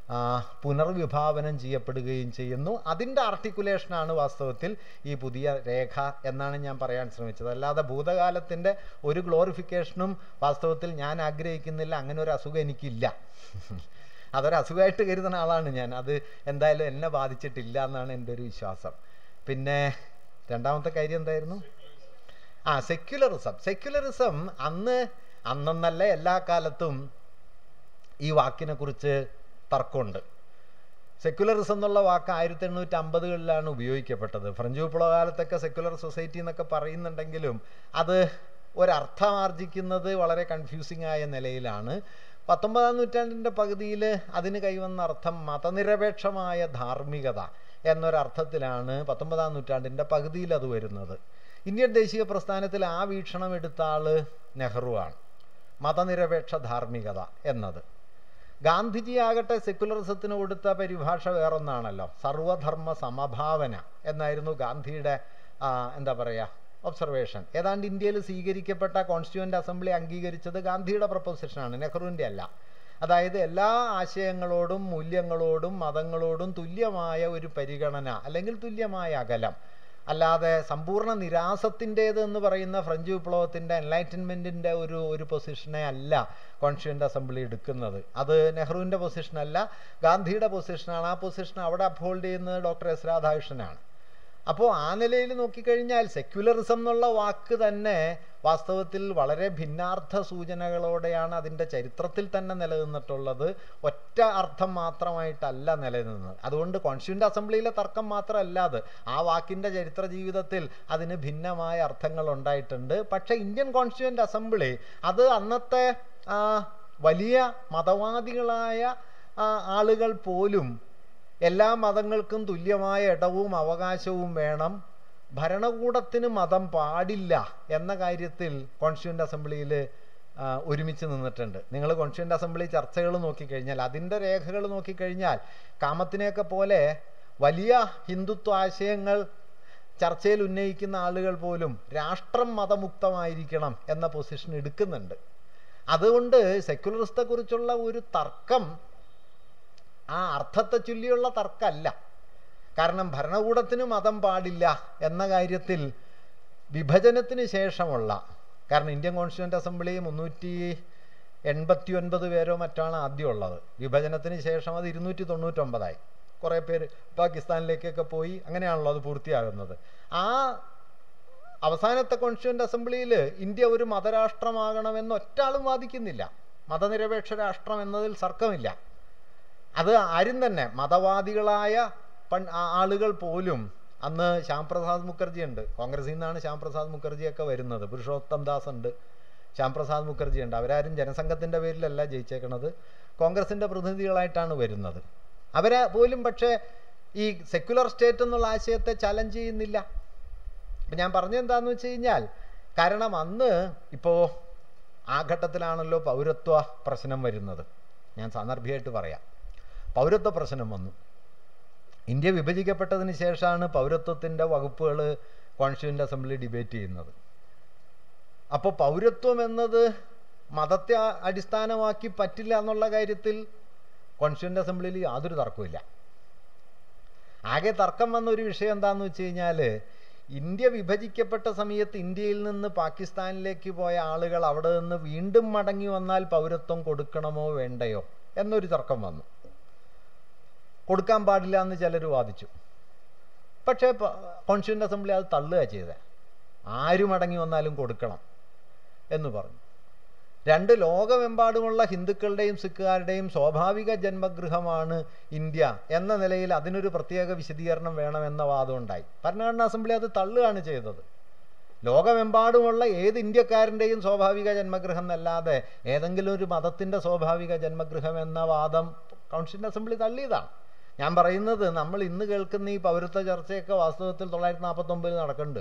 പുനർവിഭാവനം ചെയ്യപ്പെടുകയും ചെയ്യുന്നു. അതിൻ്റെ ആർട്ടിക്കുലേഷനാണ് വാസ്തവത്തിൽ ഈ പുതിയ രേഖ എന്നാണ് ഞാൻ പറയാൻ ശ്രമിച്ചത്. അല്ലാതെ ഭൂതകാലത്തിൻ്റെ ഒരു ഗ്ലോറിഫിക്കേഷനും വാസ്തവത്തിൽ ഞാൻ ആഗ്രഹിക്കുന്നില്ല. അങ്ങനെ ഒരു അസുഖം എനിക്കില്ല. അതൊരു അസുഖമായിട്ട് കരുതുന്ന ആളാണ് ഞാൻ. അത് എന്തായാലും എന്നെ ബാധിച്ചിട്ടില്ല എന്നാണ് എൻ്റെ ഒരു വിശ്വാസം. പിന്നെ രണ്ടാമത്തെ കാര്യം എന്തായിരുന്നു? ആ സെക്യുലറിസം. സെക്യുലറിസം അന്ന് അന്നെന്നല്ല എല്ലാ കാലത്തും ഈ വാക്കിനെ കുറിച്ച് തർക്കമുണ്ട്. സെക്യുലറിസം എന്നുള്ള വാക്ക് ആയിരത്തി എണ്ണൂറ്റി അമ്പതുകളിലാണ് ഉപയോഗിക്കപ്പെട്ടത്. ഫ്രഞ്ച് വിപ്ലവകാലത്തൊക്കെ സെക്യുലർ സൊസൈറ്റി എന്നൊക്കെ പറയുന്നുണ്ടെങ്കിലും അത് ഒരർത്ഥമാർജിക്കുന്നത് വളരെ കൺഫ്യൂസിംഗ് ആയ നിലയിലാണ്. പത്തൊമ്പതാം നൂറ്റാണ്ടിൻ്റെ പകുതിയിൽ അതിന് കൈവന്ന അർത്ഥം മതനിരപേക്ഷമായ ധാർമ്മികത എന്നൊരർത്ഥത്തിലാണ് പത്തൊമ്പതാം നൂറ്റാണ്ടിൻ്റെ പകുതിയിൽ അത് വരുന്നത്. ഇന്ത്യൻ ദേശീയ പ്രസ്ഥാനത്തിൽ ആ വീക്ഷണം എടുത്ത ആൾ നെഹ്റുവാണ്, മതനിരപേക്ഷ ധാർമ്മികത എന്നത്. ഗാന്ധിജി ആകട്ടെ സെക്യുലറിസത്തിന് കൊടുത്ത പരിഭാഷ വേറൊന്നാണല്ലോ, സർവധർമ്മ സമഭാവന എന്നായിരുന്നു ഗാന്ധിയുടെ എന്താ പറയുക ഒബ്സർവേഷൻ. ഏതാണ്ട് ഇന്ത്യയിൽ സ്വീകരിക്കപ്പെട്ട കോൺസ്റ്റിറ്റ്യൂവൻ്റ് അസംബ്ലി അംഗീകരിച്ചത് ഗാന്ധിയുടെ പ്രൊപ്പോസിഷനാണ്, നെഹ്റുവിൻ്റെ അല്ല. അതായത് എല്ലാ ആശയങ്ങളോടും മൂല്യങ്ങളോടും മതങ്ങളോടും തുല്യമായ ഒരു പരിഗണന അല്ലെങ്കിൽ തുല്യമായ അകലം, അല്ലാതെ സമ്പൂർണ്ണ നിരാസത്തിൻ്റേത് എന്ന് പറയുന്ന ഫ്രഞ്ച് വിപ്ലവത്തിൻ്റെ എൻലൈറ്റൻമെൻറ്റിൻ്റെ ഒരു ഒരു പൊസിഷനെ അല്ല കോൺസ്റ്റിറ്റ്യൂവൻ്റ് അസംബ്ലി എടുക്കുന്നത്. അത് നെഹ്റുവിൻ്റെ പൊസിഷനല്ല, ഗാന്ധിയുടെ പൊസിഷനാണ്. ആ പൊസിഷൻ അവിടെ അപ്ഹോൾഡ് ചെയ്യുന്നത് ഡോക്ടർ എസ് രാധാകൃഷ്ണനാണ്. അപ്പോൾ ആ നിലയിൽ നോക്കിക്കഴിഞ്ഞാൽ സെക്യുലറിസം എന്നുള്ള വാക്ക് തന്നെ വാസ്തവത്തിൽ വളരെ ഭിന്നാർത്ഥ സൂചനകളോടെയാണ് അതിൻ്റെ ചരിത്രത്തിൽ തന്നെ നിലനിന്നിട്ടുള്ളത്. ഒറ്റ അർത്ഥം മാത്രമായിട്ടല്ല നിലനിന്നത്. അതുകൊണ്ട് കോൺസ്റ്റിറ്റ്യൂവൻ്റ് അസംബ്ലിയിലെ തർക്കം മാത്രമല്ല അത്, ആ വാക്കിൻ്റെ ചരിത്ര ജീവിതത്തിൽ അതിന് ഭിന്നമായ അർത്ഥങ്ങൾ ഉണ്ടായിട്ടുണ്ട്. പക്ഷേ ഇന്ത്യൻ കോൺസ്റ്റിറ്റ്യൂവൻ്റ് അസംബ്ലി അത് അന്നത്തെ വലിയ മതവാദികളായ ആളുകൾ പോലും എല്ലാ മതങ്ങൾക്കും തുല്യമായ ഇടവും അവകാശവും വേണം, ഭരണകൂടത്തിന് മതം പാടില്ല എന്ന കാര്യത്തിൽ കോൺസ്റ്റിറ്റ്യൂവൻ്റ് അസംബ്ലിയിൽ ഒരുമിച്ച് നിന്നിട്ടുണ്ട്. നിങ്ങൾ കോൺസ്റ്റിറ്റ്യൂവൻ്റ് അസംബ്ലി ചർച്ചകൾ നോക്കിക്കഴിഞ്ഞാൽ, അതിൻ്റെ രേഖകൾ നോക്കിക്കഴിഞ്ഞാൽ കാമത്തിനെയൊക്കെ പോലെ വലിയ ഹിന്ദുത്വ ആശയങ്ങൾ ചർച്ചയിൽ ഉന്നയിക്കുന്ന ആളുകൾ പോലും രാഷ്ട്രം മതമുക്തമായിരിക്കണം എന്ന പൊസിഷൻ എടുക്കുന്നുണ്ട്. അതുകൊണ്ട് സെക്യുലറിസത്തെക്കുറിച്ചുള്ള ഒരു തർക്കം ആ അർത്ഥത്തെ ചൊല്ലിയുള്ള തർക്കമല്ല. കാരണം ഭരണകൂടത്തിന് മതം പാടില്ല എന്ന കാര്യത്തിൽ വിഭജനത്തിന് ശേഷമുള്ള, കാരണം ഇന്ത്യൻ കോൺസ്റ്റിറ്റ്യൂവൻ്റ് അസംബ്ലി മുന്നൂറ്റി എൺപത്തി ഒൻപത് പേരോ മറ്റാണ് ആദ്യം ഉള്ളത്. വിഭജനത്തിന് ശേഷം അത് ഇരുന്നൂറ്റി തൊണ്ണൂറ്റൊമ്പതായി. കുറേ പേര് പാകിസ്ഥാനിലേക്കൊക്കെ പോയി, അങ്ങനെയാണല്ലോ അത് പൂർത്തിയാകുന്നത്. ആ അവസാനത്തെ കോൺസ്റ്റിറ്റ്യൂവൻ്റ് അസംബ്ലിയിൽ ഇന്ത്യ ഒരു മതരാഷ്ട്രമാകണമെന്ന് ഒറ്റാളും വാദിക്കുന്നില്ല. മതനിരപേക്ഷ രാഷ്ട്രം എന്നതിൽ തർക്കമില്ല. അത് ആരും തന്നെ മതവാദികളായ പൺ ആളുകൾ പോലും, അന്ന് ശ്യാംപ്രസാദ് മുഖർജി ഉണ്ട്, കോൺഗ്രസിൽ നിന്നാണ് ശ്യാംപ്രസാദ് മുഖർജിയൊക്കെ വരുന്നത്, പുരുഷോത്തം ദാസ് ഉണ്ട്, ശ്യാംപ്രസാദ് മുഖർജി ഉണ്ട്. അവരാരും ജനസംഘത്തിൻ്റെ പേരിലല്ല ജയിച്ചേക്കണത്, കോൺഗ്രസിൻ്റെ പ്രതിനിധികളായിട്ടാണ് വരുന്നത്. അവരെ പോലും പക്ഷേ ഈ സെക്യുലർ സ്റ്റേറ്റ് എന്നുള്ള ആശയത്തെ ചലഞ്ച് ചെയ്യുന്നില്ല. ഇപ്പം ഞാൻ പറഞ്ഞെന്താണെന്ന് വെച്ച് കഴിഞ്ഞാൽ, കാരണം അന്ന് ഇപ്പോൾ ആ ഘട്ടത്തിലാണല്ലോ പൗരത്വ പ്രശ്നം വരുന്നത്. ഞാൻ സാന്ദർഭികമായിട്ട് പറയാം. പൗരത്വ പ്രശ്നം വന്നു. ഇന്ത്യ വിഭജിക്കപ്പെട്ടതിന് ശേഷമാണ് പൗരത്വത്തിൻ്റെ വകുപ്പുകൾ കോൺസ്റ്റിറ്റ്യൂവൻ്റ് അസംബ്ലി ഡിബേറ്റ് ചെയ്യുന്നത്. അപ്പോൾ പൗരത്വം എന്നത് മതത്തെ അടിസ്ഥാനമാക്കി പറ്റില്ല എന്നുള്ള കാര്യത്തിൽ കോൺസ്റ്റിറ്റ്യൂവൻ്റ് അസംബ്ലിയിൽ യാതൊരു തർക്കമില്ല. ആകെ തർക്കം വന്ന ഒരു വിഷയം എന്താണെന്ന് വെച്ച് കഴിഞ്ഞാൽ, ഇന്ത്യ വിഭജിക്കപ്പെട്ട സമയത്ത് ഇന്ത്യയിൽ നിന്ന് പാകിസ്ഥാനിലേക്ക് പോയ ആളുകൾ അവിടെ നിന്ന് വീണ്ടും മടങ്ങി വന്നാൽ പൗരത്വം കൊടുക്കണമോ വേണ്ടയോ എന്നൊരു തർക്കം വന്നു. കൊടുക്കാൻ പാടില്ല എന്ന് ചിലർ വാദിച്ചു. പക്ഷേ കോൺസ്റ്റിറ്റ്യൂവൻ്റ് അസംബ്ലി അത് തള്ളുക ചെയ്തത്. ആരും മടങ്ങി വന്നാലും കൊടുക്കണം എന്ന് പറഞ്ഞു. രണ്ട് ലോകമെമ്പാടുമുള്ള ഹിന്ദുക്കളുടെയും സിഖുകാരുടെയും സ്വാഭാവിക ജന്മഗൃഹമാണ് ഇന്ത്യ എന്ന നിലയിൽ അതിനൊരു പ്രത്യേക വിശദീകരണം വേണമെന്ന വാദം ഉണ്ടായി. ഭരണഘടനാ അസംബ്ലി അത് തള്ളുകയാണ് ചെയ്തത്. ലോകമെമ്പാടുമുള്ള ഏത് ഇന്ത്യക്കാരൻ്റെയും സ്വാഭാവിക ജന്മഗൃഹം എന്നല്ലാതെ ഏതെങ്കിലും ഒരു മതത്തിൻ്റെ സ്വാഭാവിക ജന്മഗൃഹം എന്ന വാദം കോൺസ്റ്റിറ്റ്യൂവൻ്റ് അസംബ്ലി തള്ളിയതാണ്. ഞാൻ പറയുന്നത്, നമ്മൾ ഇന്ന് കേൾക്കുന്ന ഈ പൗരത്വ ചർച്ചയൊക്കെ വാസ്തവത്തിൽ തൊള്ളായിരത്തി നാൽപ്പത്തൊമ്പതിൽ നടക്കുന്നുണ്ട്.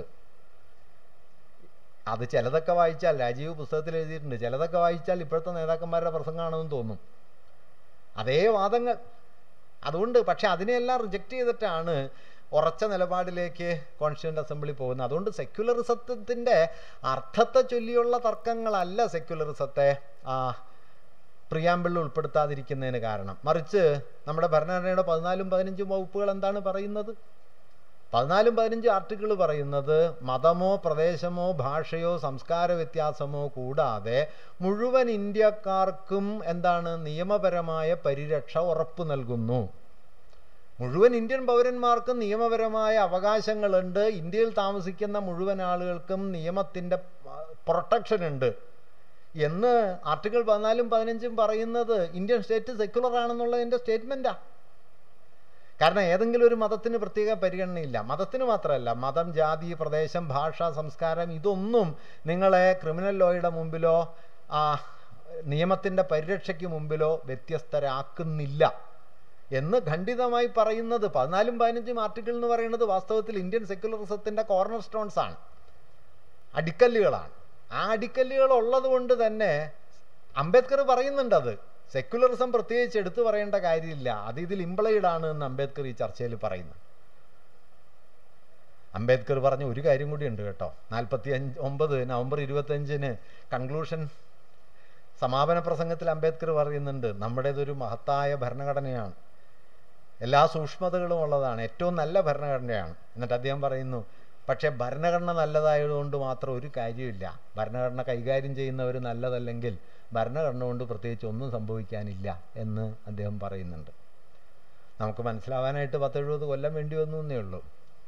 അത് ചിലതൊക്കെ വായിച്ചാൽ, രാജീവ് പുസ്തകത്തിൽ എഴുതിയിട്ടുണ്ട്, ചിലതൊക്കെ വായിച്ചാൽ ഇപ്പോഴത്തെ നേതാക്കന്മാരുടെ പ്രസംഗമാണെന്ന് തോന്നും. അതേ വാദങ്ങൾ. അതുകൊണ്ട് പക്ഷെ അതിനെയെല്ലാം റിജക്റ്റ് ചെയ്തിട്ടാണ് ഉറച്ച നിലപാടിലേക്ക് കോൺസ്റ്റിറ്റ്യൂവൻ്റ് അസംബ്ലി പോകുന്നത്. അതുകൊണ്ട് സെക്യുലറിസത്തിൻ്റെ അർത്ഥത്തെ ചൊല്ലിയുള്ള തർക്കങ്ങളല്ല സെക്യുലറിസത്തെ പ്രിയാമ്പിളിൽ ഉൾപ്പെടുത്താതിരിക്കുന്നതിന് കാരണം. മറിച്ച് നമ്മുടെ ഭരണഘടനയുടെ പതിനാലും പതിനഞ്ചും വകുപ്പുകൾ എന്താണ് പറയുന്നത്? പതിനാലും പതിനഞ്ച് ആർട്ടിക്കിൾ പറയുന്നത് മതമോ പ്രദേശമോ ഭാഷയോ സംസ്കാര വ്യത്യാസമോ കൂടാതെ മുഴുവൻ ഇന്ത്യക്കാർക്കും എന്താണ് നിയമപരമായ പരിരക്ഷ ഉറപ്പു നൽകുന്നു. മുഴുവൻ ഇന്ത്യൻ പൗരന്മാർക്കും നിയമപരമായ അവകാശങ്ങളുണ്ട്. ഇന്ത്യയിൽ താമസിക്കുന്ന മുഴുവൻ ആളുകൾക്കും നിയമത്തിൻ്റെ പ്രൊട്ടക്ഷൻ ഉണ്ട് എന്ന് ആർട്ടിക്കിൾ പതിനാലും പതിനഞ്ചും പറയുന്നത് ഇന്ത്യൻ സ്റ്റേറ്റ് സെക്യുലർ ആണെന്നുള്ളതിൻ്റെ സ്റ്റേറ്റ്മെൻറ്റാണ്. കാരണം ഏതെങ്കിലും ഒരു മതത്തിന് പ്രത്യേക പരിഗണനയില്ല. മതത്തിന് മാത്രമല്ല, മതം, ജാതി, പ്രദേശം, ഭാഷ, സംസ്കാരം ഇതൊന്നും നിങ്ങളെ ക്രിമിനൽ ലോയുടെ മുമ്പിലോ നിയമത്തിൻ്റെ പരിരക്ഷയ്ക്ക് മുമ്പിലോ വ്യത്യസ്തരാക്കുന്നില്ല എന്ന് ഖണ്ഡിതമായി പറയുന്നത് പതിനാലും പതിനഞ്ചും ആർട്ടിക്കിൾ എന്ന് പറയുന്നത് വാസ്തവത്തിൽ ഇന്ത്യൻ സെക്യുലറിസത്തിൻ്റെ കോർണർ സ്റ്റോൺസ് ആണ്, അടിക്കല്ലുകളാണ്. ആ അടിക്കല്ലുകൾ ഉള്ളത് കൊണ്ട് തന്നെ അംബേദ്കർ പറയുന്നുണ്ട് അത് സെക്യുലറിസം പ്രത്യേകിച്ച് എടുത്തു പറയേണ്ട കാര്യമില്ല, അത് ഇതിൽ ഇംപ്ലൈഡ് ആണ് എന്ന് അംബേദ്കർ ഈ ചർച്ചയിൽ പറയുന്നു. അംബേദ്കർ പറഞ്ഞ ഒരു കാര്യം കൂടി ഉണ്ട് കേട്ടോ. നാൽപ്പത്തി അഞ്ച് ഒമ്പത് നവംബർ ഇരുപത്തഞ്ചിന് കൺക്ലൂഷൻ സമാപന പ്രസംഗത്തിൽ അംബേദ്കർ പറയുന്നുണ്ട്, നമ്മുടേതൊരു മഹത്തായ ഭരണഘടനയാണ്, എല്ലാ സൂക്ഷ്മതകളും ഉള്ളതാണ്, ഏറ്റവും നല്ല ഭരണഘടനയാണ്. എന്നിട്ട് അദ്ദേഹം പറയുന്നു, പക്ഷേ ഭരണഘടന നല്ലതായതുകൊണ്ട് മാത്രം ഒരു കാര്യമില്ല, ഭരണഘടന കൈകാര്യം ചെയ്യുന്നവർ നല്ലതല്ലെങ്കിൽ ഭരണഘടന കൊണ്ട് പ്രത്യേകിച്ച് ഒന്നും സംഭവിക്കാനില്ല എന്ന് അദ്ദേഹം പറയുന്നുണ്ട്. നമുക്ക് മനസ്സിലാവാനായിട്ട് പത്തെഴുപത് കൊല്ലം വേണ്ടി വന്നു എന്നേ ഉള്ളൂ.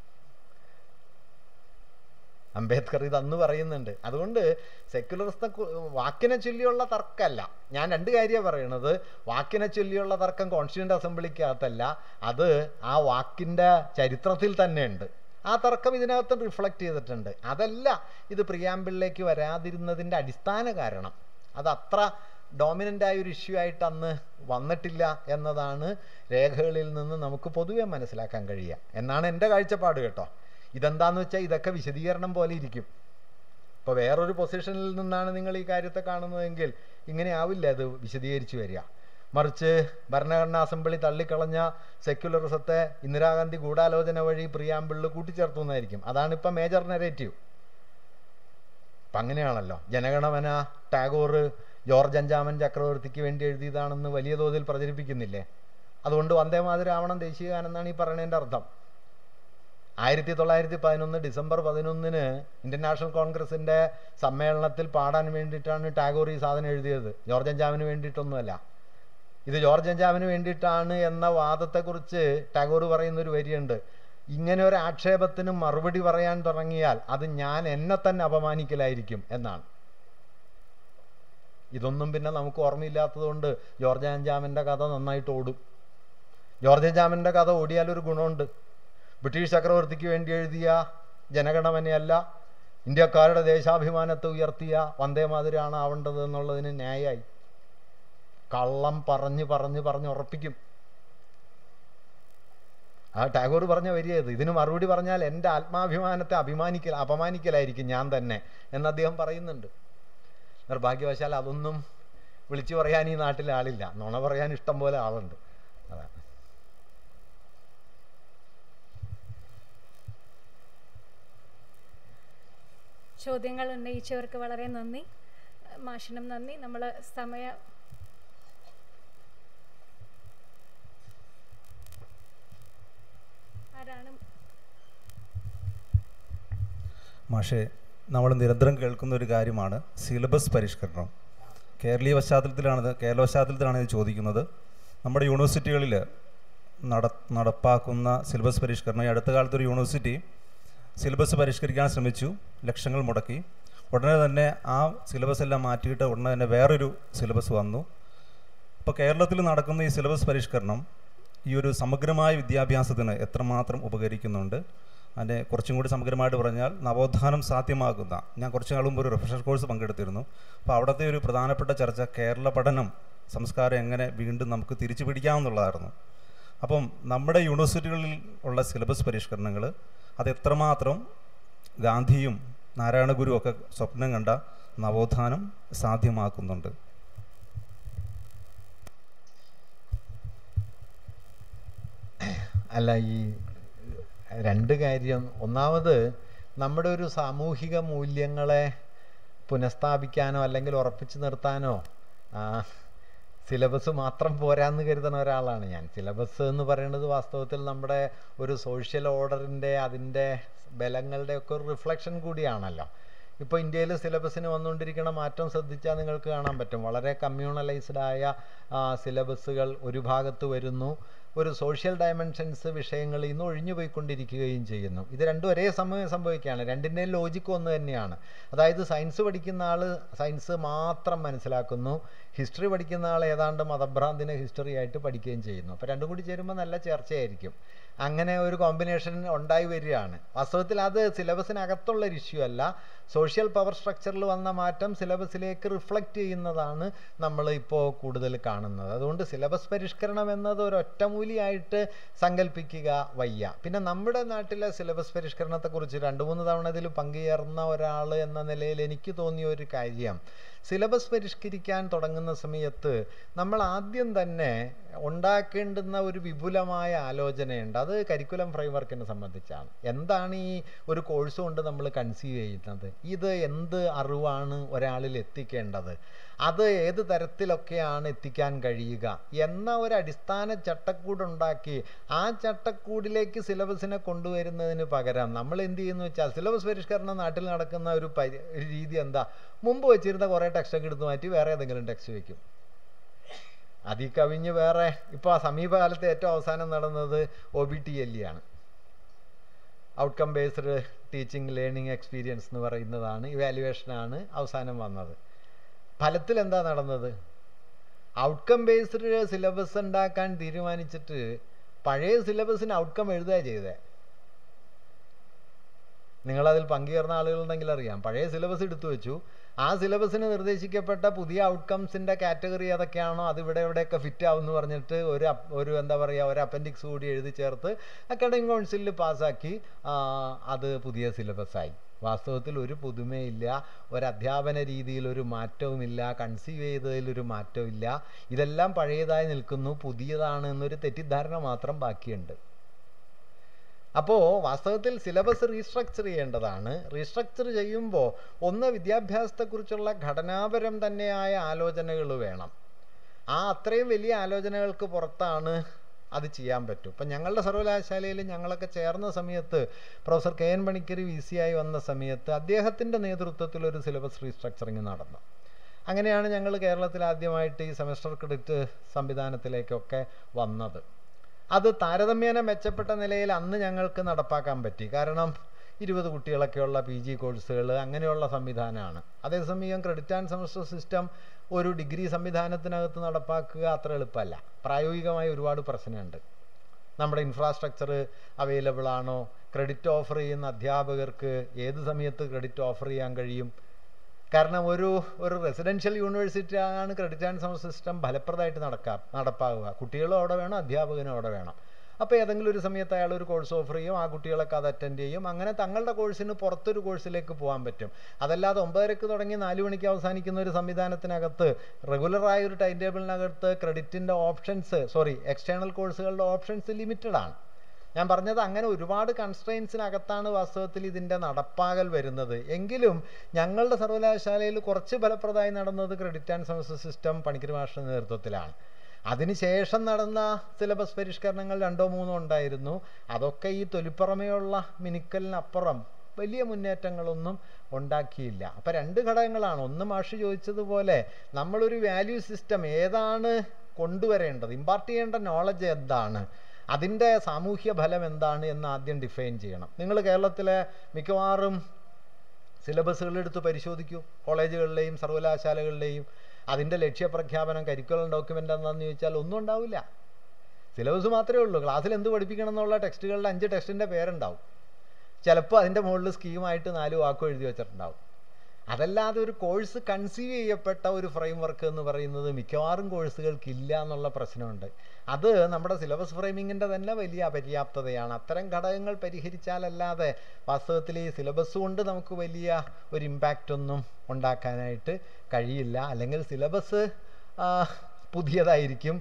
അംബേദ്കർ ഇതന്ന് പറയുന്നുണ്ട്. അതുകൊണ്ട് സെക്യുലറിസത്തെ വാക്കിനെ ചൊല്ലിയുള്ള തർക്കമല്ല, ഞാൻ രണ്ട് കാര്യമാണ് പറയണത്. വാക്കിനെ ചൊല്ലിയുള്ള തർക്കം കോൺസ്റ്റിറ്റ്യൂന്റ് അസംബ്ലിക്കകത്തല്ല, അത് ആ വാക്കിൻ്റെ ചരിത്രത്തിൽ തന്നെ ഉണ്ട്. ആ തർക്കം ഇതിനകത്ത് റിഫ്ലക്റ്റ് ചെയ്തിട്ടുണ്ട്. അതല്ല ഇത് പ്രിയാമ്പിളിലേക്ക് വരാതിരുന്നതിൻ്റെ അടിസ്ഥാന കാരണം. അത് അത്ര ഡോമിനൻ്റായ ഒരു ഇഷ്യൂ ആയിട്ട് അന്ന് വന്നിട്ടില്ല എന്നതാണ് രേഖകളിൽ നിന്ന് നമുക്ക് പൊതുവെ മനസ്സിലാക്കാൻ കഴിയുക എന്നാണ് എൻ്റെ കാഴ്ചപ്പാട് കേട്ടോ. ഇതെന്താന്ന് വെച്ചാൽ ഇതൊക്കെ വിശദീകരണം പോലെ ഇരിക്കും. ഇപ്പോൾ വേറൊരു പൊസിഷനിൽ നിന്നാണ് നിങ്ങൾ ഈ കാര്യത്തെ കാണുന്നതെങ്കിൽ ഇങ്ങനെ ആവില്ല അത് വിശദീകരിച്ചു വരിക. മറിച്ച് ഭരണഘടനാ അസംബ്ലി തള്ളിക്കളഞ്ഞ സെക്യുലറിസത്തെ ഇന്ദിരാഗാന്ധി ഗൂഢാലോചന വഴി പ്രിയാമ്പിളിൽ കൂട്ടിച്ചേർത്തു എന്നായിരിക്കും. അതാണിപ്പം മേജർ നെറേറ്റീവ്. അപ്പം അങ്ങനെയാണല്ലോ. ജനഗണമന ടാഗോർ ജോർജ് അഞ്ചാമൻ ചക്രവർത്തിക്ക് വേണ്ടി എഴുതിയതാണെന്ന് വലിയ തോതിൽ പ്രചരിപ്പിക്കുന്നില്ലേ? അതുകൊണ്ട് വന്ദേമാതരാവണം ദേശീയഗാനം എന്നാണ് ഈ പറയുന്നതിൻ്റെ അർത്ഥം. ആയിരത്തി തൊള്ളായിരത്തി പതിനൊന്ന് ഡിസംബർ പതിനൊന്നിന് ഇന്ത്യൻ നാഷണൽ കോൺഗ്രസിൻ്റെ സമ്മേളനത്തിൽ പാടാൻ വേണ്ടിയിട്ടാണ് ടാഗോർ ഈ സാധനം എഴുതിയത്, ജോർജ് അഞ്ചാമന് വേണ്ടിയിട്ടൊന്നുമല്ല. ഇത് ജോർജ് അഞ്ചാമന് വേണ്ടിയിട്ടാണ് എന്ന വാദത്തെക്കുറിച്ച് ടാഗോർ പറയുന്നൊരു വരിയുണ്ട്, ഇങ്ങനെ ഒരു ആക്ഷേപത്തിന് മറുപടി പറയാൻ തുടങ്ങിയാൽ അത് ഞാൻ എന്നെ തന്നെ അപമാനിക്കലായിരിക്കും എന്നാണ്. ഇതൊന്നും പിന്നെ നമുക്ക് ഓർമ്മയില്ലാത്തതുകൊണ്ട് ജോർജ് അഞ്ചാമൻ്റെ കഥ നന്നായിട്ട് ഓടും. ജോർജ് അഞ്ചാമൻ്റെ കഥ ഓടിയാലൊരു ഗുണമുണ്ട്, ബ്രിട്ടീഷ് ചക്രവർത്തിക്ക് വേണ്ടി എഴുതിയ ജനഗണമനയല്ല, ഇന്ത്യക്കാരുടെ ദേശാഭിമാനത്തെ ഉയർത്തിയ വന്ദേമാതരാണ് ആവേണ്ടത് എന്നുള്ളതിന് ന്യായമായി. കള്ളം പറഞ്ഞ് പറഞ്ഞ് പറഞ്ഞ് ഉറപ്പിക്കും. ആ ടാഗോർ പറഞ്ഞ വരിയത്, ഇതിന് മറുപടി പറഞ്ഞാൽ എൻ്റെ ആത്മാഭിമാനത്തെ അഭിമാനിക്കൽ അപമാനിക്കലായിരിക്കും ഞാൻ തന്നെ എന്ന് അദ്ദേഹം പറയുന്നുണ്ട്. നിർഭാഗ്യവശാൽ അതൊന്നും വിളിച്ചു പറയാൻ ഈ നാട്ടിൽ ആളില്ല, നുണ പറയാൻ ഇഷ്ടം പോലെ ആളുണ്ട്. അതാണ്. ചോദ്യങ്ങൾ ഉന്നയിച്ചവർക്ക് വളരെ നന്ദി. മാഷിനും നന്ദി. നമ്മൾ സമയ ആരാണ് മാഷെ, നമ്മൾ നിരന്തരം കേൾക്കുന്ന ഒരു കാര്യമാണ് സിലബസ് പരിഷ്കരണം. കേരളീയ പശ്ചാത്തലത്തിലാണിത് കേരള പശ്ചാത്തലത്തിലാണ് ഇത് ചോദിക്കുന്നത്. നമ്മുടെ യൂണിവേഴ്സിറ്റികളിൽ നട നടപ്പാക്കുന്ന സിലബസ് പരിഷ്കരണം, ഈ അടുത്ത കാലത്തൊരു യൂണിവേഴ്സിറ്റി സിലബസ് പരിഷ്കരിക്കാൻ ശ്രമിച്ചു, ലക്ഷങ്ങൾ മുടക്കി. ഉടനെ തന്നെ ആ സിലബസ് എല്ലാം മാറ്റിയിട്ട് ഉടനെ തന്നെ വേറൊരു സിലബസ് വന്നു. ഇപ്പോൾ കേരളത്തിൽ നടക്കുന്ന ഈ സിലബസ് പരിഷ്കരണം ഈ ഒരു സമഗ്രമായ വിദ്യാഭ്യാസത്തിന് എത്രമാത്രം ഉപകരിക്കുന്നുണ്ട്? അതിൻ്റെ കുറച്ചും കൂടി സമഗ്രമായിട്ട് പറഞ്ഞാൽ നവോത്ഥാനം സാധ്യമാകുന്ന, ഞാൻ കുറച്ച് നാൾ മുമ്പ് ഒരു റിഫ്രഷർ കോഴ്സ് പങ്കെടുത്തിരുന്നു. അപ്പോൾ അവിടുത്തെ ഒരു പ്രധാനപ്പെട്ട ചർച്ച കേരള പഠനം സംസ്കാരം എങ്ങനെ വീണ്ടും നമുക്ക് തിരിച്ചു പിടിക്കാമെന്നുള്ളതായിരുന്നു. അപ്പം നമ്മുടെ യൂണിവേഴ്സിറ്റികളിൽ ഉള്ള സിലബസ് പരിഷ്കരണങ്ങൾ അതെത്രമാത്രം ഗാന്ധിയും നാരായണ ഗുരു ഒക്കെ സ്വപ്നം കണ്ട നവോത്ഥാനം സാധ്യമാക്കുന്നുണ്ട്? അല്ല, ഈ രണ്ട് കാര്യം. ഒന്നാമത് നമ്മുടെ ഒരു സാമൂഹിക മൂല്യങ്ങളെ പുനഃസ്ഥാപിക്കാനോ അല്ലെങ്കിൽ ഉറപ്പിച്ചു നിർത്താനോ സിലബസ് മാത്രം പോരാന്ന് കരുതുന്ന ഒരാളാണ് ഞാൻ. സിലബസ് എന്ന് പറയുന്നത് വാസ്തവത്തിൽ നമ്മുടെ ഒരു സോഷ്യൽ ഓർഡറിൻ്റെ അതിൻ്റെ ബലങ്ങളുടെ ഒക്കെ ഒരു റിഫ്ലക്ഷൻ കൂടിയാണല്ലോ. ഇപ്പോൾ ഇന്ത്യയിൽ സിലബസിന് വന്നുകൊണ്ടിരിക്കുന്ന മാറ്റം ശ്രദ്ധിച്ചാൽ നിങ്ങൾക്ക് കാണാൻ പറ്റും. വളരെ കമ്മ്യൂണലൈസ്ഡ് ആയ സിലബസുകൾ ഒരു ഭാഗത്ത് വരുന്നു, ഒരു സോഷ്യൽ ഡയമെൻഷൻസ് വിഷയങ്ങൾ ഇന്ന് ഒഴിഞ്ഞു പോയിക്കൊണ്ടിരിക്കുകയും ചെയ്യുന്നു. ഇത് രണ്ടും ഒരേ സമയം സംഭവിക്കുകയാണ്. രണ്ടിൻ്റെയും ലോജിക്ക് ഒന്ന് തന്നെയാണ്. അതായത് സയൻസ് പഠിക്കുന്ന ആൾ സയൻസ് മാത്രം മനസ്സിലാക്കുന്നു, ഹിസ്റ്ററി പഠിക്കുന്ന ആൾ ഏതാണ്ട് മതഭ്രാന്തിനെ ഹിസ്റ്ററി ആയിട്ട് പഠിക്കുകയും ചെയ്യുന്നു. അപ്പോൾ രണ്ടും കൂടി ചേരുമ്പോൾ നല്ല ചർച്ചയായിരിക്കും. അങ്ങനെ ഒരു കോമ്പിനേഷൻ ഉണ്ടായി വരികയാണ്. വാസ്തവത്തിൽ അത് സിലബസിനകത്തുള്ളൊരു ഇഷ്യൂ അല്ല, സോഷ്യൽ പവർ സ്ട്രക്ചറിൽ വന്ന മാറ്റം സിലബസിലേക്ക് റിഫ്ലക്റ്റ് ചെയ്യുന്നതാണ് നമ്മൾ ഇപ്പോൾ കൂടുതൽ കാണുന്നത്. അതുകൊണ്ട് സിലബസ് പരിഷ്കരണം എന്നത് ഒരു ഒറ്റമൂലിയായിട്ട് സങ്കല്പിക്കുക വയ്യ. പിന്നെ നമ്മുടെ നാട്ടിലെ സിലബസ് പരിഷ്കരണത്തെക്കുറിച്ച് രണ്ട് മൂന്ന് തവണ ഇതിൽ പങ്കുചേർന്ന ഒരാൾ എന്ന നിലയിൽ എനിക്ക് തോന്നിയ ഒരു കാര്യം, സിലബസ് പരിഷ്കരിക്കാൻ തുടങ്ങുന്ന സമയത്ത് നമ്മൾ ആദ്യം തന്നെ ഉണ്ടാക്കേണ്ടുന്ന ഒരു വിപുലമായ ആലോചനയുണ്ട്. അത് കരിക്കുലം ഫ്രെയിംവർക്കിനെ സംബന്ധിച്ചാണ്. എന്താണ് ഈ ഒരു കോഴ്സ് കൊണ്ട് നമ്മൾ കൺസീവ് ചെയ്യുന്നത്? ഇത് എന്ത് അറിവാണ് ഒരാളിൽ എത്തിക്കേണ്ടത്? അത് ഏത് തരത്തിലൊക്കെയാണ് എത്തിക്കാൻ കഴിയുക എന്ന ഒരു അടിസ്ഥാന ചട്ടക്കൂടുണ്ടാക്കി ആ ചട്ടക്കൂടിലേക്ക് സിലബസിനെ കൊണ്ടുവരുന്നതിന് പകരം നമ്മൾ എന്ത് ചെയ്യുന്നു വെച്ചാൽ, സിലബസ് പരിഷ്കരണം നാട്ടിൽ നടക്കുന്ന ഒരു പരി ഒരു രീതി എന്താ, മുമ്പ് വെച്ചിരുന്ന കുറേ ടെക്സ്റ്റൊക്കെ എടുത്ത് മാറ്റി വേറെ ഏതെങ്കിലും ടെക്സ്റ്റ് വയ്ക്കും. അതിൽ കവിഞ്ഞ് വേറെ ഇപ്പോൾ സമീപകാലത്ത് ഏറ്റവും അവസാനം നടന്നത് O B T L E ആണ്, outcome based teaching learning experience എന്ന് പറയുന്നതാണ്, ഇവാലുവേഷനാണ് അവസാനം വന്നത്. ഫലത്തിൽ എന്താ നടന്നത്? ഔട്ട്കം ബേസ്ഡ് സിലബസ് ഉണ്ടാക്കാൻ തീരുമാനിച്ചിട്ട് പഴയ സിലബസിന് ഔട്ട്കം എഴുതുക ചെയ്തേ. നിങ്ങളതിൽ പങ്കുചേർന്ന ആളുകളുണ്ടെങ്കിൽ അറിയാം. പഴയ സിലബസ് എടുത്തു വെച്ചു, ആ സിലബസിന് നിർദ്ദേശിക്കപ്പെട്ട പുതിയ ഔട്ട്കംസിൻ്റെ കാറ്റഗറി ഏതൊക്കെയാണോ അത് ഇവിടെ എവിടെയൊക്കെ ഫിറ്റ് ആവുമെന്ന് പറഞ്ഞിട്ട് ഒരു ഒരു എന്താ പറയുക ഒരു അപ്പൻഡിക്സ് കൂടി എഴുതി ചേർത്ത് അക്കാഡമിക് കൗൺസിലിൽ പാസ്സാക്കി. അത് പുതിയ സിലബസായി. വാസ്തവത്തിൽ ഒരു പുതുമയില്ല, ഒരു അധ്യാപന രീതിയിൽ ഒരു മാറ്റവുമില്ല, കൺസീവ് ചെയ്തതിലൊരു മാറ്റമില്ല. ഇതെല്ലാം പഴയതായി നിൽക്കുന്നു, പുതിയതാണ് എന്നൊരു തെറ്റിദ്ധാരണ മാത്രം ബാക്കിയുണ്ട്. അപ്പോൾ വാസ്തവത്തിൽ സിലബസ് റീസ്ട്രക്ചർ ചെയ്യേണ്ടതാണ്. റീസ്ട്രക്ചർ ചെയ്യുമ്പോൾ ഒന്ന് വിദ്യാഭ്യാസത്തെക്കുറിച്ചുള്ള ഘടനാപരം തന്നെയായ ആലോചനകൾ വേണം. ആ അത്രയും വലിയ ആലോചനകൾക്ക് പുറത്താണ് അത് ചെയ്യാൻ പറ്റും. ഇപ്പം ഞങ്ങളുടെ സർവകലാശാലയിൽ ഞങ്ങളൊക്കെ ചേർന്ന സമയത്ത് professor K N Panicker V C ആയി വന്ന സമയത്ത് അദ്ദേഹത്തിൻ്റെ നേതൃത്വത്തിൽ ഒരു സിലബസ് റീസ്ട്രക്ചറിങ് നടന്നു. അങ്ങനെയാണ് ഞങ്ങൾ കേരളത്തിൽ ആദ്യമായിട്ട് ഈ സെമസ്റ്റർ ക്രെഡിറ്റ് സംവിധാനത്തിലേക്കൊക്കെ വന്നത്. അത് താരതമ്യേന മെച്ചപ്പെട്ട നിലയിൽ അന്ന് ഞങ്ങൾക്ക് നടപ്പാക്കാൻ പറ്റി. കാരണം ഇരുപത് കുട്ടികളൊക്കെയുള്ള പി ജി കോഴ്സുകൾ അങ്ങനെയുള്ള സംവിധാനമാണ്. അതേസമയം ക്രെഡിറ്റ് ആൻഡ് സെമസ്റ്റർ സിസ്റ്റം ഒരു ഡിഗ്രി സംവിധാനത്തിനകത്ത് നടപ്പാക്കുക അത്ര എളുപ്പമല്ല. പ്രായോഗികമായി ഒരുപാട് പ്രശ്നമുണ്ട്. നമ്മുടെ ഇൻഫ്രാസ്ട്രക്ചർ അവൈലബിൾ ആണോ? ക്രെഡിറ്റ് ഓഫർ ചെയ്യുന്ന അധ്യാപകർക്ക് ഏത് സമയത്ത് ക്രെഡിറ്റ് ഓഫർ ചെയ്യാൻ കഴിയും? കാരണം ഒരു ഒരു റെസിഡൻഷ്യൽ യൂണിവേഴ്സിറ്റി ആണ് ക്രെഡിറ്റ് ആൻഡ് സെമസ്റ്റർ സിസ്റ്റം ഫലപ്രദമായിട്ട് നടക്കാം നടപ്പാവുക. കുട്ടികളും അവിടെ വേണം, അധ്യാപകനും അവിടെ വേണം. അപ്പോൾ ഏതെങ്കിലും ഒരു സമയത്ത് അയാൾ ഒരു കോഴ്സ് ഓഫർ ചെയ്യും, ആ കുട്ടികളൊക്കെ അത് അറ്റൻഡ് ചെയ്യും. അങ്ങനെ തങ്ങളുടെ കോഴ്സിന് പുറത്തൊരു കോഴ്സിലേക്ക് പോകാൻ പറ്റും. അതല്ലാതെ ഒമ്പതരക്ക് തുടങ്ങി നാല് മണിക്ക് അവസാനിക്കുന്ന ഒരു സംവിധാനത്തിനകത്ത് റെഗുലറായ ഒരു ടൈം ടേബിളിനകത്ത് ക്രെഡിറ്റിൻ്റെ ഓപ്ഷൻസ് സോറി എക്സ്റ്റേണൽ കോഴ്സുകളുടെ ഓപ്ഷൻസ് ലിമിറ്റഡ് ആണ്. ഞാൻ പറഞ്ഞത് അങ്ങനെ ഒരുപാട് കൺസ്ട്രെയിൻസിനകത്താണ് വാസ്തവത്തിൽ ഇതിൻ്റെ നടപ്പാകൽ വരുന്നത്. എങ്കിലും ഞങ്ങളുടെ സർവകലാശാലയിൽ കുറച്ച് ഫലപ്രദമായി നടന്നത് credit and semester system Panicker മാഷിൻ്റെ നേതൃത്വത്തിലാണ്. അതിനുശേഷം നടന്ന സിലബസ് പരിഷ്കരണങ്ങൾ രണ്ടോ മൂന്നോ ഉണ്ടായിരുന്നു. അതൊക്കെ ഈ തൊലിപ്പുറമെയുള്ള മിനുക്കലിനപ്പുറം വലിയ മുന്നേറ്റങ്ങളൊന്നും ഉണ്ടാക്കിയില്ല. അപ്പം രണ്ട് ഘടകങ്ങളാണ്. ഒന്ന് മാഷ് ചോദിച്ചതുപോലെ നമ്മളൊരു വാല്യൂ സിസ്റ്റം ഏതാണ് കൊണ്ടുവരേണ്ടത്, ഇമ്പാർട്ട് ചെയ്യേണ്ട നോളജ് എന്താണ്, അതിൻ്റെ സാമൂഹ്യ ഫലം എന്താണ് എന്ന് ആദ്യം ഡിഫൈൻ ചെയ്യണം. നിങ്ങൾ കേരളത്തിലെ മിക്കവാറും സിലബസുകളെടുത്ത് പരിശോധിക്കൂ, കോളേജുകളിലെയും സർവകലാശാലകളിലെയും. അതിൻ്റെ ലക്ഷ്യപ്രഖ്യാപനം കരിക്കുലം ഡോക്യുമെൻ്റ് എന്താണെന്ന് ചോദിച്ചാൽ ഒന്നും ഉണ്ടാവില്ല. സിലബസ് മാത്രമേ ഉള്ളൂ. ക്ലാസ്സിൽ എന്ത് പഠിപ്പിക്കണം എന്നുള്ള ടെക്സ്റ്റുകളുടെ അഞ്ച് ടെക്സ്റ്റിൻ്റെ പേരുണ്ടാവും. ചിലപ്പോൾ അതിൻ്റെ മുകളിൽ സ്കീമായിട്ട് നാല് വാക്കും എഴുതി വെച്ചിട്ടുണ്ടാവും. അതല്ലാതെ ഒരു കോഴ്സ് കൺസീവ് ചെയ്യപ്പെട്ട ഒരു ഫ്രെയിം വർക്ക് എന്ന് പറയുന്നത് മിക്കവാറും കോഴ്സുകൾക്കില്ല എന്നുള്ള പ്രശ്നമുണ്ട്. അത് നമ്മുടെ സിലബസ് ഫ്രെയിമിങ്ങിൻ്റെ തന്നെ വലിയ അപര്യാപ്തതയാണ്. അത്തരം ഘടകങ്ങൾ പരിഹരിച്ചാലല്ലാതെ വാസ്തവത്തിൽ ഈ സിലബസ് കൊണ്ട് നമുക്ക് വലിയ ഒരു ഇമ്പാക്റ്റ് ഒന്നും ഉണ്ടാക്കാനായിട്ട് കഴിയില്ല. അല്ലെങ്കിൽ സിലബസ് പുതിയതായിരിക്കും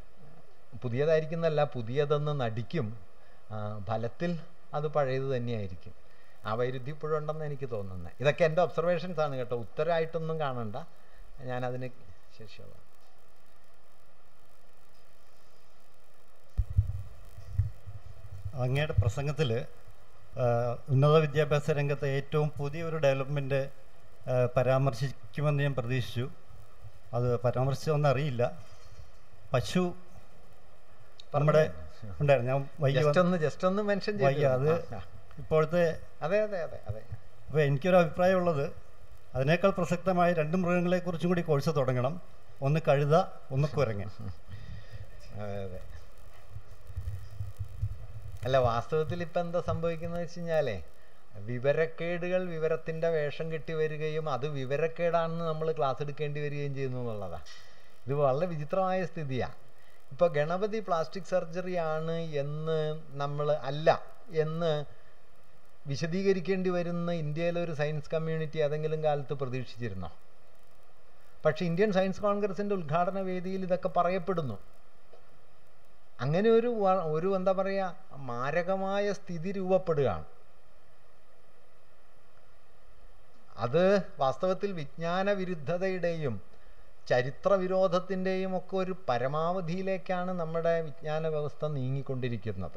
പുതിയതായിരിക്കുന്നല്ല പുതിയതെന്ന് നടിക്കും, ഫലത്തിൽ അത് പഴയത് തന്നെയായിരിക്കും. ആ വൈരുദ്ധ്യം ഇപ്പോഴും ഉണ്ടെന്ന് എനിക്ക് തോന്നുന്നത്. ഇതൊക്കെ എൻ്റെ ഒബ്സർവേഷൻസ് ആണ് കേട്ടോ, ഉത്തരമായിട്ടൊന്നും കാണണ്ട. ഞാനതിന് ശേഷിയുള്ള അങ്ങയുടെ പ്രസംഗത്തിൽ ഉന്നത വിദ്യാഭ്യാസ രംഗത്തെ ഏറ്റവും പുതിയൊരു ഡെവലപ്മെൻറ്റ് പരാമർശിക്കുമെന്ന് ഞാൻ പ്രതീക്ഷിച്ചു. അത് പരാമർശിച്ചൊന്നും അറിയില്ല. പശു നമ്മുടെ ഉണ്ടായിരുന്നു. ഞാൻ വൈകി വൈകി അത് ഇപ്പോഴത്തെ അതെ അതെ അതെ അതെ അപ്പോൾ എനിക്കൊരു അഭിപ്രായമുള്ളത്, അതിനേക്കാൾ പ്രസക്തമായ രണ്ട് മൃഗങ്ങളെക്കുറിച്ചും കൂടി കോഴ്സ് തുടങ്ങണം. ഒന്ന് കഴുത, ഒന്ന് കുരങ്ങൻ. അതെ അതെ അല്ല, വാസ്തവത്തിൽ ഇപ്പം എന്താ സംഭവിക്കുന്നത് വെച്ച് കഴിഞ്ഞാലേ, വിവരക്കേടുകൾ വിവരത്തിൻ്റെ വേഷം കെട്ടി വരികയും അത് വിവരക്കേടാണെന്ന് നമ്മൾ ക്ലാസ് എടുക്കേണ്ടി വരികയും ചെയ്യുന്നു എന്നുള്ളതാണ്. ഇത് വളരെ വിചിത്രമായ സ്ഥിതിയാണ്. ഇപ്പോൾ ഗണപതി പ്ലാസ്റ്റിക് സർജറി ആണ് എന്ന് നമ്മൾ അല്ല എന്ന് വിശദീകരിക്കേണ്ടി വരുന്ന ഇന്ത്യയിലെ ഒരു സയൻസ് കമ്മ്യൂണിറ്റി ഏതെങ്കിലും കാലത്ത് പ്രതീക്ഷിച്ചിരുന്നോ? പക്ഷേ ഇന്ത്യൻ സയൻസ് കോൺഗ്രസിൻ്റെ ഉദ്ഘാടന വേദിയിൽ ഇതൊക്കെ പറയപ്പെടുന്നു. അങ്ങനെ ഒരു ഒരു എന്താ പറയുക, മാരകമായ സ്ഥിതി രൂപപ്പെടുകയാണ്. അത് വാസ്തവത്തിൽ വിജ്ഞാന വിരുദ്ധതയുടെയും ചരിത്ര വിരോധത്തിൻ്റെയും ഒക്കെ ഒരു പരമാവധിയിലേക്കാണ് നമ്മുടെ വിജ്ഞാന വ്യവസ്ഥ നീങ്ങിക്കൊണ്ടിരിക്കുന്നത്.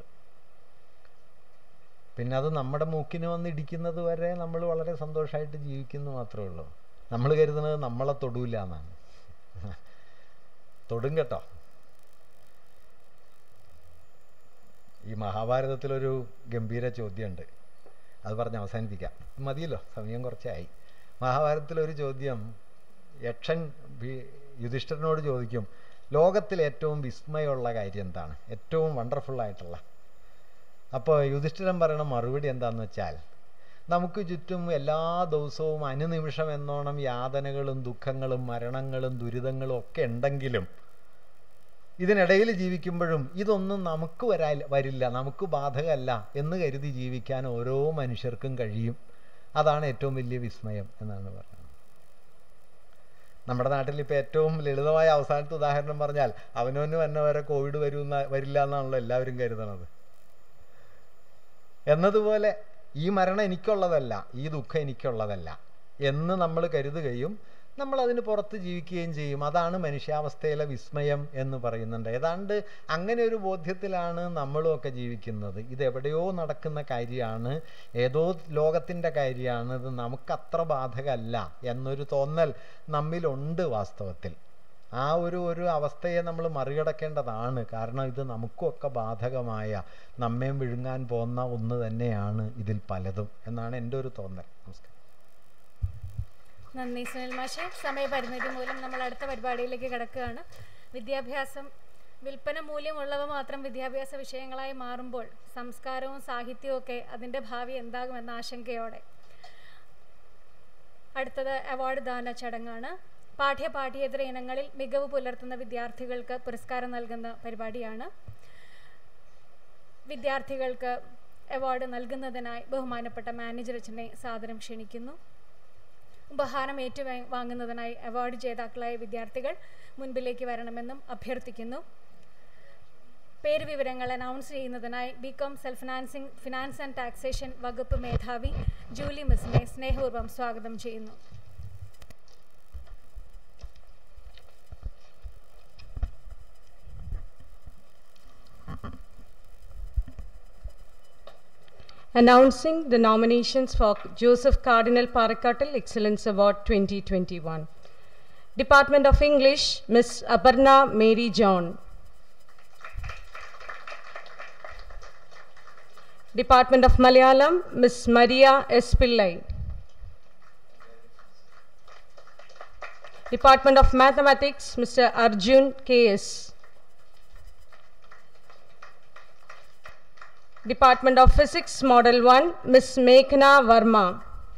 പിന്നെ അത് നമ്മുടെ മൂക്കിന് വന്നിടിക്കുന്നത് വരെ നമ്മൾ വളരെ സന്തോഷമായിട്ട് ജീവിക്കുന്നു മാത്രമേ ഉള്ളൂ. നമ്മൾ കരുതുന്നത് നമ്മളെ തൊടൂല എന്നാണ്. തൊടും കേട്ടോ. ഈ മഹാഭാരതത്തിലൊരു ഗംഭീര ചോദ്യമുണ്ട്, അത് പറഞ്ഞ് അവസാനിപ്പിക്കാം. മതിയല്ലോ, സമയം കുറച്ചായി. മഹാഭാരതത്തിലൊരു ചോദ്യം, യക്ഷൻ യുധിഷ്ഠിരനോട് ചോദിക്കും, ലോകത്തിൽ ഏറ്റവും വിസ്മയമുള്ള കാര്യം എന്താണ്, ഏറ്റവും വണ്ടർഫുള്ളായിട്ടുള്ള. അപ്പോൾ യുധിഷ്ഠിരൻ പറയണ മറുപടി എന്താണെന്ന് വെച്ചാൽ, നമുക്ക് ചുറ്റും എല്ലാ ദിവസവും അനുനിമിഷം എന്നോണം യാതനകളും ദുഃഖങ്ങളും മരണങ്ങളും ദുരിതങ്ങളും ഒക്കെ ഉണ്ടെങ്കിലും ഇതിനിടയിൽ ജീവിക്കുമ്പോഴും ഇതൊന്നും നമുക്ക് വരാ വരില്ല നമുക്ക് ബാധകമല്ല എന്ന് കരുതി ജീവിക്കാൻ ഓരോ മനുഷ്യർക്കും കഴിയും. അതാണ് ഏറ്റവും വലിയ വിസ്മയം എന്നാണ് പറയുന്നത്. നമ്മുടെ നാട്ടിൽ ഇപ്പോൾ ഏറ്റവും ലളിതമായ അവസാനത്തെ ഉദാഹരണം പറഞ്ഞാൽ, അവനവന് വന്ന വരെ കോവിഡ് വരുന്ന വരില്ല എന്നാണല്ലോ എല്ലാവരും കരുതണത്. എന്നതുപോലെ ഈ മരണം എനിക്കുള്ളതല്ല, ഈ ദുഃഖം എനിക്കുള്ളതല്ല എന്ന് നമ്മൾ കരുതുകയും നമ്മൾ അതിന് പുറത്ത് ജീവിക്കുകയും ചെയ്യും. അതാണ് മനുഷ്യാവസ്ഥയിലെ വിസ്മയം എന്ന് പറയുന്നുണ്ട്. ഏതാണ്ട് അങ്ങനെ ഒരു ബോധ്യത്തിലാണ് നമ്മളും ഒക്കെ ജീവിക്കുന്നത്. ഇതെവിടെയോ നടക്കുന്ന കാര്യമാണ്, ഏതോ ലോകത്തിൻ്റെ കാര്യമാണ്, ഇത് നമുക്കത്ര ബാധകമല്ല എന്നൊരു തോന്നൽ നമ്മിലുണ്ട് വാസ്തവത്തിൽ. ആ ഒരു ഒരു അവസ്ഥയെ നമ്മൾ മറികടക്കേണ്ടതാണ്. കാരണം ഇത് നമുക്കൊക്കെ ബാധകമായ, നമ്മെ വിഴുങ്ങാൻ പോകുന്ന ഒന്ന് തന്നെയാണ് ഇതിൽ പലതും എന്നാണ് എൻ്റെ ഒരു തോന്നൽ. നമസ്കാരം. നന്ദി സുനിൽ മാഷെ. സമയപരിമിതി മൂലം നമ്മൾ അടുത്ത പരിപാടിയിലേക്ക് കിടക്കുകയാണ്. വിദ്യാഭ്യാസം വിൽപ്പന മൂല്യമുള്ളവ മാത്രം വിദ്യാഭ്യാസ വിഷയങ്ങളായി മാറുമ്പോൾ സംസ്കാരവും സാഹിത്യവും ഒക്കെ അതിൻ്റെ ഭാവി എന്താകുമെന്ന ആശങ്കയോടെ അടുത്തത് അവാർഡ് ദാന ചടങ്ങാണ്. പാഠ്യ പാഠ്യേതര ഇനങ്ങളിൽ മികവ് പുലർത്തുന്ന വിദ്യാർത്ഥികൾക്ക് പുരസ്കാരം നൽകുന്ന പരിപാടിയാണ്. വിദ്യാർത്ഥികൾക്ക് അവാർഡ് നൽകുന്നതിനായി ബഹുമാനപ്പെട്ട മാനേജർ അച്ഛനെ സാദരം ക്ഷണിക്കുന്നു. ഉപഹാരം ഏറ്റുവാങ്ങുന്നതിനായി അവാർഡ് ജേതാക്കളായ വിദ്യാർത്ഥികൾ മുൻപിലേക്ക് വരണമെന്നും അഭ്യർത്ഥിക്കുന്നു. പേര് വിവരങ്ങൾ അനൗൺസ് ചെയ്യുന്നതിനായി BCom self financing finance and taxation വകുപ്പ് മേധാവി ജൂലി മിസിനെ സ്നേഹപൂർവ്വം സ്വാഗതം ചെയ്യുന്നു. Announcing the nominations for Joseph Cardinal Parakattal Excellence Award twenty twenty-one. Department of English, Miss Aparna Mary John. Department of Malayalam, Miss Maria S. Pillai. Department of Mathematics, Mister Arjun K S. Department of Physics, Model one, Miss Meghna Verma.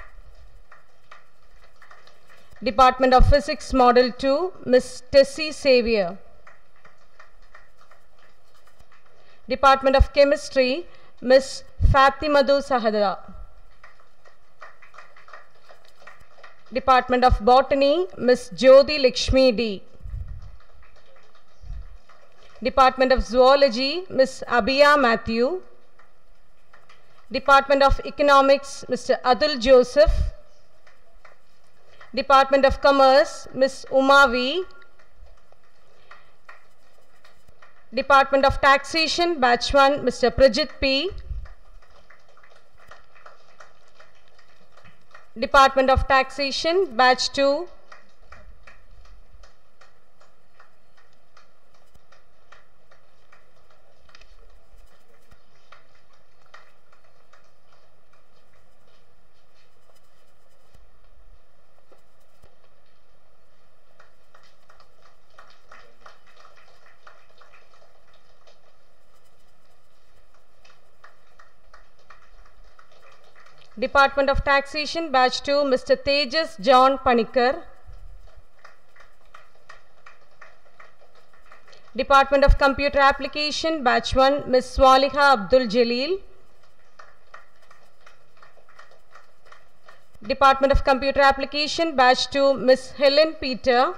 Department of Physics, Model two, Miss Tessie Xavier. Department of Chemistry, Miss Fatimadu Sahada. Department of Botany, Miss Jyoti Lakshmi D. Department of Zoology, Miss Abhiya Matthew. Department of Economics, Mister Adul Joseph. Department of Commerce, Miss Uma V. Department of Taxation, Batch one, Mister Prajit P. Department of Taxation, Batch two, Department of Taxation, Batch two, Mister Tejas John Panikar. Department of Computer Application, Batch one, Miz Swaliha Abdul Jalil. Department of Computer Application, Batch two, Miz Helen Peter.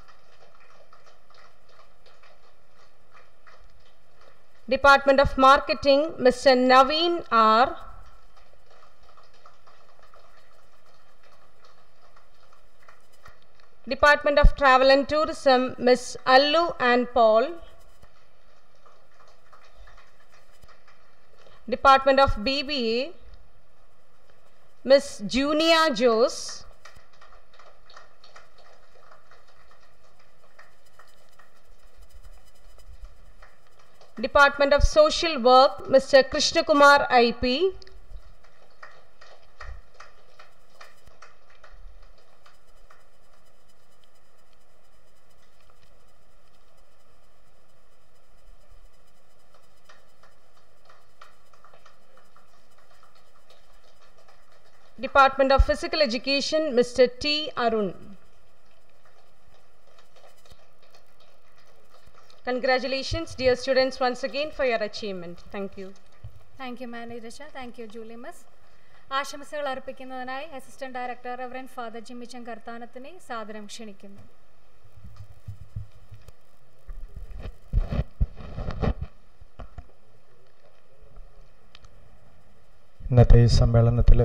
Department of Marketing, Mister Naveen R. Department of Travel and Tourism, Miz Allu and Paul. Department of B B A, Miz Junia Jose. Department of Social Work, Mister Krishna Kumar I P. Department of Physical Education, Mister T. Arun. Congratulations, dear students, once again for your achievement. Thank you. Thank you, Manager. Thank you, Julie Miss. ആശംസകൾ അർപ്പിക്കുന്നതിനായി assistant director reverend father Jimmichan കർത്താനത്തിനെ സാദരം ക്ഷണിക്കുന്നു. ഇന്നത്തെ ഈ സമ്മേളനത്തിൽ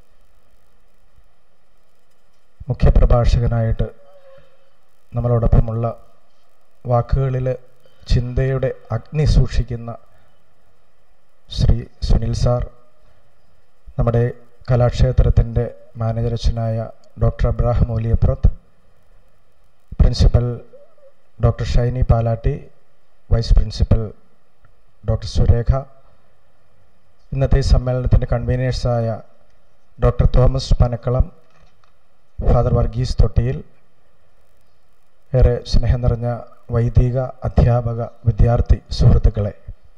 മുഖ്യപ്രഭാഷകനായിട്ട് നമ്മളോടൊപ്പമുള്ള വാക്കുകളിൽ ചിന്തയുടെ അഗ്നി സൂക്ഷിക്കുന്ന ശ്രീ സുനിൽ സാർ, നമ്മുടെ കലാക്ഷേത്രത്തിൻ്റെ മാനേജർ അച്ഛനായ doctor Abraham Oliyaprath, principal doctor Shiny Palatty, vice principal doctor Surekha, ഇന്നത്തെ സമ്മേളനത്തിൻ്റെ കൺവീനേഴ്സായ doctor Thomas Panakkalam, father Varghese Thottiyil, ഏറെ സ്നേഹം നിറഞ്ഞ വൈദിക, അധ്യാപക, വിദ്യാർത്ഥി സുഹൃത്തുക്കളെ,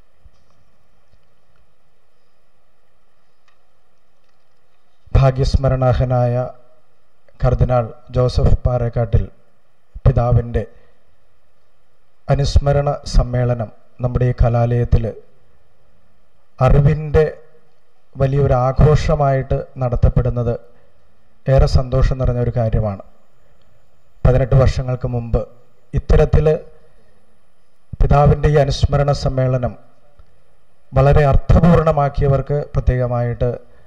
ഭാഗ്യസ്മരണാർഹനായ കർദിനാൾ ജോസഫ് പാറേക്കാട്ടിൽ പിതാവിൻ്റെ അനുസ്മരണ സമ്മേളനം നമ്മുടെ ഈ കലാലയത്തിൽ അറിവിൻ്റെ വലിയൊരു ആഘോഷമായിട്ട് നടത്തപ്പെടുന്നത് ഏറെ സന്തോഷം നിറഞ്ഞ ഒരു കാര്യമാണ്. പതിനെട്ട് വർഷങ്ങൾക്ക് മുമ്പ് ഇത്തരത്തിൽ പിതാവിൻ്റെ ഈ അനുസ്മരണ സമ്മേളനം വളരെ അർത്ഥപൂർണമാക്കിയവർക്ക് പ്രത്യേകമായിട്ട്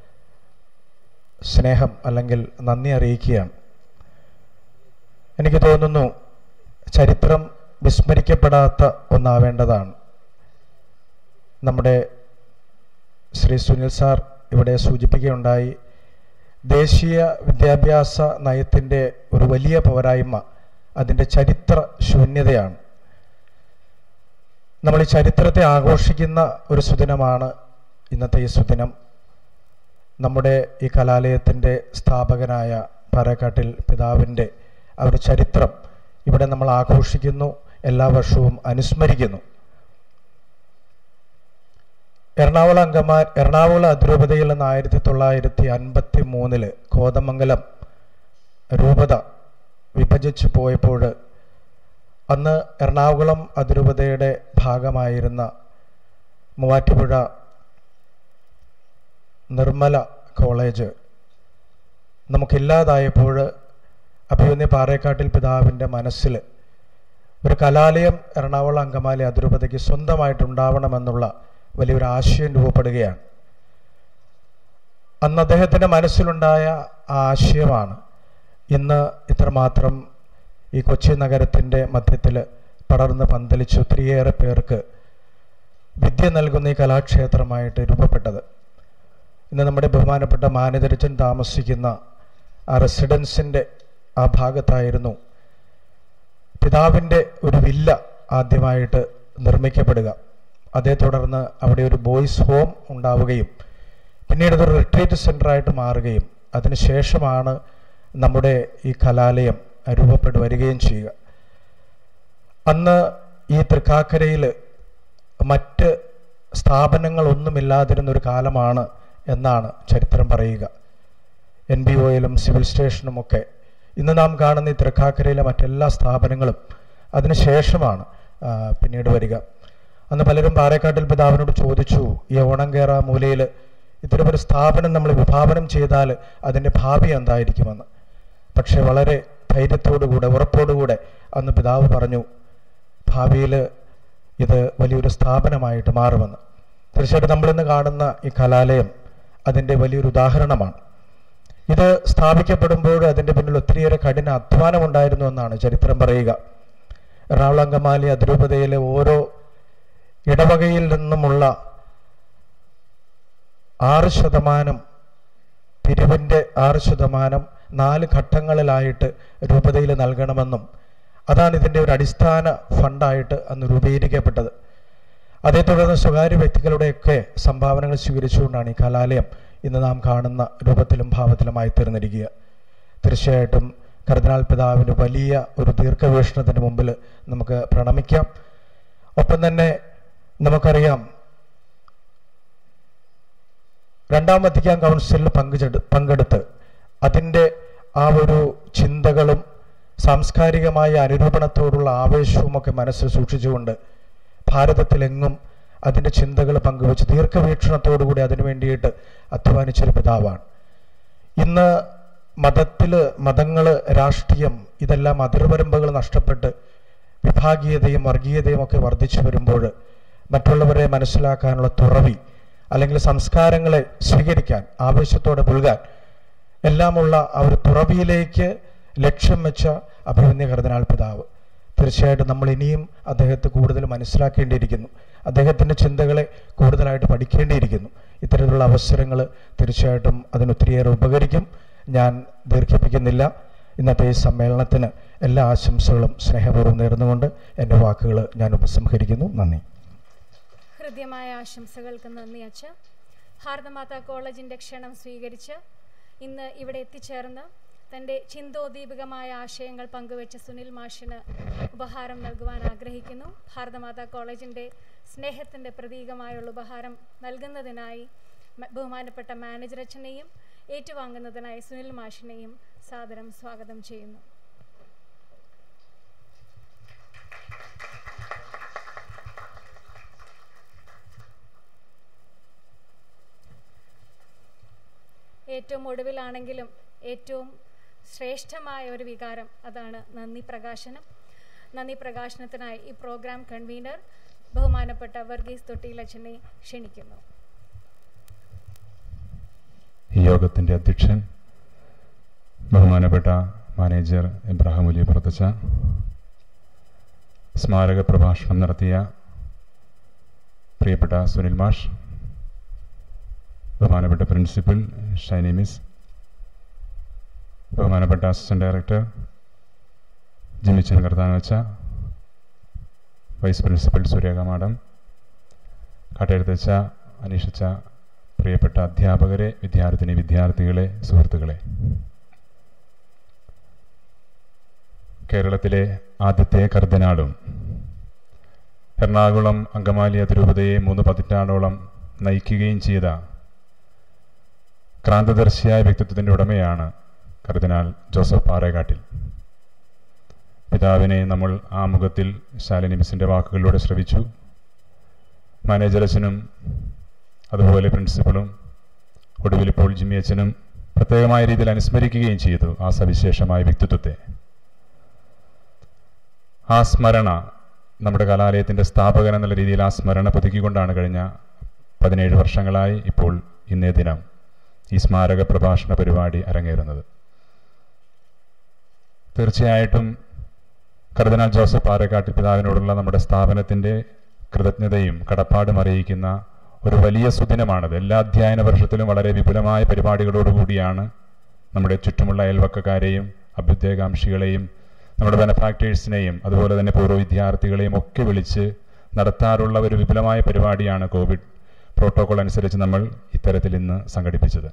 സ്നേഹം അല്ലെങ്കിൽ നന്ദി അറിയിക്കുകയാണ്. എനിക്ക് തോന്നുന്നു ചരിത്രം വിസ്മരിക്കപ്പെടാത്ത ഒന്നാവേണ്ടതാണ്. നമ്മുടെ ശ്രീ സുനിൽ സാർ ഇവിടെ സൂചിപ്പിക്കുകയുണ്ടായി, ദേശീയ വിദ്യാഭ്യാസ നയത്തിൻ്റെ ഒരു വലിയ പോരായ്മ അതിൻ്റെ ചരിത്ര ശൂന്യതയാണ്. നമ്മൾ ഈ ചരിത്രത്തെ ആഘോഷിക്കുന്ന ഒരു സുദിനമാണ് ഇന്നത്തെ ഈ സുദിനം. നമ്മുടെ ഈ കലാലയത്തിൻ്റെ സ്ഥാപകനായ പാറേക്കാട്ടിൽ പിതാവിൻ്റെ ആ ഒരു ചരിത്രം ഇവിടെ നമ്മൾ ആഘോഷിക്കുന്നു, എല്ലാ വർഷവും അനുസ്മരിക്കുന്നു. എറണാകുളം അങ്കമാ എറണാകുളം അതിരൂപതയിൽ നിന്ന് ആയിരത്തി തൊള്ളായിരത്തി അൻപത്തി മൂന്നില് കോതമംഗലം രൂപത വിഭജിച്ചു പോയപ്പോൾ അന്ന് എറണാകുളം അതിരൂപതയുടെ ഭാഗമായിരുന്ന മൂവാറ്റുപുഴ നിർമ്മല കോളേജ് നമുക്കില്ലാതായപ്പോൾ അഭിമന്യ പാറേക്കാട്ടിൽ പിതാവിൻ്റെ മനസ്സിൽ ഒരു കലാലയം എറണാകുളം അങ്കമാലി അതിരൂപതയ്ക്ക് സ്വന്തമായിട്ടുണ്ടാവണമെന്നുള്ള വലിയൊരു ആശയം രൂപപ്പെടുകയാണ്. അന്ന് അദ്ദേഹത്തിൻ്റെ മനസ്സിലുണ്ടായ ആ ആശയമാണ് ഇന്ന് ഇത്രമാത്രം ഈ കൊച്ചി നഗരത്തിൻ്റെ മധ്യത്തിൽ പടർന്ന് പന്തലിച്ച് ഒത്തിരിയേറെ പേർക്ക് വിദ്യ നൽകുന്ന ഈ കലാക്ഷേത്രമായിട്ട് രൂപപ്പെട്ടത്. ഇന്ന് നമ്മുടെ ബഹുമാനപ്പെട്ട മാനേജരച്ചൻ താമസിക്കുന്ന ആ റെസിഡൻസിൻ്റെ ആ ഭാഗത്തായിരുന്നു പിതാവിൻ്റെ ഒരു വില്ല ആദ്യമായിട്ട് നിർമ്മിക്കപ്പെടുക. അതേ തുടർന്ന് അവിടെ ഒരു ബോയ്സ് ഹോം ഉണ്ടാവുകയും പിന്നീട് ഇതൊരു റിട്രീറ്റ് സെൻ്ററായിട്ട് മാറുകയും അതിനുശേഷമാണ് നമ്മുടെ ഈ കലാലയം രൂപപ്പെട്ടു വരികയും ചെയ്യുക. അന്ന് ഈ തൃക്കാക്കരയിൽ മറ്റ് സ്ഥാപനങ്ങളൊന്നുമില്ലാതിരുന്നൊരു കാലമാണ് എന്നാണ് ചരിത്രം പറയുക. എൻ ബി ഒയിലും സിവിൽ സ്റ്റേഷനുമൊക്കെ ഇന്ന് നാം കാണുന്ന ഈ തൃക്കാക്കരയിലെ മറ്റെല്ലാ സ്ഥാപനങ്ങളും അതിനുശേഷമാണ് പിന്നീട് വരിക. അന്ന് പലരും പാറേക്കാട്ടിൽ പിതാവിനോട് ചോദിച്ചു, ഈ ഓണംകേറ മൂലയിൽ ഇത്തരമൊരു സ്ഥാപനം നമ്മൾ വിഭാവനം ചെയ്താൽ അതിൻ്റെ ഭാവി എന്തായിരിക്കുമെന്ന്. പക്ഷേ വളരെ ധൈര്യത്തോടുകൂടെ ഉറപ്പോടുകൂടെ അന്ന് പിതാവ് പറഞ്ഞു, ഭാവിയിൽ ഇത് വലിയൊരു സ്ഥാപനമായിട്ട് മാറുമെന്ന്. തീർച്ചയായിട്ടും നമ്മളിന്ന് കാണുന്ന ഈ കലാലയം അതിൻ്റെ വലിയൊരു ഉദാഹരണമാണ്. ഇത് സ്ഥാപിക്കപ്പെടുമ്പോൾ അതിൻ്റെ പിന്നിൽ ഒത്തിരിയേറെ കഠിന അധ്വാനം ഉണ്ടായിരുന്നു എന്നാണ് ചരിത്രം പറയുക. എറണാകുളം അങ്കമാലി അതിരൂപതയിലെ ഓരോ ഇടവകയിൽ നിന്നുമുള്ള ആറ് ശതമാനം പിരിവിൻ്റെ ആറ് ശതമാനം നാല് ഘട്ടങ്ങളിലായിട്ട് രൂപതയിൽ നൽകണമെന്നും അതാണ് ഇതിൻ്റെ ഒരു അടിസ്ഥാന ഫണ്ടായിട്ട് അന്ന് രൂപീകരിക്കപ്പെട്ടത്. അതേ തുടർന്ന് സ്വകാര്യ വ്യക്തികളുടെയൊക്കെ സംഭാവനകൾ സ്വീകരിച്ചുകൊണ്ടാണ് ഈ കലാലയം ഇന്ന് നാം കാണുന്ന രൂപത്തിലും ഭാവത്തിലുമായി തീർന്നിരിക്കുക. തീർച്ചയായിട്ടും കർദിനാൾ പിതാവിൻ്റെ വലിയ ഒരു ദീർഘവീക്ഷണത്തിന് മുമ്പിൽ നമുക്ക് പ്രണമിക്കാം. ഒപ്പം തന്നെ നമുക്കറിയാം, രണ്ടാം വത്തിക്കാൻ കൗൺസിലിൽ പങ്കെടു പങ്കെടുത്ത് അതിൻ്റെ ആ ഒരു ചിന്തകളും സാംസ്കാരികമായ അനുരൂപണത്തോടുള്ള ആവേശവുമൊക്കെ മനസ്സിൽ സൂക്ഷിച്ചുകൊണ്ട് ഭാരതത്തിലെങ്ങും അതിൻ്റെ ചിന്തകൾ പങ്കുവെച്ച് ദീർഘവീക്ഷണത്തോടുകൂടി അതിനു വേണ്ടിയിട്ട് അധ്വാനിച്ചൊരു പിതാവാണ്. ഇന്ന് മതത്തിൽ മതങ്ങൾ രാഷ്ട്രീയം ഇതെല്ലാം അതിർവരമ്പുകൾ നഷ്ടപ്പെട്ട് വിഭാഗീയതയും വർഗീയതയും ഒക്കെ വർദ്ധിച്ചു വരുമ്പോൾ മറ്റുള്ളവരെ മനസ്സിലാക്കാനുള്ള തുറവി അല്ലെങ്കിൽ സംസ്കാരങ്ങളെ സ്വീകരിക്കാൻ ആവേശത്തോടെ പുൽകാൻ എല്ലാമുള്ള ആ ഒരു തുറവിയിലേക്ക് ലക്ഷ്യം വെച്ച അഭിമന്യ കർദിനാൾ പിതാവ്. തീർച്ചയായിട്ടും നമ്മൾ ഇനിയും അദ്ദേഹത്തെ കൂടുതൽ മനസ്സിലാക്കേണ്ടിയിരിക്കുന്നു. അദ്ദേഹത്തിൻ്റെ ചിന്തകളെ കൂടുതലായിട്ട് പഠിക്കേണ്ടിയിരിക്കുന്നു. ഇത്തരത്തിലുള്ള അവസരങ്ങൾ തീർച്ചയായിട്ടും അതിനൊത്തിരിയേറെ ഉപകരിക്കും. ഞാൻ ദീർഘിപ്പിക്കുന്നില്ല. ഇന്നത്തെ ഈ സമ്മേളനത്തിന് എല്ലാ ആശംസകളും സ്നേഹപൂർവ്വം നേർന്നുകൊണ്ട് എൻ്റെ വാക്കുകൾ ഞാൻ ഉപസംഹരിക്കുന്നു. നന്ദി. ഹൃദ്യമായ ആശംസകൾക്ക് നന്ദി അച്ഛ. ഭാരതമാതാ കോളേജിൻ്റെ ക്ഷണം സ്വീകരിച്ച് ഇന്ന് ഇവിടെ എത്തിച്ചേർന്ന് തൻ്റെ ചിന്തോദ്ദീപകമായ ആശയങ്ങൾ പങ്കുവെച്ച സുനിൽ മാഷിന് ഉപഹാരം നൽകുവാൻ ആഗ്രഹിക്കുന്നു. ഭാരതമാതാ കോളേജിൻ്റെ സ്നേഹത്തിൻ്റെ പ്രതീകമായുള്ള ഉപഹാരം നൽകുന്നതിനായി ബഹുമാനപ്പെട്ട മാനേജർ അച്ഛനെയും ഏറ്റുവാങ്ങുന്നതിനായി സുനിൽ മാഷിനെയും സാദരം സ്വാഗതം ചെയ്യുന്നു. ഏറ്റവും ഒടുവിലാണെങ്കിലും ഏറ്റവും ശ്രേഷ്ഠമായ ഒരു വികാരം, അതാണ് നന്ദി പ്രകാശനം. നന്ദി പ്രകാശനത്തിനായി ഈ പ്രോഗ്രാം കൺവീനർ ബഹുമാനപ്പെട്ട വർഗീസ് തൊട്ടിയിലച്ഛനെ ക്ഷണിക്കുന്നു. ഈ യോഗത്തിൻ്റെ അധ്യക്ഷൻ ബഹുമാനപ്പെട്ട മാനേജർ ഇബ്രാഹിം അലി പുറത്തച്ച, സ്മാരക പ്രഭാഷണം നടത്തിയ പ്രിയപ്പെട്ട സുനിൽ മാഷ്, ബഹുമാനപ്പെട്ട പ്രിൻസിപ്പൽ ഷൈനി മിസ്, ബഹുമാനപ്പെട്ട അസിസ്റ്റന്റ് ഡയറക്ടർ ജിമിച്ചൻ കർത്താനവച്ച, വൈസ് പ്രിൻസിപ്പൽ സൂര്യാക മാഡം, കാട്ടെഴുത്തച്ച, അനീഷച്ച, പ്രിയപ്പെട്ട അധ്യാപകരെ, വിദ്യാർത്ഥിനി വിദ്യാർത്ഥികളെ, സുഹൃത്തുക്കളെ, കേരളത്തിലെ ആദ്യത്തെ കർദിനാളും എറണാകുളം അങ്കമാലി അതിരൂപതയെ മൂന്ന് പതിറ്റാണ്ടോളം നയിക്കുകയും ചെയ്ത ക്രാന്തദർശിയായ വ്യക്തിത്വത്തിൻ്റെ ഉടമയാണ് കർദിനാൾ ജോസഫ് പാറേക്കാട്ടിൽ. പിതാവിനെ നമ്മൾ ആമുഖത്തിൽ ശാലിനി മിസ്സിൻ്റെ വാക്കുകളിലൂടെ ശ്രവിച്ചു. മാനേജർ അച്ഛനും അതുപോലെ പ്രിൻസിപ്പളും ഒടുവിൽ ഇപ്പോൾ ജിമ്മി അച്ഛനും പ്രത്യേകമായ രീതിയിൽ അനുസ്മരിക്കുകയും ചെയ്തു ആ സവിശേഷമായ വ്യക്തിത്വത്തെ. ആ സ്മരണ നമ്മുടെ കലാലയത്തിൻ്റെ സ്ഥാപകൻ എന്നുള്ള രീതിയിൽ ആ സ്മരണ പുതുക്കിക്കൊണ്ടാണ് കഴിഞ്ഞ പതിനേഴ് വർഷങ്ങളായി ഇപ്പോൾ ഇന്നേ ദിനം ഈ സ്മാരക പ്രഭാഷണ പരിപാടി അരങ്ങേറുന്നത്. തീർച്ചയായിട്ടും കർദിനാൾ ജോസഫ് പാറേക്കാട്ടിൽ പിതാവിനോടുള്ള നമ്മുടെ സ്ഥാപനത്തിൻ്റെ കൃതജ്ഞതയും കടപ്പാടും അറിയിക്കുന്ന ഒരു വലിയ സുദിനമാണത്. എല്ലാ അധ്യയന വർഷത്തിലും വളരെ വിപുലമായ പരിപാടികളോടുകൂടിയാണ് നമ്മുടെ ചുറ്റുമുള്ള അയൽവക്കക്കാരെയും അഭ്യുദയകാംക്ഷികളെയും നമ്മുടെ ബെനഫാക്ടേഴ്സിനെയും അതുപോലെ തന്നെ പൂർവ്വ വിദ്യാർത്ഥികളെയും ഒക്കെ വിളിച്ച് നടത്താറുള്ള ഒരു വിപുലമായ പരിപാടിയാണ് കോവിഡ് പ്രോട്ടോകോൾ അനുസരിച്ച് നമ്മൾ ഇത്തരത്തിൽ ഇന്ന് സംഘടിപ്പിച്ചത്.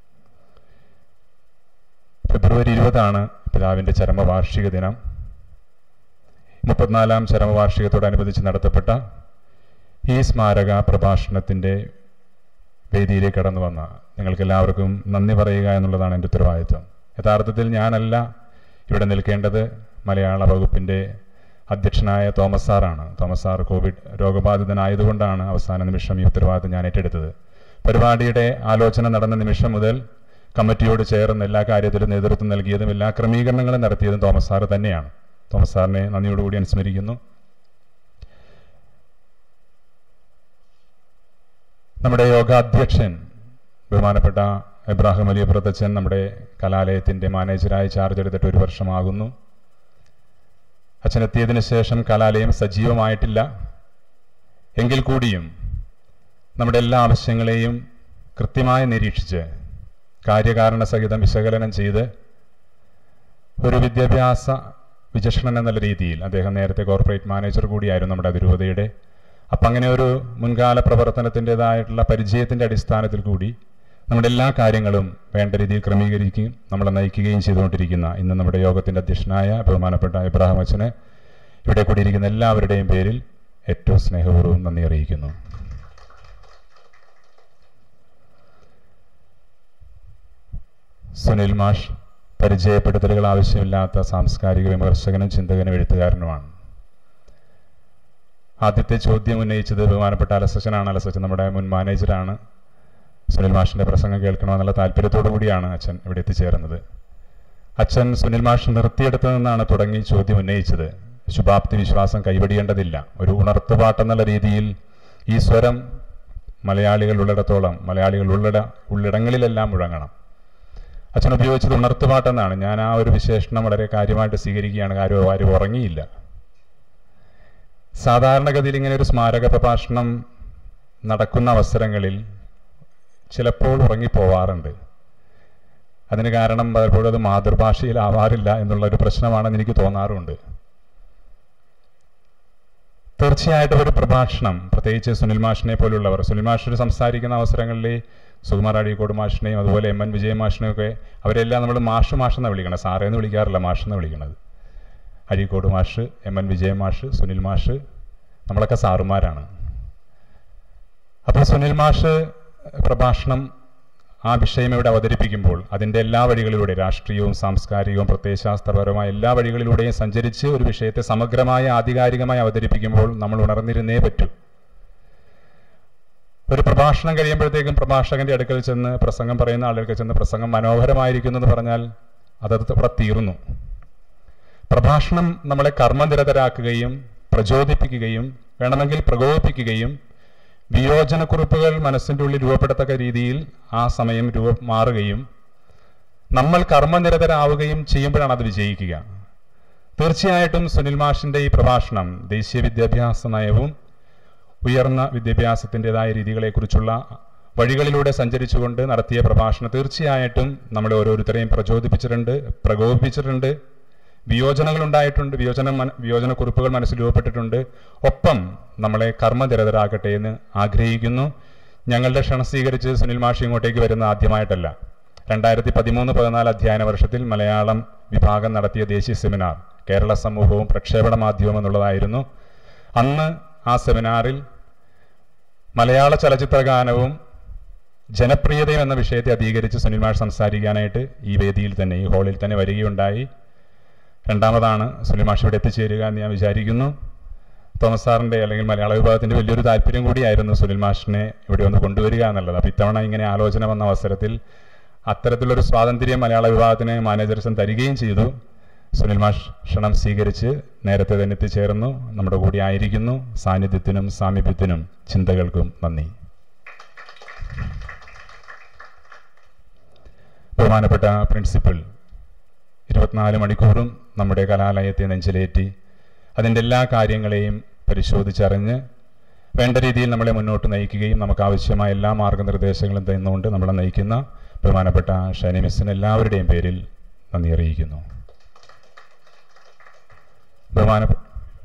ഫെബ്രുവരി ഇരുപതാണ് പിതാവിൻ്റെ ചരമവാർഷിക ദിനം. മുപ്പത്തിനാലാം ചരമവാർഷികത്തോടനുബന്ധിച്ച് നടത്തപ്പെട്ട ഈ സ്മാരക പ്രഭാഷണത്തിൻ്റെ വേദിയിലേക്ക് കടന്നു വന്ന നിങ്ങൾക്കെല്ലാവർക്കും നന്ദി പറയുക എന്നുള്ളതാണ് എൻ്റെ ഉത്തരവാദിത്വം. യഥാർത്ഥത്തിൽ ഞാനല്ല ഇവിടെ നിൽക്കേണ്ടത്, മലയാള വകുപ്പിൻ്റെ അധ്യക്ഷനായ തോമസ് സാറാണ്. തോമസ് സാർ കോവിഡ് രോഗബാധിതനായതുകൊണ്ടാണ് അവസാന നിമിഷം ഈ ഉത്തരവാദിത്വം ഞാൻ ഏറ്റെടുത്തത്. പരിപാടിയുടെ ആലോചന നടന്ന നിമിഷം മുതൽ കമ്മിറ്റിയോട് ചേർന്ന് എല്ലാ കാര്യത്തിലും നേതൃത്വം നൽകിയതും എല്ലാ ക്രമീകരണങ്ങളും നടത്തിയതും തോമസ് സാറ് തന്നെയാണ്. തോമസ് സാറിനെ നന്ദിയോടുകൂടി അനുസ്മരിക്കുന്നു. നമ്മുടെ യോഗാധ്യക്ഷൻ ബഹുമാനപ്പെട്ട എബ്രാഹിം അലി പ്രതച്ചൻ നമ്മുടെ കലാലയത്തിൻ്റെ മാനേജരായി ചാർജ് എടുത്തിട്ട് ഒരു വർഷമാകുന്നു. അച്ഛനെത്തിയതിനു ശേഷം കലാലയം സജീവമായിട്ടില്ല. എങ്കിൽ കൂടിയും നമ്മുടെ എല്ലാ ആവശ്യങ്ങളെയും കൃത്യമായി നിരീക്ഷിച്ച് കാര്യകാരണ സഹിതം വിശകലനം ചെയ്ത് ഒരു വിദ്യാഭ്യാസ വിചക്ഷണൻ എന്നുള്ള രീതിയിൽ, അദ്ദേഹം നേരത്തെ കോർപ്പറേറ്റ് മാനേജർ കൂടിയായിരുന്നു നമ്മുടെ അതിരൂപതയുടെ, അപ്പം അങ്ങനെ ഒരു മുൻകാല പ്രവർത്തനത്തിൻ്റെതായിട്ടുള്ള പരിചയത്തിൻ്റെ അടിസ്ഥാനത്തിൽ കൂടി നമ്മുടെ എല്ലാ കാര്യങ്ങളും വേണ്ട രീതിയിൽ ക്രമീകരിക്കുകയും നമ്മളെ നയിക്കുകയും ചെയ്തുകൊണ്ടിരിക്കുന്ന ഇന്ന് നമ്മുടെ യോഗത്തിൻ്റെ അധ്യക്ഷനായ ബഹുമാനപ്പെട്ട ഇബ്രാഹിം അച്ഛന് ഇവിടെ കൂടിയിരിക്കുന്ന എല്ലാവരുടെയും പേരിൽ ഏറ്റവും സ്നേഹപൂർവ്വം നന്ദി അറിയിക്കുന്നു. സുനിൽ മാഷ് പരിചയപ്പെടുത്തലുകൾ ആവശ്യമില്ലാത്ത സാംസ്കാരിക വിമർശകനും ചിന്തകനും എഴുത്തുകാരനുമാണ്. ആദ്യത്തെ ചോദ്യം ഉന്നയിച്ചത് ബഹുമാനപ്പെട്ട അലസച്ചനാണ്. അലസച്ചൻ നമ്മുടെ മുൻ മാനേജറാണ്. സുനിൽ മാഷിൻ്റെ പ്രസംഗം കേൾക്കണമെന്നുള്ള താല്പര്യത്തോടു കൂടിയാണ് അച്ഛൻ ഇവിടെ എത്തിച്ചേർന്നത്. അച്ഛൻ സുനിൽ മാഷ് നിർത്തിയെടുത്തു നിന്നാണ് തുടങ്ങി ചോദ്യം ഉന്നയിച്ചത്. ശുഭാപ്തി വിശ്വാസം കൈവടിയേണ്ടതില്ല. ഒരു ഉണർത്തുപാട്ടെന്നുള്ള രീതിയിൽ ഈ സ്വരം മലയാളികൾ ഉള്ളിടത്തോളം മലയാളികൾ ഉള്ളിട ഉള്ളിടങ്ങളിലെല്ലാം മുഴങ്ങണം. അച്ഛൻ ഉപയോഗിച്ചത് ഉണർത്തുപാട്ടെന്നാണ്. ഞാൻ ആ ഒരു വിശേഷണം വളരെ കാര്യമായിട്ട് സ്വീകരിക്കുകയാണ്. കാര്യം ആരും ഉറങ്ങിയില്ല. സാധാരണഗതിയിൽ ഇങ്ങനെ ഒരു സ്മാരക പ്രഭാഷണം നടക്കുന്ന അവസരങ്ങളിൽ ചിലപ്പോൾ ഉറങ്ങിപ്പോവാറുണ്ട്. അതിന് കാരണം പലപ്പോഴും അത് മാതൃഭാഷയിലാവാറില്ല എന്നുള്ളൊരു പ്രശ്നമാണെന്ന് എനിക്ക് തോന്നാറുണ്ട്. തീർച്ചയായിട്ടും ഒരു പ്രഭാഷണം, പ്രത്യേകിച്ച് സുനിൽ മാഷിനെ പോലുള്ളവർ, സുനിൽ മാഷ് സംസാരിക്കുന്ന അവസരങ്ങളിൽ സുകുമാർ അഴീക്കോട് മാഷിനെയും അതുപോലെ എം എൻ വിജയ മാഷിനെയും ഒക്കെ അവരെല്ലാം നമ്മൾ മാഷ് മാഷെന്ന് വിളിക്കണം. സാറേന്ന് വിളിക്കാറില്ല, മാഷെന്ന് വിളിക്കണത്. അഴീക്കോട് മാഷ്, എം എൻ വിജയ മാഷ്, സുനിൽ മാഷ്, നമ്മളൊക്കെ സാറുമാരാണ്. അപ്പോൾ സുനിൽ മാഷ് പ്രഭാഷണം ആ വിഷയം ഇവിടെ അവതരിപ്പിക്കുമ്പോൾ അതിൻ്റെ എല്ലാ വഴികളിലൂടെ, രാഷ്ട്രീയവും സാംസ്കാരികവും പ്രത്യയശാസ്ത്രപരമായ എല്ലാ വഴികളിലൂടെയും സഞ്ചരിച്ച് ഒരു വിഷയത്തെ സമഗ്രമായ ആധികാരികമായി അവതരിപ്പിക്കുമ്പോൾ നമ്മൾ ഉണർന്നിരുന്നേ പറ്റൂ. ഒരു പ്രഭാഷണം കഴിയുമ്പോഴത്തേക്കും പ്രഭാഷകൻ്റെ അടുക്കൽ ചെന്ന് പ്രസംഗം പറയുന്ന ആളുകൾക്ക് ചെന്ന് പ്രസംഗം മനോഹരമായിരിക്കുന്നു എന്ന് പറഞ്ഞാൽ അതത് അവിടെ തീർന്നു. പ്രഭാഷണം നമ്മളെ കർമ്മനിരതരാക്കുകയും പ്രചോദിപ്പിക്കുകയും വേണമെങ്കിൽ പ്രകോപിപ്പിക്കുകയും വിയോജനക്കുറിപ്പുകൾ മനസ്സിൻ്റെ ഉള്ളിൽ രൂപപ്പെടത്തക്ക രീതിയിൽ ആ സമയം രൂപ മാറുകയും നമ്മൾ കർമ്മനിരതരാവുകയും ചെയ്യുമ്പോഴാണ് അത് വിജയിക്കുക. തീർച്ചയായിട്ടും സുനിൽ മാഷിൻ്റെ ഈ പ്രഭാഷണം ദേശീയ വിദ്യാഭ്യാസ നയവും ഉയർന്ന വിദ്യാഭ്യാസത്തിൻ്റെതായ രീതികളെക്കുറിച്ചുള്ള വഴികളിലൂടെ സഞ്ചരിച്ചുകൊണ്ട് നടത്തിയ പ്രഭാഷണം തീർച്ചയായിട്ടും നമ്മളെ ഓരോരുത്തരെയും പ്രചോദിപ്പിച്ചിട്ടുണ്ട്, പ്രകോപിപ്പിച്ചിട്ടുണ്ട്. വിയോജനങ്ങൾ ഉണ്ടായിട്ടുണ്ട്, വിയോജന വിയോജനക്കുറിപ്പുകൾ മനസ്സിൽ രൂപപ്പെട്ടിട്ടുണ്ട്. ഒപ്പം നമ്മളെ കർമ്മനിരതരാകട്ടെ എന്ന് ആഗ്രഹിക്കുന്നു. ഞങ്ങളുടെ ക്ഷണം സ്വീകരിച്ച് സുനിൽ മാഷി ഇങ്ങോട്ടേക്ക് വരുന്ന ആദ്യമായിട്ടല്ല. രണ്ടായിരത്തി പതിമൂന്ന് പതിനാല് അധ്യയന വർഷത്തിൽ മലയാളം വിഭാഗം നടത്തിയ ദേശീയ സെമിനാർ കേരള സമൂഹവും പ്രക്ഷേപണ മാധ്യമം എന്നുള്ളതായിരുന്നു. അന്ന് ആ സെമിനാറിൽ മലയാള ചലച്ചിത്ര ഗാനവും ജനപ്രിയതയും എന്ന വിഷയത്തെ അധികരിച്ച് സുനിൽ മാഷ് സംസാരിക്കാനായിട്ട് ഈ വേദിയിൽ തന്നെ, ഈ ഹാളിൽ തന്നെ വരികയുണ്ടായി. രണ്ടാമതാണ് സുനിൽ മാഷ് ഇവിടെ എത്തിച്ചേരുക എന്ന് ഞാൻ വിചാരിക്കുന്നു. തോമസ് സാറിൻ്റെ അല്ലെങ്കിൽ മലയാള വിഭാഗത്തിൻ്റെ വലിയൊരു താല്പര്യം കൂടിയായിരുന്നു സുനിൽ മാഷിനെ ഇവിടെ ഒന്ന് കൊണ്ടുവരിക എന്നുള്ളത്. അപ്പോൾ ഇത്തവണ ഇങ്ങനെ ആലോചന വന്ന അവസരത്തിൽ അത്തരത്തിലൊരു സ്വാതന്ത്ര്യം മലയാള വിഭാഗത്തിന് മാനേജർസൻ തരികയും ചെയ്തു. സുനിൽ മാഷ് ക്ഷണം സ്വീകരിച്ച് നേരത്തെ തന്നെ എത്തിച്ചേർന്നു, നമ്മുടെ കൂടി ആയിരിക്കുന്നു. സാന്നിധ്യത്തിനും സാമീപ്യത്തിനും ചിന്തകൾക്കും നന്ദി. ബഹുമാനപ്പെട്ട പ്രിൻസിപ്പൽ ഇരുപത്തിനാല് മണിക്കൂറും നമ്മുടെ കലാലയത്തെ നെഞ്ചിലേറ്റി അതിൻ്റെ എല്ലാ കാര്യങ്ങളെയും പരിശോധിച്ചറിഞ്ഞ് വേണ്ട രീതിയിൽ നമ്മളെ മുന്നോട്ട് നയിക്കുകയും നമുക്ക് ആവശ്യമായ എല്ലാ മാർഗനിർദ്ദേശങ്ങളും തന്നുകൊണ്ട് നമ്മളെ നയിക്കുന്ന ബഹുമാനപ്പെട്ട ഷൈനി മിസ്സിന് എല്ലാവരുടെയും പേരിൽ നന്ദി അറിയിക്കുന്നു. ബഹുമാനപ്പെട്ട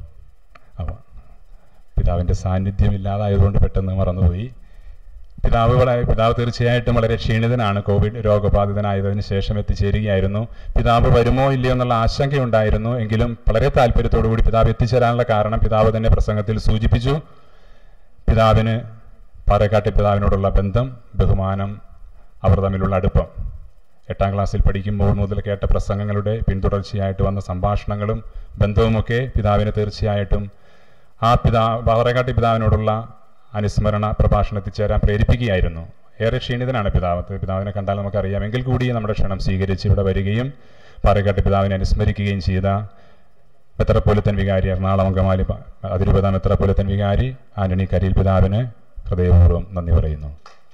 പിതാവിൻ്റെ സാന്നിധ്യം ഇല്ലാതായതുകൊണ്ട് പെട്ടെന്ന് മറന്നുപോയി. പിതാവ് വളരെ പിതാവ് തീർച്ചയായിട്ടും വളരെ ക്ഷീണിതനാണ്. കോവിഡ് രോഗബാധിതനായതിനു ശേഷം എത്തിച്ചേരുകയായിരുന്നു. പിതാവ് വരുമോ ഇല്ലയോ എന്നുള്ള ആശങ്കയുണ്ടായിരുന്നു. എങ്കിലും വളരെ താല്പര്യത്തോടുകൂടി പിതാവ് എത്തിച്ചേരാനുള്ള കാരണം പിതാവ് തന്നെ പ്രസംഗത്തിൽ സൂചിപ്പിച്ചു. പിതാവിന് പാറേക്കാട്ടെ പിതാവിനോടുള്ള ബന്ധം, ബഹുമാനം, അവർ തമ്മിലുള്ള അടുപ്പം. എട്ടാം ക്ലാസ്സിൽ പഠിക്കുമ്പോൾ മുതൽ കേട്ട പ്രസംഗങ്ങളുടെ പിന്തുടർച്ചയായിട്ട് വന്ന സംഭാഷണങ്ങളും ബന്ധവുമൊക്കെ പിതാവിന് തീർച്ചയായിട്ടും ആ പിതാ പാറേക്കാട്ടെ പിതാവിനോടുള്ള അനുസ്മരണ പ്രഭാഷണത്തിൽ ചേരാൻ പ്രേരിപ്പിക്കുകയായിരുന്നു. ഏറെ ക്ഷീണിതനാണ് പിതാവ്. പിതാവിനെ കണ്ടാൽ നമുക്കറിയാം. എങ്കിൽ കൂടി നമ്മുടെ ക്ഷണം സ്വീകരിച്ച് ഇവിടെ വരികയും പാറേക്കാട്ടെ പിതാവിനെ അനുസ്മരിക്കുകയും ചെയ്ത മെത്രാപ്പൊലീത്തൻ വികാരി, എറണാകുളം അങ്കമാലി അതിരൂപത മെത്രാപ്പൊലീത്തൻ വികാരി ആന്റണി കരിയിൽ പിതാവിന് ഹൃദയപൂർവ്വം നന്ദി പറയുന്നു.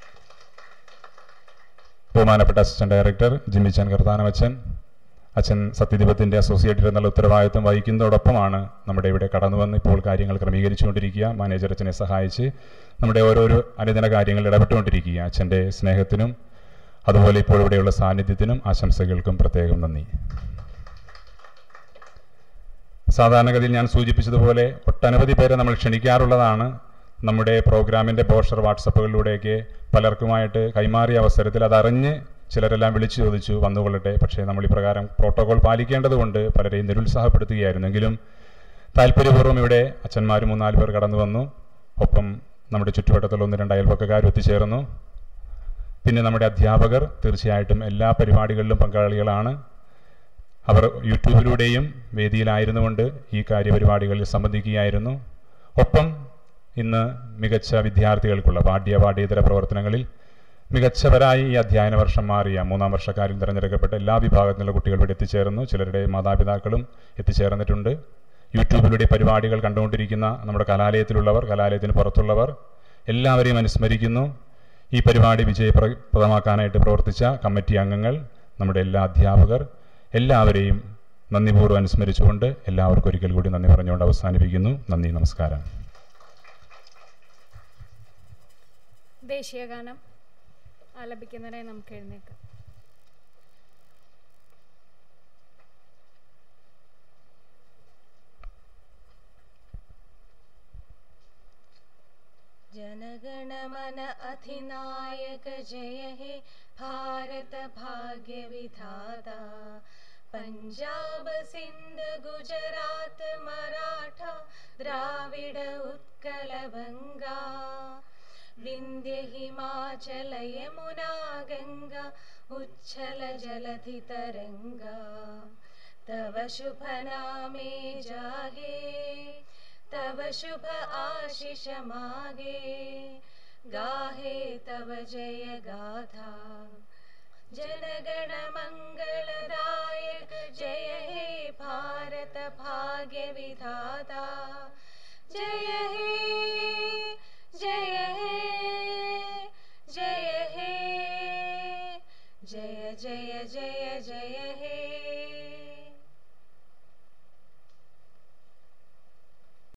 ബഹുമാനപ്പെട്ട അസിസ്റ്റന്റ് ഡയറക്ടർ ജിമ്മിച്ചാൻ കർത്താനമച്ചൻ, അച്ഛൻ സത്യദീപത്തിൻ്റെ അസോസിയേറ്റർ എന്നുള്ള ഉത്തരവാദിത്വം വഹിക്കുന്നതോടൊപ്പമാണ് നമ്മുടെ ഇവിടെ കടന്നു വന്ന് ഇപ്പോൾ കാര്യങ്ങൾ ക്രമീകരിച്ചുകൊണ്ടിരിക്കുക. മാനേജർ അച്ഛനെ സഹായിച്ച് നമ്മുടെ ഓരോരോ അനുദിന കാര്യങ്ങളിൽ ഇടപെട്ടുകൊണ്ടിരിക്കുക. അച്ഛൻ്റെ സ്നേഹത്തിനും അതുപോലെ ഇപ്പോൾ ഇവിടെയുള്ള സാന്നിധ്യത്തിനും ആശംസകൾക്കും പ്രത്യേകം നന്ദി. സാധാരണഗതിയിൽ ഞാൻ സൂചിപ്പിച്ചതുപോലെ ഒട്ടനവധി പേരെ നമ്മൾ ക്ഷണിക്കാറുള്ളതാണ്. നമ്മുടെ പ്രോഗ്രാമിൻ്റെ പോസ്റ്റർ വാട്സപ്പുകളിലൂടെയൊക്കെ പലർക്കുമായിട്ട് കൈമാറിയ അവസരത്തിൽ അതറിഞ്ഞ് ചിലരെല്ലാം വിളിച്ചു ചോദിച്ചു വന്നുകൊള്ളട്ടെ. പക്ഷേ നമ്മൾ ഇപ്രകാരം പ്രോട്ടോകോൾ പാലിക്കേണ്ടതുകൊണ്ട് പലരെയും നിരുത്സാഹപ്പെടുത്തുകയായിരുന്നെങ്കിലും താല്പര്യപൂർവ്വം ഇവിടെ അച്ഛന്മാരും മൂന്നാല് പേർ കടന്നു വന്നു. ഒപ്പം നമ്മുടെ ചുറ്റുവട്ടത്തുള്ള ഒന്ന് രണ്ട് അയൽപക്കക്കാരും എത്തിച്ചേർന്നു. പിന്നെ നമ്മുടെ അധ്യാപകർ തീർച്ചയായിട്ടും എല്ലാ പരിപാടികളിലും പങ്കാളികളാണ്. അവർ യൂട്യൂബിലൂടെയും വേദിയിലായിരുന്നുകൊണ്ട് ഈ കാര്യപരിപാടികളിൽ സംബന്ധിക്കുകയായിരുന്നു. ഒപ്പം ഇന്ന് മികച്ച വിദ്യാർത്ഥികൾക്കുള്ള പാഠ്യ പാഠ്യേതര പ്രവർത്തനങ്ങളിൽ മികച്ചവരായി ഈ അധ്യയന വർഷം മാറിയ മൂന്നാം വർഷക്കാരിൽ തിരഞ്ഞെടുക്കപ്പെട്ട എല്ലാ വിഭാഗത്തിലുള്ള കുട്ടികൾ ഇവിടെ എത്തിച്ചേർന്നു. ചിലരുടെ മാതാപിതാക്കളും എത്തിച്ചേർന്നിട്ടുണ്ട്. യൂട്യൂബിലൂടെ പരിപാടികൾ കണ്ടുകൊണ്ടിരിക്കുന്ന നമ്മുടെ കലാലയത്തിലുള്ളവർ, കലാലയത്തിന് പുറത്തുള്ളവർ എല്ലാവരെയും അനുസ്മരിക്കുന്നു. ഈ പരിപാടി വിജയപ്രദമാക്കാനായിട്ട് പ്രവർത്തിച്ച കമ്മിറ്റി അംഗങ്ങൾ, നമ്മുടെ എല്ലാ അധ്യാപകർ എല്ലാവരെയും നന്ദിപൂർവ്വം അനുസ്മരിച്ചുകൊണ്ട് എല്ലാവർക്കും ഒരിക്കൽ കൂടി നന്ദി പറഞ്ഞുകൊണ്ട് അവസാനിപ്പിക്കുന്നു. നന്ദി, നമസ്കാരം. ദേശീയഗാനം ആലപിക്കുന്നതിനായി നമുക്ക് എഴുന്നേൽക്കാം. जनगणमन अधिनायक जय हे भारत भाग्य विधाता, पंजाब सिंध गुजरात मराठा द्राविड उत्कल बंगा, विंध्य हिमाचल यमुना गंगा उच्छल जलधि तरंगा, तव शुभ नामे जागे तव शुभ आशीष मागे, गाहे तव जय गाथा। जनगण मंगलदायक जय हे भारत भाग्य विधाता, जय हे